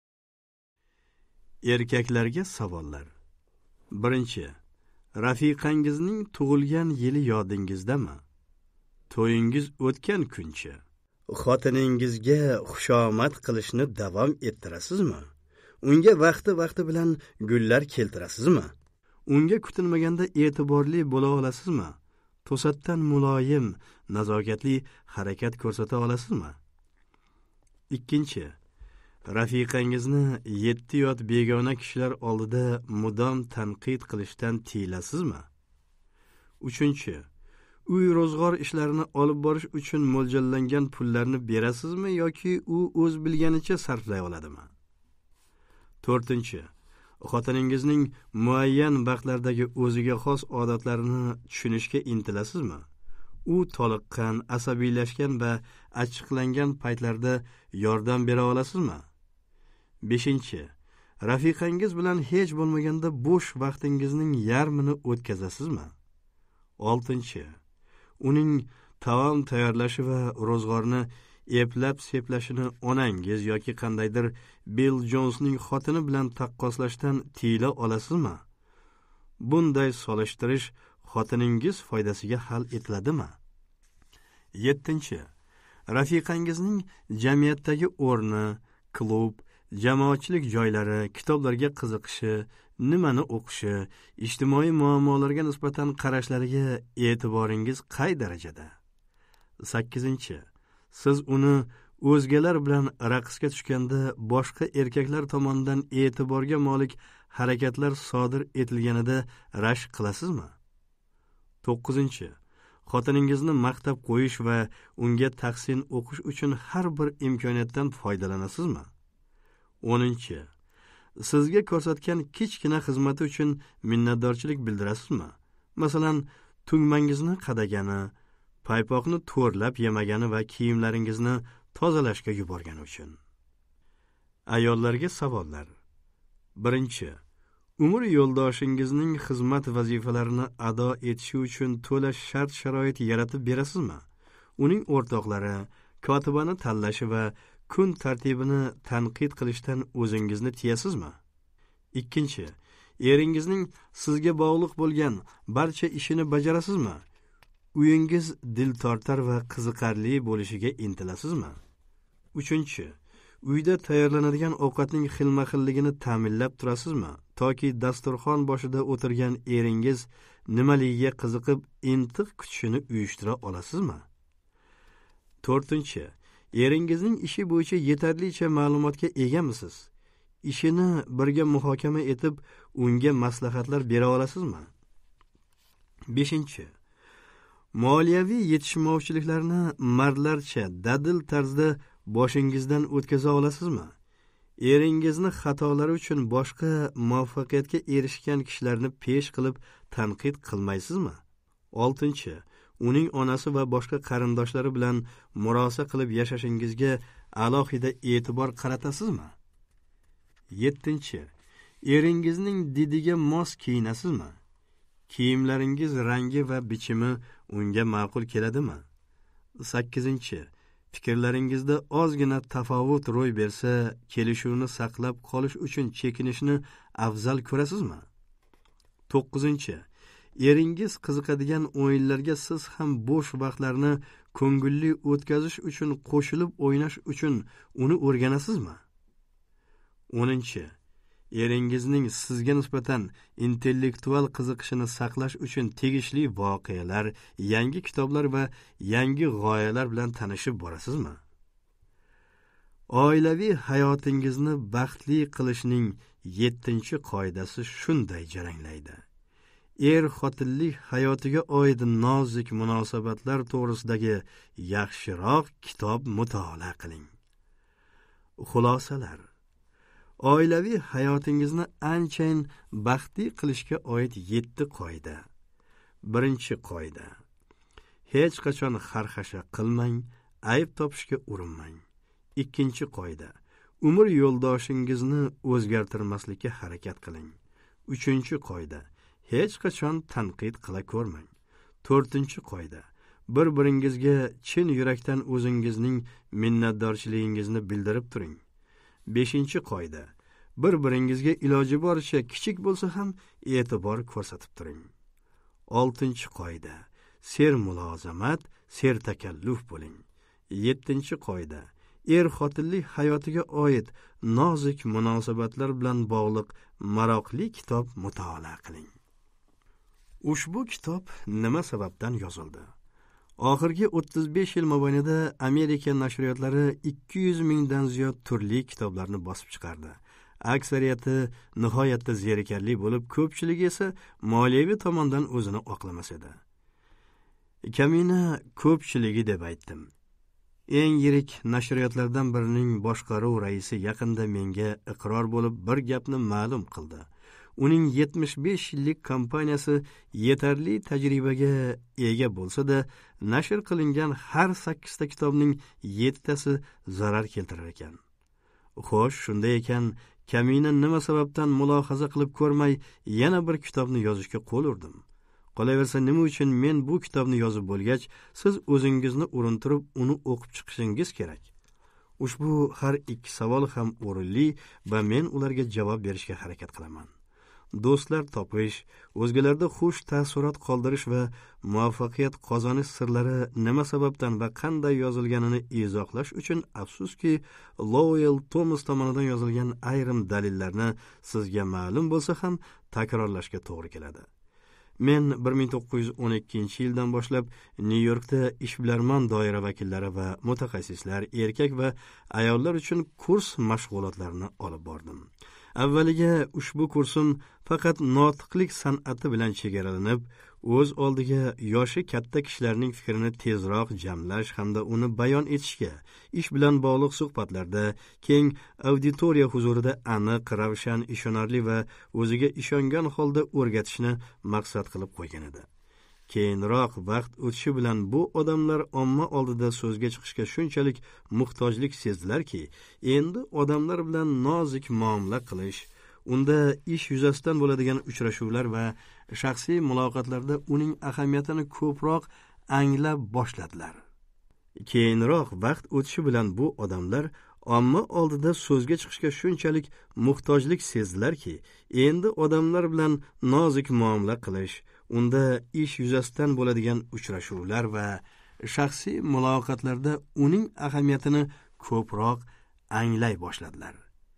Erkaklarga savollar. Birinchi, rafiqangizning tug'ilgan yili yodingizdami? To'yingiz o'tgan kunchi? Xotiningizga xushomad qilishni davom ettirasizmi? Unga vaqti-vaqti bilan gullar keltirasizmi? Unga kutilmaganda e'tiborli bo'la olasizmi? To'satdan muloyim, nazokatli harakat ko'rsata olasizmi? Ikkinchi, rafiqangizni yetti yot begona kishilar oldida mudom tanqid qilishdan tiyilasizmi? Uchinchi, uy ro'zg'or ishlarini olib borish uchun mo'ljallangan pullarni berasizmi yoki u o'z bilganicha sarflay oladimi? To'rtinchi, xotiningizning muayyan vaqtlardagi o'ziga xos odatlarini tushunishga intilasizmi? U toliqqan, asabiylashgan va achchiqlangan paytlarda yordam bera olasizmi? Beshinchi, rafiqangiz bilan hech bo'lmaganda bo'sh vaqtingizning yarmini o'tkazasizmi? Oltinchi, uning taom tayyorlashi va ro'zg'orni eplab seplashini onangiz yoki qandaydir Bill Jonsning xotini bilan taqqoslashdan tiyila olasizmi? Bunday solishtirish xotiningiz foydasiga hal etiladimi? Yettinchi, rafiqangizning jamiyatdagi o'rni, klub, jamoatchilik joylari, kitoblarga qiziqishi, nimani o'qishi, ijtimoiy muammolarga nisbatan qarashlariga e'tiboringiz qay darajada? Sakkizinchi, siz uni o'zgalar bilan raqsga tushganda boshqa erkaklar tomonidan e'tiborga molik harakatlar sodir etilganida rashk qilasizmi? To'qqizinchi, xotiningizni maqtab qo'yish va unga tahsin o'qish uchun har bir imkoniyatdan foydalanasizmi? O'ninchi, sizga ko'rsatgan kichkina xizmati uchun minnatdorchilik bildirasizmi? Masalan, tugmangizni qadagani, paypoqni to'rlab yemagani va kiyimlaringizni tozalashga yuborgani uchun. Ayollarga savollar. Birinchi, umr yo'ldoshingizning xizmat vazifalarini ado etishi uchun to'la shart-sharoit yaratib berasizmi? Uning o'rtoqlari, kotibani tanlashi va kun tartibini tanqid qilishdan o'zingizni tiyasizmi? Ikkinchi, eringizning sizga bog'liq bo'lgan barcha ishini bajarasizmi? Uyingiz diltortar va qiziqarli bo'lishiga intilasizmi? Uchinchi, uyda tayyorlanadigan ovqatning xilma-xilligini ta'minlab turasizmi? Toki dasturxon boshida o'tirgan eringiz nimaligiga qiziqib intiq kutishini uyushtira olasizmi? To'rtinchi, eringizning ishi bo'yicha yetarlicha ma'lumotga egamisiz? Ishini birga muhokama etib, unga maslahatlar bera olasizmi? Beshinchi, moliyaviy yetishmovchiliklarni mardlarcha dadil tarzda boshingizdan o'tkaza olasizmi? Eringizni xatolari uchun boshqa muvaffaqiyatga erishgan kishilarni pesh qilib tanqid qilmaysizmi? Oltinchi, uning onasi va boshqa qarindoshlari bilan murosa qilib yashashingizga alohida e'tibor qaratasizmi? Yettinchi, eringizning didiga mos kiyinasizmi? Kiyimlaringiz rangi va bichimi unga ma'qul keladimi? Sakkizinchi, fikrlaringizda ozgina tafovut ro'y bersa, kelishuvni saqlab qolish uchun chekinishni afzal ko'rasizmi? To'qqizinchi, eringiz qiziqadigan o'yinlarga siz ham bo'sh vaqtlarni ko'ngilli o'tkazish uchun qo'shilib o'ynash uchun uni o'rganasizmi? O'ninchi, eringizning sizga nisbatan intellektual qiziqishini saqlash uchun tegishli voqealar, yangi kitoblar va yangi g'oyalar bilan tanishib borasizmi? Oilaviy hayotingizni baxtli qilishning yettinchi qoidasi shunday jaranglaydi. Er-xotinlik hayotiga oid nozik munosabatlar to'g'risidagi yaxshiroq kitob mutolaa qiling. Xulosalar. Oilaviy hayotingizni anchayin baxtli qilishga oid yetti qoida. Birinchi qoida. Hech qachon xarxasha qilmang, ayb topishga urinmang. Ikkinchi qoida. Umr yo'ldoshingizni o'zgartirmaslikka harakat qiling. Uchinchi qoida. Hech qachon tanqid qila ko'rmang. To'rtinchi qoida. Bir-biringizga chin yurakdan o'zingizning minnatdorchiligingizni bildirib turing. Beshinchi qoida. Bir-biringizga iloji boricha kichik bo'lsa ham e'tibor ko'rsatib turing. Oltinchi qoida. Ser mulozamat, ser takalluf bo'ling. Yettinchi qoida. Er-xotinlik hayotiga oid nozik munosabatlar bilan bog'liq maroqli kitob mutolaa qiling. Ushbu kitob nima sababdan yozildi? Oxirgi o'ttiz besh yil mobaynida Amerika nashriyotlari ikki yuz mingdan ziyod turli kitoblarni bosib chiqardi. Aksariyati nihoyatda zerikarli bo'lib, ko'pchiligi esa moliyaviy tomondan o'zini oqlamas edi. Kamina ko'pchiligi deb aytdim. Eng yirik nashriyotlardan birining boshqaruv raisi yaqinda menga iqror bo'lib bir gapni ma'lum qildi. Uning yetmish besh yillik kompaniyasi yetarli tajribaga ega bo'lsa-da, nashr qilingan har sakkizta kitobning yettitasi zarar keltirar ekan. Xo'sh, shunday ekan, Kamina nima sababdan mulohaza qilib ko'rmay yana bir kitobni yozishga qo'l urdim? Qolaversa, nima uchun men bu kitobni yozib bo'lgach, siz o'zingizni urintirib uni o'qib chiqishingiz kerak? Ushbu har ikki savol ham o'rinli va men ularga javob berishga harakat qilaman. Do'stlar topish, o'zgalarda xush taassurot qoldirish va muvaffaqiyat qozonish sirlari nima sababdan va qanday yozilganini izohlash uchun afsuski, Lowell Thomas tomonidan yozilgan ayrim dalillarni sizga ma'lum bo'lsa ham takrorlashga to'g'ri keladi. Men bir ming to'qqiz yuz o'n ikkinchi yildan boshlab Nyu-Yorkda ishbilarmon doira vakillari va mutaxassislar, erkak va ayollar uchun kurs mashg'ulotlarini olib bordim. Avvaliga ushbu kursim faqat notiqlik san'ati bilan chegaralanib, o'z oldiga yoshi katta kishilarning fikrini tezroq jamlash hamda uni bayon etishga, ish bilan bog'liq suhbatlarda keng auditoriya huzurida aniq, ravshan, ishonarli va o'ziga ishongan holda o'rgatishni maqsad qilib qo'ygan edi. Keyinroq vaqt o'tishi bilan bu odamlar omma oldida so'zga chiqishga shunchalik muhtojlik sezdilarki, endi odamlar bilan nozik muomala qilish, unda ish yuzasidan bo'ladigan uchrashuvlar va shaxsiy muloqotlarda uning ahamiyatini ko'proq anglab boshladilar. Keyinroq vaqt o'tishi bilan bu odamlar omma oldida so'zga chiqishga shunchalik muhtojlik sezdilarki, endi odamlar bilan nozik muomala qilish, unda ish yuzasidan bo'ladigan uchrashuvlar va shaxsiy muloqotlarda uning ahamiyatini ko'proq anglay boshladilar.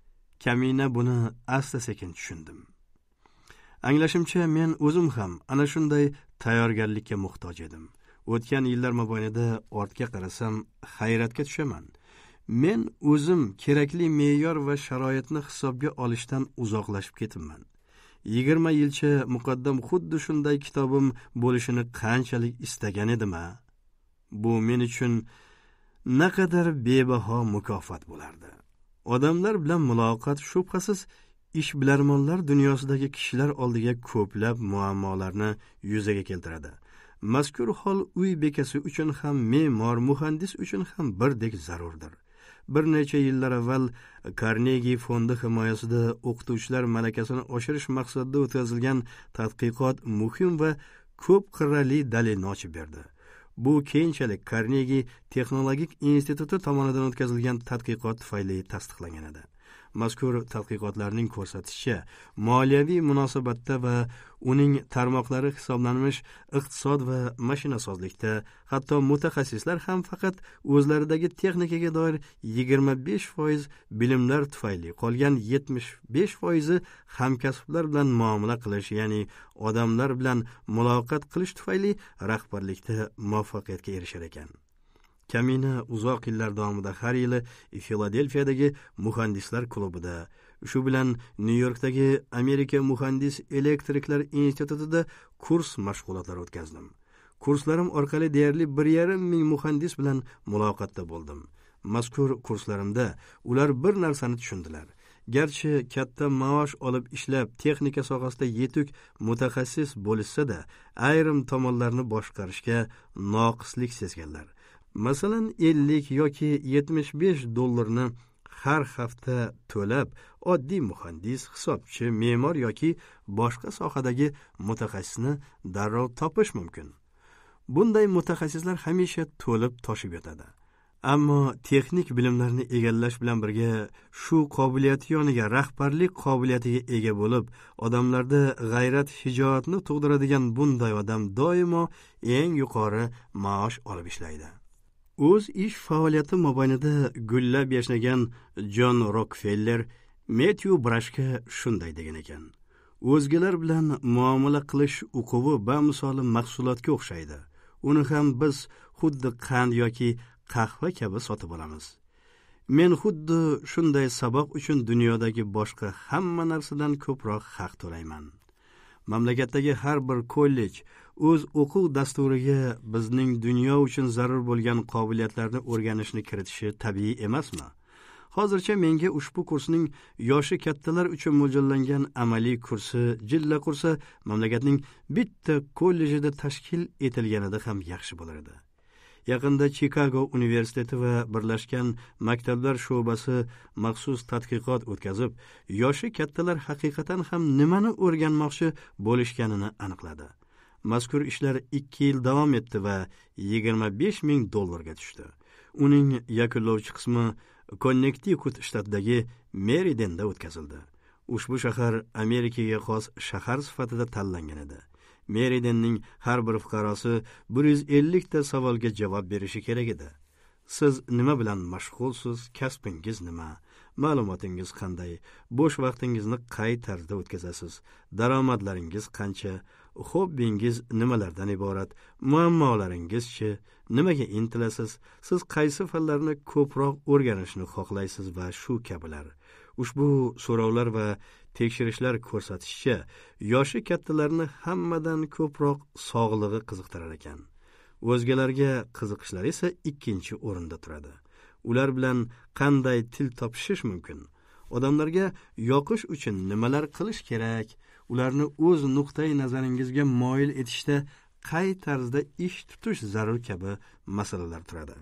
Kamina buni asta-sekin tushundim. Anglashimcha, men o'zim ham ana shunday tayyorgarlikka muhtoj edim. O'tgan yillar mobaynida ortga qarasam, hayratga tushaman. Men o'zim kerakli me'yor va sharoitni hisobga olishdan uzoqlashib ketibman. yigirma yilcha muqaddam xuddi shunday kitobim bo'lishini qanchalik istagan edim-a? Bu men uchun naqadar bebaho mukofot bo'lardi. Odamlar bilan muloqot shubhasiz ishbilarmonlar dunyosidagi kishilar oldiga ko'plab muammolarni yuzaga keltiradi. Mazkur hol uy bekasi uchun ham, me'mor, muhandis uchun ham birdek zarurdir. Bir necha yillar avval Carnegie fondi himoyasida o'qituvchilar malakasini oshirish maqsadida o'tkazilgan tadqiqot muhim va ko'p qirrali dalilni ochib berdi. Bu keyinchalik Carnegie texnologik instituti tomonidan o'tkazilgan tadqiqot tufayli tasdiqlangan edi. Mazkur tadqiqotlarning ko'rsatishicha, moliyaviy munosabatda va uning tarmoqlari hisoblanmish iqtisod va mashinasozlikda, hatto mutaxassislar ham faqat o'zlaridagi texnikaga doir yigirma besh foiz bilimlar tufayli qolgan yetmish besh foizi hamkasblar bilan muomala qilish, ya'ni odamlar bilan muloqot qilish tufayli rahbarlikda muvaffaqiyatga erishar ekan. Kamina uzoq yillar davomida har yili Filadelfiyadagi muhandislar klubida, shu bilan Nyu-Yorkdagi Amerika muhandis elektriklar institutida kurs mashg'ulotlari o'tkazdim. Kurslarim orqali deyarli bir yarim ming muhandis bilan muloqotda bo'ldim. Mazkur kurslarimda ular bir narsani tushundilar. Garchi katta maosh olib ishlab, texnika sohasida yetuk mutaxassis bo'lishsa-da, ayrim tomonlarni boshqarishga noqislik sezganlar. Masalan, ellik yoki yetmish besh dollarni har hafta to'lab, oddiy muhandis, hisobchi, me'mor yoki boshqa sohadagi mutaxassisni darrov topish mumkin. Bunday mutaxassislar hamisha to'lib toshib yotadi. Ammo texnik bilimlarni egallash bilan birga shu qobiliyati yoniga rahbarlik qobiliyatiga ega bo'lib, odamlarda g'ayrat, shijoatni tug'diradigan bunday odam doimo eng yuqori maosh olib ishlaydi. O'z ish faoliyati mobaynida gullab yashnagan Jon Rokfeller Matthew Brashga shunday degan ekan: o'zgalar bilan muomala qilish o'quvi bamisoli mahsulotga o'xshaydi. Uni ham biz xuddi qand yoki qahva kabi sotib olamiz. Men xuddi shunday saboq uchun dunyodagi boshqa hamma narsadan ko'proq haq to'layman. Mamlakatdagi har bir kollej o'z o'quv dasturiga bizning dunyo uchun zarur bo'lgan qobiliyatlarni o'rganishni kiritishi tabiiy emasmi? Hozircha menga ushbu kursning yoshi kattalar uchun mo'ljallangan amaliy kursi, jilla kursi mamlakatning bitta kollejida tashkil etilganida ham yaxshi bo'lar edi. Yaqinda Chicago universiteti va Birlashgan maktablar sho'basi maxsus tadqiqot o'tkazib, yoshi kattalar haqiqatan ham nimani o'rganmoqchi bo'lishganini aniqladi. Mazkur ishlar ikki yil davom etdi va yigirma besh ming dollarga tushdi. Uning yakunlovchi qismi Connecticut shtatidagi Meriden-da o'tkazildi. Ushbu shahar Amerikaga xos shahar sifatida tanlangan edi. Meridenning har bir fuqarosi bir yuz ellik ta savolga javob berishi kerak edi. Siz nima bilan mashg'ulsiz? Kasbingiz nima? Ma'lumotingiz qanday? Bo'sh vaqtingizni qay tarzda o'tkazasiz? Daromadlaringiz qancha? Hobbingiz nimalardan iborat? Muammolaringiz-chi? Nimaga intilasiz? Siz qaysi fanlarni ko'proq o'rganishni xohlaysiz va shu kabilar. Ushbu so'rovlar va tekshirishlar ko'rsatishicha, yoshi kattalarni hammadan ko'proq sog'lig'i qiziqtirar ekan. O'zgalarga qiziqishlari esa ikkinchi o'rinda turadi. Ular bilan qanday til topishish mumkin? Odamlarga yoqish uchun nimalar qilish kerak? Ularni o'z nuqtai nazaringizga moyil etishda qay tarzda ish tutish zarur kabi masalalar turadi.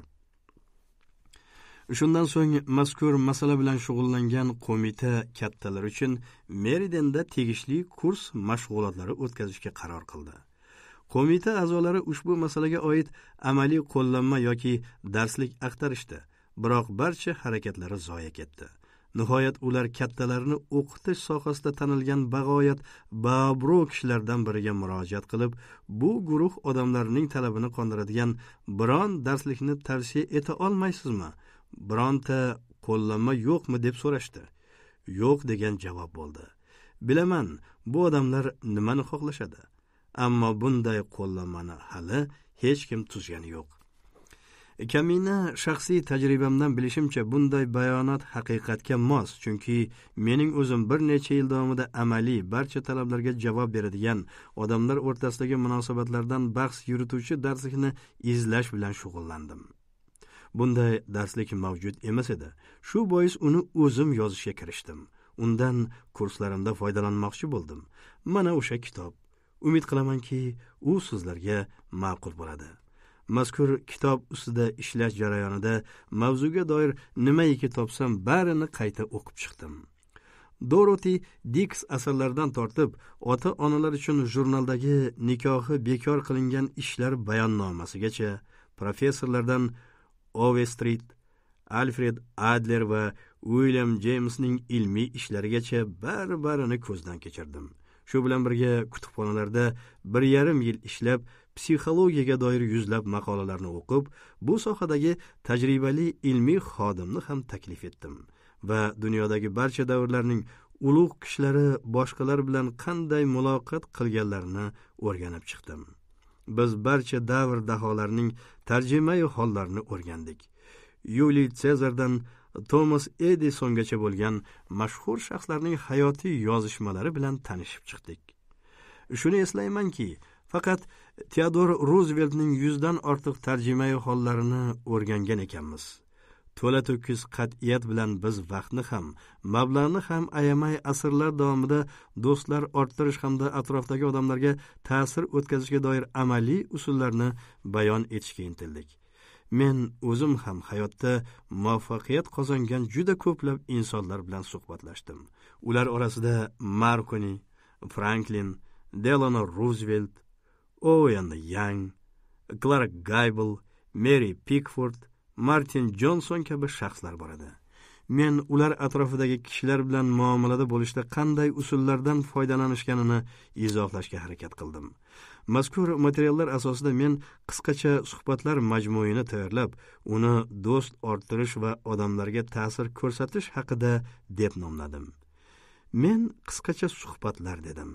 Shundan so'ng mazkur masala bilan shug'ullangan qo'mita kattalar uchun Meridenda tegishli kurs mashg'ulotlari o'tkazishga qaror qildi. Qo'mita a'zolari ushbu masalaga oid amaliy qo'llanma yoki darslik axtarishdi. biroq barcha harakatlari zoya ketdi. Nihoyat ular kattalarni o'qitish sohasida tanilgan bag'oyat babro kishilardan biriga murojaat qilib, bu guruh odamlarining talabini qondiradigan biron darslikni tavsiya eta olmaysizmi? Bironta qo'llanma yo'qmi deb so'rashdi. Yo'q degan javob bo'ldi. Bilaman, bu odamlar nimani xohlashadi, ammo bunday qo'llanmani hali hech kim tuzgani yo'q. Kamina shaxsiy tajribamdan bilishimcha, bunday bayonot haqiqatga mos, chunki mening o'zim bir necha yil davomida amaliy barcha talablarga javob beradigan odamlar o'rtasidagi munosabatlardan bahs yurituvchi darslikni izlash bilan shug'ullandim. Bunday darslik mavjud emas edi. Shu bois uni o'zim yozishga kirishdim. Undan kurslarimda foydalanmoqchi bo'ldim. Mana o'sha kitob. Umid qilamanki, u sizlarga ma'qul bo'ladi. Mazkur kitob ustida ishlash jarayonida mavzuga doir nimaiki topsam, barini qayta o'qib chiqdim. Dorothy Dix asarlaridan tortib, ota-onalar uchun jurnaldagi nikohi bekor qilingan ishlar bayonnomasigacha, professorlardan Overstreet, Alfred Adler va William Jamesning ilmiy ishlarigacha bar-barini ko'zdan kechirdim. Shu bilan birga kutubxonalarda bir yarim yil ishlab, psixologiyaga doir yuzlab maqolalarni o'qib, bu sohadagi tajribali ilmiy xodimni ham taklif etdim va dunyodagi barcha davrlarning ulug' kishilari boshqalar bilan qanday muloqot qilganlarini o'rganib chiqdim. Biz barcha davr daholarining tarjimai hollarini o'rgandik. Yuliy Sezardan Thomas Edisongacha bo'lgan mashhur shaxslarning hayotiy yozishmalari bilan tanishib chiqdik. Shuni eslaymanki, faqat Theodor Rooseveltning yuzdan ortiq tarjimai hollarini o'rgangan ekanmiz. To'la to'kis qat'iyat bilan biz vaqtni ham, mablag'ni ham ayamay asrlar davomida do'stlar orttirish hamda atrofdagi odamlarga ta'sir o'tkazishga doir amaliy usullarni bayon etishga intildik. Men o'zim ham hayotda muvaffaqiyat qozongan juda ko'plab insonlar bilan suhbatlashdim. Ular orasida Marconi, Franklin, Delano Roosevelt, Owen Young, Clark Gable, Mary Pickford, Martin Johnson kabi shaxslar bor edi. Men ular atrofidagi kishilar bilan muomalada bo'lishda qanday usullardan foydalanishganini izohlashga harakat qildim. Mazkur materiallar asosida men qisqacha suhbatlar majmuini tayyorlab, uni do'st orttirish va odamlarga ta'sir ko'rsatish haqida deb nomladim. Men qisqacha suhbatlar dedim.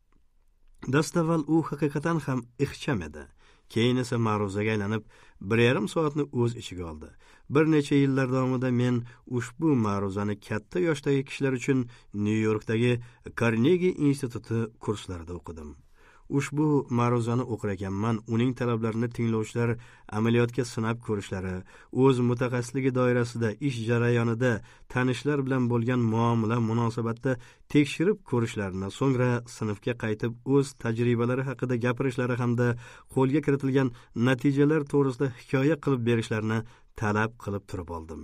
Dastavval u haqiqatan ham ixcham edi. Keyin esa ma'ruzaga aylanib, bir yarim soatni o'z ichiga oldi. Bir necha yillar davomida men ushbu ma'ruzani katta yoshdagi kishilar uchun Nyu-Yorkdagi Carnegie instituti kurslarida o'qidim. Ushbu ma'ruzani o'qir ekanman, uning talablarini tinglovchilar amaliyotga sinab ko'rishlari, o'z mutaxassisligi doirasida ish jarayonida tanishlar bilan bo'lgan muomala munosabatda tekshirib ko'rishlarini, so'ngra sinfga qaytib o'z tajribalari haqida gapirishlari hamda qo'lga kiritilgan natijalar to'g'risida hikoya qilib berishlarini talab qilib turib oldim.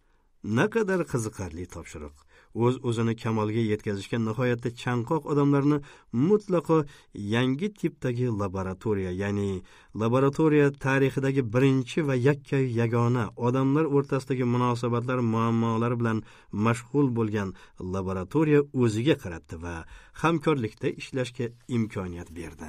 Naqadar qiziqarli topshiriq. O'z o'zini kamolga yetkazishga nihoyatda chanqoq odamlarni mutlaqo yangi tipdagi laboratoriya, ya'ni laboratoriya tarixidagi birinchi va yakka yagona odamlar o'rtasidagi munosabatlar muammolari bilan mashg'ul bo'lgan laboratoriya o'ziga qaratdi va hamkorlikda ishlashga imkoniyat berdi.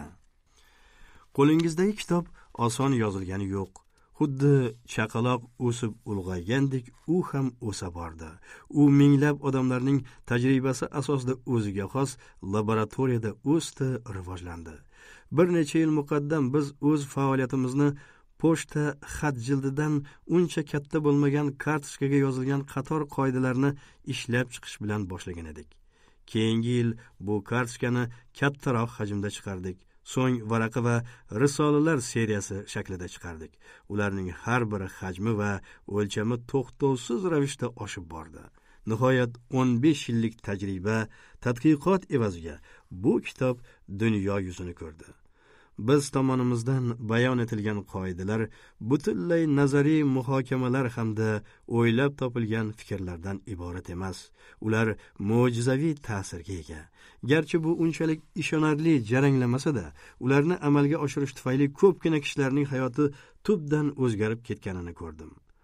Qo'lingizdagi kitob oson yozilgani yo'q. Xuddi chaqaloq o'sib ulg'aygandek u ham o'sa bordi. U minglab odamlarning tajribasi asosida o'ziga xos laboratoriyada o'sdi, rivojlandi. Bir necha yil muqaddam biz o'z faoliyatimizni pochta xat jildidan uncha katta bo'lmagan kartochkaga yozilgan qator qoidalarni ishlab chiqish bilan boshlagan edik. Keyingi yil bu kartochkani kattaroq hajmda chiqardik. So'ng varaqa va risolalar seriyasi shaklida chiqardik. Ularning har biri hajmi va o'lchami to'xtovsiz ravishda oshib bordi. Nihoyat o'n besh yillik tajriba, tadqiqot evaziga bu kitob dunyo yuzini ko'rdi. Biz tomonimizdan bayon etilgan qoidalar butunlay nazariy muhokamalar hamda o'ylab topilgan fikrlardan iborat emas. Ular mo'jizaviy ta'sirga ega. Garchi bu unchalik ishonarli jaranglamasa-da, ularni amalga oshirish tufayli ko'pgina kishilarning hayoti tubdan o'zgarib ketganini ko'rdim.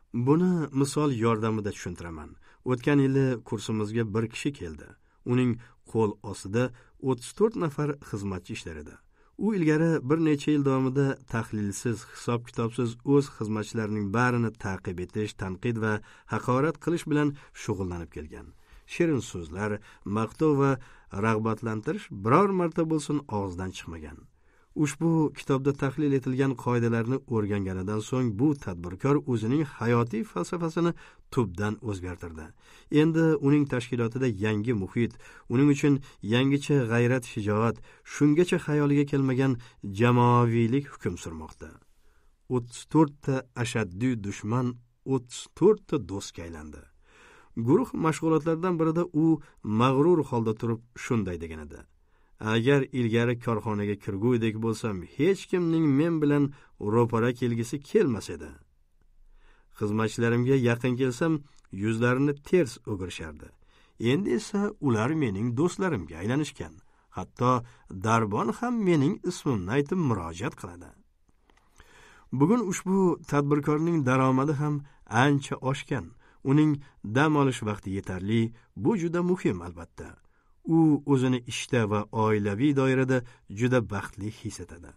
Buni misol yordamida tushuntiraman. O'tgan yili kursimizga bir kishi keldi. Uning qo'l ostida o'ttiz to'rt nafar xizmatchi ishlar edi. U ilgari bir necha yil davomida tahlilsiz, hisob-kitobsiz o'z xizmatchilarining barini ta'qib etish, tanqid va haqorat qilish bilan shug'ullanib kelgan. Shirin so'zlar, maqtov va rag'batlantirish biror marta bo'lsin og'zidan chiqmagan. Ushbu kitobda tahlil etilgan qoidalarni o'rganganidan so'ng bu tadbirkor o'zining hayotiy falsafasini tubdan o'zgartirdi. Endi uning tashkilotida yangi muhit, uning uchun yangicha g'ayrat, shijoat, shungacha xayoliga kelmagan jamoaviylik hukm surmoqda. o'ttiz to'rt ta ashaddiy dushman o'ttiz to'rt ta do'stga aylandi. Guruh mashg'ulotlardan birida u mag'rur holda turib shunday degan edi: agar ilgari korxonaga kirgudek bo'lsam, hech kimning men bilan ro'para kelgisi kelmas edi. Xizmatchilarimga yaqin kelsam, yuzlarini ters o'girishardi. Endi esa ular mening do'stlarimga aylanishgan. Hatto Darbon ham mening ismimni aytib murojaat qiladi. Bugun ushbu tadbirkorning daromadi ham ancha oshgan. Uning dam olish vaqti yetarli. Bu juda muhim albatta. U o'zini ishda va oilaviy doirada juda baxtli his etadi.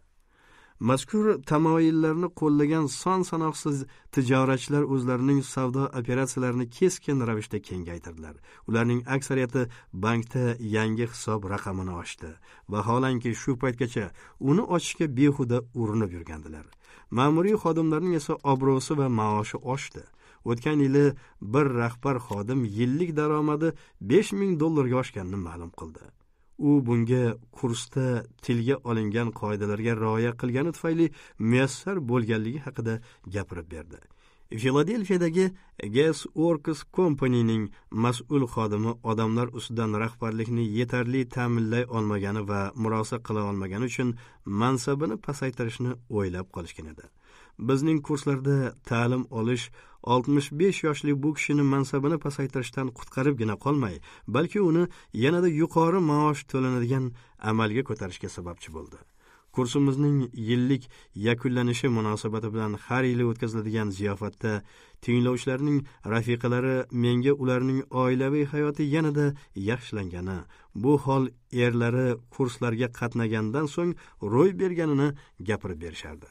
Mazkur tamoyillarni qo'llagan son sanoqsiz tijoratchilar o'zlarining savdo operatsiyalarini keskin ravishda kengaytirdilar. Ularning aksariyati bankda yangi hisob raqamini ochdi. Vaholanki shu paytgacha uni ochishga behuda urinib yurgandilar. Ma'muriy xodimlarning esa obro'si va maoshi oshdi. O'tgan yili bir rahbar xodim yillik daromadi besh ming dollarga oshganini ma'lum qildi. U bunga kursda tilga olingan qoidalarga rioya qilgani tufayli muyassar bo'lganligi haqida gapirib berdi. Filadelfiyadagi Gas Works Company'ning mas'ul xodimi odamlar ustidan rahbarlikni yetarli ta'minlay olmagani va murosa qila olmagani uchun mansabini pasaytirishni o'ylab qolishgan edi. Bizning kurslarda ta'lim olish oltmish besh yoshli bu kishini mansabini pasaytirishdan qutqaribgina qolmay, balki uni yanada yuqori maosh to'lanadigan amalga ko'tarishga sababchi bo'ldi. Kursimizning yillik yakunlanishi munosabati bilan har yili o'tkaziladigan ziyofatda tinglovchilarning rafiqalari menga ularning oilaviy hayoti yanada yaxshilangani, bu hol erlari kurslarga qatnagandan so'ng ro'y berganini gapirib berishardi.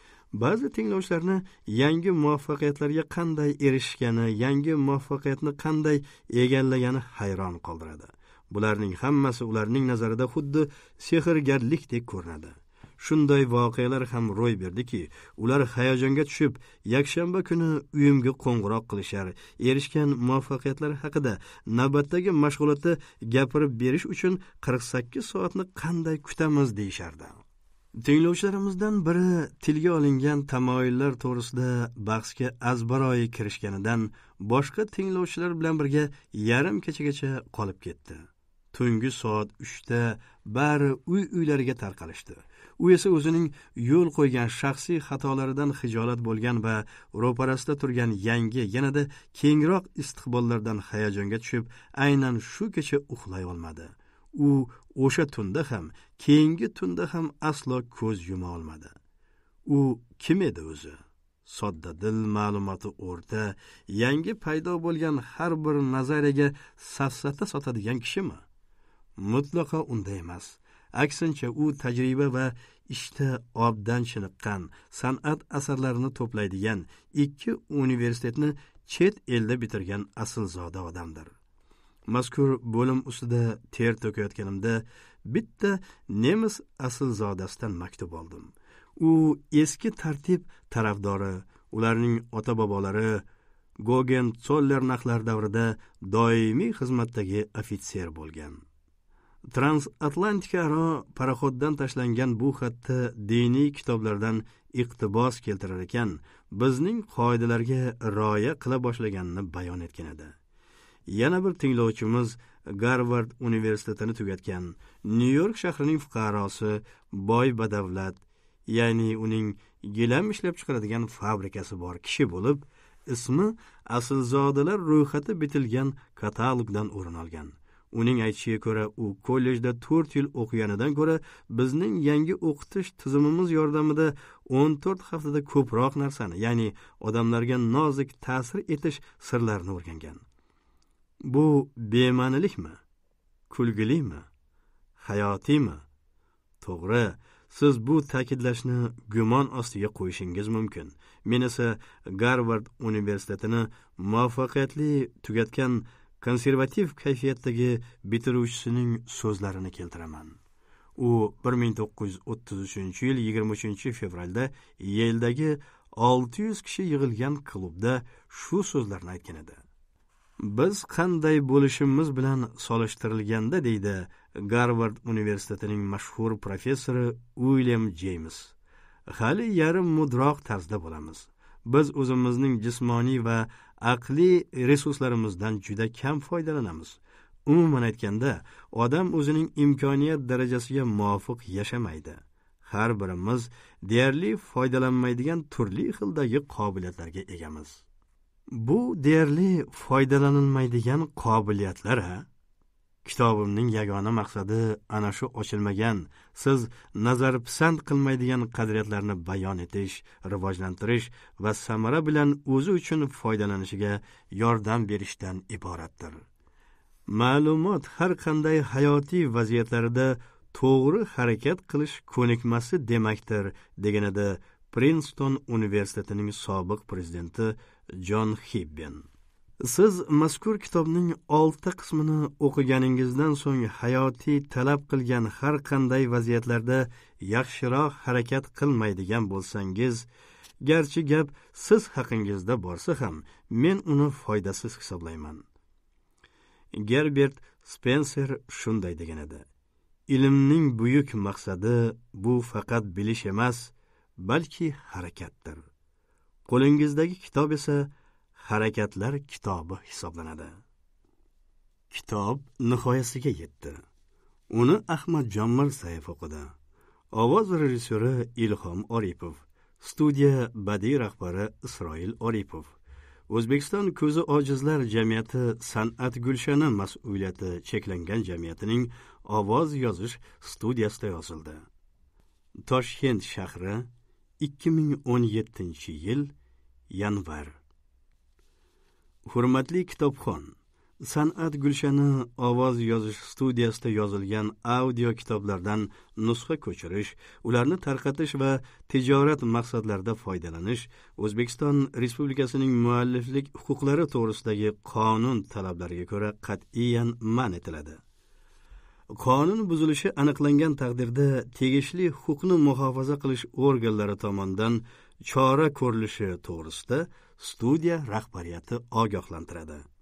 Ba'zi tinglovchilarni yangi muvaffaqiyatlarga qanday erishgani, yangi muvaffaqiyatni qanday egallagani hayron qoldiradi. Bularning hammasi ularning nazarida xuddi sehrgarlikdek ko'rinadi. Shunday voqealar ham ro'y berdiki, ular hayajonga tushib, yakshanba kuni uyimga qo'ng'iroq qilishar, erishgan muvaffaqiyatlar haqida navbatdagi mashg'ulotda gapirib berish uchun qirq sakkiz soatni qanday kutamiz deyishardi. Tinglovchilarimizdan biri tilga olingan tamoyillar to'g'risida bahsga azbaroyi kirishganidan boshqa tinglovchilar bilan birga yarim kechagacha qolib ketdi. Tungi soat uchda bari uy-uylariga tarqalishdi. U esa o'zining yo'l qo'ygan shaxsiy xatolaridan xijolat bo'lgan va ro'parasida turgan yangi, yanada kengroq istiqbollardan hayajonga tushib, aynan shu kecha uxlay olmadi. U o'sha tunda ham, keyingi tunda ham aslo ko'z yuma olmadi. U kim edi o'zi? Sodda dil, ma'lumoti o'rta, yangi paydo bo'lgan har bir nazariyaga safsata sotadigan kishimi? Mutlaqo unday emas. Aksincha, u tajriba va ishda obdan chiniqqan, san'at asarlarini to'playdigan, ikki universitetni chet elda bitirgan aslzoda odamdir. Mazkur bo'lim ustida ter to'kayotganimda bitta nemis aslzodasidan maktub oldim. U eski tartib tarafdori, ularning ota-bobolari Gogen-Zollernachlar davrida doimiy xizmatdagi ofitser bo'lgan. Transatlantika aro paraxoddan tashlangan bu xatda diniy kitoblardan iqtibos keltirar ekan, bizning qoidalarga rioya qila boshlaganini bayon etgan edi. Yana bir tinglovchimiz Garvard universitetini tugatgan, Nyu-York shahrining fuqarosi, boy badavlat, ya'ni uning gilam ishlab chiqaradigan fabrikasi bor kishi bo'lib, ismi aslzodalar ro'yxati bitilgan katalogdan o'rin olgan. Uning aytishiga ko'ra, u kollejda to'rt yil o'qiganidan ko'ra bizning yangi o'qitish tizimimiz yordamida o'n to'rt haftada ko'proq narsani, ya'ni odamlarga nozik ta'sir etish sirlarini o'rgangan. Bu bema'nilikmi? Kulgilimi? Hayotiymi? To'g'ri, siz bu ta'kidlashni gumon ostiga qo'yishingiz mumkin. Men esa Garvard universitetini muvaffaqiyatli tugatgan konservativ kayfiyatdagi bitiruvchisining so'zlarini keltiraman. U bir ming to'qqiz yuz o'ttiz uchinchi yil yigirma uchinchi fevralda Yeldagi olti yuz kishi yig'ilgan klubda shu so'zlarni aytgan edi. Biz qanday bo'lishimiz bilan solishtirilganda, deydi Garvard universitetining mashhur professori William James, hali yarim mudroq tarzda bo'lamiz. Biz o'zimizning jismoniy va aqliy resurslarimizdan juda kam foydalanamiz. Umuman aytganda, odam o'zining imkoniyat darajasiga muvofiq yashamaydi. Har birimiz deyarli foydalanmaydigan turli xildagi qobiliyatlarga egamiz. Bu deyarli foydalanilmaydigan qobiliyatlar ha? Kitobimning yagona maqsadi ana shu ochilmagan, siz nazar pisand qilmaydigan qadriyatlarni bayon etish, rivojlantirish va samara bilan o'zi uchun foydalanishiga yordam berishdan iboratdir. Ma'lumot har qanday hayotiy vaziyatlarida to'g'ri harakat qilish ko'nikmasi demakdir, deganida Princeton universitetining sobiq prezidenti John Hibben. Siz mazkur kitobning olti qismini o'qiganingizdan so'ng hayotiy talab qilgan har qanday vaziyatlarda yaxshiroq harakat qilmaydigan bo'lsangiz, garchi gap siz haqingizda borsa ham, men uni foydasiz hisoblayman. Gerbert Spencer shunday degan edi: ilmning buyuk maqsadi bu faqat bilish emas, balki harakatdir. Qo'lingizdagi kitob esa harakatlar kitobi hisoblanadi. Kitob nihoyasiga yetdi. Uni Ahmadjon Mirzayev o'qidi. Ovoz rejissyori Ilhom Oripov, studiya badiiy rahbari Isroil Oripov. O'zbekiston ko'zi ojizlar jamiyati San'at Gulshani mas'uliyati cheklangan jamiyatining ovoz yozish studiyasida yozildi. Toshkent shahri, ikki ming o'n yettinchi yil yanvar. Hurmatli kitobxon, San'at Gulshani ovoz yozish studiyasida yozilgan audio kitoblardan nusxa ko'chirish, ularni tarqatish va tijorat maqsadlarida foydalanish O'zbekiston Respublikasining mualliflik huquqlari to'g'risidagi qonun talablariga ko'ra qat'iyan man etiladi. Qonun buzilishi aniqlangan taqdirda tegishli huquqni muhofaza qilish organlari tomonidan chora ko'rilishi to'g'risida studiya rahbariyati ogohlantiradi.